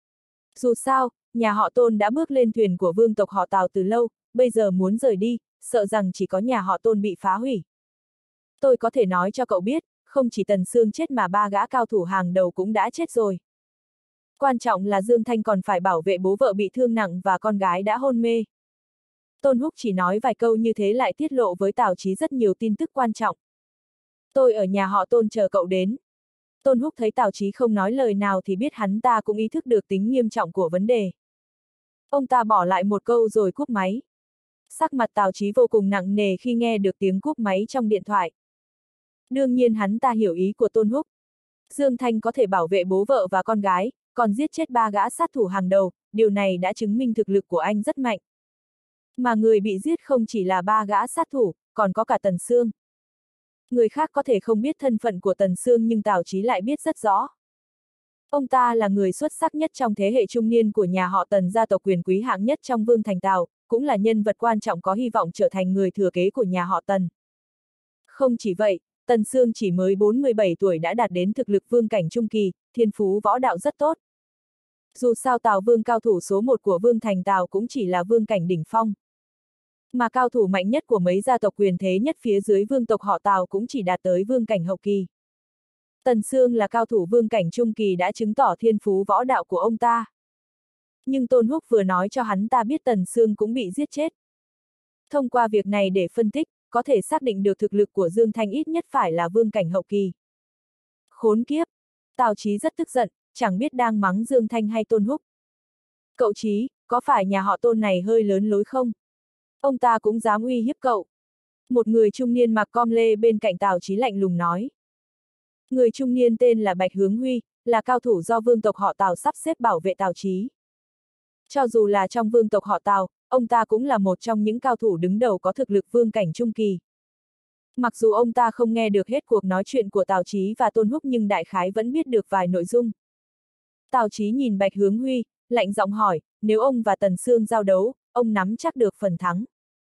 Dù sao, nhà họ Tôn đã bước lên thuyền của vương tộc họ Tào từ lâu, bây giờ muốn rời đi, sợ rằng chỉ có nhà họ Tôn bị phá hủy. Tôi có thể nói cho cậu biết, không chỉ Tần Sương chết mà ba gã cao thủ hàng đầu cũng đã chết rồi. Quan trọng là Dương Thanh còn phải bảo vệ bố vợ bị thương nặng và con gái đã hôn mê. Tôn Húc chỉ nói vài câu như thế lại tiết lộ với Tào Chí rất nhiều tin tức quan trọng. Tôi ở nhà họ Tôn chờ cậu đến. Tôn Húc thấy Tào Chí không nói lời nào thì biết hắn ta cũng ý thức được tính nghiêm trọng của vấn đề. Ông ta bỏ lại một câu rồi cúp máy. Sắc mặt Tào Chí vô cùng nặng nề khi nghe được tiếng cúp máy trong điện thoại. Đương nhiên hắn ta hiểu ý của Tôn Húc. Dương Thanh có thể bảo vệ bố vợ và con gái, còn giết chết ba gã sát thủ hàng đầu, điều này đã chứng minh thực lực của anh rất mạnh. Mà người bị giết không chỉ là ba gã sát thủ, còn có cả Tần Sương. Người khác có thể không biết thân phận của Tần Sương nhưng Tào Chí lại biết rất rõ. Ông ta là người xuất sắc nhất trong thế hệ trung niên của nhà họ Tần, gia tộc quyền quý hạng nhất trong Vương Thành Tào, cũng là nhân vật quan trọng có hy vọng trở thành người thừa kế của nhà họ Tần. Không chỉ vậy, Tần Sương chỉ mới bốn mươi bảy tuổi đã đạt đến thực lực vương cảnh trung kỳ, thiên phú võ đạo rất tốt. Dù sao Tào Vương cao thủ số một của Vương Thành Tào cũng chỉ là vương cảnh đỉnh phong. Mà cao thủ mạnh nhất của mấy gia tộc quyền thế nhất phía dưới vương tộc họ Tào cũng chỉ đạt tới vương cảnh hậu kỳ. Tần Sương là cao thủ vương cảnh trung kỳ đã chứng tỏ thiên phú võ đạo của ông ta. Nhưng Tôn Húc vừa nói cho hắn ta biết Tần Sương cũng bị giết chết. Thông qua việc này để phân tích, có thể xác định được thực lực của Dương Thanh ít nhất phải là vương cảnh hậu kỳ. Khốn kiếp! Tào Chí rất tức giận, chẳng biết đang mắng Dương Thanh hay Tôn Húc. Cậu Chí, có phải nhà họ Tôn này hơi lớn lối không? Ông ta cũng dám uy hiếp cậu. Một người trung niên mặc com lê bên cạnh Tào Chí lạnh lùng nói. Người trung niên tên là Bạch Hướng Huy, là cao thủ do vương tộc họ Tào sắp xếp bảo vệ Tào Chí. Cho dù là trong vương tộc họ Tào, ông ta cũng là một trong những cao thủ đứng đầu có thực lực vương cảnh trung kỳ. Mặc dù ông ta không nghe được hết cuộc nói chuyện của Tào Chí và Tôn Húc nhưng đại khái vẫn biết được vài nội dung. Tào Chí nhìn Bạch Hướng Huy, lạnh giọng hỏi, nếu ông và Tần Sương giao đấu, ông nắm chắc được phần thắng.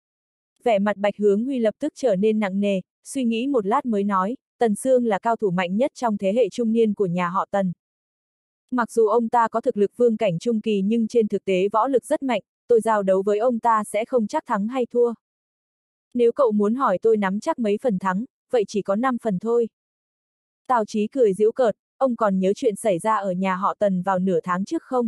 Vẻ mặt Bạch Hướng Huy lập tức trở nên nặng nề, suy nghĩ một lát mới nói, Tần Sương là cao thủ mạnh nhất trong thế hệ trung niên của nhà họ Tần. Mặc dù ông ta có thực lực vương cảnh trung kỳ nhưng trên thực tế võ lực rất mạnh, tôi giao đấu với ông ta sẽ không chắc thắng hay thua. Nếu cậu muốn hỏi tôi nắm chắc mấy phần thắng, vậy chỉ có năm phần thôi. Tào Chí cười giễu cợt, ông còn nhớ chuyện xảy ra ở nhà họ Tần vào nửa tháng trước không?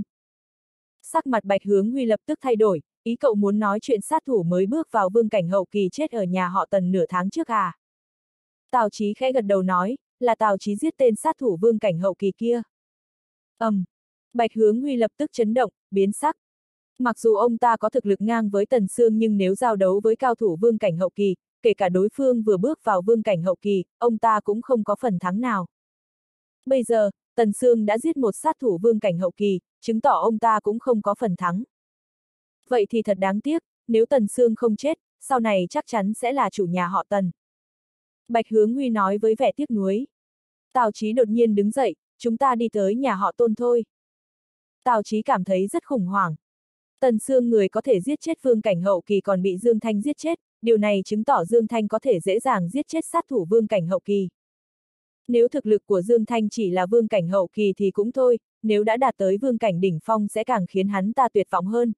Sắc mặt Bạch Hướng Huy lập tức thay đổi, ý cậu muốn nói chuyện sát thủ mới bước vào vương cảnh hậu kỳ chết ở nhà họ Tần nửa tháng trước à? Tào Chí khẽ gật đầu nói, là Tào Chí giết tên sát thủ vương cảnh hậu kỳ kia. Ầm, um, Bạch Hướng Huy lập tức chấn động, biến sắc. Mặc dù ông ta có thực lực ngang với Tần Sương nhưng nếu giao đấu với cao thủ vương cảnh hậu kỳ, kể cả đối phương vừa bước vào vương cảnh hậu kỳ, ông ta cũng không có phần thắng nào. Bây giờ, Tần Sương đã giết một sát thủ vương cảnh hậu kỳ, chứng tỏ ông ta cũng không có phần thắng. Vậy thì thật đáng tiếc, nếu Tần Sương không chết, sau này chắc chắn sẽ là chủ nhà họ Tần. Bạch Hướng Huy nói với vẻ tiếc nuối. Tào Chí đột nhiên đứng dậy, chúng ta đi tới nhà họ Tôn thôi. Tào Chí cảm thấy rất khủng hoảng. Tần Sương người có thể giết chết vương cảnh hậu kỳ còn bị Dương Thanh giết chết, điều này chứng tỏ Dương Thanh có thể dễ dàng giết chết sát thủ vương cảnh hậu kỳ. Nếu thực lực của Dương Thanh chỉ là vương cảnh hậu kỳ thì cũng thôi, nếu đã đạt tới vương cảnh đỉnh phong sẽ càng khiến hắn ta tuyệt vọng hơn.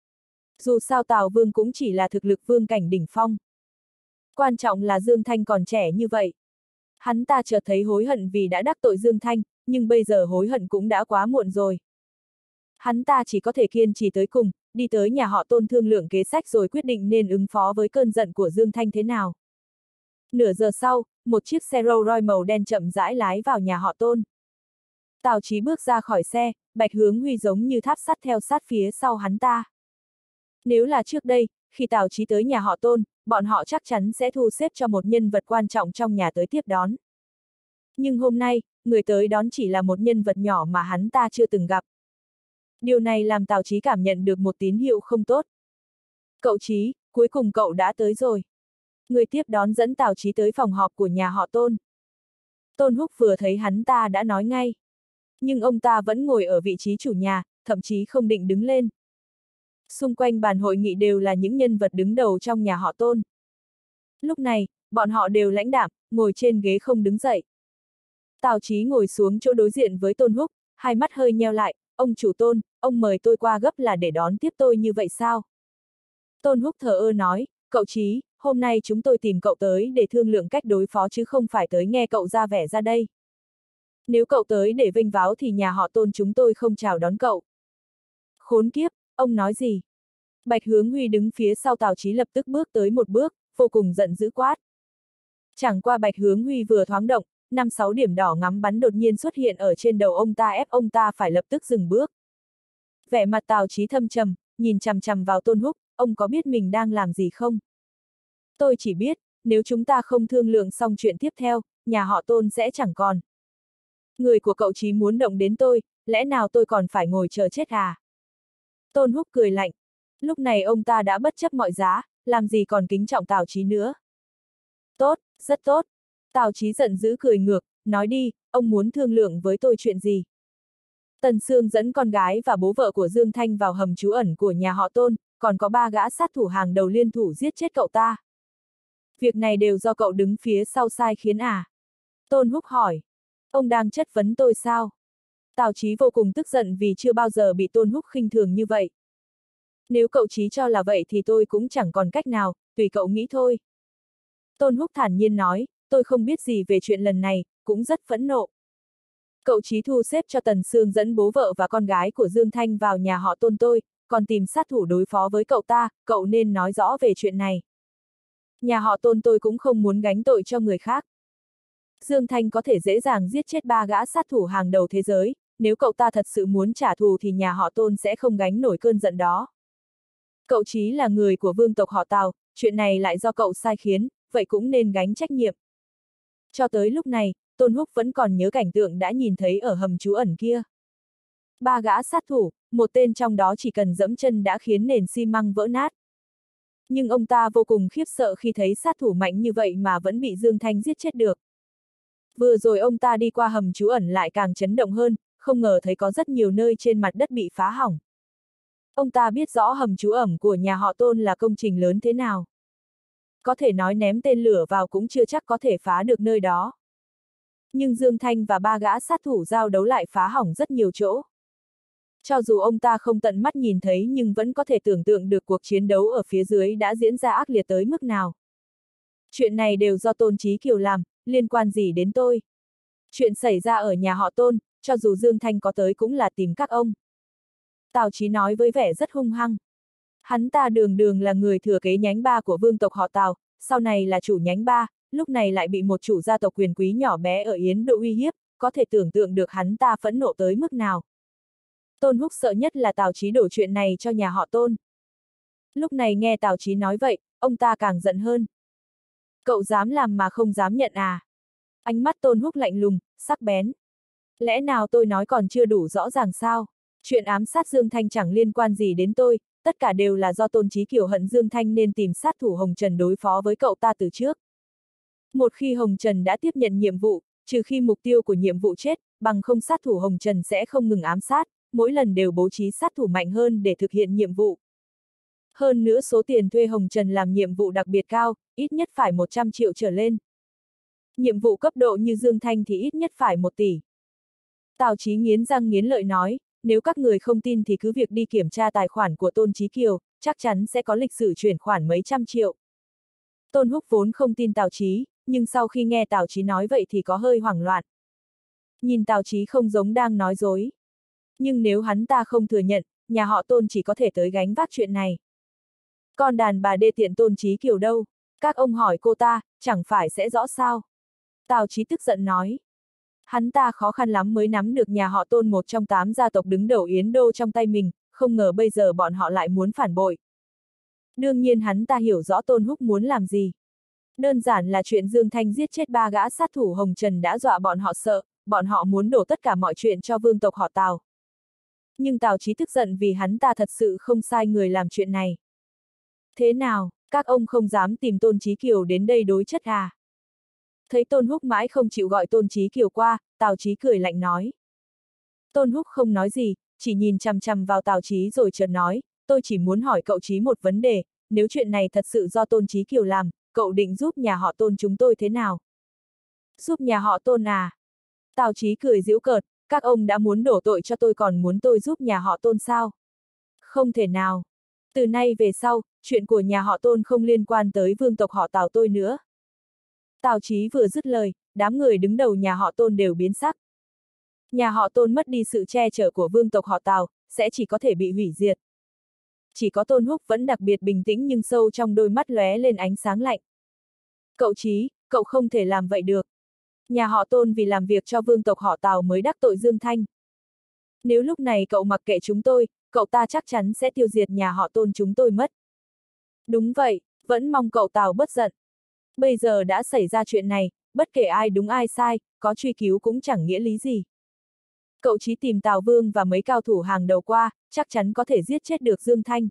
Dù sao Tào Vương cũng chỉ là thực lực vương cảnh đỉnh phong. Quan trọng là Dương Thanh còn trẻ như vậy. Hắn ta chợt thấy hối hận vì đã đắc tội Dương Thanh, nhưng bây giờ hối hận cũng đã quá muộn rồi. Hắn ta chỉ có thể kiên trì tới cùng, đi tới nhà họ Tôn thương lượng kế sách rồi quyết định nên ứng phó với cơn giận của Dương Thanh thế nào. Nửa giờ sau, một chiếc xe Rolls Royce màu đen chậm rãi lái vào nhà họ Tôn. Tào Chí bước ra khỏi xe, Bạch Hướng Huy giống như tháp sắt theo sát phía sau hắn ta. Nếu là trước đây, khi Tào Chí tới nhà họ Tôn, bọn họ chắc chắn sẽ thu xếp cho một nhân vật quan trọng trong nhà tới tiếp đón. Nhưng hôm nay, người tới đón chỉ là một nhân vật nhỏ mà hắn ta chưa từng gặp. Điều này làm Tào Chí cảm nhận được một tín hiệu không tốt. Cậu Chí, cuối cùng cậu đã tới rồi. Người tiếp đón dẫn Tào Chí tới phòng họp của nhà họ Tôn. Tôn Húc vừa thấy hắn ta đã nói ngay. Nhưng ông ta vẫn ngồi ở vị trí chủ nhà, thậm chí không định đứng lên. Xung quanh bàn hội nghị đều là những nhân vật đứng đầu trong nhà họ Tôn. Lúc này, bọn họ đều lãnh đạm, ngồi trên ghế không đứng dậy. Tào Chí ngồi xuống chỗ đối diện với Tôn Húc, hai mắt hơi nheo lại, ông chủ Tôn, ông mời tôi qua gấp là để đón tiếp tôi như vậy sao? Tôn Húc thờ ơ nói, cậu Chí, hôm nay chúng tôi tìm cậu tới để thương lượng cách đối phó chứ không phải tới nghe cậu ra vẻ ra đây. Nếu cậu tới để vênh váo thì nhà họ Tôn chúng tôi không chào đón cậu. Khốn kiếp, ông nói gì? Bạch Hướng Huy đứng phía sau Tào Chí lập tức bước tới một bước, vô cùng giận dữ quát. Chẳng qua Bạch Hướng Huy vừa thoáng động, năm sáu điểm đỏ ngắm bắn đột nhiên xuất hiện ở trên đầu ông ta ép ông ta phải lập tức dừng bước. Vẻ mặt Tào Chí thâm trầm, nhìn chằm chằm vào Tôn Húc, ông có biết mình đang làm gì không? Tôi chỉ biết, nếu chúng ta không thương lượng xong chuyện tiếp theo, nhà họ Tôn sẽ chẳng còn. Người của cậu Chí muốn động đến tôi, lẽ nào tôi còn phải ngồi chờ chết à? Tôn Húc cười lạnh. Lúc này ông ta đã bất chấp mọi giá, làm gì còn kính trọng Tào Chí nữa. Tốt, rất tốt. Tào Chí giận dữ cười ngược, nói đi, ông muốn thương lượng với tôi chuyện gì? Tần Sương dẫn con gái và bố vợ của Dương Thanh vào hầm trú ẩn của nhà họ Tôn, còn có ba gã sát thủ hàng đầu liên thủ giết chết cậu ta. Việc này đều do cậu đứng phía sau sai khiến à? Tôn Húc hỏi. Ông đang chất vấn tôi sao? Tào Chí vô cùng tức giận vì chưa bao giờ bị Tôn Húc khinh thường như vậy. Nếu cậu Chí cho là vậy thì tôi cũng chẳng còn cách nào, tùy cậu nghĩ thôi. Tôn Húc thản nhiên nói, tôi không biết gì về chuyện lần này, cũng rất phẫn nộ. Cậu Chí thu xếp cho Tần Sương dẫn bố vợ và con gái của Dương Thanh vào nhà họ Tôn tôi, còn tìm sát thủ đối phó với cậu ta, cậu nên nói rõ về chuyện này. Nhà họ Tôn tôi cũng không muốn gánh tội cho người khác. Dương Thanh có thể dễ dàng giết chết ba gã sát thủ hàng đầu thế giới, nếu cậu ta thật sự muốn trả thù thì nhà họ Tôn sẽ không gánh nổi cơn giận đó. Cậu Chí là người của vương tộc họ Tào, chuyện này lại do cậu sai khiến, vậy cũng nên gánh trách nhiệm. Cho tới lúc này, Tôn Húc vẫn còn nhớ cảnh tượng đã nhìn thấy ở hầm trú ẩn kia. Ba gã sát thủ, một tên trong đó chỉ cần dẫm chân đã khiến nền xi măng vỡ nát. Nhưng ông ta vô cùng khiếp sợ khi thấy sát thủ mạnh như vậy mà vẫn bị Dương Thanh giết chết được. Vừa rồi ông ta đi qua hầm trú ẩn lại càng chấn động hơn, không ngờ thấy có rất nhiều nơi trên mặt đất bị phá hỏng. Ông ta biết rõ hầm trú ẩn của nhà họ Tôn là công trình lớn thế nào. Có thể nói ném tên lửa vào cũng chưa chắc có thể phá được nơi đó. Nhưng Dương Thanh và ba gã sát thủ giao đấu lại phá hỏng rất nhiều chỗ. Cho dù ông ta không tận mắt nhìn thấy nhưng vẫn có thể tưởng tượng được cuộc chiến đấu ở phía dưới đã diễn ra ác liệt tới mức nào. Chuyện này đều do Tôn Chí Kiều làm, liên quan gì đến tôi? Chuyện xảy ra ở nhà họ Tôn, cho dù Dương Thanh có tới cũng là tìm các ông. Tào Chí nói với vẻ rất hung hăng. Hắn ta đường đường là người thừa kế nhánh ba của vương tộc họ Tào, sau này là chủ nhánh ba, lúc này lại bị một chủ gia tộc quyền quý nhỏ bé ở Yến Độ uy hiếp, có thể tưởng tượng được hắn ta phẫn nộ tới mức nào. Tôn Húc sợ nhất là Tào Chí đổ chuyện này cho nhà họ Tôn. Lúc này nghe Tào Chí nói vậy, ông ta càng giận hơn. Cậu dám làm mà không dám nhận à? Ánh mắt Tôn Húc lạnh lùng, sắc bén. Lẽ nào tôi nói còn chưa đủ rõ ràng sao? Chuyện ám sát Dương Thanh chẳng liên quan gì đến tôi, tất cả đều là do Tôn Chí Kiều hận Dương Thanh nên tìm sát thủ Hồng Trần đối phó với cậu ta từ trước. Một khi Hồng Trần đã tiếp nhận nhiệm vụ, trừ khi mục tiêu của nhiệm vụ chết, bằng không sát thủ Hồng Trần sẽ không ngừng ám sát, mỗi lần đều bố trí sát thủ mạnh hơn để thực hiện nhiệm vụ. Hơn nữa số tiền thuê Hồng Trần làm nhiệm vụ đặc biệt cao, ít nhất phải một trăm triệu trở lên. Nhiệm vụ cấp độ như Dương Thanh thì ít nhất phải một tỷ. Tào Chí nghiến răng nghiến lợi nói, nếu các người không tin thì cứ việc đi kiểm tra tài khoản của Tôn Chí Kiều, chắc chắn sẽ có lịch sử chuyển khoản mấy trăm triệu. Tôn Húc vốn không tin Tào Chí, nhưng sau khi nghe Tào Chí nói vậy thì có hơi hoảng loạn. Nhìn Tào Chí không giống đang nói dối. Nhưng nếu hắn ta không thừa nhận, nhà họ Tôn chỉ có thể tới gánh vác chuyện này. Con đàn bà đê tiện Tôn Chí Kiều đâu? Các ông hỏi cô ta, chẳng phải sẽ rõ sao? Tào Chí tức giận nói. Hắn ta khó khăn lắm mới nắm được nhà họ Tôn một trong tám gia tộc đứng đầu Yến Đô trong tay mình, không ngờ bây giờ bọn họ lại muốn phản bội. Đương nhiên hắn ta hiểu rõ Tôn Húc muốn làm gì. Đơn giản là chuyện Dương Thanh giết chết ba gã sát thủ Hồng Trần đã dọa bọn họ sợ, bọn họ muốn đổ tất cả mọi chuyện cho vương tộc họ Tào. Nhưng Tào Chí tức giận vì hắn ta thật sự không sai người làm chuyện này. Thế nào, các ông không dám tìm Tôn Chí Kiều đến đây đối chất à? Thấy Tôn Húc mãi không chịu gọi Tôn Chí Kiều qua, Tào Chí cười lạnh nói. Tôn Húc không nói gì, chỉ nhìn chằm chằm vào Tào Chí rồi chợt nói, tôi chỉ muốn hỏi cậu Chí một vấn đề, nếu chuyện này thật sự do Tôn Chí Kiều làm, cậu định giúp nhà họ Tôn chúng tôi thế nào? Giúp nhà họ Tôn à? Tào Chí cười giễu cợt, các ông đã muốn đổ tội cho tôi còn muốn tôi giúp nhà họ Tôn sao? Không thể nào. Từ nay về sau, chuyện của nhà họ Tôn không liên quan tới vương tộc họ Tào tôi nữa. Tào Chí vừa dứt lời, đám người đứng đầu nhà họ Tôn đều biến sắc. Nhà họ Tôn mất đi sự che chở của vương tộc họ Tào, sẽ chỉ có thể bị hủy diệt. Chỉ có Tôn Húc vẫn đặc biệt bình tĩnh nhưng sâu trong đôi mắt lóe lên ánh sáng lạnh. Cậu Chí, cậu không thể làm vậy được. Nhà họ Tôn vì làm việc cho vương tộc họ Tào mới đắc tội Dương Thanh. Nếu lúc này cậu mặc kệ chúng tôi, cậu ta chắc chắn sẽ tiêu diệt nhà họ Tôn chúng tôi mất. Đúng vậy, vẫn mong cậu Tào bất giận. Bây giờ đã xảy ra chuyện này, bất kể ai đúng ai sai, có truy cứu cũng chẳng nghĩa lý gì. Cậu Chí tìm Tào Vương và mấy cao thủ hàng đầu qua, chắc chắn có thể giết chết được Dương Thanh.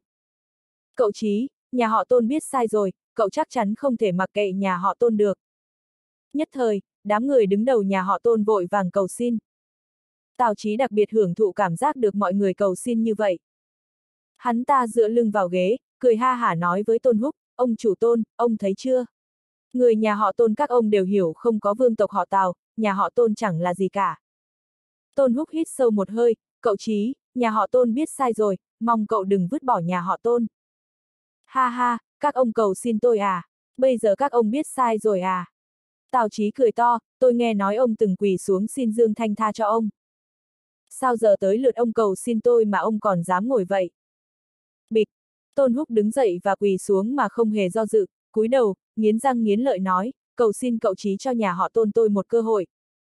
Cậu Chí, nhà họ Tôn biết sai rồi, cậu chắc chắn không thể mặc kệ nhà họ Tôn được. Nhất thời, đám người đứng đầu nhà họ Tôn vội vàng cầu xin. Tào Chí đặc biệt hưởng thụ cảm giác được mọi người cầu xin như vậy. Hắn ta dựa lưng vào ghế, cười ha hả nói với Tôn Húc, ông chủ Tôn, ông thấy chưa? Người nhà họ Tôn các ông đều hiểu không có vương tộc họ Tào, nhà họ Tôn chẳng là gì cả. Tôn Húc hít sâu một hơi, cậu Chí, nhà họ Tôn biết sai rồi, mong cậu đừng vứt bỏ nhà họ Tôn. Ha ha, các ông cầu xin tôi à? Bây giờ các ông biết sai rồi à? Tào Chí cười to, tôi nghe nói ông từng quỳ xuống xin Dương Thanh tha cho ông. Sao giờ tới lượt ông cầu xin tôi mà ông còn dám ngồi vậy? Bịch! Tôn Húc đứng dậy và quỳ xuống mà không hề do dự, cúi đầu, nghiến răng nghiến lợi nói, cầu xin cậu Chí cho nhà họ Tôn tôi một cơ hội.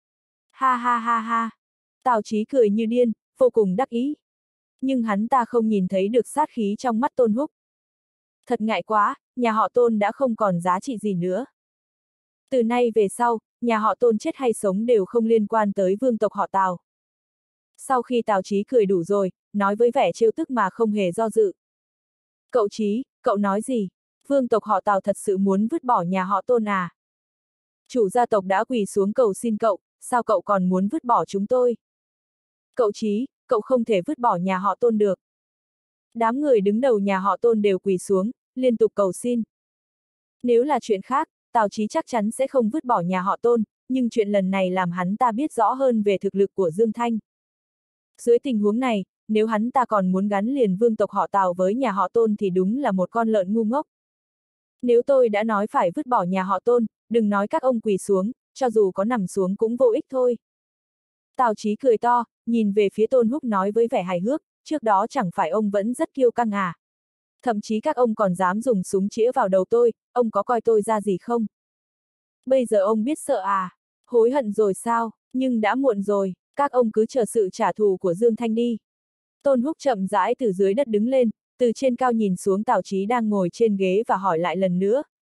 Ha ha ha ha! Tào Chí cười như điên, vô cùng đắc ý. Nhưng hắn ta không nhìn thấy được sát khí trong mắt Tôn Húc. Thật ngại quá, nhà họ Tôn đã không còn giá trị gì nữa. Từ nay về sau, nhà họ Tôn chết hay sống đều không liên quan tới vương tộc họ Tào. Sau khi Tào Chí cười đủ rồi, nói với vẻ trêu tức mà không hề do dự. Cậu Chí, cậu nói gì? Vương tộc họ Tào thật sự muốn vứt bỏ nhà họ Tôn à? Chủ gia tộc đã quỳ xuống cầu xin cậu, sao cậu còn muốn vứt bỏ chúng tôi? Cậu Chí, cậu không thể vứt bỏ nhà họ Tôn được. Đám người đứng đầu nhà họ Tôn đều quỳ xuống, liên tục cầu xin. Nếu là chuyện khác, Tào Chí chắc chắn sẽ không vứt bỏ nhà họ Tôn, nhưng chuyện lần này làm hắn ta biết rõ hơn về thực lực của Dương Thanh. Dưới tình huống này, nếu hắn ta còn muốn gắn liền vương tộc họ Tào với nhà họ Tôn thì đúng là một con lợn ngu ngốc. Nếu tôi đã nói phải vứt bỏ nhà họ Tôn, đừng nói các ông quỳ xuống, cho dù có nằm xuống cũng vô ích thôi. Tào Chí cười to, nhìn về phía Tôn Húc nói với vẻ hài hước, trước đó chẳng phải ông vẫn rất kiêu căng à? Thậm chí các ông còn dám dùng súng chĩa vào đầu tôi, ông có coi tôi ra gì không? Bây giờ ông biết sợ à? Hối hận rồi sao? Nhưng đã muộn rồi, các ông cứ chờ sự trả thù của Dương Thanh đi. Tôn Húc chậm rãi từ dưới đất đứng lên, từ trên cao nhìn xuống Tào Chí đang ngồi trên ghế và hỏi lại lần nữa,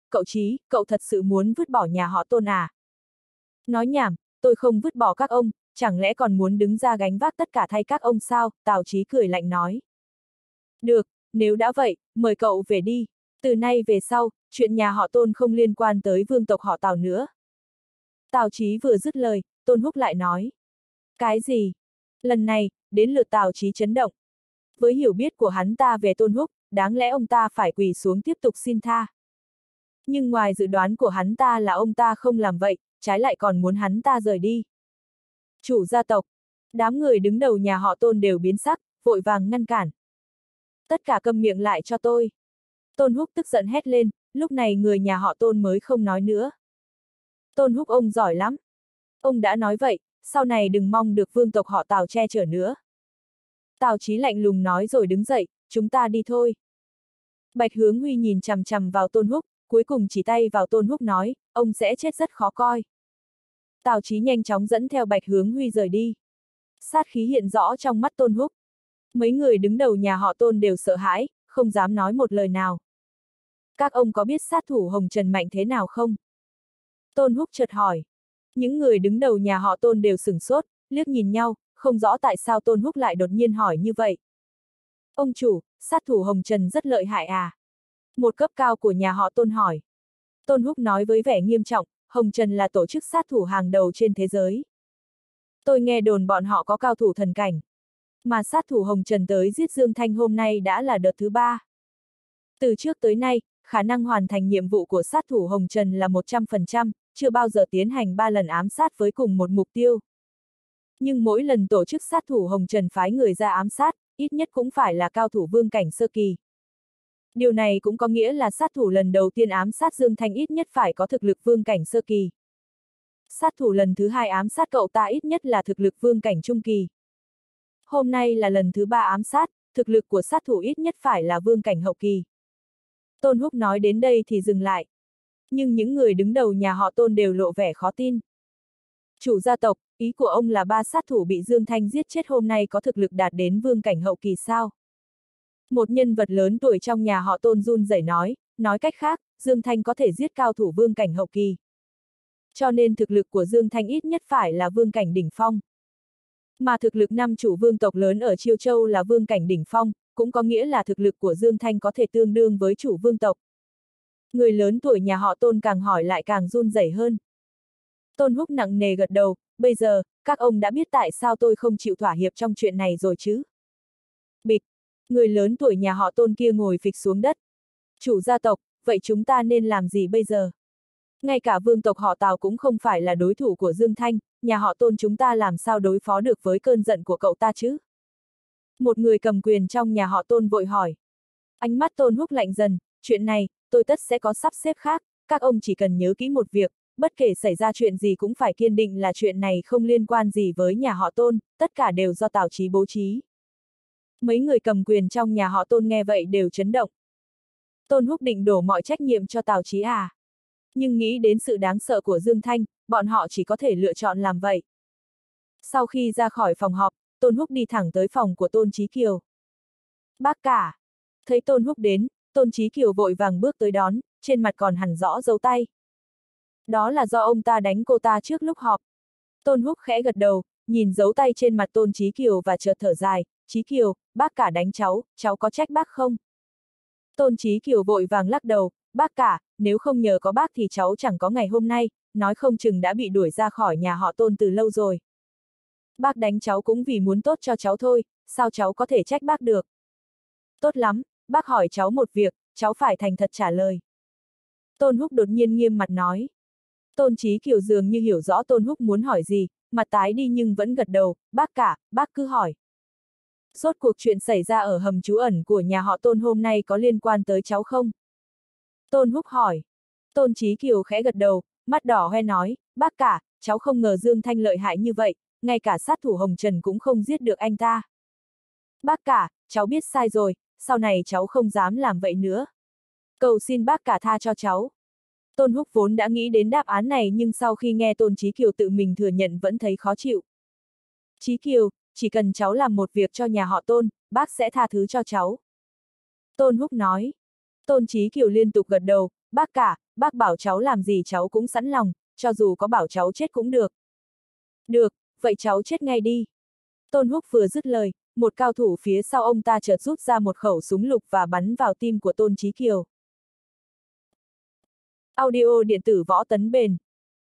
cậu Trí, cậu thật sự muốn vứt bỏ nhà họ Tôn à? Nói nhảm, tôi không vứt bỏ các ông, chẳng lẽ còn muốn đứng ra gánh vác tất cả thay các ông sao? Tào Chí cười lạnh nói. Được, nếu đã vậy, mời cậu về đi. Từ nay về sau, chuyện nhà họ Tôn không liên quan tới vương tộc họ Tào nữa. Tào Chí vừa dứt lời, Tôn Húc lại nói. Cái gì? Lần này, đến lượt Tào Chí chấn động. Với hiểu biết của hắn ta về Tôn Húc, đáng lẽ ông ta phải quỳ xuống tiếp tục xin tha. Nhưng ngoài dự đoán của hắn ta là ông ta không làm vậy, trái lại còn muốn hắn ta rời đi. Chủ gia tộc, đám người đứng đầu nhà họ Tôn đều biến sắc, vội vàng ngăn cản. Tất cả câm miệng lại cho tôi. Tôn Húc tức giận hét lên, lúc này người nhà họ Tôn mới không nói nữa. Tôn Húc ông giỏi lắm. Ông đã nói vậy, sau này đừng mong được vương tộc họ Tào che chở nữa. Tào Chí lạnh lùng nói rồi đứng dậy, chúng ta đi thôi. Bạch Hướng Huy nhìn chằm chằm vào Tôn Húc, cuối cùng chỉ tay vào Tôn Húc nói, ông sẽ chết rất khó coi. Tào Chí nhanh chóng dẫn theo Bạch Hướng Huy rời đi. Sát khí hiện rõ trong mắt Tôn Húc. Mấy người đứng đầu nhà họ Tôn đều sợ hãi, không dám nói một lời nào. Các ông có biết sát thủ Hồng Trần mạnh thế nào không? Tôn Húc chợt hỏi. Những người đứng đầu nhà họ Tôn đều sửng sốt, liếc nhìn nhau, không rõ tại sao Tôn Húc lại đột nhiên hỏi như vậy. Ông chủ, sát thủ Hồng Trần rất lợi hại à? Một cấp cao của nhà họ Tôn hỏi. Tôn Húc nói với vẻ nghiêm trọng, Hồng Trần là tổ chức sát thủ hàng đầu trên thế giới. Tôi nghe đồn bọn họ có cao thủ thần cảnh. Mà sát thủ Hồng Trần tới giết Dương Thanh hôm nay đã là đợt thứ ba. Từ trước tới nay, khả năng hoàn thành nhiệm vụ của sát thủ Hồng Trần là một trăm phần trăm, chưa bao giờ tiến hành ba lần ám sát với cùng một mục tiêu. Nhưng mỗi lần tổ chức sát thủ Hồng Trần phái người ra ám sát, ít nhất cũng phải là cao thủ vương cảnh sơ kỳ. Điều này cũng có nghĩa là sát thủ lần đầu tiên ám sát Dương Thanh ít nhất phải có thực lực vương cảnh sơ kỳ. Sát thủ lần thứ hai ám sát cậu ta ít nhất là thực lực vương cảnh trung kỳ. Hôm nay là lần thứ ba ám sát, thực lực của sát thủ ít nhất phải là vương cảnh hậu kỳ. Tôn Húc nói đến đây thì dừng lại. Nhưng những người đứng đầu nhà họ Tôn đều lộ vẻ khó tin. Chủ gia tộc, ý của ông là ba sát thủ bị Dương Thanh giết chết hôm nay có thực lực đạt đến vương cảnh hậu kỳ sao? Một nhân vật lớn tuổi trong nhà họ Tôn run rẩy nói, nói cách khác, Dương Thanh có thể giết cao thủ vương cảnh hậu kỳ. Cho nên thực lực của Dương Thanh ít nhất phải là vương cảnh đỉnh phong. Mà thực lực năm chủ vương tộc lớn ở Chiêu Châu là vương cảnh đỉnh phong, cũng có nghĩa là thực lực của Dương Thanh có thể tương đương với chủ vương tộc. Người lớn tuổi nhà họ Tôn càng hỏi lại càng run rẩy hơn. Tôn Húc nặng nề gật đầu, bây giờ, các ông đã biết tại sao tôi không chịu thỏa hiệp trong chuyện này rồi chứ? Bịch, người lớn tuổi nhà họ Tôn kia ngồi phịch xuống đất. Chủ gia tộc, vậy chúng ta nên làm gì bây giờ? Ngay cả vương tộc họ Tào cũng không phải là đối thủ của Dương Thanh, nhà họ Tôn chúng ta làm sao đối phó được với cơn giận của cậu ta chứ? Một người cầm quyền trong nhà họ Tôn vội hỏi. Ánh mắt Tôn Húc lạnh dần, chuyện này, tôi tất sẽ có sắp xếp khác, các ông chỉ cần nhớ kỹ một việc, bất kể xảy ra chuyện gì cũng phải kiên định là chuyện này không liên quan gì với nhà họ Tôn, tất cả đều do Tào Chí bố trí. Mấy người cầm quyền trong nhà họ Tôn nghe vậy đều chấn động. Tôn Húc định đổ mọi trách nhiệm cho Tào Chí à? Nhưng nghĩ đến sự đáng sợ của Dương Thanh, bọn họ chỉ có thể lựa chọn làm vậy. Sau khi ra khỏi phòng họp, Tôn Húc đi thẳng tới phòng của Tôn Chí Kiều. Bác cả! Thấy Tôn Húc đến, Tôn Chí Kiều vội vàng bước tới đón, trên mặt còn hằn rõ dấu tay. Đó là do ông ta đánh cô ta trước lúc họp. Tôn Húc khẽ gật đầu, nhìn dấu tay trên mặt Tôn Chí Kiều và chợt thở dài, Chí Kiều, bác cả đánh cháu, cháu có trách bác không? Tôn Chí Kiều vội vàng lắc đầu, bác cả, nếu không nhờ có bác thì cháu chẳng có ngày hôm nay, nói không chừng đã bị đuổi ra khỏi nhà họ Tôn từ lâu rồi. Bác đánh cháu cũng vì muốn tốt cho cháu thôi, sao cháu có thể trách bác được? Tốt lắm, bác hỏi cháu một việc, cháu phải thành thật trả lời. Tôn Húc đột nhiên nghiêm mặt nói. Tôn Chí Kiều dường như hiểu rõ Tôn Húc muốn hỏi gì, mặt tái đi nhưng vẫn gật đầu, bác cả, bác cứ hỏi. Rốt cuộc chuyện xảy ra ở hầm trú ẩn của nhà họ Tôn hôm nay có liên quan tới cháu không? Tôn Húc hỏi. Tôn Chí Kiều khẽ gật đầu, mắt đỏ hoe nói, bác cả, cháu không ngờ Dương Thanh lợi hại như vậy, ngay cả sát thủ Hồng Trần cũng không giết được anh ta. Bác cả, cháu biết sai rồi, sau này cháu không dám làm vậy nữa. Cầu xin bác cả tha cho cháu. Tôn Húc vốn đã nghĩ đến đáp án này nhưng sau khi nghe Tôn Chí Kiều tự mình thừa nhận vẫn thấy khó chịu. Chí Kiều, chỉ cần cháu làm một việc cho nhà họ Tôn, bác sẽ tha thứ cho cháu. Tôn Húc nói. Tôn Chí Kiều liên tục gật đầu, bác cả, bác bảo cháu làm gì cháu cũng sẵn lòng, cho dù có bảo cháu chết cũng được. Được, vậy cháu chết ngay đi. Tôn Húc vừa dứt lời, một cao thủ phía sau ông ta chợt rút ra một khẩu súng lục và bắn vào tim của Tôn Chí Kiều. Audio điện tử võ tấn bền.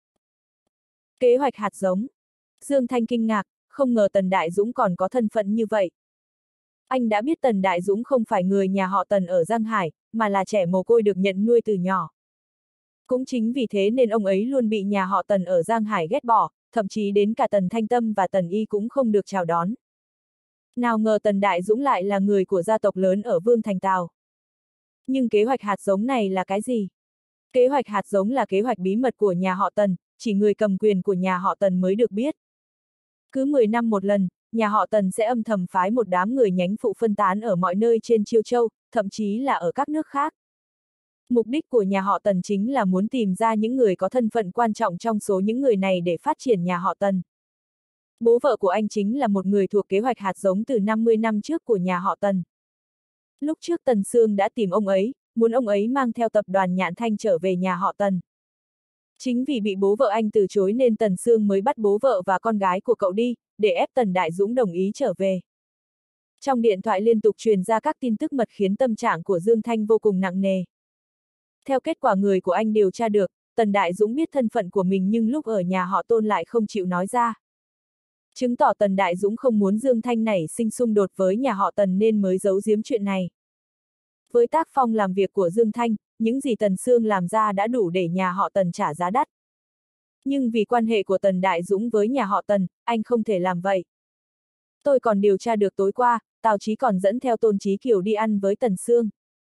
Kế hoạch hạt giống. Dương Thanh kinh ngạc, không ngờ Tần Đại Dũng còn có thân phận như vậy. Anh đã biết Tần Đại Dũng không phải người nhà họ Tần ở Giang Hải, mà là trẻ mồ côi được nhận nuôi từ nhỏ. Cũng chính vì thế nên ông ấy luôn bị nhà họ Tần ở Giang Hải ghét bỏ, thậm chí đến cả Tần Thanh Tâm và Tần Y cũng không được chào đón. Nào ngờ Tần Đại Dũng lại là người của gia tộc lớn ở Vương Thành Tào. Nhưng kế hoạch hạt giống này là cái gì? Kế hoạch hạt giống là kế hoạch bí mật của nhà họ Tần, chỉ người cầm quyền của nhà họ Tần mới được biết. Cứ mười năm một lần, nhà họ Tần sẽ âm thầm phái một đám người nhánh phụ phân tán ở mọi nơi trên Chiêu Châu, thậm chí là ở các nước khác. Mục đích của nhà họ Tần chính là muốn tìm ra những người có thân phận quan trọng trong số những người này để phát triển nhà họ Tần. Bố vợ của anh chính là một người thuộc kế hoạch hạt giống từ năm mươi năm trước của nhà họ Tần. Lúc trước Tần Sương đã tìm ông ấy, muốn ông ấy mang theo tập đoàn Nhạn Thanh trở về nhà họ Tần. Chính vì bị bố vợ anh từ chối nên Tần Sương mới bắt bố vợ và con gái của cậu đi, để ép Tần Đại Dũng đồng ý trở về. Trong điện thoại liên tục truyền ra các tin tức mật khiến tâm trạng của Dương Thanh vô cùng nặng nề. Theo kết quả người của anh điều tra được, Tần Đại Dũng biết thân phận của mình nhưng lúc ở nhà họ Tôn lại không chịu nói ra. Chứng tỏ Tần Đại Dũng không muốn Dương Thanh nảy sinh xung đột với nhà họ Tần nên mới giấu giếm chuyện này. Với tác phong làm việc của Dương Thanh, những gì Tần Sương làm ra đã đủ để nhà họ Tần trả giá đắt. Nhưng vì quan hệ của Tần Đại Dũng với nhà họ Tần, anh không thể làm vậy. Tôi còn điều tra được tối qua, Tào Chí còn dẫn theo Tôn Chí Kiều đi ăn với Tần Sương.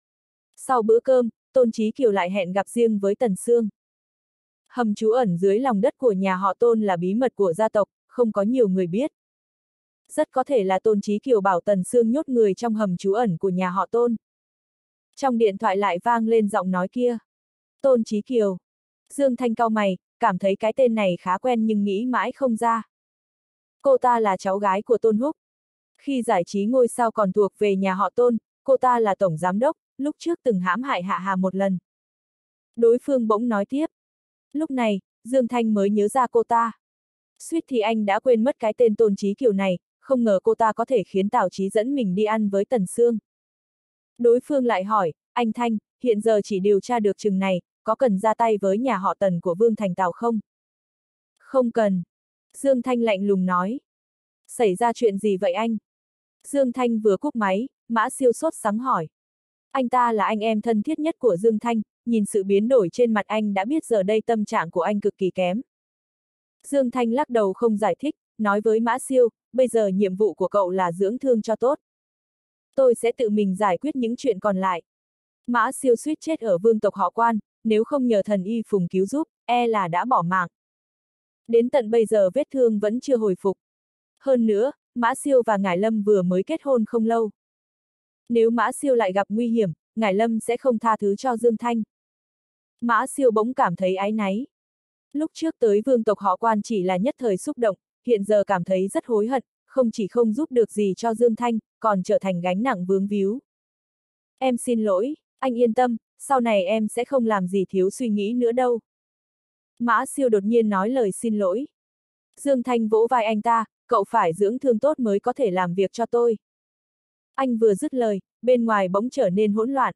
Sau bữa cơm, Tôn Chí Kiều lại hẹn gặp riêng với Tần Sương. Hầm trú ẩn dưới lòng đất của nhà họ Tôn là bí mật của gia tộc, không có nhiều người biết. Rất có thể là Tôn Chí Kiều bảo Tần Sương nhốt người trong hầm trú ẩn của nhà họ Tôn. Trong điện thoại lại vang lên giọng nói kia. Tôn Chí Kiều. Dương Thanh cau mày, cảm thấy cái tên này khá quen nhưng nghĩ mãi không ra. Cô ta là cháu gái của Tôn Húc. Khi giải trí ngôi sao còn thuộc về nhà họ Tôn, cô ta là tổng giám đốc, lúc trước từng hãm hại Hạ Hà một lần. Đối phương bỗng nói tiếp. Lúc này, Dương Thanh mới nhớ ra cô ta. Suýt thì anh đã quên mất cái tên Tôn Chí Kiều này, không ngờ cô ta có thể khiến Tào Chí dẫn mình đi ăn với Tần Sương. Đối phương lại hỏi, anh Thanh, hiện giờ chỉ điều tra được chừng này, có cần ra tay với nhà họ Tần của Vương Thành Tào không? Không cần. Dương Thanh lạnh lùng nói. Xảy ra chuyện gì vậy anh? Dương Thanh vừa cúp máy, Mã Siêu sốt sắng hỏi. Anh ta là anh em thân thiết nhất của Dương Thanh, nhìn sự biến đổi trên mặt anh đã biết giờ đây tâm trạng của anh cực kỳ kém. Dương Thanh lắc đầu không giải thích, nói với Mã Siêu, bây giờ nhiệm vụ của cậu là dưỡng thương cho tốt. Tôi sẽ tự mình giải quyết những chuyện còn lại. Mã Siêu suýt chết ở vương tộc họ Quan, nếu không nhờ thần y Phùng cứu giúp, e là đã bỏ mạng. Đến tận bây giờ vết thương vẫn chưa hồi phục. Hơn nữa, Mã Siêu và Ngải Lâm vừa mới kết hôn không lâu. Nếu Mã Siêu lại gặp nguy hiểm, Ngải Lâm sẽ không tha thứ cho Dương Thanh. Mã Siêu bỗng cảm thấy áy náy. Lúc trước tới vương tộc họ Quan chỉ là nhất thời xúc động, hiện giờ cảm thấy rất hối hận, không chỉ không giúp được gì cho Dương Thanh, còn trở thành gánh nặng vướng víu. Em xin lỗi, anh yên tâm, sau này em sẽ không làm gì thiếu suy nghĩ nữa đâu. Mã Siêu đột nhiên nói lời xin lỗi. Dương Thanh vỗ vai anh ta, cậu phải dưỡng thương tốt mới có thể làm việc cho tôi. Anh vừa dứt lời, bên ngoài bỗng trở nên hỗn loạn.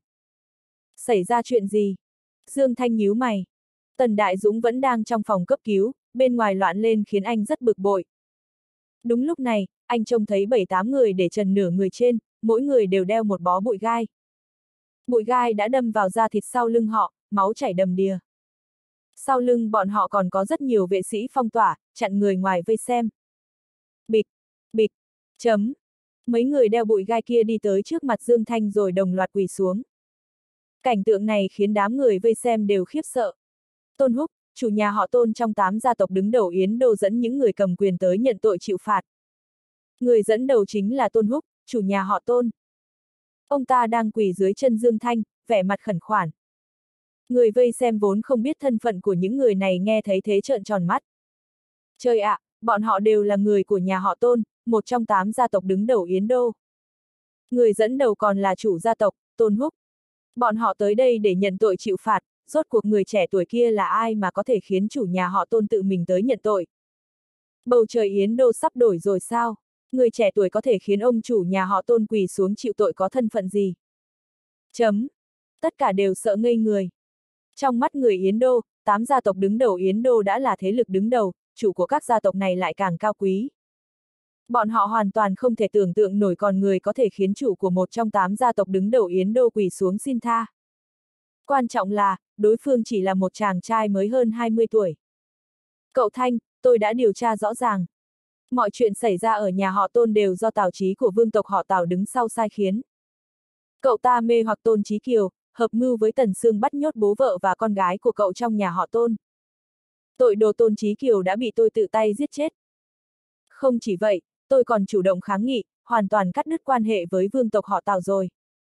Xảy ra chuyện gì? Dương Thanh nhíu mày. Tần Đại Dũng vẫn đang trong phòng cấp cứu, bên ngoài loạn lên khiến anh rất bực bội. Đúng lúc này, anh trông thấy bảy tám người để trần nửa người trên, mỗi người đều đeo một bó bụi gai. Bụi gai đã đâm vào da thịt sau lưng họ, máu chảy đầm đìa. Sau lưng bọn họ còn có rất nhiều vệ sĩ phong tỏa, chặn người ngoài vây xem. Bịch, bịch, chấm. Mấy người đeo bụi gai kia đi tới trước mặt Dương Thanh rồi đồng loạt quỳ xuống. Cảnh tượng này khiến đám người vây xem đều khiếp sợ. Tôn Húc, chủ nhà họ Tôn trong tám gia tộc đứng đầu Yến Đô dẫn những người cầm quyền tới nhận tội chịu phạt. Người dẫn đầu chính là Tôn Húc, chủ nhà họ Tôn. Ông ta đang quỳ dưới chân Dương Thanh, vẻ mặt khẩn khoản. Người vây xem vốn không biết thân phận của những người này nghe thấy thế trợn tròn mắt. Trời ạ, à, bọn họ đều là người của nhà họ Tôn, một trong tám gia tộc đứng đầu Yến Đô. Người dẫn đầu còn là chủ gia tộc, Tôn Húc. Bọn họ tới đây để nhận tội chịu phạt, rốt cuộc người trẻ tuổi kia là ai mà có thể khiến chủ nhà họ Tôn tự mình tới nhận tội. Bầu trời Yến Đô sắp đổi rồi sao? Người trẻ tuổi có thể khiến ông chủ nhà họ Tôn quỳ xuống chịu tội có thân phận gì? Chấm. Tất cả đều sợ ngây người. Trong mắt người Yến Đô, tám gia tộc đứng đầu Yến Đô đã là thế lực đứng đầu, chủ của các gia tộc này lại càng cao quý. Bọn họ hoàn toàn không thể tưởng tượng nổi còn người có thể khiến chủ của một trong tám gia tộc đứng đầu Yến Đô quỳ xuống xin tha. Quan trọng là, đối phương chỉ là một chàng trai mới hơn hai mươi tuổi. Cậu Thanh, tôi đã điều tra rõ ràng. Mọi chuyện xảy ra ở nhà họ Tôn đều do Tào Chí của vương tộc họ Tào đứng sau sai khiến. Cậu ta mê hoặc Tôn Chí Kiều, hợp mưu với Tần Sương bắt nhốt bố vợ và con gái của cậu trong nhà họ Tôn. Tội đồ Tôn Chí Kiều đã bị tôi tự tay giết chết. Không chỉ vậy, tôi còn chủ động kháng nghị, hoàn toàn cắt đứt quan hệ với vương tộc họ Tào rồi.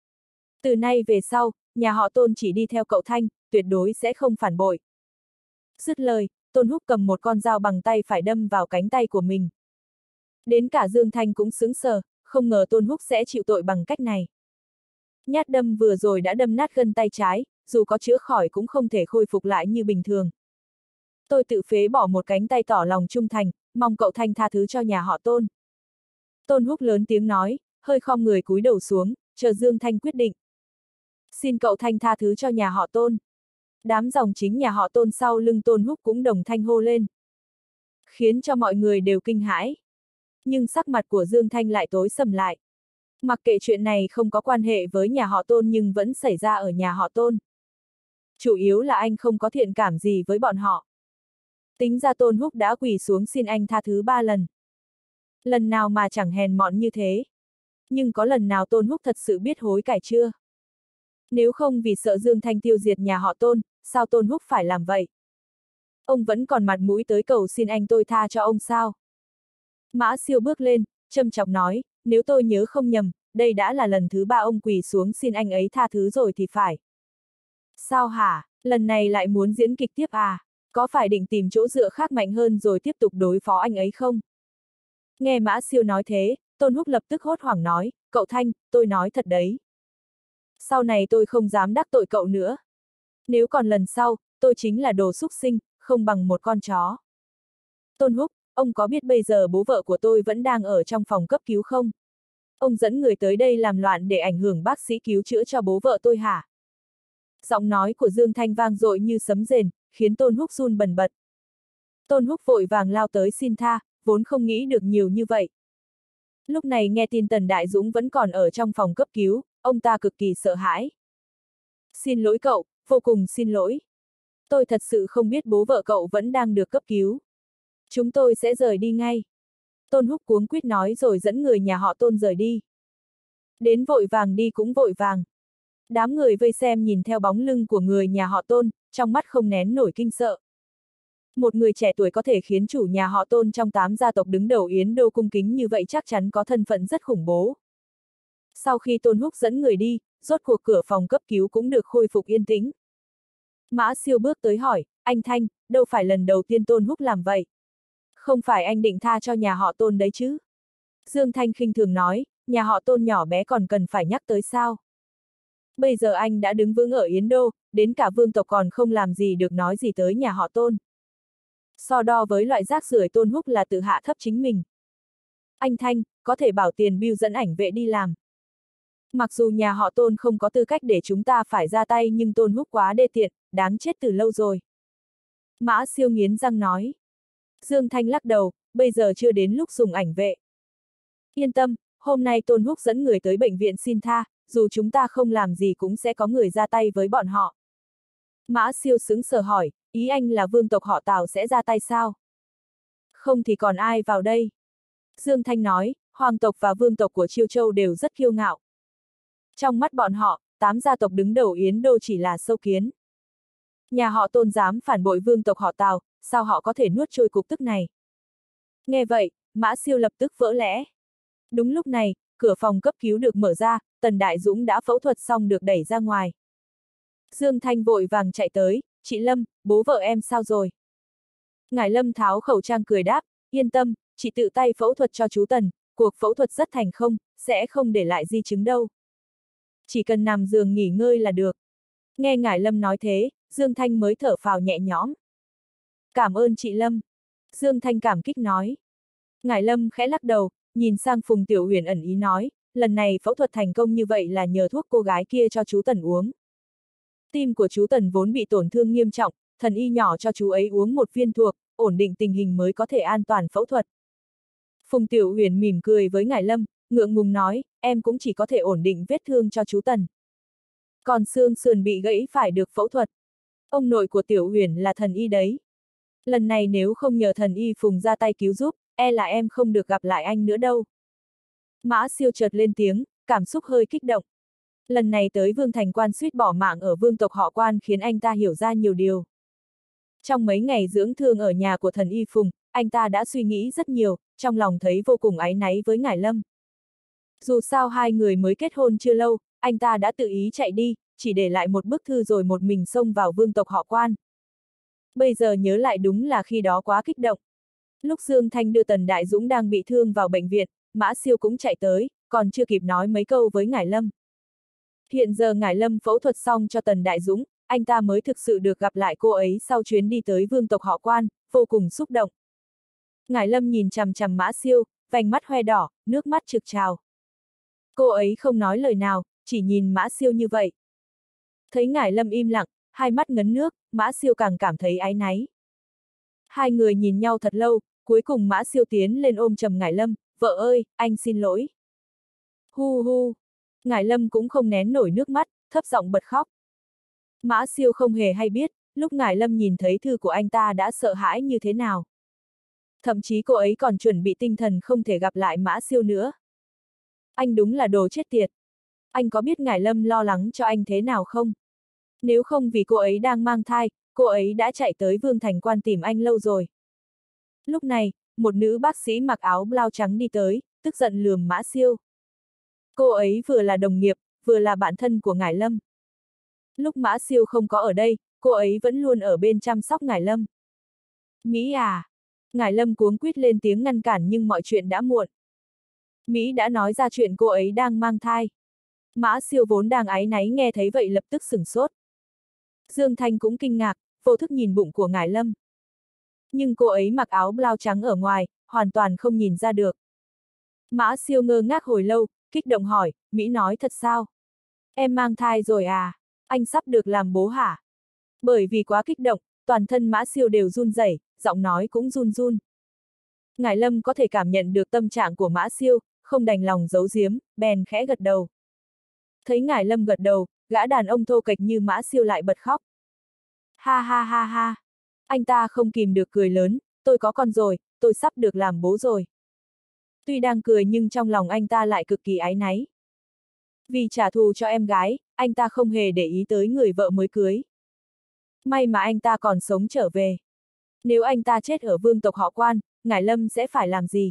Từ nay về sau, nhà họ Tôn chỉ đi theo cậu Thanh, tuyệt đối sẽ không phản bội. Dứt lời, Tôn Húc cầm một con dao bằng tay phải đâm vào cánh tay của mình. Đến cả Dương Thanh cũng sững sờ, không ngờ Tôn Húc sẽ chịu tội bằng cách này. Nhát đâm vừa rồi đã đâm nát gân tay trái, dù có chữa khỏi cũng không thể khôi phục lại như bình thường. Tôi tự phế bỏ một cánh tay tỏ lòng trung thành, mong cậu Thanh tha thứ cho nhà họ Tôn. Tôn Húc lớn tiếng nói, hơi khom người cúi đầu xuống, chờ Dương Thanh quyết định. Xin cậu Thanh tha thứ cho nhà họ Tôn. Đám dòng chính nhà họ Tôn sau lưng Tôn Húc cũng đồng thanh hô lên. Khiến cho mọi người đều kinh hãi. Nhưng sắc mặt của Dương Thanh lại tối sầm lại. Mặc kệ chuyện này không có quan hệ với nhà họ Tôn nhưng vẫn xảy ra ở nhà họ Tôn. Chủ yếu là anh không có thiện cảm gì với bọn họ. Tính ra Tôn Húc đã quỳ xuống xin anh tha thứ ba lần. Lần nào mà chẳng hèn mọn như thế. Nhưng có lần nào Tôn Húc thật sự biết hối cải chưa? Nếu không vì sợ Dương Thanh tiêu diệt nhà họ Tôn, sao Tôn Húc phải làm vậy? Ông vẫn còn mặt mũi tới cầu xin anh tôi tha cho ông sao? Mã Siêu bước lên, châm chọc nói, nếu tôi nhớ không nhầm, đây đã là lần thứ ba ông quỳ xuống xin anh ấy tha thứ rồi thì phải. Sao hả, lần này lại muốn diễn kịch tiếp à? Có phải định tìm chỗ dựa khác mạnh hơn rồi tiếp tục đối phó anh ấy không? Nghe Mã Siêu nói thế, Tôn Húc lập tức hốt hoảng nói, cậu Thanh, tôi nói thật đấy. Sau này tôi không dám đắc tội cậu nữa. Nếu còn lần sau, tôi chính là đồ súc sinh, không bằng một con chó. Tôn Húc, ông có biết bây giờ bố vợ của tôi vẫn đang ở trong phòng cấp cứu không? Ông dẫn người tới đây làm loạn để ảnh hưởng bác sĩ cứu chữa cho bố vợ tôi hả? Giọng nói của Dương Thanh vang dội như sấm rền, khiến Tôn Húc run bần bật. Tôn Húc vội vàng lao tới xin tha, vốn không nghĩ được nhiều như vậy. Lúc này nghe tin Tần Đại Dũng vẫn còn ở trong phòng cấp cứu, ông ta cực kỳ sợ hãi. Xin lỗi cậu, vô cùng xin lỗi. Tôi thật sự không biết bố vợ cậu vẫn đang được cấp cứu. Chúng tôi sẽ rời đi ngay. Tôn Húc cuống quýt nói rồi dẫn người nhà họ Tôn rời đi. Đến vội vàng đi cũng vội vàng. Đám người vây xem nhìn theo bóng lưng của người nhà họ Tôn, trong mắt không nén nổi kinh sợ. Một người trẻ tuổi có thể khiến chủ nhà họ Tôn trong tám gia tộc đứng đầu Yến Đô cung kính như vậy chắc chắn có thân phận rất khủng bố. Sau khi Tôn Húc dẫn người đi, rốt cuộc cửa phòng cấp cứu cũng được khôi phục yên tĩnh. Mã Siêu bước tới hỏi, anh Thanh, đâu phải lần đầu tiên Tôn Húc làm vậy. Không phải anh định tha cho nhà họ Tôn đấy chứ? Dương Thanh khinh thường nói, nhà họ Tôn nhỏ bé còn cần phải nhắc tới sao? Bây giờ anh đã đứng vững ở Yến Đô, đến cả vương tộc còn không làm gì được nói gì tới nhà họ Tôn. So đo với loại rác rưởi Tôn Húc là tự hạ thấp chính mình. Anh Thanh, có thể bảo tiền bưu dẫn ảnh vệ đi làm. Mặc dù nhà họ Tôn không có tư cách để chúng ta phải ra tay nhưng Tôn Húc quá đê tiện, đáng chết từ lâu rồi. Mã Siêu nghiến răng nói. Dương Thanh lắc đầu, bây giờ chưa đến lúc dùng ảnh vệ. Yên tâm, hôm nay Tôn Húc dẫn người tới bệnh viện xin tha, dù chúng ta không làm gì cũng sẽ có người ra tay với bọn họ. Mã Siêu sững sờ hỏi, ý anh là vương tộc họ Tào sẽ ra tay sao? Không thì còn ai vào đây? Dương Thanh nói, hoàng tộc và vương tộc của Chiêu Châu đều rất kiêu ngạo. Trong mắt bọn họ, tám gia tộc đứng đầu Yến Đô chỉ là sâu kiến. Nhà họ Tôn dám phản bội vương tộc họ Tào, sao họ có thể nuốt trôi cục tức này? Nghe vậy, Mã Siêu lập tức vỡ lẽ. Đúng lúc này, cửa phòng cấp cứu được mở ra, Tần Đại Dũng đã phẫu thuật xong được đẩy ra ngoài. Dương Thanh vội vàng chạy tới, chị Lâm, bố vợ em sao rồi? Ngải Lâm tháo khẩu trang cười đáp, yên tâm, chị tự tay phẫu thuật cho chú Tần, cuộc phẫu thuật rất thành công, sẽ không để lại di chứng đâu. Chỉ cần nằm giường nghỉ ngơi là được. Nghe Ngải Lâm nói thế, Dương Thanh mới thở phào nhẹ nhõm. Cảm ơn chị Lâm. Dương Thanh cảm kích nói. Ngải Lâm khẽ lắc đầu, nhìn sang Phùng Tiểu Uyển ẩn ý nói, lần này phẫu thuật thành công như vậy là nhờ thuốc cô gái kia cho chú Tần uống. Tim của chú Tần vốn bị tổn thương nghiêm trọng, thần y nhỏ cho chú ấy uống một viên thuốc, ổn định tình hình mới có thể an toàn phẫu thuật. Phùng Tiểu Uyển mỉm cười với Ngải Lâm, ngượng ngùng nói, em cũng chỉ có thể ổn định vết thương cho chú Tần. Còn xương sườn bị gãy phải được phẫu thuật. Ông nội của Tiểu Uyển là thần y đấy. Lần này nếu không nhờ thần y Phùng ra tay cứu giúp, e là em không được gặp lại anh nữa đâu. Mã Siêu chợt lên tiếng, cảm xúc hơi kích động. Lần này tới Vương Thành Quan suýt bỏ mạng ở vương tộc họ Quan khiến anh ta hiểu ra nhiều điều. Trong mấy ngày dưỡng thương ở nhà của thần y Phùng, anh ta đã suy nghĩ rất nhiều, trong lòng thấy vô cùng áy náy với Ngải Lâm. Dù sao hai người mới kết hôn chưa lâu, anh ta đã tự ý chạy đi, chỉ để lại một bức thư rồi một mình xông vào vương tộc họ Quan. Bây giờ nhớ lại đúng là khi đó quá kích động. Lúc Dương Thanh đưa Tần Đại Dũng đang bị thương vào bệnh viện, Mã Siêu cũng chạy tới, còn chưa kịp nói mấy câu với Ngải Lâm. Hiện giờ Ngải Lâm phẫu thuật xong cho Tần Đại Dũng, anh ta mới thực sự được gặp lại cô ấy sau chuyến đi tới vương tộc họ Quan, vô cùng xúc động. Ngải Lâm nhìn chằm chằm Mã Siêu, vành mắt hoe đỏ, nước mắt trực trào. Cô ấy không nói lời nào, chỉ nhìn Mã Siêu như vậy. Thấy Ngải Lâm im lặng, hai mắt ngấn nước, Mã Siêu càng cảm thấy áy náy. Hai người nhìn nhau thật lâu, cuối cùng Mã Siêu tiến lên ôm chầm Ngải Lâm, vợ ơi, anh xin lỗi. Hu hu. Ngải Lâm cũng không nén nổi nước mắt, thấp giọng bật khóc. Mã Siêu không hề hay biết, lúc Ngải Lâm nhìn thấy thư của anh ta đã sợ hãi như thế nào. Thậm chí cô ấy còn chuẩn bị tinh thần không thể gặp lại Mã Siêu nữa. Anh đúng là đồ chết tiệt. Anh có biết Ngải Lâm lo lắng cho anh thế nào không? Nếu không vì cô ấy đang mang thai, cô ấy đã chạy tới Vương Thành Quan tìm anh lâu rồi. Lúc này, một nữ bác sĩ mặc áo blau trắng đi tới, tức giận lườm Mã Siêu. Cô ấy vừa là đồng nghiệp, vừa là bạn thân của Ngải Lâm. Lúc Mã Siêu không có ở đây, cô ấy vẫn luôn ở bên chăm sóc Ngải Lâm. Mỹ à! Ngải Lâm cuống quýt lên tiếng ngăn cản nhưng mọi chuyện đã muộn. Mỹ đã nói ra chuyện cô ấy đang mang thai. Mã Siêu vốn đang áy náy nghe thấy vậy lập tức sửng sốt. Dương Thanh cũng kinh ngạc, vô thức nhìn bụng của Ngải Lâm. Nhưng cô ấy mặc áo blau trắng ở ngoài, hoàn toàn không nhìn ra được. Mã Siêu ngơ ngác hồi lâu, kích động hỏi, Mỹ nói thật sao? Em mang thai rồi à? Anh sắp được làm bố hả? Bởi vì quá kích động, toàn thân Mã Siêu đều run rẩy, giọng nói cũng run run. Ngải Lâm có thể cảm nhận được tâm trạng của Mã Siêu, không đành lòng giấu giếm, bèn khẽ gật đầu. Thấy Ngải Lâm gật đầu, gã đàn ông thô kệch như Mã Siêu lại bật khóc. Ha ha ha ha! Anh ta không kìm được cười lớn, tôi có con rồi, tôi sắp được làm bố rồi. Tuy đang cười nhưng trong lòng anh ta lại cực kỳ áy náy. Vì trả thù cho em gái, anh ta không hề để ý tới người vợ mới cưới. May mà anh ta còn sống trở về. Nếu anh ta chết ở vương tộc họ Quan, Ngải Lâm sẽ phải làm gì?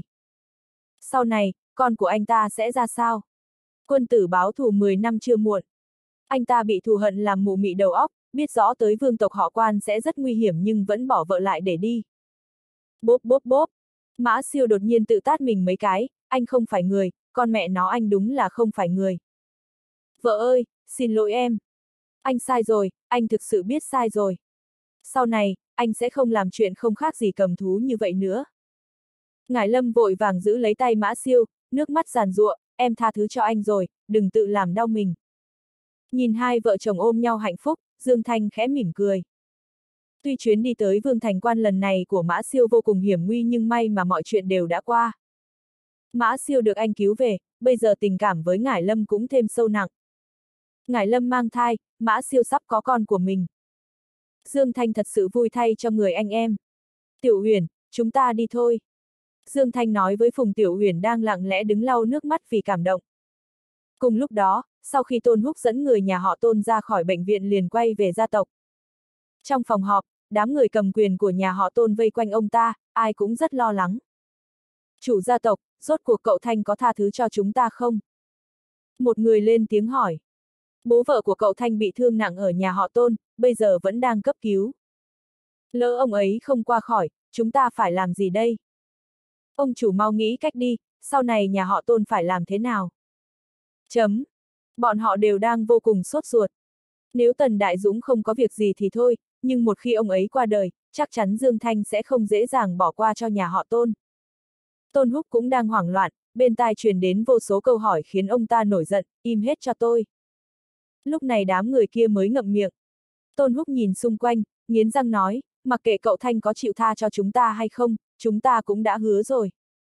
Sau này, con của anh ta sẽ ra sao? Quân tử báo thù mười năm chưa muộn. Anh ta bị thù hận làm mụ mị đầu óc, biết rõ tới vương tộc họ Quan sẽ rất nguy hiểm nhưng vẫn bỏ vợ lại để đi. Bốp bốp bốp. Mã Siêu đột nhiên tự tát mình mấy cái, anh không phải người, con mẹ nó anh đúng là không phải người. Vợ ơi, xin lỗi em. Anh sai rồi, anh thực sự biết sai rồi. Sau này, anh sẽ không làm chuyện không khác gì cầm thú như vậy nữa. Ngải Lâm vội vàng giữ lấy tay Mã Siêu, nước mắt giàn giụa, em tha thứ cho anh rồi, đừng tự làm đau mình. Nhìn hai vợ chồng ôm nhau hạnh phúc, Dương Thanh khẽ mỉm cười. Tuy chuyến đi tới Vương Thành Quan lần này của Mã Siêu vô cùng hiểm nguy nhưng may mà mọi chuyện đều đã qua. Mã Siêu được anh cứu về, bây giờ tình cảm với Ngải Lâm cũng thêm sâu nặng. Ngải Lâm mang thai, Mã Siêu sắp có con của mình. Dương Thanh thật sự vui thay cho người anh em. Tiểu Uyển, chúng ta đi thôi. Dương Thanh nói với Phùng Tiểu Uyển đang lặng lẽ đứng lau nước mắt vì cảm động. Cùng lúc đó, sau khi Tôn Húc dẫn người nhà họ Tôn ra khỏi bệnh viện liền quay về gia tộc. Trong phòng họp, đám người cầm quyền của nhà họ Tôn vây quanh ông ta, ai cũng rất lo lắng. Chủ gia tộc, rốt cuộc cậu Thanh có tha thứ cho chúng ta không? Một người lên tiếng hỏi. Bố vợ của cậu Thanh bị thương nặng ở nhà họ Tôn, bây giờ vẫn đang cấp cứu. Lỡ ông ấy không qua khỏi, chúng ta phải làm gì đây? Ông chủ mau nghĩ cách đi, sau này nhà họ Tôn phải làm thế nào? Chấm. Bọn họ đều đang vô cùng sốt ruột. Nếu Tần Đại Dũng không có việc gì thì thôi, nhưng một khi ông ấy qua đời, chắc chắn Dương Thanh sẽ không dễ dàng bỏ qua cho nhà họ Tôn. Tôn Húc cũng đang hoảng loạn, bên tai truyền đến vô số câu hỏi khiến ông ta nổi giận, im hết cho tôi. Lúc này đám người kia mới ngậm miệng. Tôn Húc nhìn xung quanh, nghiến răng nói, mặc kệ cậu Thanh có chịu tha cho chúng ta hay không, chúng ta cũng đã hứa rồi.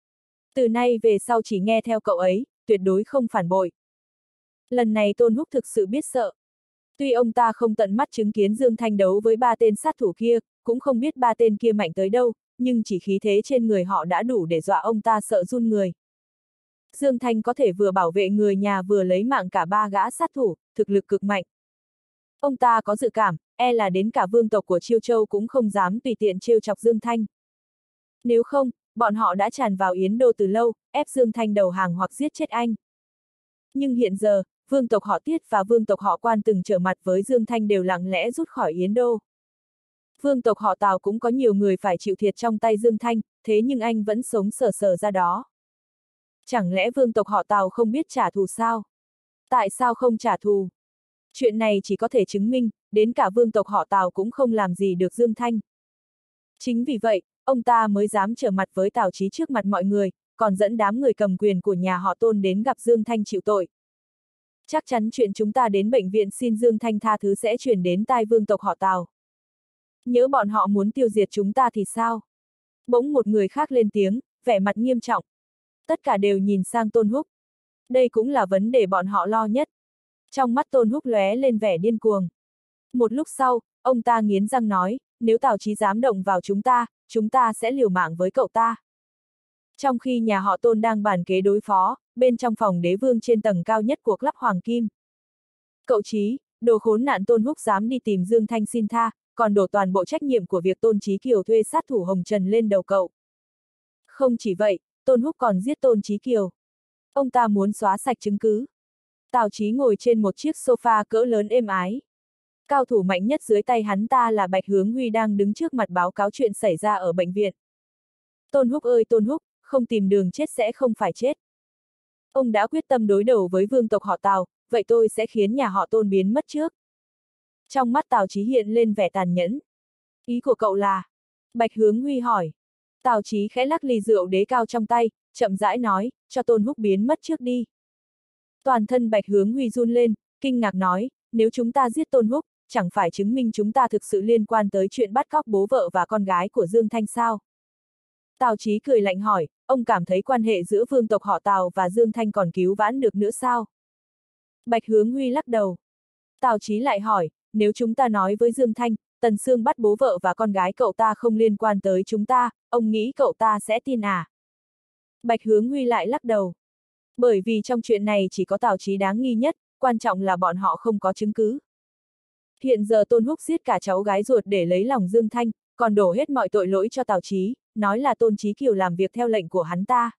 Từ nay về sau chỉ nghe theo cậu ấy, tuyệt đối không phản bội. Lần này Tôn Húc thực sự biết sợ. Tuy ông ta không tận mắt chứng kiến Dương Thanh đấu với ba tên sát thủ kia, cũng không biết ba tên kia mạnh tới đâu, nhưng chỉ khí thế trên người họ đã đủ để dọa ông ta sợ run người. Dương Thanh có thể vừa bảo vệ người nhà vừa lấy mạng cả ba gã sát thủ, thực lực cực mạnh. Ông ta có dự cảm, e là đến cả vương tộc của Chiêu Châu cũng không dám tùy tiện trêu chọc Dương Thanh. Nếu không, bọn họ đã tràn vào Yến Đô từ lâu, ép Dương Thanh đầu hàng hoặc giết chết anh. Nhưng hiện giờ, vương tộc họ Tiết và vương tộc họ Quan từng trở mặt với Dương Thanh đều lặng lẽ rút khỏi Yến Đô. Vương tộc họ Tào cũng có nhiều người phải chịu thiệt trong tay Dương Thanh, thế nhưng anh vẫn sống sờ sờ ra đó. Chẳng lẽ vương tộc họ Tào không biết trả thù sao? Tại sao không trả thù? Chuyện này chỉ có thể chứng minh, đến cả vương tộc họ Tào cũng không làm gì được Dương Thanh. Chính vì vậy, ông ta mới dám trở mặt với Tào Chí trước mặt mọi người, còn dẫn đám người cầm quyền của nhà họ Tôn đến gặp Dương Thanh chịu tội. Chắc chắn chuyện chúng ta đến bệnh viện xin Dương Thanh tha thứ sẽ truyền đến tai vương tộc họ Tào. Nhớ bọn họ muốn tiêu diệt chúng ta thì sao? Bỗng một người khác lên tiếng, vẻ mặt nghiêm trọng. Tất cả đều nhìn sang Tôn Húc. Đây cũng là vấn đề bọn họ lo nhất. Trong mắt Tôn Húc lóe lên vẻ điên cuồng. Một lúc sau, ông ta nghiến răng nói, nếu Tào Chí dám động vào chúng ta, chúng ta sẽ liều mạng với cậu ta. Trong khi nhà họ Tôn đang bàn kế đối phó, bên trong phòng đế vương trên tầng cao nhất của Club Hoàng Kim. Cậu Chí, đồ khốn nạn Tôn Húc dám đi tìm Dương Thanh xin tha, còn đổ toàn bộ trách nhiệm của việc Tôn Chí Kiều thuê sát thủ Hồng Trần lên đầu cậu. Không chỉ vậy, Tôn Húc còn giết Tôn Chí Kiều. Ông ta muốn xóa sạch chứng cứ. Tào Chí ngồi trên một chiếc sofa cỡ lớn êm ái. Cao thủ mạnh nhất dưới tay hắn ta là Bạch Hướng Huy đang đứng trước mặt báo cáo chuyện xảy ra ở bệnh viện. Tôn Húc ơi Tôn Húc, không tìm đường chết sẽ không phải chết. Ông đã quyết tâm đối đầu với vương tộc họ Tào, vậy tôi sẽ khiến nhà họ Tôn biến mất trước. Trong mắt Tào Chí hiện lên vẻ tàn nhẫn. Ý của cậu là? Bạch Hướng Huy hỏi. Tào Chí khẽ lắc ly rượu đế cao trong tay, chậm rãi nói, cho Tôn Húc biến mất trước đi. Toàn thân Bạch Hướng Huy run lên, kinh ngạc nói, nếu chúng ta giết Tôn Húc, chẳng phải chứng minh chúng ta thực sự liên quan tới chuyện bắt cóc bố vợ và con gái của Dương Thanh sao? Tào Chí cười lạnh hỏi, ông cảm thấy quan hệ giữa vương tộc họ Tào và Dương Thanh còn cứu vãn được nữa sao? Bạch Hướng Huy lắc đầu. Tào Chí lại hỏi, nếu chúng ta nói với Dương Thanh, Tần Sương bắt bố vợ và con gái cậu ta không liên quan tới chúng ta, ông nghĩ cậu ta sẽ tin à? Bạch Hướng Huy lại lắc đầu. Bởi vì trong chuyện này chỉ có Tào Chí đáng nghi nhất, quan trọng là bọn họ không có chứng cứ. Hiện giờ Tôn Húc giết cả cháu gái ruột để lấy lòng Dương Thanh, còn đổ hết mọi tội lỗi cho Tào Chí, nói là Tôn Chí Kiều làm việc theo lệnh của hắn ta.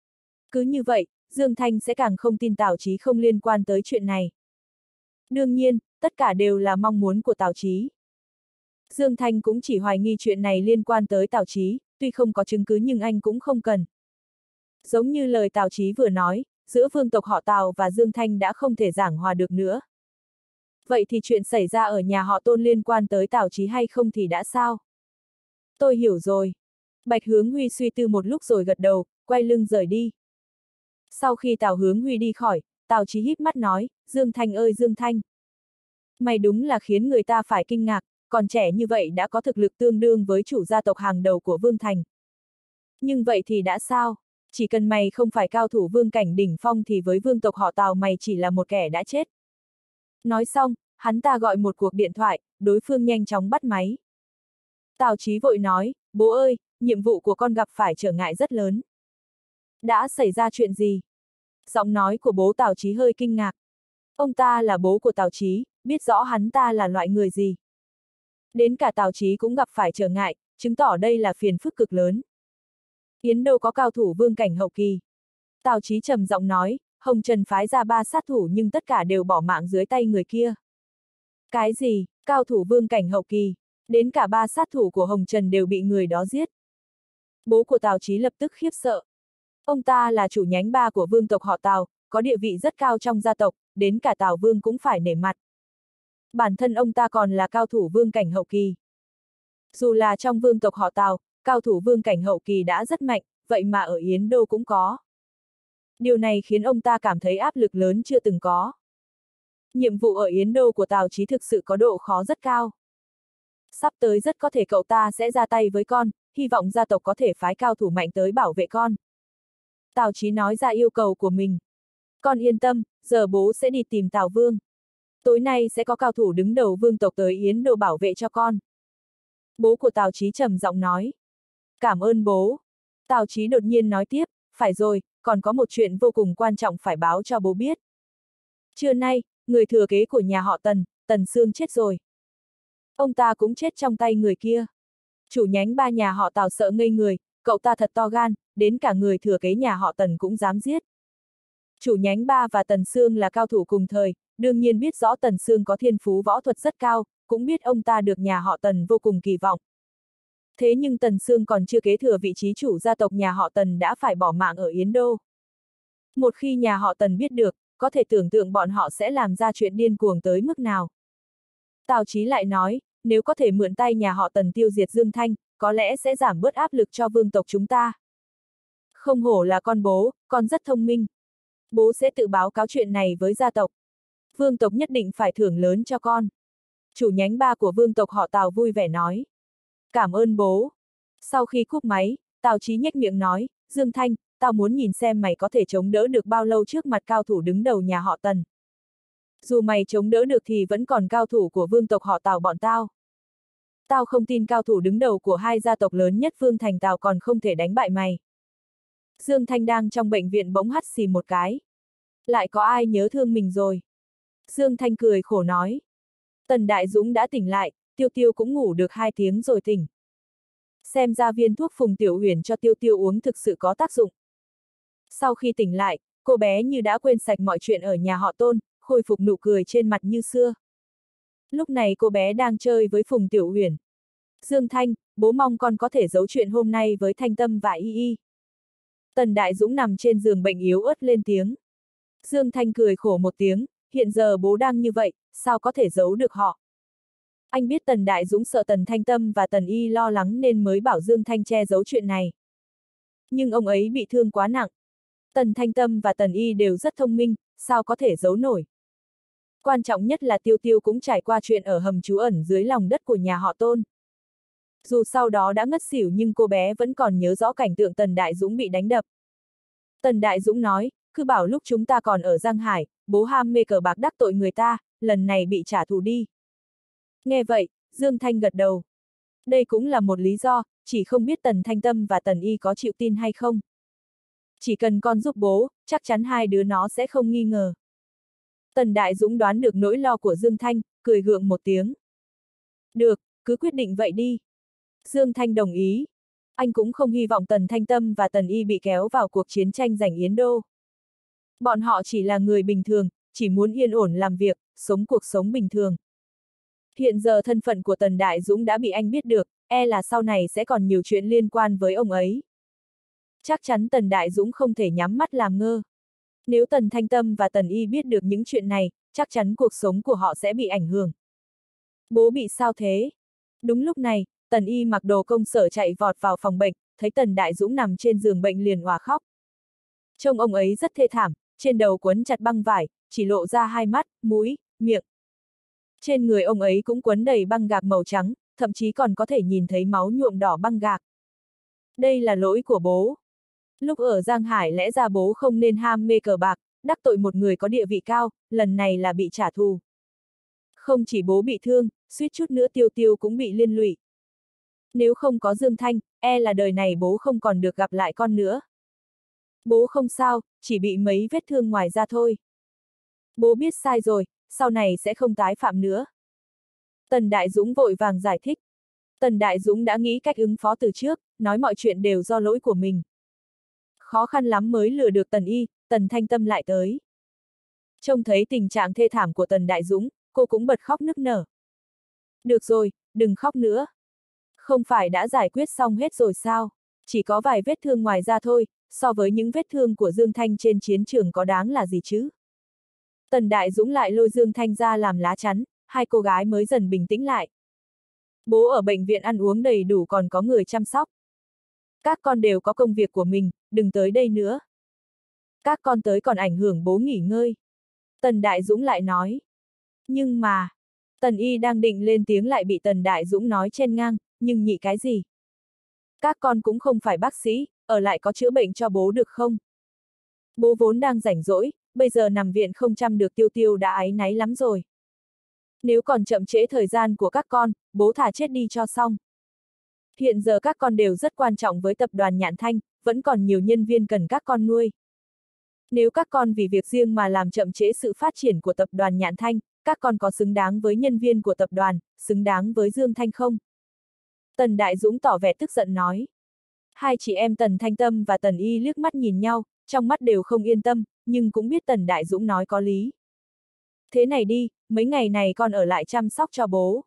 Cứ như vậy, Dương Thanh sẽ càng không tin Tào Chí không liên quan tới chuyện này. Đương nhiên, tất cả đều là mong muốn của Tào Chí. Dương Thanh cũng chỉ hoài nghi chuyện này liên quan tới Tào Chí, tuy không có chứng cứ nhưng anh cũng không cần. Giống như lời Tào Chí vừa nói, giữa vương tộc họ Tào và Dương Thanh đã không thể giảng hòa được nữa. Vậy thì chuyện xảy ra ở nhà họ Tôn liên quan tới Tào Chí hay không thì đã sao? Tôi hiểu rồi. Bạch Hướng Huy suy tư một lúc rồi gật đầu, quay lưng rời đi. Sau khi Tào Hướng Huy đi khỏi, Tào Chí híp mắt nói, Dương Thanh ơi Dương Thanh. Mày đúng là khiến người ta phải kinh ngạc, còn trẻ như vậy đã có thực lực tương đương với chủ gia tộc hàng đầu của Vương Thành. Nhưng vậy thì đã sao? Chỉ cần mày không phải cao thủ vương cảnh đỉnh phong thì với vương tộc họ Tào mày chỉ là một kẻ đã chết. Nói xong, hắn ta gọi một cuộc điện thoại, đối phương nhanh chóng bắt máy. Tào Chí vội nói, bố ơi, nhiệm vụ của con gặp phải trở ngại rất lớn. Đã xảy ra chuyện gì? Giọng nói của bố Tào Chí hơi kinh ngạc. Ông ta là bố của Tào Chí, biết rõ hắn ta là loại người gì. Đến cả Tào Chí cũng gặp phải trở ngại, chứng tỏ đây là phiền phức cực lớn. Yến Đô có cao thủ vương cảnh hậu kỳ. Tào Chí trầm giọng nói, Hồng Trần phái ra ba sát thủ nhưng tất cả đều bỏ mạng dưới tay người kia. Cái gì, cao thủ vương cảnh hậu kỳ, đến cả ba sát thủ của Hồng Trần đều bị người đó giết. Bố của Tào Chí lập tức khiếp sợ. Ông ta là chủ nhánh ba của vương tộc họ Tào, có địa vị rất cao trong gia tộc, đến cả Tào Vương cũng phải nể mặt. Bản thân ông ta còn là cao thủ vương cảnh hậu kỳ. Dù là trong vương tộc họ Tào, cao thủ vương cảnh hậu kỳ đã rất mạnh, vậy mà ở Yến Đô cũng có. Điều này khiến ông ta cảm thấy áp lực lớn chưa từng có. Nhiệm vụ ở Yến Đô của Tào Chí thực sự có độ khó rất cao. Sắp tới rất có thể cậu ta sẽ ra tay với con, hy vọng gia tộc có thể phái cao thủ mạnh tới bảo vệ con. Tào Chí nói ra yêu cầu của mình. Con yên tâm, giờ bố sẽ đi tìm Tào Vương. Tối nay sẽ có cao thủ đứng đầu vương tộc tới Yến Đô bảo vệ cho con. Bố của Tào Chí trầm giọng nói. Cảm ơn bố. Tào Chí đột nhiên nói tiếp, phải rồi, còn có một chuyện vô cùng quan trọng phải báo cho bố biết. Trưa nay, người thừa kế của nhà họ Tần, Tần Sương chết rồi. Ông ta cũng chết trong tay người kia. Chủ nhánh ba nhà họ Tào sợ ngây người, cậu ta thật to gan, đến cả người thừa kế nhà họ Tần cũng dám giết. Chủ nhánh ba và Tần Sương là cao thủ cùng thời, đương nhiên biết rõ Tần Sương có thiên phú võ thuật rất cao, cũng biết ông ta được nhà họ Tần vô cùng kỳ vọng. Thế nhưng Tần Sương còn chưa kế thừa vị trí chủ gia tộc nhà họ Tần đã phải bỏ mạng ở Yến Đô. Một khi nhà họ Tần biết được, có thể tưởng tượng bọn họ sẽ làm ra chuyện điên cuồng tới mức nào. Tào Chí lại nói, nếu có thể mượn tay nhà họ Tần tiêu diệt Dương Thanh, có lẽ sẽ giảm bớt áp lực cho vương tộc chúng ta. Không hổ là con bố, con rất thông minh. Bố sẽ tự báo cáo chuyện này với gia tộc. Vương tộc nhất định phải thưởng lớn cho con. Chủ nhánh ba của vương tộc họ Tào vui vẻ nói. Cảm ơn bố. Sau khi cúp máy, Tào Chí nhếch miệng nói, Dương Thanh, tao muốn nhìn xem mày có thể chống đỡ được bao lâu trước mặt cao thủ đứng đầu nhà họ Tần. Dù mày chống đỡ được thì vẫn còn cao thủ của vương tộc họ Tào bọn tao. Tao không tin cao thủ đứng đầu của hai gia tộc lớn nhất Vương Thành Tào còn không thể đánh bại mày. Dương Thanh đang trong bệnh viện bỗng hắt xì một cái. Lại có ai nhớ thương mình rồi. Dương Thanh cười khổ nói. Tần Đại Dũng đã tỉnh lại, Tiêu Tiêu cũng ngủ được hai tiếng rồi tỉnh. Xem ra viên thuốc Phùng Tiểu Uyển cho Tiêu Tiêu uống thực sự có tác dụng. Sau khi tỉnh lại, cô bé như đã quên sạch mọi chuyện ở nhà họ Tôn, khôi phục nụ cười trên mặt như xưa. Lúc này cô bé đang chơi với Phùng Tiểu Uyển. Dương Thanh, bố mong con có thể giấu chuyện hôm nay với Thanh Tâm và Y Y. Tần Đại Dũng nằm trên giường bệnh yếu ớt lên tiếng. Dương Thanh cười khổ một tiếng, hiện giờ bố đang như vậy, sao có thể giấu được họ. Anh biết Tần Đại Dũng sợ Tần Thanh Tâm và Tần Y lo lắng nên mới bảo Dương Thanh che giấu chuyện này. Nhưng ông ấy bị thương quá nặng. Tần Thanh Tâm và Tần Y đều rất thông minh, sao có thể giấu nổi. Quan trọng nhất là Tiêu Tiêu cũng trải qua chuyện ở hầm trú ẩn dưới lòng đất của nhà họ Tôn. Dù sau đó đã ngất xỉu nhưng cô bé vẫn còn nhớ rõ cảnh tượng Tần Đại Dũng bị đánh đập. Tần Đại Dũng nói, cứ bảo lúc chúng ta còn ở Giang Hải, bố ham mê cờ bạc đắc tội người ta, lần này bị trả thù đi. Nghe vậy, Dương Thanh gật đầu. Đây cũng là một lý do, chỉ không biết Tần Thanh Tâm và Tần Y có chịu tin hay không. Chỉ cần con giúp bố, chắc chắn hai đứa nó sẽ không nghi ngờ. Tần Đại Dũng đoán được nỗi lo của Dương Thanh, cười gượng một tiếng. Được, cứ quyết định vậy đi. Dương Thanh đồng ý. Anh cũng không hy vọng Tần Thanh Tâm và Tần Y bị kéo vào cuộc chiến tranh giành Yến Đô. Bọn họ chỉ là người bình thường, chỉ muốn yên ổn làm việc, sống cuộc sống bình thường. Hiện giờ thân phận của Tần Đại Dũng đã bị anh biết được, e là sau này sẽ còn nhiều chuyện liên quan với ông ấy. Chắc chắn Tần Đại Dũng không thể nhắm mắt làm ngơ. Nếu Tần Thanh Tâm và Tần Y biết được những chuyện này, chắc chắn cuộc sống của họ sẽ bị ảnh hưởng. Bố bị sao thế? Đúng lúc này, Tần Y mặc đồ công sở chạy vọt vào phòng bệnh, thấy Tần Đại Dũng nằm trên giường bệnh liền òa khóc. Trông ông ấy rất thê thảm, trên đầu quấn chặt băng vải, chỉ lộ ra hai mắt, mũi, miệng. Trên người ông ấy cũng quấn đầy băng gạc màu trắng, thậm chí còn có thể nhìn thấy máu nhuộm đỏ băng gạc. Đây là lỗi của bố. Lúc ở Giang Hải lẽ ra bố không nên ham mê cờ bạc, đắc tội một người có địa vị cao, lần này là bị trả thù. Không chỉ bố bị thương, suýt chút nữa Tiêu Tiêu cũng bị liên lụy. Nếu không có Dương Thanh, e là đời này bố không còn được gặp lại con nữa. Bố không sao, chỉ bị mấy vết thương ngoài da thôi. Bố biết sai rồi, sau này sẽ không tái phạm nữa. Tần Đại Dũng vội vàng giải thích. Tần Đại Dũng đã nghĩ cách ứng phó từ trước, nói mọi chuyện đều do lỗi của mình. Khó khăn lắm mới lừa được Tần Y, Tần Thanh Tâm lại tới. Trông thấy tình trạng thê thảm của Tần Đại Dũng, cô cũng bật khóc nức nở. Được rồi, đừng khóc nữa. Không phải đã giải quyết xong hết rồi sao? Chỉ có vài vết thương ngoài da thôi, so với những vết thương của Dương Thanh trên chiến trường có đáng là gì chứ? Tần Đại Dũng lại lôi Dương Thanh ra làm lá chắn, hai cô gái mới dần bình tĩnh lại. Bố ở bệnh viện ăn uống đầy đủ còn có người chăm sóc. Các con đều có công việc của mình, đừng tới đây nữa. Các con tới còn ảnh hưởng bố nghỉ ngơi. Tần Đại Dũng lại nói. Nhưng mà, Tần Y đang định lên tiếng lại bị Tần Đại Dũng nói chen ngang, nhưng nhị cái gì? Các con cũng không phải bác sĩ, ở lại có chữa bệnh cho bố được không? Bố vốn đang rảnh rỗi, bây giờ nằm viện không chăm được Tiêu Tiêu đã áy náy lắm rồi. Nếu còn chậm trễ thời gian của các con, bố thả chết đi cho xong. Hiện giờ các con đều rất quan trọng với tập đoàn Nhạn Thanh, vẫn còn nhiều nhân viên cần các con nuôi. Nếu các con vì việc riêng mà làm chậm trễ sự phát triển của tập đoàn Nhạn Thanh, các con có xứng đáng với nhân viên của tập đoàn, xứng đáng với Dương Thanh không? Tần Đại Dũng tỏ vẻ tức giận nói. Hai chị em Tần Thanh Tâm và Tần Y liếc mắt nhìn nhau, trong mắt đều không yên tâm, nhưng cũng biết Tần Đại Dũng nói có lý. Thế này đi, mấy ngày này con ở lại chăm sóc cho bố.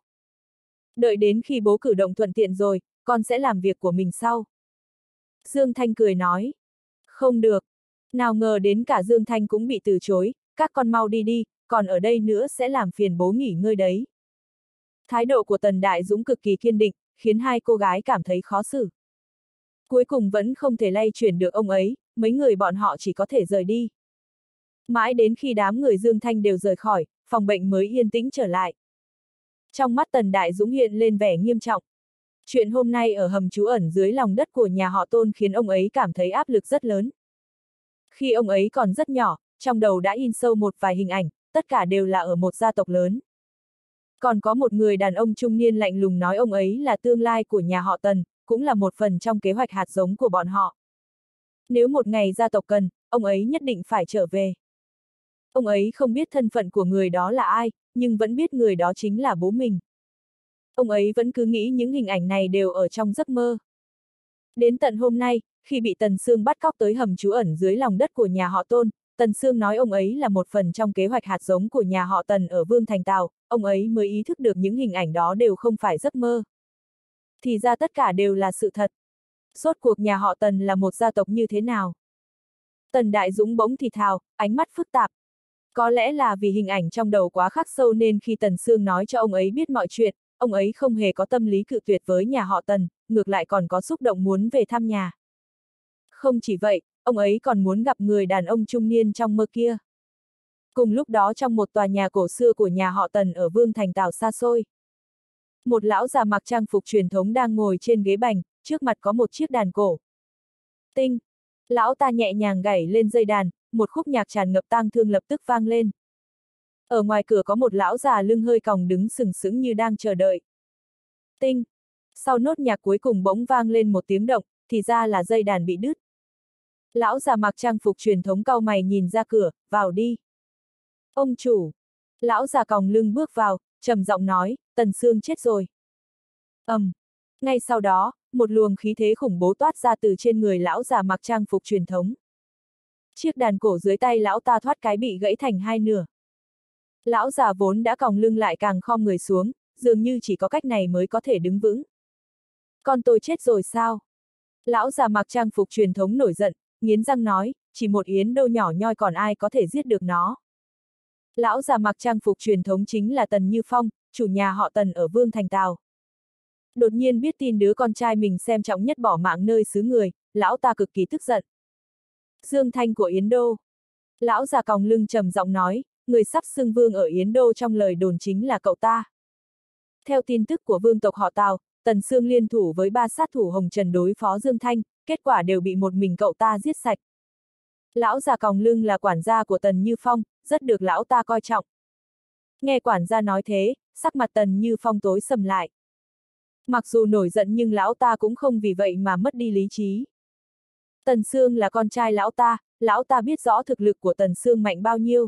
Đợi đến khi bố cử động thuận tiện rồi, con sẽ làm việc của mình sau. Dương Thanh cười nói. Không được. Nào ngờ đến cả Dương Thanh cũng bị từ chối, các con mau đi đi, còn ở đây nữa sẽ làm phiền bố nghỉ ngơi đấy. Thái độ của Tần Đại Dũng cực kỳ kiên định, khiến hai cô gái cảm thấy khó xử. Cuối cùng vẫn không thể lay chuyển được ông ấy, mấy người bọn họ chỉ có thể rời đi. Mãi đến khi đám người Dương Thanh đều rời khỏi, phòng bệnh mới yên tĩnh trở lại. Trong mắt Tần Đại Dũng hiện lên vẻ nghiêm trọng. Chuyện hôm nay ở hầm trú ẩn dưới lòng đất của nhà họ Tôn khiến ông ấy cảm thấy áp lực rất lớn. Khi ông ấy còn rất nhỏ, trong đầu đã in sâu một vài hình ảnh, tất cả đều là ở một gia tộc lớn. Còn có một người đàn ông trung niên lạnh lùng nói ông ấy là tương lai của nhà họ Tần, cũng là một phần trong kế hoạch hạt giống của bọn họ. Nếu một ngày gia tộc cần, ông ấy nhất định phải trở về. Ông ấy không biết thân phận của người đó là ai, nhưng vẫn biết người đó chính là bố mình. Ông ấy vẫn cứ nghĩ những hình ảnh này đều ở trong giấc mơ. Đến tận hôm nay, khi bị Tần Sương bắt cóc tới hầm trú ẩn dưới lòng đất của nhà họ Tôn, Tần Sương nói ông ấy là một phần trong kế hoạch hạt giống của nhà họ Tần ở Vương Thành Tào, ông ấy mới ý thức được những hình ảnh đó đều không phải giấc mơ. Thì ra tất cả đều là sự thật. Rốt cuộc nhà họ Tần là một gia tộc như thế nào? Tần Đại Dũng bỗng thì thào, ánh mắt phức tạp. Có lẽ là vì hình ảnh trong đầu quá khắc sâu nên khi Tần Sương nói cho ông ấy biết mọi chuyện, ông ấy không hề có tâm lý cự tuyệt với nhà họ Tần, ngược lại còn có xúc động muốn về thăm nhà. Không chỉ vậy, ông ấy còn muốn gặp người đàn ông trung niên trong mơ kia. Cùng lúc đó trong một tòa nhà cổ xưa của nhà họ Tần ở Vương Thành Tào xa xôi. Một lão già mặc trang phục truyền thống đang ngồi trên ghế bành, trước mặt có một chiếc đàn cổ. Tinh! Lão ta nhẹ nhàng gảy lên dây đàn, một khúc nhạc tràn ngập tang thương lập tức vang lên. Ở ngoài cửa có một lão già lưng hơi còng đứng sừng sững như đang chờ đợi. Tinh! Sau nốt nhạc cuối cùng bỗng vang lên một tiếng động, thì ra là dây đàn bị đứt. Lão già mặc trang phục truyền thống cau mày nhìn ra cửa, vào đi. Ông chủ! Lão già còng lưng bước vào, trầm giọng nói, Tần Sương chết rồi. ầm! Um. Ngay sau đó, một luồng khí thế khủng bố toát ra từ trên người lão già mặc trang phục truyền thống. Chiếc đàn cổ dưới tay lão ta thoát cái bị gãy thành hai nửa. Lão già vốn đã còng lưng lại càng khom người xuống, dường như chỉ có cách này mới có thể đứng vững. Con tôi chết rồi sao? Lão già mặc trang phục truyền thống nổi giận, nghiến răng nói, chỉ một yến đô nhỏ nhoi còn ai có thể giết được nó. Lão già mặc trang phục truyền thống chính là Tần Như Phong, chủ nhà họ Tần ở Vương Thành Tào. Đột nhiên biết tin đứa con trai mình xem trọng nhất bỏ mạng nơi xứ người, lão ta cực kỳ tức giận. Dương Thanh của Yến Đô. Lão già còng lưng trầm giọng nói, người sắp xưng vương ở Yến Đô trong lời đồn chính là cậu ta. Theo tin tức của vương tộc họ Tào, Tần Sương liên thủ với ba sát thủ Hồng Trần đối phó Dương Thanh, kết quả đều bị một mình cậu ta giết sạch. Lão già còng lưng là quản gia của Tần Như Phong, rất được lão ta coi trọng. Nghe quản gia nói thế, sắc mặt Tần Như Phong tối sầm lại. Mặc dù nổi giận nhưng lão ta cũng không vì vậy mà mất đi lý trí. Tần Sương là con trai lão ta, lão ta biết rõ thực lực của Tần Sương mạnh bao nhiêu.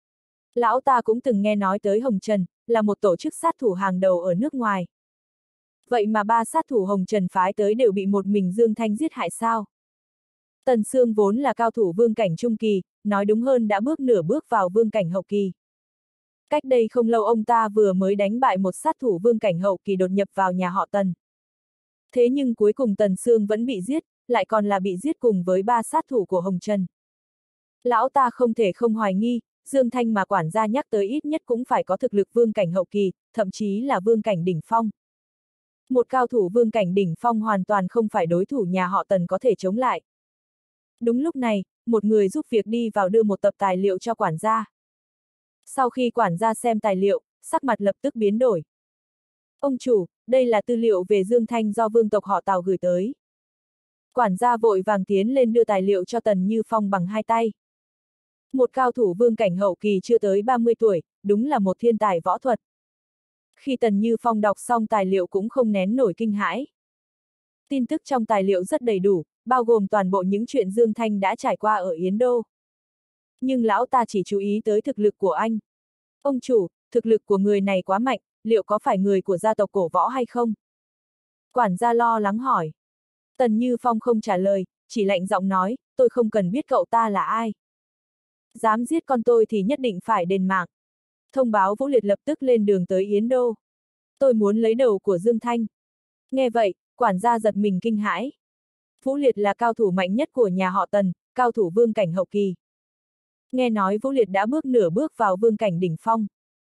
Lão ta cũng từng nghe nói tới Hồng Trần, là một tổ chức sát thủ hàng đầu ở nước ngoài. Vậy mà ba sát thủ Hồng Trần phái tới đều bị một mình Dương Thanh giết hại sao? Tần Sương vốn là cao thủ vương cảnh trung kỳ, nói đúng hơn đã bước nửa bước vào vương cảnh hậu kỳ. Cách đây không lâu ông ta vừa mới đánh bại một sát thủ vương cảnh hậu kỳ đột nhập vào nhà họ Tần. Thế nhưng cuối cùng Tần Sương vẫn bị giết, lại còn là bị giết cùng với ba sát thủ của Hồng Trần. Lão ta không thể không hoài nghi, Dương Thanh mà quản gia nhắc tới ít nhất cũng phải có thực lực vương cảnh hậu kỳ, thậm chí là vương cảnh đỉnh phong. Một cao thủ vương cảnh đỉnh phong hoàn toàn không phải đối thủ nhà họ Tần có thể chống lại. Đúng lúc này, một người giúp việc đi vào đưa một tập tài liệu cho quản gia. Sau khi quản gia xem tài liệu, sắc mặt lập tức biến đổi. Ông chủ, đây là tư liệu về Dương Thanh do vương tộc họ Tào gửi tới. Quản gia vội vàng tiến lên đưa tài liệu cho Tần Như Phong bằng hai tay. Một cao thủ vương cảnh hậu kỳ chưa tới ba mươi tuổi, đúng là một thiên tài võ thuật. Khi Tần Như Phong đọc xong tài liệu cũng không nén nổi kinh hãi. Tin tức trong tài liệu rất đầy đủ, bao gồm toàn bộ những chuyện Dương Thanh đã trải qua ở Yến Đô. Nhưng lão ta chỉ chú ý tới thực lực của anh. Ông chủ, thực lực của người này quá mạnh, liệu có phải người của gia tộc cổ võ hay không? Quản gia lo lắng hỏi. Tần Như Phong không trả lời, chỉ lạnh giọng nói, tôi không cần biết cậu ta là ai. Dám giết con tôi thì nhất định phải đền mạng. Thông báo Vũ Liệt lập tức lên đường tới Yến Đô. Tôi muốn lấy đầu của Dương Thanh. Nghe vậy, quản gia giật mình kinh hãi. Vũ Liệt là cao thủ mạnh nhất của nhà họ Tần, cao thủ vương cảnh hậu kỳ. Nghe nói Vũ Liệt đã bước nửa bước vào vương cảnh đỉnh phong.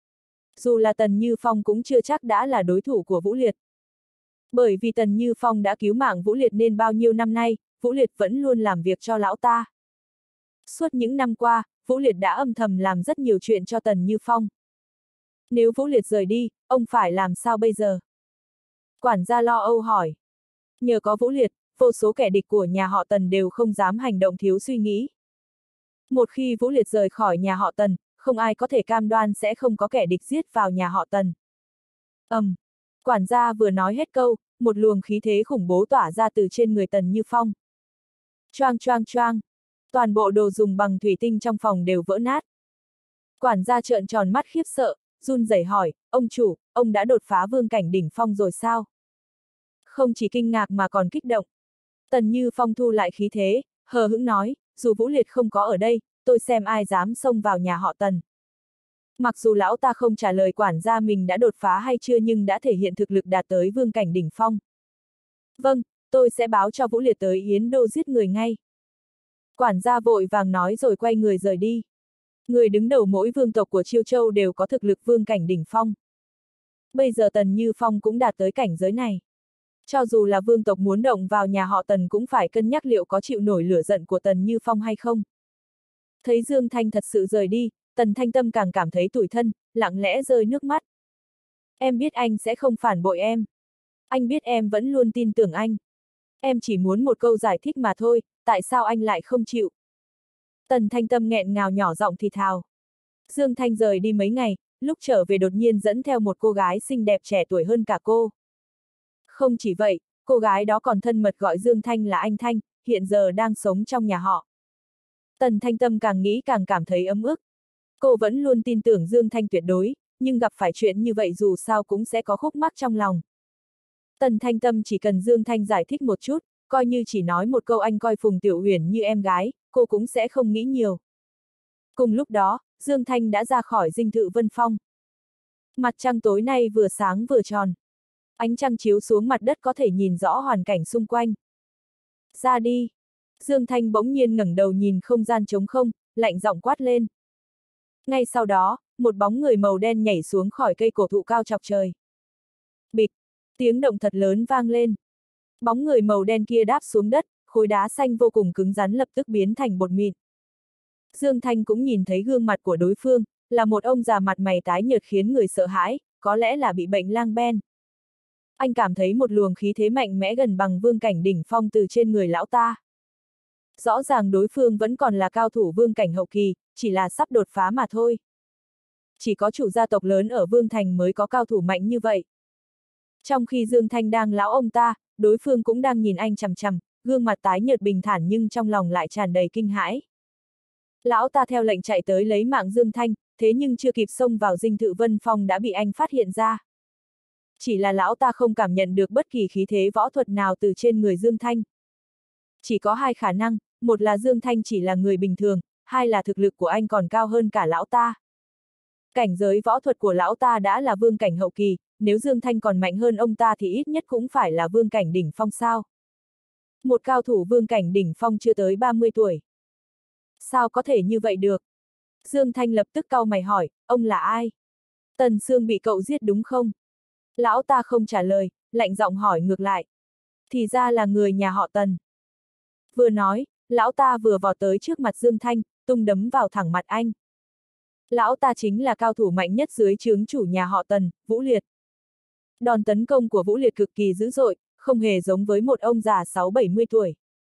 Dù là Tần Như Phong cũng chưa chắc đã là đối thủ của Vũ Liệt. Bởi vì Tần Như Phong đã cứu mạng Vũ Liệt nên bao nhiêu năm nay, Vũ Liệt vẫn luôn làm việc cho lão ta. Suốt những năm qua, Vũ Liệt đã âm thầm làm rất nhiều chuyện cho Tần Như Phong. Nếu Vũ Liệt rời đi, ông phải làm sao bây giờ? Quản gia lo âu hỏi. Nhờ có Vũ Liệt, vô số kẻ địch của nhà họ Tần đều không dám hành động thiếu suy nghĩ. Một khi Vũ Liệt rời khỏi nhà họ Tần, không ai có thể cam đoan sẽ không có kẻ địch giết vào nhà họ Tần. Ầm, um, quản gia vừa nói hết câu, một luồng khí thế khủng bố tỏa ra từ trên người Tần Như Phong. Choang choang choang, toàn bộ đồ dùng bằng thủy tinh trong phòng đều vỡ nát. Quản gia trợn tròn mắt khiếp sợ, run rẩy hỏi, ông chủ, ông đã đột phá vương cảnh đỉnh phong rồi sao? Không chỉ kinh ngạc mà còn kích động. Tần Như Phong thu lại khí thế, hờ hững nói, dù Vũ Liệt không có ở đây, tôi xem ai dám xông vào nhà họ Tần. Mặc dù lão ta không trả lời quản gia mình đã đột phá hay chưa nhưng đã thể hiện thực lực đạt tới vương cảnh đỉnh phong. Vâng, tôi sẽ báo cho Vũ Liệt tới Yến Đô giết người ngay. Quản gia vội vàng nói rồi quay người rời đi. Người đứng đầu mỗi vương tộc của Chiêu Châu đều có thực lực vương cảnh đỉnh phong. Bây giờ Tần Như Phong cũng đạt tới cảnh giới này. Cho dù là vương tộc muốn động vào nhà họ Tần cũng phải cân nhắc liệu có chịu nổi lửa giận của Tần Như Phong hay không. Thấy Dương Thanh thật sự rời đi, Tần Thanh Tâm càng cảm thấy tủi thân, lặng lẽ rơi nước mắt. Em biết anh sẽ không phản bội em. Anh biết em vẫn luôn tin tưởng anh. Em chỉ muốn một câu giải thích mà thôi, tại sao anh lại không chịu? Tần Thanh Tâm nghẹn ngào nhỏ giọng thì thào. Dương Thanh rời đi mấy ngày, lúc trở về đột nhiên dẫn theo một cô gái xinh đẹp trẻ tuổi hơn cả cô. Không chỉ vậy, cô gái đó còn thân mật gọi Dương Thanh là anh Thanh, hiện giờ đang sống trong nhà họ. Tần Thanh Tâm càng nghĩ càng cảm thấy ấm ức. Cô vẫn luôn tin tưởng Dương Thanh tuyệt đối, nhưng gặp phải chuyện như vậy dù sao cũng sẽ có khúc mắc trong lòng. Tần Thanh Tâm chỉ cần Dương Thanh giải thích một chút, coi như chỉ nói một câu anh coi Phùng Tiểu Uyển như em gái, cô cũng sẽ không nghĩ nhiều. Cùng lúc đó, Dương Thanh đã ra khỏi dinh thự Vân Phong. Mặt trăng tối nay vừa sáng vừa tròn. Ánh trăng chiếu xuống mặt đất có thể nhìn rõ hoàn cảnh xung quanh. Ra đi. Dương Thanh bỗng nhiên ngẩng đầu nhìn không gian trống không, lạnh giọng quát lên. Ngay sau đó, một bóng người màu đen nhảy xuống khỏi cây cổ thụ cao chọc trời. Bịch, tiếng động thật lớn vang lên. Bóng người màu đen kia đáp xuống đất, khối đá xanh vô cùng cứng rắn lập tức biến thành bột mịn. Dương Thanh cũng nhìn thấy gương mặt của đối phương, là một ông già mặt mày tái nhợt khiến người sợ hãi, có lẽ là bị bệnh lang ben. Anh cảm thấy một luồng khí thế mạnh mẽ gần bằng vương cảnh đỉnh phong từ trên người lão ta. Rõ ràng đối phương vẫn còn là cao thủ vương cảnh hậu kỳ, chỉ là sắp đột phá mà thôi. Chỉ có chủ gia tộc lớn ở Vương Thành mới có cao thủ mạnh như vậy. Trong khi Dương Thanh đang lão ông ta, đối phương cũng đang nhìn anh chằm chằm, gương mặt tái nhợt bình thản nhưng trong lòng lại tràn đầy kinh hãi. Lão ta theo lệnh chạy tới lấy mạng Dương Thanh, thế nhưng chưa kịp xông vào dinh thự Vân Phong đã bị anh phát hiện ra. Chỉ là lão ta không cảm nhận được bất kỳ khí thế võ thuật nào từ trên người Dương Thanh. Chỉ có hai khả năng, một là Dương Thanh chỉ là người bình thường, hai là thực lực của anh còn cao hơn cả lão ta. Cảnh giới võ thuật của lão ta đã là vương cảnh hậu kỳ, nếu Dương Thanh còn mạnh hơn ông ta thì ít nhất cũng phải là vương cảnh đỉnh phong sao. Một cao thủ vương cảnh đỉnh phong chưa tới ba mươi tuổi. Sao có thể như vậy được? Dương Thanh lập tức cau mày hỏi, ông là ai? Tần Sương bị cậu giết đúng không? Lão ta không trả lời, lạnh giọng hỏi ngược lại. Thì ra là người nhà họ Tần. Vừa nói, lão ta vừa vọt tới trước mặt Dương Thanh, tung đấm vào thẳng mặt anh. Lão ta chính là cao thủ mạnh nhất dưới trướng chủ nhà họ Tần, Vũ Liệt. Đòn tấn công của Vũ Liệt cực kỳ dữ dội, không hề giống với một ông già sáu bảy mươi tuổi.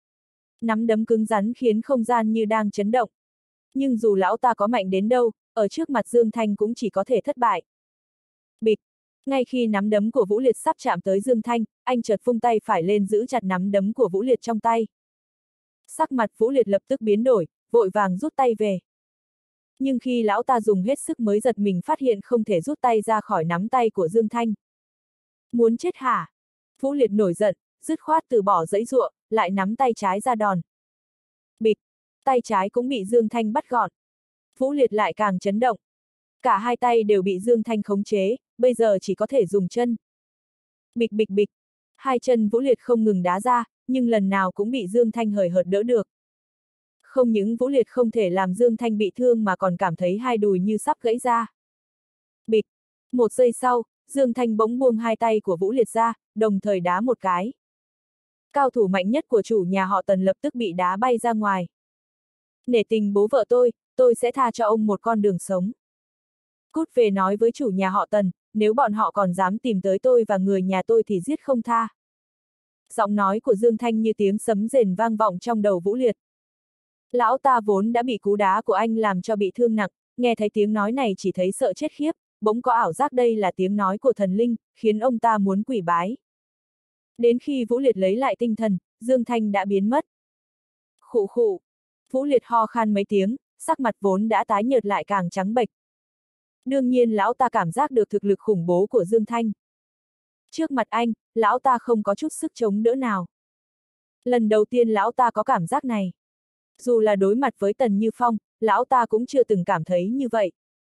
Nắm đấm cứng rắn khiến không gian như đang chấn động. Nhưng dù lão ta có mạnh đến đâu, ở trước mặt Dương Thanh cũng chỉ có thể thất bại. Bịch! Ngay khi nắm đấm của Vũ Liệt sắp chạm tới Dương Thanh, anh chợt vung tay phải lên giữ chặt nắm đấm của Vũ Liệt trong tay. Sắc mặt Vũ Liệt lập tức biến đổi, vội vàng rút tay về. Nhưng khi lão ta dùng hết sức mới giật mình phát hiện không thể rút tay ra khỏi nắm tay của Dương Thanh. Muốn chết hả? Vũ Liệt nổi giận, dứt khoát từ bỏ giãy giụa, lại nắm tay trái ra đòn. Bịch! Tay trái cũng bị Dương Thanh bắt gọn. Vũ Liệt lại càng chấn động. Cả hai tay đều bị Dương Thanh khống chế, bây giờ chỉ có thể dùng chân. Bịch bịch bịch! Hai chân Vũ Liệt không ngừng đá ra, nhưng lần nào cũng bị Dương Thanh hời hợt đỡ được. Không những Vũ Liệt không thể làm Dương Thanh bị thương mà còn cảm thấy hai đùi như sắp gãy ra. Bịch! Một giây sau, Dương Thanh bỗng buông hai tay của Vũ Liệt ra, đồng thời đá một cái. Cao thủ mạnh nhất của chủ nhà họ Tần lập tức bị đá bay ra ngoài. Nể tình bố vợ tôi, tôi sẽ tha cho ông một con đường sống. Cút về nói với chủ nhà họ Tần, nếu bọn họ còn dám tìm tới tôi và người nhà tôi thì giết không tha. Giọng nói của Dương Thanh như tiếng sấm rền vang vọng trong đầu Vũ Liệt. Lão ta vốn đã bị cú đá của anh làm cho bị thương nặng, nghe thấy tiếng nói này chỉ thấy sợ chết khiếp, bỗng có ảo giác đây là tiếng nói của thần linh, khiến ông ta muốn quỳ bái. Đến khi Vũ Liệt lấy lại tinh thần, Dương Thanh đã biến mất. Khụ khụ! Vũ Liệt ho khan mấy tiếng, sắc mặt vốn đã tái nhợt lại càng trắng bệch. Đương nhiên lão ta cảm giác được thực lực khủng bố của Dương Thanh. Trước mặt anh, lão ta không có chút sức chống đỡ nào. Lần đầu tiên lão ta có cảm giác này. Dù là đối mặt với Tần Như Phong, lão ta cũng chưa từng cảm thấy như vậy.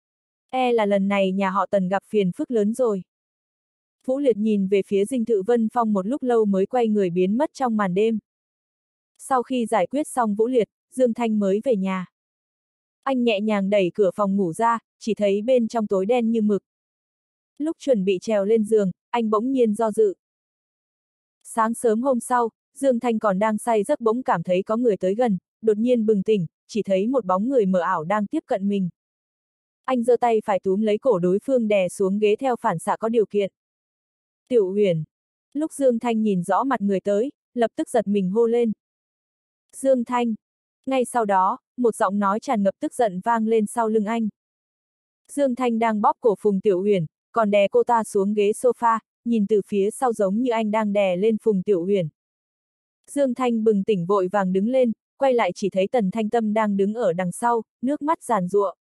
E là lần này nhà họ Tần gặp phiền phức lớn rồi. Vũ Liệt nhìn về phía Dinh Thự Vân Phong một lúc lâu mới quay người biến mất trong màn đêm. Sau khi giải quyết xong Vũ Liệt, Dương Thanh mới về nhà. Anh nhẹ nhàng đẩy cửa phòng ngủ ra, chỉ thấy bên trong tối đen như mực. Lúc chuẩn bị trèo lên giường, anh bỗng nhiên do dự. Sáng sớm hôm sau, Dương Thanh còn đang say giấc bỗng cảm thấy có người tới gần, đột nhiên bừng tỉnh, chỉ thấy một bóng người mờ ảo đang tiếp cận mình. Anh giơ tay phải túm lấy cổ đối phương đè xuống ghế theo phản xạ có điều kiện. Tiểu Huyền. Lúc Dương Thanh nhìn rõ mặt người tới, lập tức giật mình hô lên. Dương Thanh. Ngay sau đó, một giọng nói tràn ngập tức giận vang lên sau lưng anh. Dương Thanh đang bóp cổ Phùng Tiểu Huyền, còn đè cô ta xuống ghế sofa, nhìn từ phía sau giống như anh đang đè lên Phùng Tiểu Huyền. Dương Thanh bừng tỉnh vội vàng đứng lên, quay lại chỉ thấy Tần Thanh Tâm đang đứng ở đằng sau, nước mắt giàn giụa.